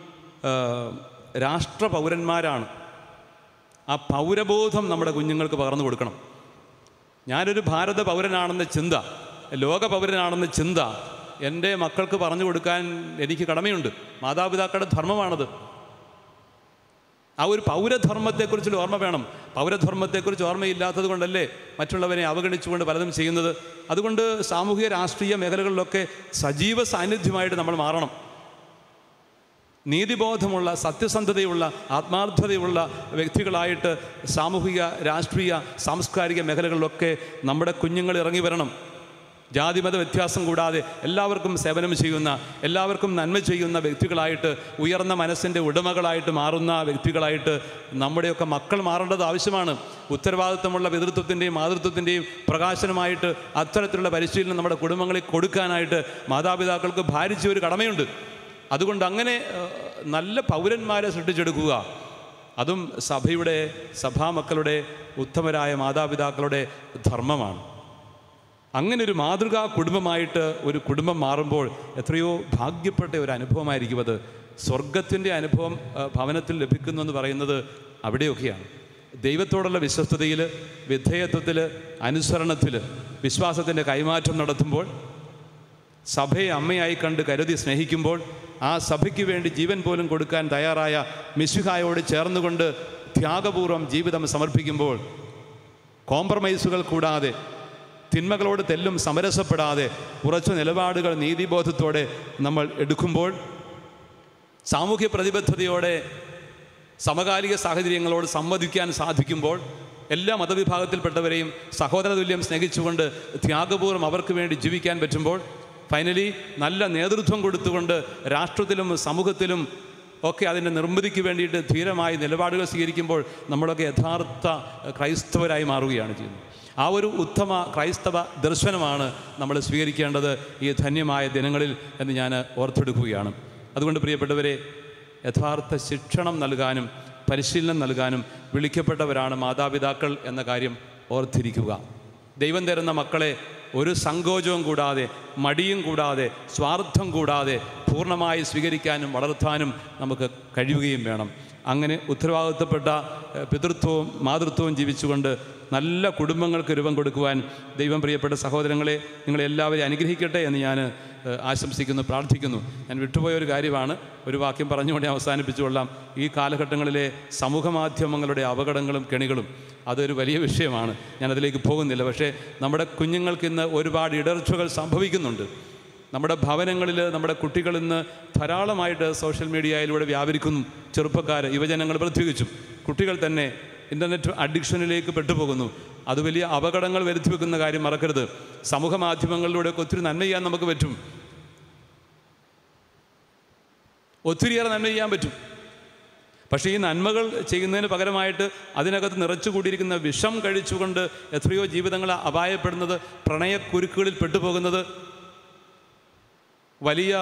രാഷ്ട്രപൗരന്മാരാണ്. ആ പൗരബോധം നമ്മുടെ കുഞ്ഞുങ്ങൾക്ക് പകർന്നു കൊടുക്കണം. ഞാനൊരു ഭാരത പൗരനാണെന്ന ചിന്ത, ലോക പൗരനാണെന്ന ചിന്ത എൻ്റെ മക്കൾക്ക് പറഞ്ഞു കൊടുക്കാൻ എനിക്ക് കടമയുണ്ട്. മാതാപിതാക്കളുടെ ധർമ്മമാണത്. ആ ഒരു പൗരധർമ്മത്തെക്കുറിച്ചുള്ള ഓർമ്മ വേണം. പൗരധർമ്മത്തെക്കുറിച്ച് ഓർമ്മയില്ലാത്തത് കൊണ്ടല്ലേ മറ്റുള്ളവരെ അവഗണിച്ചുകൊണ്ട് പലതും ചെയ്യുന്നത്. അതുകൊണ്ട് സാമൂഹിക രാഷ്ട്രീയ മേഖലകളിലൊക്കെ സജീവ സാന്നിധ്യമായിട്ട് നമ്മൾ മാറണം. നീതിബോധമുള്ള, സത്യസന്ധതയുള്ള, ആത്മാർത്ഥതയുള്ള വ്യക്തികളായിട്ട് സാമൂഹിക രാഷ്ട്രീയ സാംസ്കാരിക മേഖലകളിലൊക്കെ നമ്മുടെ കുഞ്ഞുങ്ങൾ ഇറങ്ങി വരണം. ജാതിമത വ്യത്യാസം കൂടാതെ എല്ലാവർക്കും സേവനം ചെയ്യുന്ന, എല്ലാവർക്കും നന്മ ചെയ്യുന്ന വ്യക്തികളായിട്ട്, ഉയർന്ന മനസ്സിൻ്റെ ഉടമകളായിട്ട് മാറുന്ന വ്യക്തികളായിട്ട് നമ്മുടെയൊക്കെ മക്കൾ മാറേണ്ടത് ആവശ്യമാണ്. ഉത്തരവാദിത്തമുള്ള പിതൃത്വത്തിൻ്റെയും മാതൃത്വത്തിൻ്റെയും പ്രകാശനമായിട്ട് അത്തരത്തിലുള്ള പരിശീലനം നമ്മുടെ കുടുംബങ്ങളിൽ കൊടുക്കാനായിട്ട് മാതാപിതാക്കൾക്ക് ഭാരിച്ച ഒരു കടമയുണ്ട്. അതുകൊണ്ട് അങ്ങനെ നല്ല പൗരന്മാരെ സൃഷ്ടിച്ചെടുക്കുക, അതും സഭയുടെ, സഭാമക്കളുടെ, ഉത്തമരായ മാതാപിതാക്കളുടെ ധർമ്മമാണ്. അങ്ങനെ ഒരു മാതൃകാ കുടുംബമായിട്ട് ഒരു കുടുംബം മാറുമ്പോൾ എത്രയോ ഭാഗ്യപ്പെട്ട ഒരു അനുഭവമായിരിക്കും അത്. സ്വർഗത്തിൻ്റെ അനുഭവം ഭവനത്തിൽ ലഭിക്കുന്നു എന്ന് പറയുന്നത് അവിടെയൊക്കെയാണ്. ദൈവത്തോടുള്ള വിശ്വസ്തതയിൽ, വിധേയത്വത്തിൽ, അനുസരണത്തിൽ, വിശ്വാസത്തിൻ്റെ കൈമാറ്റം നടത്തുമ്പോൾ, സഭയെ അമ്മയായി കണ്ട് കരുതി സ്നേഹിക്കുമ്പോൾ, ആ സഭയ്ക്ക് വേണ്ടി ജീവൻ പോലും കൊടുക്കാൻ തയ്യാറായ മിശിഹായോട് ചേർന്നുകൊണ്ട് ത്യാഗപൂർവം ജീവിതം സമർപ്പിക്കുമ്പോൾ, കോംപ്രമൈസുകൾ കൂടാതെ, തിന്മകളോട് തെല്ലും സമരസപ്പെടാതെ ഉറച്ച നിലപാടുകൾ നീതിബോധത്തോടെ നമ്മൾ എടുക്കുമ്പോൾ, സാമൂഹ്യ പ്രതിബദ്ധതയോടെ സമകാലിക സാഹചര്യങ്ങളോട് സംവദിക്കാൻ സാധിക്കുമ്പോൾ, എല്ലാ മതവിഭാഗത്തിൽപ്പെട്ടവരെയും സഹോദരതുല്യം സ്നേഹിച്ചുകൊണ്ട് ത്യാഗപൂർവ്വം അവർക്ക് വേണ്ടി ജീവിക്കാൻ പറ്റുമ്പോൾ, ഫൈനലി നല്ല നേതൃത്വം കൊടുത്തുകൊണ്ട് രാഷ്ട്രത്തിലും സമൂഹത്തിലും ഒക്കെ അതിൻ്റെ നിർമ്മിതിക്ക് വേണ്ടിയിട്ട് ധീരമായി നിലപാടുകൾ സ്വീകരിക്കുമ്പോൾ നമ്മളൊക്കെ യഥാർത്ഥ ക്രൈസ്തവരായി മാറുകയാണ് ചെയ്യുന്നത്. ആ ഒരു ഉത്തമ ക്രൈസ്തവ ദർശനമാണ് നമ്മൾ സ്വീകരിക്കേണ്ടത് ഈ ധന്യമായ ദിനങ്ങളിൽ എന്ന് ഞാൻ ഓർത്തെടുക്കുകയാണ്. അതുകൊണ്ട് പ്രിയപ്പെട്ടവരെ, യഥാർത്ഥ ശിക്ഷണം നൽകാനും പരിശീലനം നൽകാനും വിളിക്കപ്പെട്ടവരാണ് മാതാപിതാക്കൾ എന്ന കാര്യം ഓർത്തിരിക്കുക. ദൈവം തരുന്ന മക്കളെ ഒരു സങ്കോചവും കൂടാതെ, മടിയും കൂടാതെ, സ്വാർത്ഥം കൂടാതെ പൂർണ്ണമായി സ്വീകരിക്കാനും വളർത്താനും നമുക്ക് കഴിയുകയും വേണം. അങ്ങനെ ഉത്തരവാദിത്തപ്പെട്ട പിതൃത്വവും മാതൃത്വവും ജീവിച്ചുകൊണ്ട് നല്ല കുടുംബങ്ങൾക്ക് രൂപം കൊടുക്കുവാൻ ദൈവം പ്രിയപ്പെട്ട സഹോദരങ്ങളെ നിങ്ങളെല്ലാവരെയും അനുഗ്രഹിക്കട്ടെ എന്ന് ഞാൻ ആശംസിക്കുന്നു, പ്രാർത്ഥിക്കുന്നു. ഞാൻ വിട്ടുപോയ ഒരു കാര്യമാണ്, ഒരു വാക്യം പറഞ്ഞുകൊണ്ട് അവസാനിപ്പിച്ചുകൊള്ളാം. ഈ കാലഘട്ടങ്ങളിലെ സമൂഹമാധ്യമങ്ങളുടെ അപകടങ്ങളും കെണികളും അതൊരു വലിയ വിഷയമാണ്, ഞാനതിലേക്ക് പോകുന്നില്ല. പക്ഷേ നമ്മുടെ കുഞ്ഞുങ്ങൾക്ക് ഇന്ന് ഒരുപാട് ഇടർച്ചകൾ സംഭവിക്കുന്നുണ്ട്. നമ്മുടെ ഭവനങ്ങളിൽ നമ്മുടെ കുട്ടികൾ ഇന്ന് ധാരാളമായിട്ട് സോഷ്യൽ മീഡിയയിലൂടെ വ്യാപരിക്കുന്നു. ചെറുപ്പക്കാർ, യുവജനങ്ങൾ പ്രത്യേകിച്ചും കുട്ടികൾ തന്നെ ഇൻ്റർനെറ്റ് അഡിക്ഷനിലേക്ക് പെട്ടുപോകുന്നു. അത് വലിയ അപകടങ്ങൾ വരുത്തി വെക്കുന്ന കാര്യം മറക്കരുത്. സമൂഹ മാധ്യമങ്ങളിലൂടെയൊക്കെ ഒത്തിരി നന്മ ചെയ്യാൻ നമുക്ക് പറ്റും, ഒത്തിരിയേറെ നന്മ ചെയ്യാൻ പറ്റും. പക്ഷേ ഈ നന്മകൾ ചെയ്യുന്നതിന് പകരമായിട്ട് അതിനകത്ത് നിറച്ചുകൂടിയിരിക്കുന്ന വിഷം കഴിച്ചുകൊണ്ട് എത്രയോ ജീവിതങ്ങൾ അപായപ്പെടുന്നത്, പ്രണയക്കുരുക്കുകളിൽ പെട്ടുപോകുന്നത്, വലിയ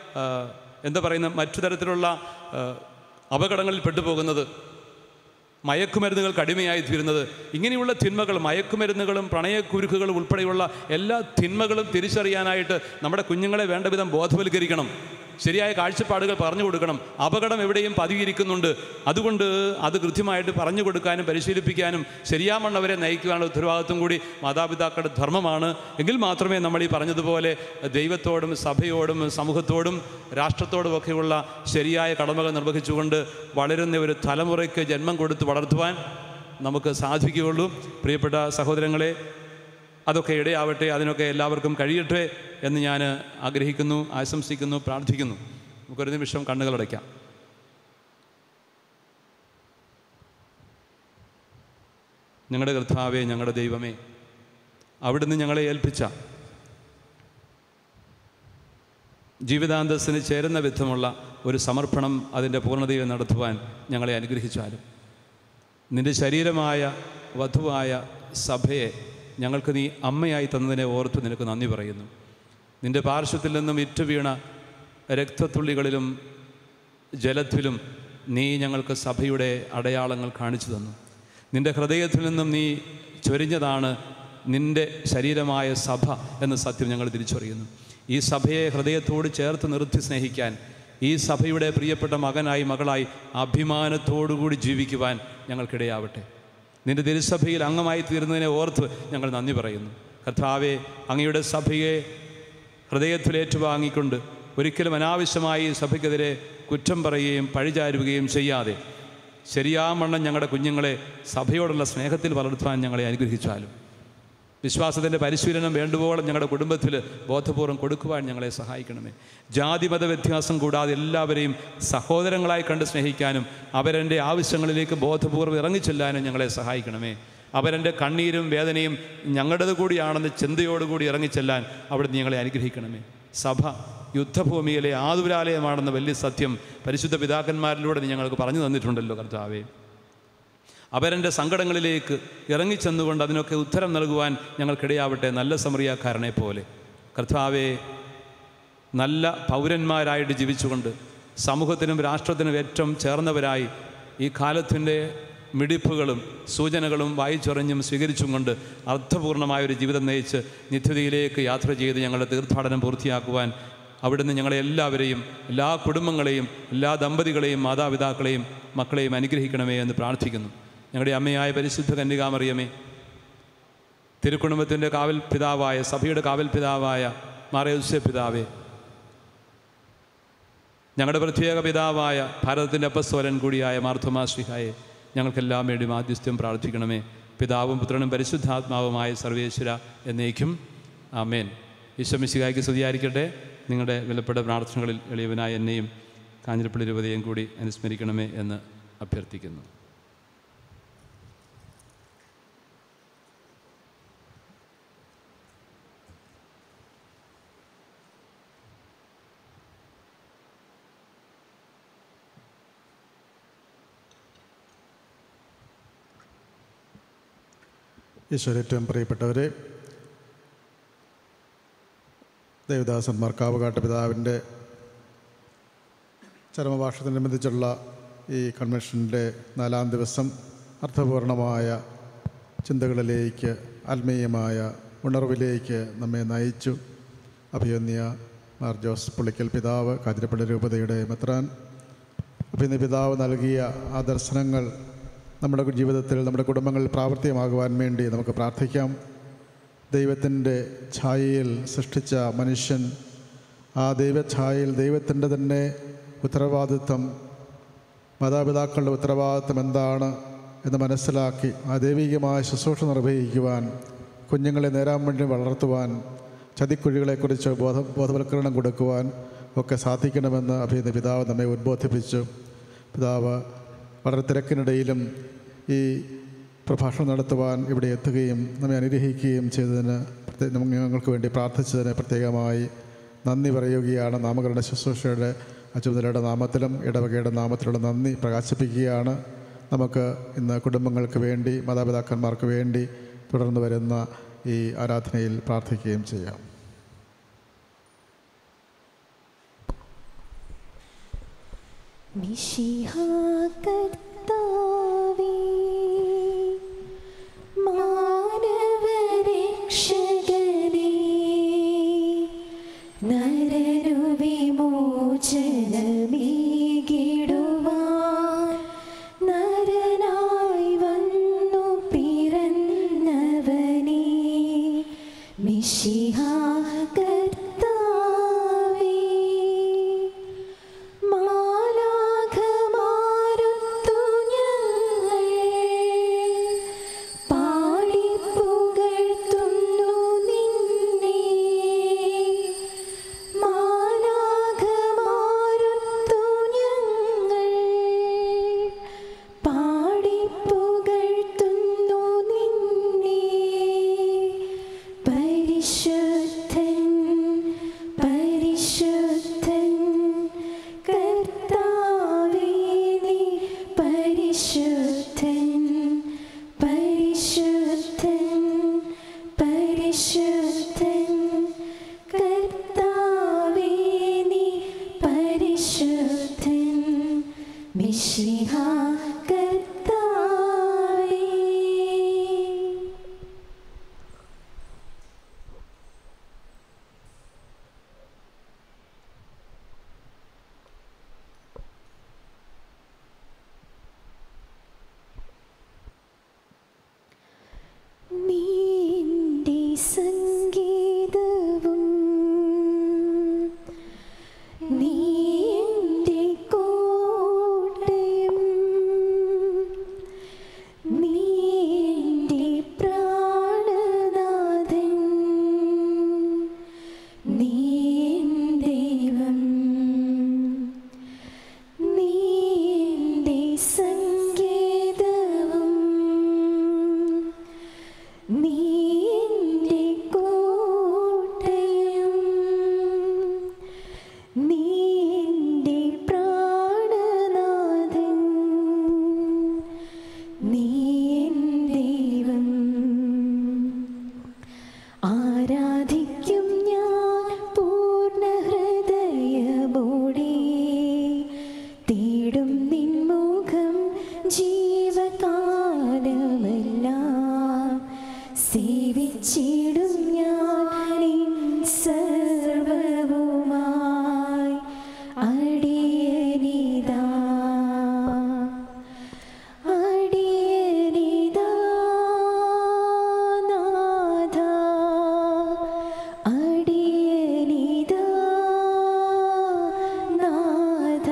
മറ്റു തരത്തിലുള്ള അപകടങ്ങളിൽ പെട്ടുപോകുന്നത്, മയക്കുമരുന്നുകൾക്ക് അടിമയായി തീരുന്നത്, ഇങ്ങനെയുള്ള തിന്മകൾ, മയക്കുമരുന്നുകളും പ്രണയക്കുരുക്കുകളും ഉൾപ്പെടെയുള്ള എല്ലാ തിന്മകളും തിരിച്ചറിയാനായിട്ട് നമ്മുടെ കുഞ്ഞുങ്ങളെ വേണ്ട വിധം ബോധവൽക്കരിക്കണം. ശരിയായ കാഴ്ചപ്പാടുകൾ പറഞ്ഞു കൊടുക്കണം. അപകടം എവിടെയും പതിയിരിക്കുന്നുണ്ട്, അതുകൊണ്ട് അത് കൃത്യമായിട്ട് പറഞ്ഞു കൊടുക്കാനും പരിശീലിപ്പിക്കാനും ശരിയാമണ്ണവരെ നയിക്കുവാനുള്ള ഉത്തരവാദിത്വം കൂടി മാതാപിതാക്കളുടെ ധർമ്മമാണ്. എങ്കിൽ മാത്രമേ നമ്മൾ ഈ പറഞ്ഞതുപോലെ ദൈവത്തോടും സഭയോടും സമൂഹത്തോടും രാഷ്ട്രത്തോടുമൊക്കെയുള്ള ശരിയായ കടമകൾ നിർവഹിച്ചുകൊണ്ട് വളരുന്ന ഒരു തലമുറയ്ക്ക് ജന്മം കൊടുത്ത് വളർത്തുവാൻ നമുക്ക് സാധിക്കുകയുള്ളൂ. പ്രിയപ്പെട്ട സഹോദരങ്ങളെ, അതൊക്കെ ഇടയാവട്ടെ, അതിനൊക്കെ എല്ലാവർക്കും കഴിയട്ടെ എന്ന് ഞാൻ ആഗ്രഹിക്കുന്നു, ആശംസിക്കുന്നു, പ്രാർത്ഥിക്കുന്നു. നമുക്കൊരു നിമിഷം കണ്ണുകളടയ്ക്കാം. ഞങ്ങളുടെ കർത്താവേ, ഞങ്ങളുടെ ദൈവമേ, അവിടുന്ന് ഞങ്ങളെ ഏൽപ്പിച്ച ജീവിതാന്തസ്സിന് ചേരുന്ന വിധമുള്ള ഒരു സമർപ്പണം അതിൻ്റെ പൂർണ്ണതയിൽ നടത്തുവാൻ ഞങ്ങളെ അനുഗ്രഹിച്ചാലും, നിൻ്റെ ശരീരമായ വധുവായ സഭയെ ഞങ്ങൾക്ക് നീ അമ്മയായി തന്നതിനെ ഓർത്ത് നിനക്ക് നന്ദി പറയുന്നു. നിൻ്റെ പാർശ്വത്തിൽ നിന്നും ഇറ്റുവീണ രക്തത്തുള്ളികളിലും ജലത്തിലും നീ ഞങ്ങൾക്ക് സഭയുടെ അടയാളങ്ങൾ കാണിച്ചു തന്നു. നിൻ്റെ ഹൃദയത്തിൽ നിന്നും നീ ചൊരിഞ്ഞതാണ് നിൻ്റെ ശരീരമായ സഭ എന്ന സത്യം ഞങ്ങൾ തിരിച്ചറിയുന്നു. ഈ സഭയെ ഹൃദയത്തോട് ചേർത്ത് നിർത്തി സ്നേഹിക്കാൻ, ഈ സഭയുടെ പ്രിയപ്പെട്ട മകനായി മകളായി അഭിമാനത്തോടുകൂടി ജീവിക്കുവാൻ ഞങ്ങൾക്കിടയാവട്ടെ. നിൻ്റെ തിരുസഭയിൽ അംഗമായി തീർന്നതിനെ ഓർത്ത് ഞങ്ങൾ നന്ദി പറയുന്നു. കർത്താവേ, അങ്ങയുടെ സഭയെ ഹൃദയത്തിൽ ഏറ്റുവാങ്ങിക്കൊണ്ട് ഒരിക്കലും അനാവശ്യമായി സഭയ്ക്കെതിരെ കുറ്റം പറയുകയും പഴിചാരുകയും ചെയ്യാതെ ശരിയാമണ്ണം ഞങ്ങളുടെ കുഞ്ഞുങ്ങളെ സഭയോടുള്ള സ്നേഹത്തിൽ വളർത്താൻ ഞങ്ങളെ അനുഗ്രഹിച്ചാലും, വിശ്വാസത്തിൻ്റെ പരിശീലനം വേണ്ടുവോളം ഞങ്ങളുടെ കുടുംബത്തിൽ ബോധപൂർവം കൊടുക്കുവാൻ ഞങ്ങളെ സഹായിക്കണമേ. ജാതിമത വ്യത്യാസം കൂടാതെ എല്ലാവരെയും സഹോദരങ്ങളായി കണ്ട് സ്നേഹിക്കാനും അവരെൻ്റെ ആവശ്യങ്ങളിലേക്ക് ബോധപൂർവ്വം ഇറങ്ങിച്ചെല്ലാനും ഞങ്ങളെ സഹായിക്കണമേ. അവരെൻ്റെ കണ്ണീരും വേദനയും ഞങ്ങളുടേത് കൂടിയാണെന്ന് ചിന്തയോടുകൂടി ഇറങ്ങിച്ചെല്ലാൻ അവിടുന്ന് ഞങ്ങളെ അനുഗ്രഹിക്കണമേ. സഭ യുദ്ധഭൂമിയിലെ ആതുരാലയമാണെന്ന വലിയ സത്യം പരിശുദ്ധ പിതാക്കന്മാരിലൂടെ ഞങ്ങൾക്ക് പറഞ്ഞു തന്നിട്ടുണ്ടല്ലോ കർത്താവേ. അവരെൻ്റെ സങ്കടങ്ങളിലേക്ക് ഇറങ്ങിച്ചെന്നുകൊണ്ട് അതിനൊക്കെ ഉത്തരം നൽകുവാൻ ഞങ്ങൾക്കിടയാവട്ടെ, നല്ല സമറിയാക്കാരനെ പോലെ. കർത്താവെ, നല്ല പൗരന്മാരായിട്ട് ജീവിച്ചുകൊണ്ട് സമൂഹത്തിനും രാഷ്ട്രത്തിനും ഏറ്റവും ചേർന്നവരായി ഈ കാലത്തിൻ്റെ മിടിപ്പുകളും സൂചനകളും വായിച്ചൊറിഞ്ഞും സ്വീകരിച്ചും കൊണ്ട് അർത്ഥപൂർണമായൊരു ജീവിതം നയിച്ച് നിത്യതയിലേക്ക് യാത്ര ചെയ്ത് ഞങ്ങളുടെ തീർത്ഥാടനം പൂർത്തിയാക്കുവാൻ അവിടുന്ന് ഞങ്ങളെ എല്ലാവരെയും, എല്ലാ കുടുംബങ്ങളെയും, എല്ലാ ദമ്പതികളെയും, മാതാപിതാക്കളെയും, മക്കളെയും അനുഗ്രഹിക്കണമേ എന്ന് പ്രാർത്ഥിക്കുന്നു. ഞങ്ങളുടെ അമ്മയായ പരിശുദ്ധ കന്യകാമറിയമേ, തിരുക്കുടുംബത്തിൻ്റെ കാവൽ പിതാവായ, സഭയുടെ കാവൽ പിതാവായ മാർ ഔസേപ്പ് പിതാവേ, ഞങ്ങളുടെ പ്രത്യേക പിതാവായ ഭാരതത്തിൻ്റെ അപ്പസ്തോലൻ കൂടിയായ മാർ തോമാ ശ്ലീഹായെ ഞങ്ങൾക്കെല്ലാം വേണ്ടി മാധ്യസ്ഥ്യം പ്രാർത്ഥിക്കണമേ. പിതാവും പുത്രനും പരിശുദ്ധാത്മാവുമായ സർവേശ്വര എന്നേക്കും ആമേൻ. ഈശോ മിശിഹായ്ക്ക് സ്തുതിയായിരിക്കട്ടെ. നിങ്ങളുടെ വിലപ്പെട്ട പ്രാർത്ഥനകളിൽ എളിയവനായ എന്നെയും കാഞ്ഞിരപ്പള്ളി രൂപതയും കൂടി അനുസ്മരിക്കണമേ എന്ന് അഭ്യർത്ഥിക്കുന്നു.
ഈശ്വരേറ്റവും പ്രിയപ്പെട്ടവരെ, ദേവദാസന്മാർ കാവുകാട്ട് പിതാവിൻ്റെ ചരമവാർഷികത്തോടനുബന്ധിച്ചുള്ള ഈ കൺവെൻഷൻ്റെ 4-ാം ദിവസം അർത്ഥപൂർണമായ ചിന്തകളിലേക്ക്, ആത്മീയമായ ഉണർവിലേക്ക് നമ്മെ നയിച്ചു. അഭിയന്യ മാർ ജോസ് പുളിക്കൽ പിതാവ്, കാഞ്ഞിരപ്പള്ളി രൂപതയുടെ മെത്രാൻ, അഭിയന്യ പിതാവ് നൽകിയ ആ ദർശനങ്ങൾ നമ്മുടെ ജീവിതത്തിൽ, നമ്മുടെ കുടുംബങ്ങളിൽ പ്രാവർത്തികമാകുവാൻ വേണ്ടി നമുക്ക് പ്രാർത്ഥിക്കാം. ദൈവത്തിൻ്റെ ഛായയിൽ സൃഷ്ടിച്ച മനുഷ്യൻ, ആ ദൈവഛായയിൽ ദൈവത്തിൻ്റെ തന്നെ ഉത്തരവാദിത്വം, മാതാപിതാക്കളുടെ ഉത്തരവാദിത്വം എന്താണ് എന്ന് മനസ്സിലാക്കി ആ ദൈവികമായ ശുശ്രൂഷ നിർവഹിക്കുവാൻ, കുഞ്ഞുങ്ങളെ നേരാൻ വേണ്ടി വളർത്തുവാൻ, ചതിക്കുഴികളെക്കുറിച്ച് ബോധവൽക്കരണം കൊടുക്കുവാൻ ഒക്കെ സാധിക്കണമെന്ന് അഭിനന്ദ പിതാവ് നമ്മെ ഉദ്ബോധിപ്പിച്ചു. പിതാവ് വളരെ തിരക്കിനിടയിലും ഈ പ്രഭാഷണം നടത്തുവാൻ ഇവിടെ എത്തുകയും നമ്മെ അനുഗ്രഹിക്കുകയും ചെയ്തതിന്, ഞങ്ങൾക്ക് വേണ്ടി പ്രാർത്ഥിച്ചതിന് പ്രത്യേകമായി നന്ദി പറയുകയാണ്. നാമകരണ ശുശ്രൂഷയുടെ അച്ചുതലയുടെ നാമത്തിലും ഇടവകയുടെ നാമത്തിലുള്ള നന്ദി പ്രകാശിപ്പിക്കുകയാണ്. നമുക്ക് ഇന്ന് കുടുംബങ്ങൾക്ക് വേണ്ടി, മാതാപിതാക്കന്മാർക്ക് വേണ്ടി തുടർന്ന് വരുന്ന ഈ ആരാധനയിൽ പ്രാർത്ഥിക്കുകയും ചെയ്യാം.
മിശിഹാ കർത്താവേ, മാനവരക്ഷകനേ, നരനു വിമോചനമേകിടുവാൻ നരനായി വന്നു പിറന്നവനേ, മിശിഹാ നിന്റെ സേവിച്ചിടും ഞാൻ സർവവുമായി അടിയനിതാ അടിയനിതാ നാഥ അടിയനിതാ നാഥ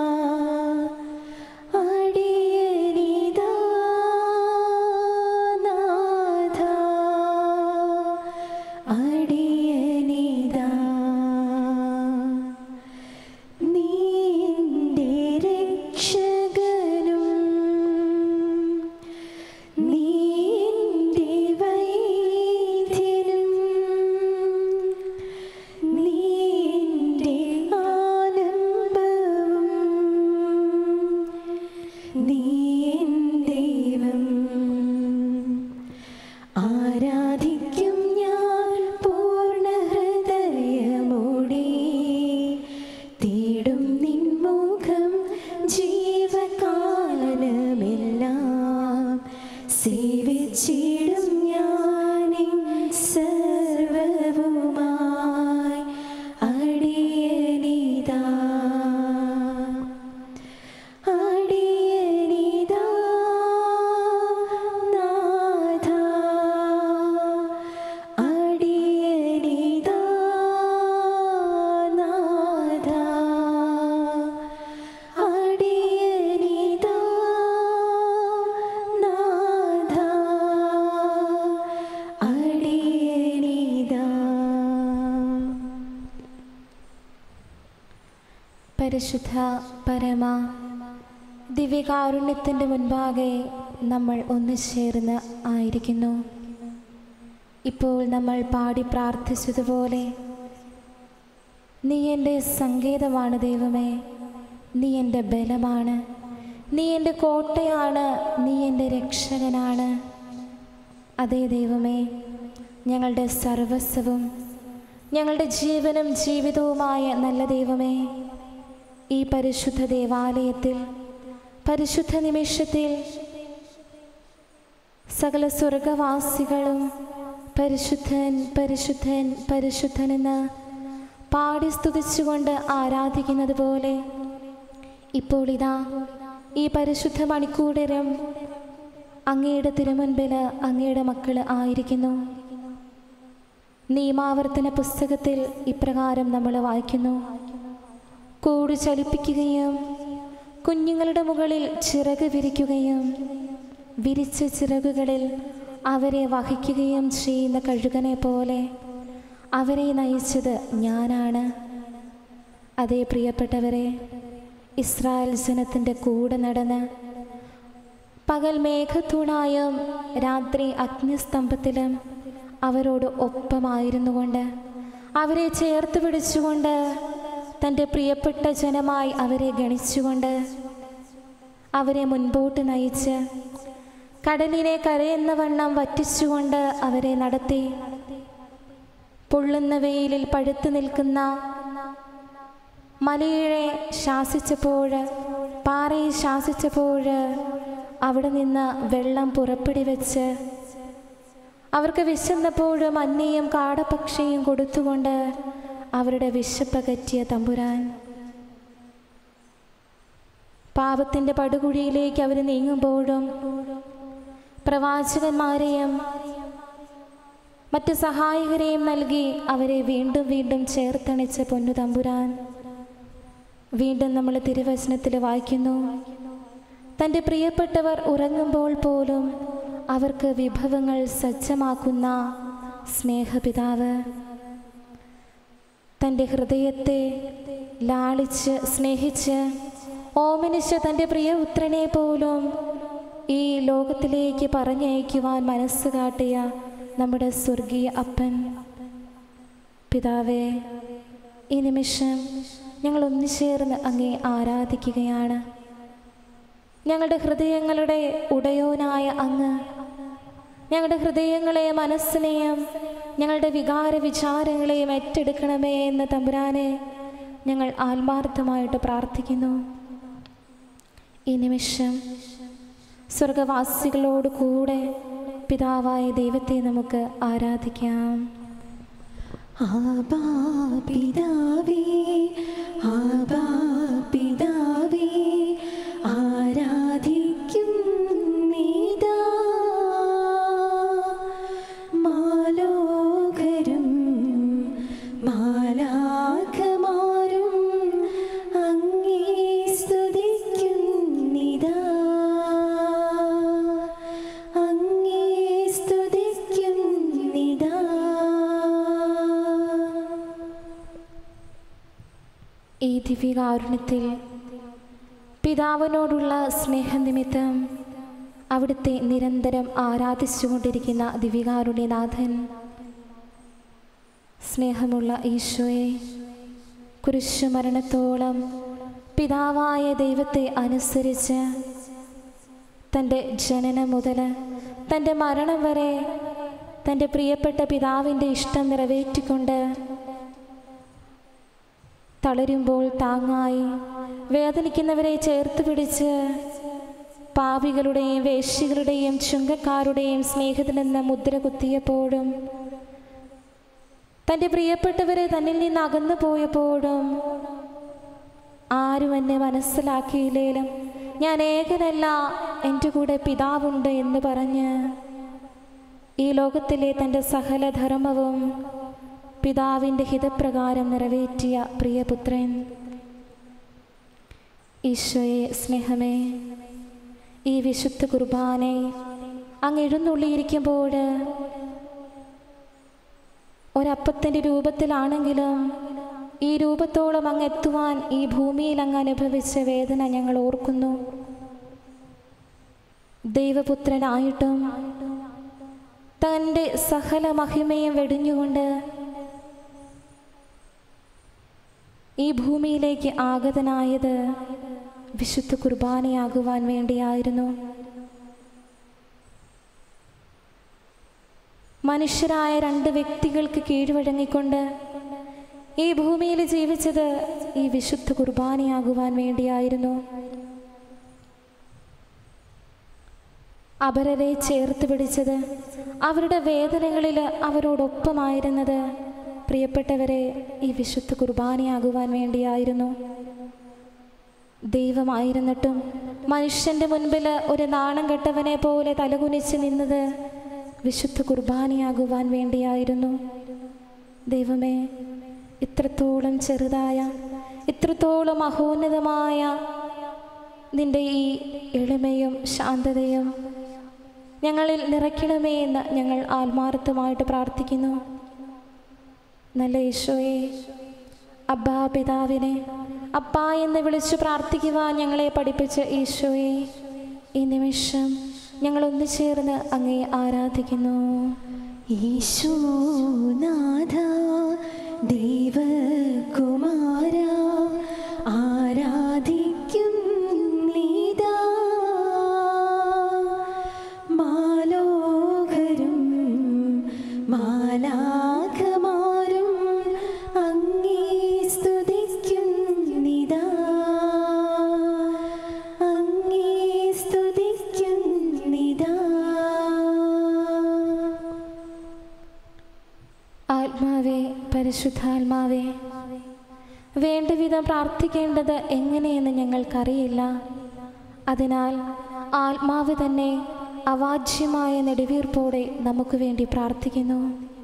അടിയനിതാ നാഥ അടിയനിതാ നിന്റെ രക്ഷകനും നിന്റെ വൈദ്യനും നിന്റെ ആലംബവും നീ എൻ ദൈവം ആരാധിക്കും ഞാൻ പൂർണ്ണ ഹൃദയമോടെ തേടും നിൻ മുഖം ജീവകാലമെല്ലാം സേവിച്ചിടും ഞാൻ സർവവുമായി അടിയനിതാ അടിയനിതാ നാഥ അടിയനിതാ നാഥ അടിയനിതാ നാഥ അടിയനിതാ. പരിശുദ്ധ പരമ ദിവ്യകാരുണ്യത്തിൻ്റെ മുൻപാകെ നമ്മൾ ഒന്നുചേർന്ന് ആയിരിക്കുന്നു. ഇപ്പോൾ നമ്മൾ പാടി പ്രാർത്ഥിച്ചതുപോലെ നീ എൻ്റെ സങ്കേതമാണ് ദൈവമേ, നീ എൻ്റെ ബലമാണ്, നീ എൻ്റെ കോട്ടയാണ്, നീ എൻ്റെ രക്ഷകനാണ്. അതേ ദൈവമേ, ഞങ്ങളുടെ സർവസ്വവും ഞങ്ങളുടെ ജീവനും ജീവിതവുമായ നല്ല ദൈവമേ, ഈ പരിശുദ്ധ ദേവാലയത്തിൽ പരിശുദ്ധ നിമിഷത്തിൽ സകല സ്വർഗവാസികളും പരിശുദ്ധൻ പരിശുദ്ധൻ പരിശുദ്ധനെന്ന് പാടി സ്തുതിച്ചുകൊണ്ട് ആരാധിക്കുന്നത് പോലെ ഇപ്പോൾ ഇതാ ഈ പരിശുദ്ധ മണിക്കൂറിലും അങ്ങയുടെ തിരുമുൻപിൽ അങ്ങയുടെ മക്കൾ ആയിരിക്കുന്നു. നിയമാവർത്തന പുസ്തകത്തിൽ ഇപ്രകാരം നമ്മൾ വായിക്കുന്നു: കൂട് ചലിപ്പിക്കുകയും കുഞ്ഞുങ്ങളുടെ മുകളിൽ ചിറക് വിരിക്കുകയും വിരിച്ച ചിറകുകളിൽ അവരെ വഹിക്കുകയും ചെയ്യുന്ന കഴുകനെ പോലെ അവരെ നയിച്ചത് ഞാനാണ്. അതേ പ്രിയപ്പെട്ടവരെ, ഇസ്രായേൽ ജനത്തിൻ്റെ കൂടെ നടന്ന് പകൽ മേഘത്തൂണായും രാത്രി അഗ്നിസ്തംഭത്തിലും അവരോട് ഒപ്പമായിരുന്നുകൊണ്ട് അവരെ ചേർത്ത് പിടിച്ചുകൊണ്ട് തൻ്റെ പ്രിയപ്പെട്ട ജനമായി അവരെ ഗണിച്ചുകൊണ്ട് അവരെ മുൻപോട്ട് നയിച്ച് കടലിനെ കരയെന്ന വണ്ണം വറ്റിച്ചുകൊണ്ട് അവരെ നടത്തി. പൊള്ളുന്ന വെയിലിൽ പഴുത്തു നിൽക്കുന്ന മലയെ ശാസിച്ചപ്പോൾ, പാറയെ ശാസിച്ചപ്പോൾ അവിടെ നിന്ന് വെള്ളം പുറപ്പെടി വെച്ച് അവർക്ക് വിശന്നപ്പോഴും മഞ്ഞയും കാടപ്പക്ഷിയും കൊടുത്തുകൊണ്ട് അവരുടെ വിശപ്പകറ്റിയ തമ്പുരാൻ, പാപത്തിൻ്റെ പടുകുഴിയിലേക്ക് അവർ നീങ്ങുമ്പോഴും പ്രവാചകന്മാരെയും മറ്റ് സഹായകരെയും നൽകി അവരെ വീണ്ടും വീണ്ടും ചേർത്തണിച്ച പൊന്നു തമ്പുരാൻ, വീണ്ടും നമ്മൾ തിരുവചനത്തിൽ വായിക്കുന്നു, തൻ്റെ പ്രിയപ്പെട്ടവർ ഉറങ്ങുമ്പോൾ പോലും അവർക്ക് വിഭവങ്ങൾ സജ്ജമാക്കുന്ന സ്നേഹപിതാവ്, തൻ്റെ ഹൃദയത്തെ ലാളിച്ച് സ്നേഹിച്ച് ഓമനിച്ച് തൻ്റെ പ്രിയപുത്രനെ പോലും ഈ ലോകത്തിലേക്ക് പറഞ്ഞയക്കുവാൻ മനസ്സ് കാട്ടിയ നമ്മുടെ സ്വർഗീയ അപ്പൻ പിതാവേ, ഈ നിമിഷം ഞങ്ങൾ ഒന്നുചേർന്ന് അങ്ങേ ആരാധിക്കുകയാണ്. ഞങ്ങളുടെ ഹൃദയങ്ങളുടെ ഉടയോനായ അങ്ങ് ഞങ്ങളുടെ ഹൃദയങ്ങളെയും മനസ്സിനെയും ഞങ്ങളുടെ വികാര വിചാരങ്ങളെയും ഏറ്റെടുക്കണമേ എന്ന് തമ്പുരാനെ ഞങ്ങൾ ആത്മാർത്ഥമായിട്ട് പ്രാർത്ഥിക്കുന്നു. ഈ നിമിഷം സ്വർഗവാസികളോട് കൂടെ പിതാവായ ദൈവത്തെ നമുക്ക് ആരാധിക്കാം.
ആബാ പിതാവേ, ആബാ പിതാവേ, ആരാധിക്കും നീതാ. മാലോകരും മാലാഖമാരും അങ്ങേ സ്തുതിക്കും നീതാ, അങ്ങേ സ്തുതിക്കും നീതാ.
ഈ ദിവ്യകാരുണ്യത്തിൽ പിതാവിനോടുള്ള സ്നേഹനിമിത്തം അവിടുത്തെ നിരന്തരം ആരാധിച്ചുകൊണ്ടിരിക്കുന്ന ദിവ്യകാരുണ്യനാഥൻ, സ്നേഹമുള്ള ഈശോയെ, കുരിശുമരണത്തോളം പിതാവായ ദൈവത്തെ അനുസരിച്ച് തൻ്റെ ജനനം മുതൽ തൻ്റെ മരണം വരെ തൻ്റെ പ്രിയപ്പെട്ട പിതാവിൻ്റെ ഇഷ്ടം നിറവേറ്റിക്കൊണ്ട് തളരുമ്പോൾ താങ്ങായി, വേദനിക്കുന്നവരെ ചേർത്ത് പിടിച്ച്, പാപികളുടെയും വേശ്യകളുടെയും ചുങ്കക്കാരുടെയും സ്നേഹത്തിനെന്ന മുദ്ര കുത്തിയപ്പോഴും, തൻ്റെ പ്രിയപ്പെട്ടവരെ തന്നിൽ നിന്ന് അകന്നു പോയപ്പോഴും, ആരും എന്നെ മനസ്സിലാക്കിയില്ലേലും ഞാൻ ഏകനല്ല, എൻ്റെ കൂടെ പിതാവുണ്ട് എന്ന് പറഞ്ഞ് ഈ ലോകത്തിലെ തൻ്റെ സകല ധർമ്മവും പിതാവിൻ്റെ ഹിതപ്രകാരം നിറവേറ്റിയ പ്രിയപുത്രൻ. ഈശോയെ, സ്നേഹമേ, ഈ വിശുദ്ധ കുർബാനെ അങ്ങ് എഴുന്നള്ളിയിരിക്കുമ്പോൾ ഒരപ്പത്തിൻ്റെ രൂപത്തിലാണെങ്കിലും ഈ രൂപത്തോളം അങ്ങ് എത്തുവാൻ ഈ ഭൂമിയിൽ അങ്ങ് അനുഭവിച്ച വേദന ഞങ്ങൾ ഓർക്കുന്നു. ദൈവപുത്രനായിട്ടും തൻ്റെ സകല മഹിമയും വെടിഞ്ഞുകൊണ്ട് ഈ ഭൂമിയിലേക്ക് ആഗതനായത് വിശുദ്ധ കുർബാനയാകുവാൻ വേണ്ടിയായിരുന്നു. മനുഷ്യരായ രണ്ട് വ്യക്തികൾക്ക് കീഴ്വഴങ്ങിക്കൊണ്ട് ഈ ഭൂമിയിൽ ജീവിച്ചത് ഈ വിശുദ്ധ കുർബാനയാകുവാൻ വേണ്ടിയായിരുന്നു. അപരരെ ചേർത്ത് പിടിച്ചത്, അവരുടെ വേദനകളിൽ അവരോടൊപ്പമായിരുന്നത് പ്രിയപ്പെട്ടവരെ ഈ വിശുദ്ധ കുർബാനയാകുവാൻ വേണ്ടിയായിരുന്നു. ദൈവമായിരുന്നിട്ടും മനുഷ്യൻ്റെ മുൻപിൽ ഒരു നാണം കെട്ടവനെ പോലെ തലകുനിച്ച് നിന്നത് വിശുദ്ധ കുർബാനയാകുവാൻ വേണ്ടിയായിരുന്നു. ദൈവമേ, ഇത്രത്തോളം ചെറുതായ, ഇത്രത്തോളം മഹോന്നതമായ നിൻ്റെ ഈ എളിമയും ശാന്തതയും ഞങ്ങളിൽ നിറയ്ക്കണമേ എന്ന് ഞങ്ങൾ ആത്മാർത്ഥമായിട്ട് പ്രാർത്ഥിക്കുന്നു. നല്ല ഈശോയെ, അബ്ബാ പിതാവിനെ അപ്പാ എന്ന് വിളിച്ചു പ്രാർത്ഥിക്കുവാൻ ഞങ്ങളെ പഠിപ്പിച്ച ഈശോയെ, ഈ നിമിഷം ഞങ്ങൾ ഒന്നുചേർന്ന് അങ്ങേ ആരാധിക്കുന്നു.
ഈശോനാഥ ദേവകുമാര ആരാധിക്കും നീതാ. മാലോകരും മാലാഖമാരും അങ്ങേ സ്തുതിക്കും നീതാ, അങ്ങേ സ്തുതിക്കും നീതാ.
ആത്മാവേ, പരിശുദ്ധാത്മാവേ, വേണ്ട വിധം പ്രാർത്ഥിക്കേണ്ടത് എങ്ങനെയെന്ന് ഞങ്ങൾക്കറിയില്ല. അതിനാൽ ആത്മാവ് തന്നെ അവാച്യമായ നെടുവീർപ്പോടെ നമുക്ക് വേണ്ടി പ്രാർത്ഥിക്കുന്നു.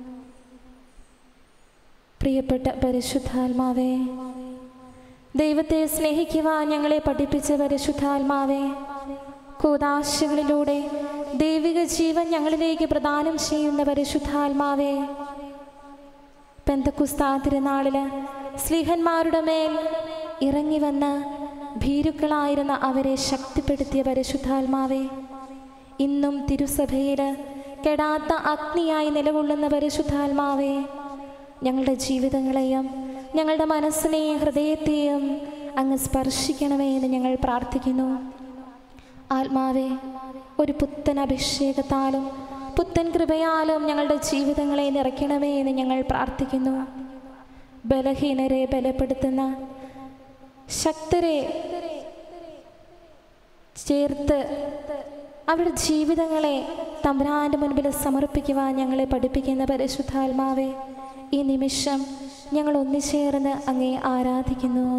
പ്രിയപ്പെട്ട പരിശുദ്ധാത്മാവേ, ദൈവത്തെ സ്നേഹിക്കുവാൻ ഞങ്ങളെ പഠിപ്പിച്ച പരിശുദ്ധാത്മാവേ, കൂദാശകളിലൂടെ ദൈവിക ജീവൻ ഞങ്ങളിലേക്ക് പ്രദാനം ചെയ്യുന്ന പരിശുദ്ധാത്മാവേ, പെന്തക്കുസ്താ തിരുനാളില് സ്ലീഹന്മാരുടെ മേൽ ഇറങ്ങി വന്ന് ഭീരുക്കളായിരുന്ന അവരെ ശക്തിപ്പെടുത്തിയ പരിശുദ്ധാത്മാവേ, ഇന്നും തിരുസഭയിൽ കെടാത്ത അഗ്നിയായി നിലകൊള്ളുന്ന പരിശുദ്ധാത്മാവേ, ഞങ്ങളുടെ ജീവിതങ്ങളെയും ഞങ്ങളുടെ മനസ്സിനെയും ഹൃദയത്തെയും അങ്ങ് സ്പർശിക്കണമേ എന്ന് ഞങ്ങൾ പ്രാർത്ഥിക്കുന്നു. ആത്മാവേ, ഒരു പുത്തൻ അഭിഷേകത്താലും പുത്തൻ കൃപയാലും ഞങ്ങളുടെ ജീവിതങ്ങളെ നിറയ്ക്കണമേ എന്ന് ഞങ്ങൾ പ്രാർത്ഥിക്കുന്നു. ബലഹീനരെ ബലപ്പെടുത്തുന്ന, ശക്തരെ ചേർത്ത് അവരുടെ ജീവിതങ്ങളെ തമ്പുരാൻ്റെ മുൻപിൽ സമർപ്പിക്കുവാൻ ഞങ്ങളെ പഠിപ്പിക്കുന്ന പരിശുദ്ധാത്മാവേ, ഈ നിമിഷം ഞങ്ങൾ ഒന്നുചേർന്ന് അങ്ങേ ആരാധിക്കുന്നു.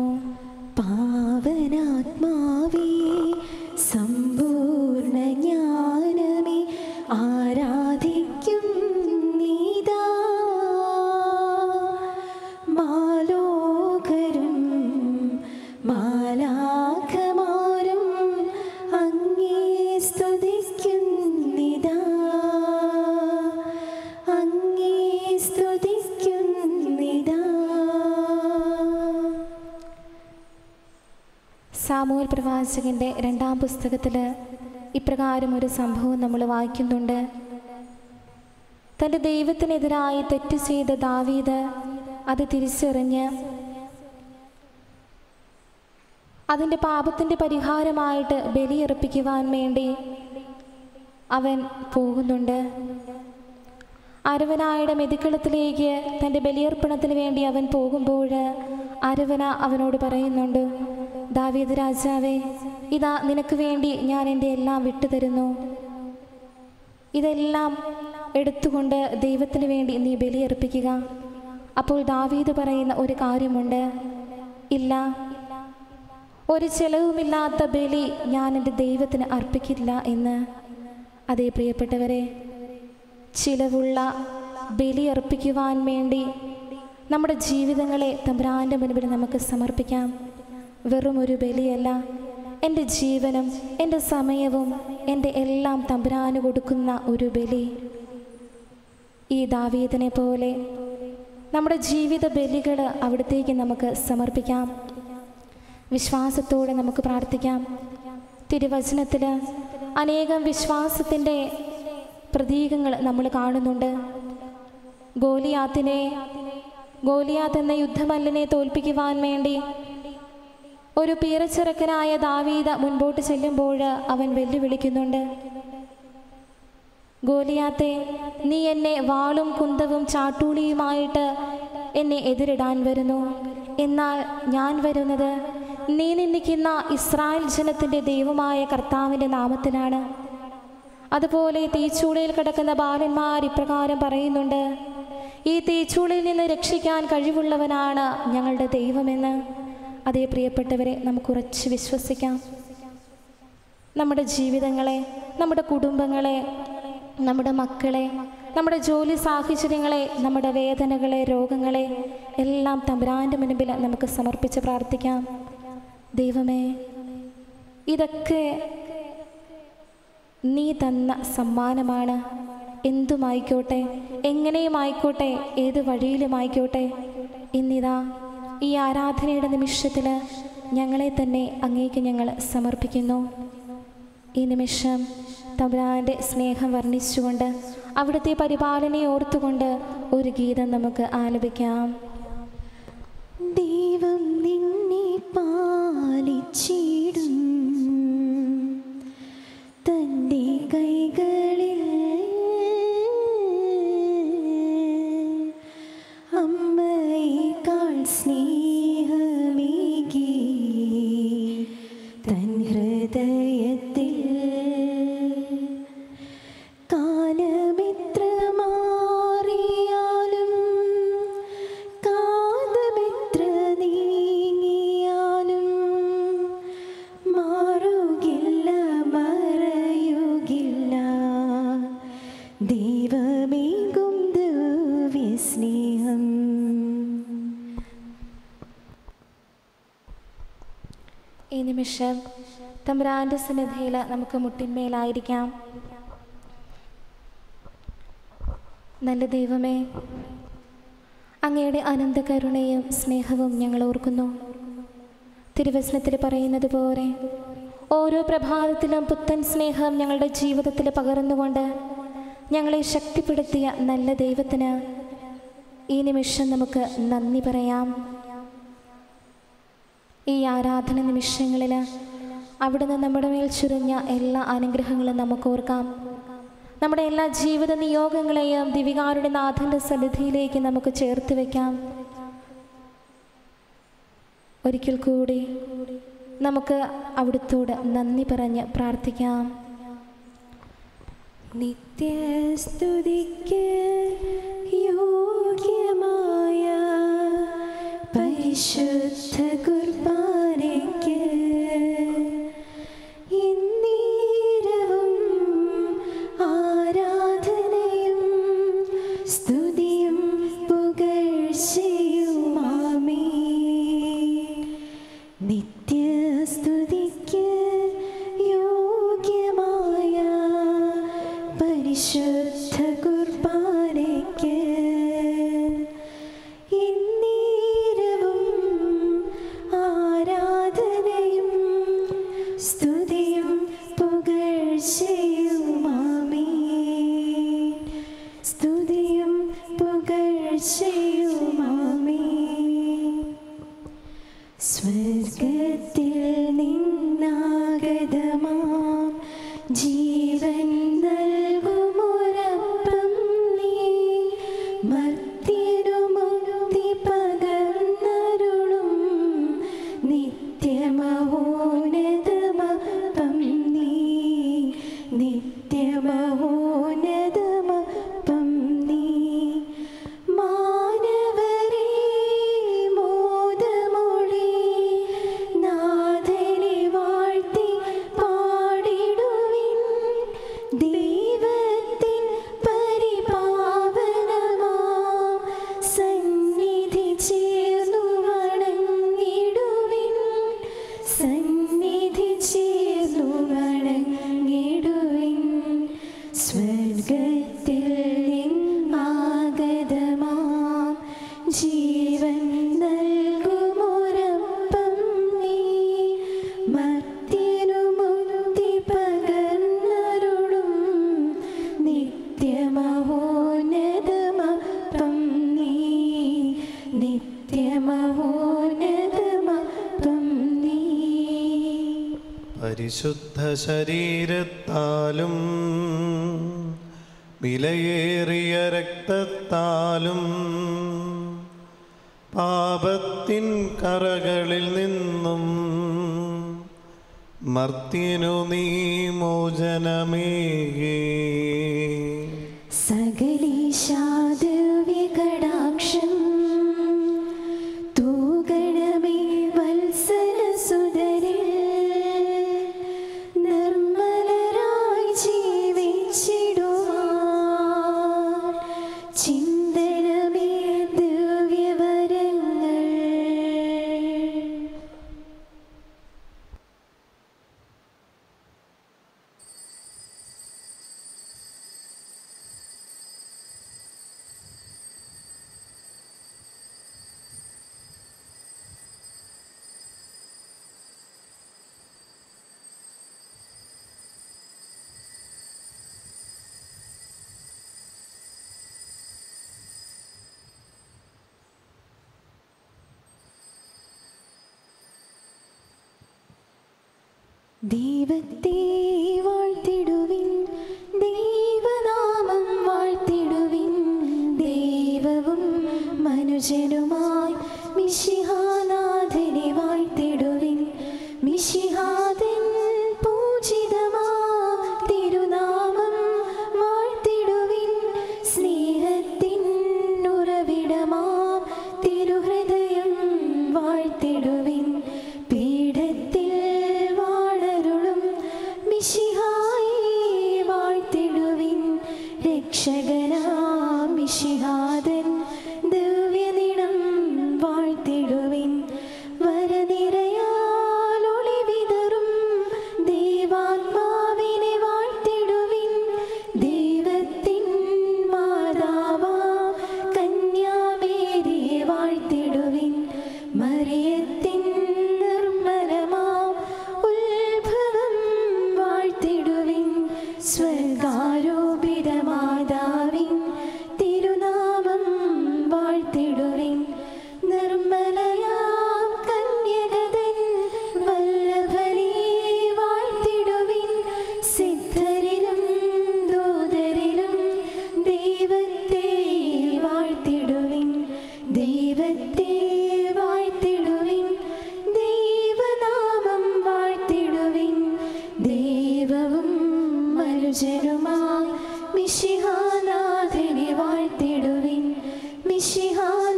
പാവനാത്മാവേ, സമ്പൂർണ്ണ ജ്ഞാനമേ, ആരാധിക്കും നീതാ. മാലോകരും മാലാഖമാരും അങ്ങേ സ്തുതിക്കുന്നിതാ, അങ്ങേ സ്തുതിക്കുന്നിതാ.
സാമൂഹൽ പ്രവാചകൻ്റെ 2-ാം പുസ്തകത്തിൽ ഇപ്രകാരം ഒരു സംഭവം നമ്മൾ വായിക്കുന്നുണ്ട്. തൻ്റെ ദൈവത്തിനെതിരായി തെറ്റ് ചെയ്ത ദാവീദ് അത് തിരിച്ചറിഞ്ഞ് അതിൻ്റെ പാപത്തിൻ്റെ പരിഹാരമായിട്ട് ബലിയർപ്പിക്കുവാൻ വേണ്ടി അവൻ പോകുന്നുണ്ട്. അരവനായുടെ മെതിക്കളത്തിലേക്ക് തൻ്റെ ബലിയർപ്പണത്തിന് വേണ്ടി അവൻ പോകുമ്പോൾ അരവന അവനോട് പറയുന്നുണ്ട്, ദാവീദ് രാജാവേ, ഇതാ നിനക്ക് വേണ്ടി ഞാൻ എൻ്റെ എല്ലാം വിട്ടുതരുന്നു. ഇതെല്ലാം എടുത്തുകൊണ്ട് ദൈവത്തിന് വേണ്ടി നീ ബലിയർപ്പിക്കുക. അപ്പോൾ ദാവീദ് പറയുന്ന ഒരു കാര്യമുണ്ട്, ഇല്ല, ഒരു ചെലവുമില്ലാത്ത ബലി ഞാൻ എൻ്റെ ദൈവത്തിന് അർപ്പിക്കില്ല എന്ന്. അതേ പ്രിയപ്പെട്ടവരെ, ചിലവുള്ള ബലി അർപ്പിക്കുവാൻ വേണ്ടി നമ്മുടെ ജീവിതങ്ങളെ തമ്പുരാൻ്റെ മുൻപിൽ നമുക്ക് സമർപ്പിക്കാം. വെറും ഒരു ബലിയല്ല, എൻ്റെ ജീവനും എൻ്റെ സമയവും എൻ്റെ എല്ലാം തമ്പുരാന് കൊടുക്കുന്ന ഒരു ബലി. ഈ ദാവീദിനെ പോലെ നമ്മുടെ ജീവിത ബലികൾ അവിടത്തേക്ക് നമുക്ക് സമർപ്പിക്കാം. വിശ്വാസത്തോടെ നമുക്ക് പ്രാർത്ഥിക്കാം. തിരുവചനത്തിൽ അനേകം വിശ്വാസത്തിൻ്റെ പ്രതീകങ്ങൾ നമ്മൾ കാണുന്നുണ്ട്. ഗോലിയാത്ത് എന്ന യുദ്ധമല്ലനെ തോൽപ്പിക്കുവാൻ വേണ്ടി ഒരു പീറച്ചെറുക്കനായ ദാവീദ് മുൻപോട്ട് ചെല്ലുമ്പോൾ അവൻ വെല്ലുവിളിക്കുന്നുണ്ട്, ഗോലിയാത്തെ, നീ എന്നെ വാളും കുന്തവും ചാട്ടൂളിയുമായിട്ട് എന്നെ എതിരിടാൻ വരുന്നു. എന്നാൽ ഞാൻ വരുന്നത് നീ നിന്ദിക്കുന്ന ഇസ്രായേൽ ജനത്തിൻ്റെ ദൈവമായ കർത്താവിൻ്റെ നാമത്തിലാണ്. അതുപോലെ തീച്ചൂളയിൽ കിടക്കുന്ന ബാലന്മാർ ഇപ്രകാരം പറയുന്നുണ്ട്, ഈ തീച്ചൂളയിൽ നിന്ന് രക്ഷിക്കാൻ കഴിവുള്ളവനാണ് ഞങ്ങളുടെ ദൈവമെന്ന്. അതേ പ്രിയപ്പെട്ടവരെ, നമുക്കുറച്ച് വിശ്വസിക്കാം. നമ്മുടെ ജീവിതങ്ങളെ, നമ്മുടെ കുടുംബങ്ങളെ, നമ്മുടെ മക്കളെ, നമ്മുടെ ജോലി സാഹചര്യങ്ങളെ, നമ്മുടെ വേദനകളെ, രോഗങ്ങളെ എല്ലാം തമ്പുരാൻ്റെ മുൻപിൽ നമുക്ക് സമർപ്പിച്ച് പ്രാർത്ഥിക്കാം. ദൈവമേ, ഇതൊക്കെ നീ തന്ന സമ്മാനമാണ്. എന്തുമായിക്കോട്ടെ, എങ്ങനെയുമായിക്കോട്ടെ, ഏത് വഴിയിലുമായിക്കോട്ടെ, ഇന്നിതാ ഈ ആരാധനയുടെ നിമിഷത്തിൽ ഞങ്ങളെ തന്നെ അങ്ങേക്ക് ഞങ്ങൾ സമർപ്പിക്കുന്നു. ഈ നിമിഷം തമ്പുരാൻ്റെ സ്നേഹം വർണ്ണിച്ചുകൊണ്ട് അവിടുത്തെ പരിപാലനയെ ഓർത്തുകൊണ്ട് ഒരു ഗീതം നമുക്ക് ആലപിക്കാം.
ദൈവം നിന്നെ പാലിച്ചിടും, തൻ്റെ കൈകളിൽ അമ്മയേക്കാൾ സ്നേഹമേകി തൻ ഹൃദയത്തിൽ കാലമെത്ര മാറിയാലും കാലമെത്ര നീങ്ങിയാലും മാറുകില്ല, മറയുകില്ല ദൈവമേകും ദിവ്യസ്നേഹം.
ഈ നിമിഷം തമ്പുരാൻ്റെ സന്നിധിയിൽ നമുക്ക് മുട്ടിന്മേലായിരിക്കാം. നല്ല ദൈവമേ, അങ്ങയുടെ അനന്ത കരുണയും സ്നേഹവും ഞങ്ങൾ ഓർക്കുന്നു. തിരുവചനത്തിൽ പറയുന്നത് പോലെ ഓരോ പ്രഭാതത്തിലും പുത്തൻ സ്നേഹം ഞങ്ങളുടെ ജീവിതത്തിൽ പകർന്നുകൊണ്ട് ഞങ്ങളെ ശക്തിപ്പെടുത്തിയ നല്ല ദൈവത്തിന് ഈ നിമിഷം നമുക്ക് നന്ദി പറയാം. ഈ ആരാധന നിമിഷങ്ങളിൽ അവിടുന്ന് നമ്മുടെ മേൽ ചുരിഞ്ഞ എല്ലാ അനുഗ്രഹങ്ങളും നമുക്ക് ഓർക്കാം. നമ്മുടെ എല്ലാ ജീവിത നിയോഗങ്ങളെയും ദിവികാരുടെ നാഥൻ്റെ സന്നിധിയിലേക്ക് നമുക്ക് ചേർത്ത് വയ്ക്കാം. ഒരിക്കൽ കൂടി നമുക്ക് അവിടുത്തോട് നന്ദി പറഞ്ഞ് പ്രാർത്ഥിക്കാം.
നിത്യസ്തുതിക്ക് യോഗ്യമായ പരിശുദ്ധ കുർബാനയ്ക്ക് എന്നേരവും ആരാധനയും സ്തുതിയും പുകഴ്ചയുമാമേ. നിത്യസ്തുതിക്ക് യോഗ്യമായ പരിശുദ്ധ കുർബാനയ്ക്ക് എന്നേരവും ആരാധനയും സ്തുതിയും പുകഴ്ചയുമാമേ. സ്തുതിയും പുകഴ്ചയുമാമേ. സ്വർഗത്തിൽ നിന്നാഗതമാം ജീവൻ നൽകുമൊരപ്പം നീ മർത്യനു മുക്തി പകർന്നരുളും നിത്യമഹോന്നതമപ്പം നീ നിത്യമഹോന്നതമപ്പം നീ മാനവരേ മോദമൊഴി നാഥനെ വാഴ്ത്തി പാടിടുവിൻ. ദൈവത്തിൻ പരിപാവനമാം സന്നിധി ചേർന്നു വണങ്ങിടുവിൻ. സന്നിധി ചേർന്നു വണങ്ങിടുവിൻ. സ്വർഗത്തിൽ നിന്നാഗതമാം ജീവൻ നൽകുമൊരപ്പം നീ മർത്യനു മുക്തി പകർന്നരുളും നിത്യമഹോന്നതമപ്പം നീ നിത്യമഹോന്നതമപ്പം നീ.
പരിശുദ്ധ ശരീരത്താലും വിലയേറിയ രക്തത്താലും പാപത്തിൻ കറകളിൽ നിന്നും മർത്യനു നീ മോചനമേകി.
സകലീശാദിവ്യകടാക്ഷം തൂകണമേ വത്സലസുതരിൽ. നിർമ്മലരായി ജീവിച്ചിടുവാൻ ചിന്തനമേ ദിവ്യവരങ്ങൾ. ദൈവത്തെ വാഴ്ത്തിടുവിൻ, ദൈവനാമം വാഴ്ത്തിടുവിൻ. ദൈവവും മനുഷ്യനുമായി മിശിഹാനാഥനെ വാഴ്ത്തിടുവിൻ. മിശിഹാതൻ പൂജിതമാ തിരുനാമം വാഴ്ത്തിടുവിൻ. സ്നേഹത്തിൻ ഉറവിടമാം തിരുഹൃദയം വാഴ്ത്തിടുവിൻ. പീഠത്തിൽ മിശിഹായെ വാഴ്ത്തിടുവിൻ. രക്ഷകനാം മിശിഹാതൻ ദിവ്യനിടം വാഴ്ത്തിടുവിൻ. വരനിരയാൽ ഒളിവിതറും പൂജനുമാ മിശിഹാനാഥനെ വാഴ്ത്തിടുവിൻ മിശിഹാ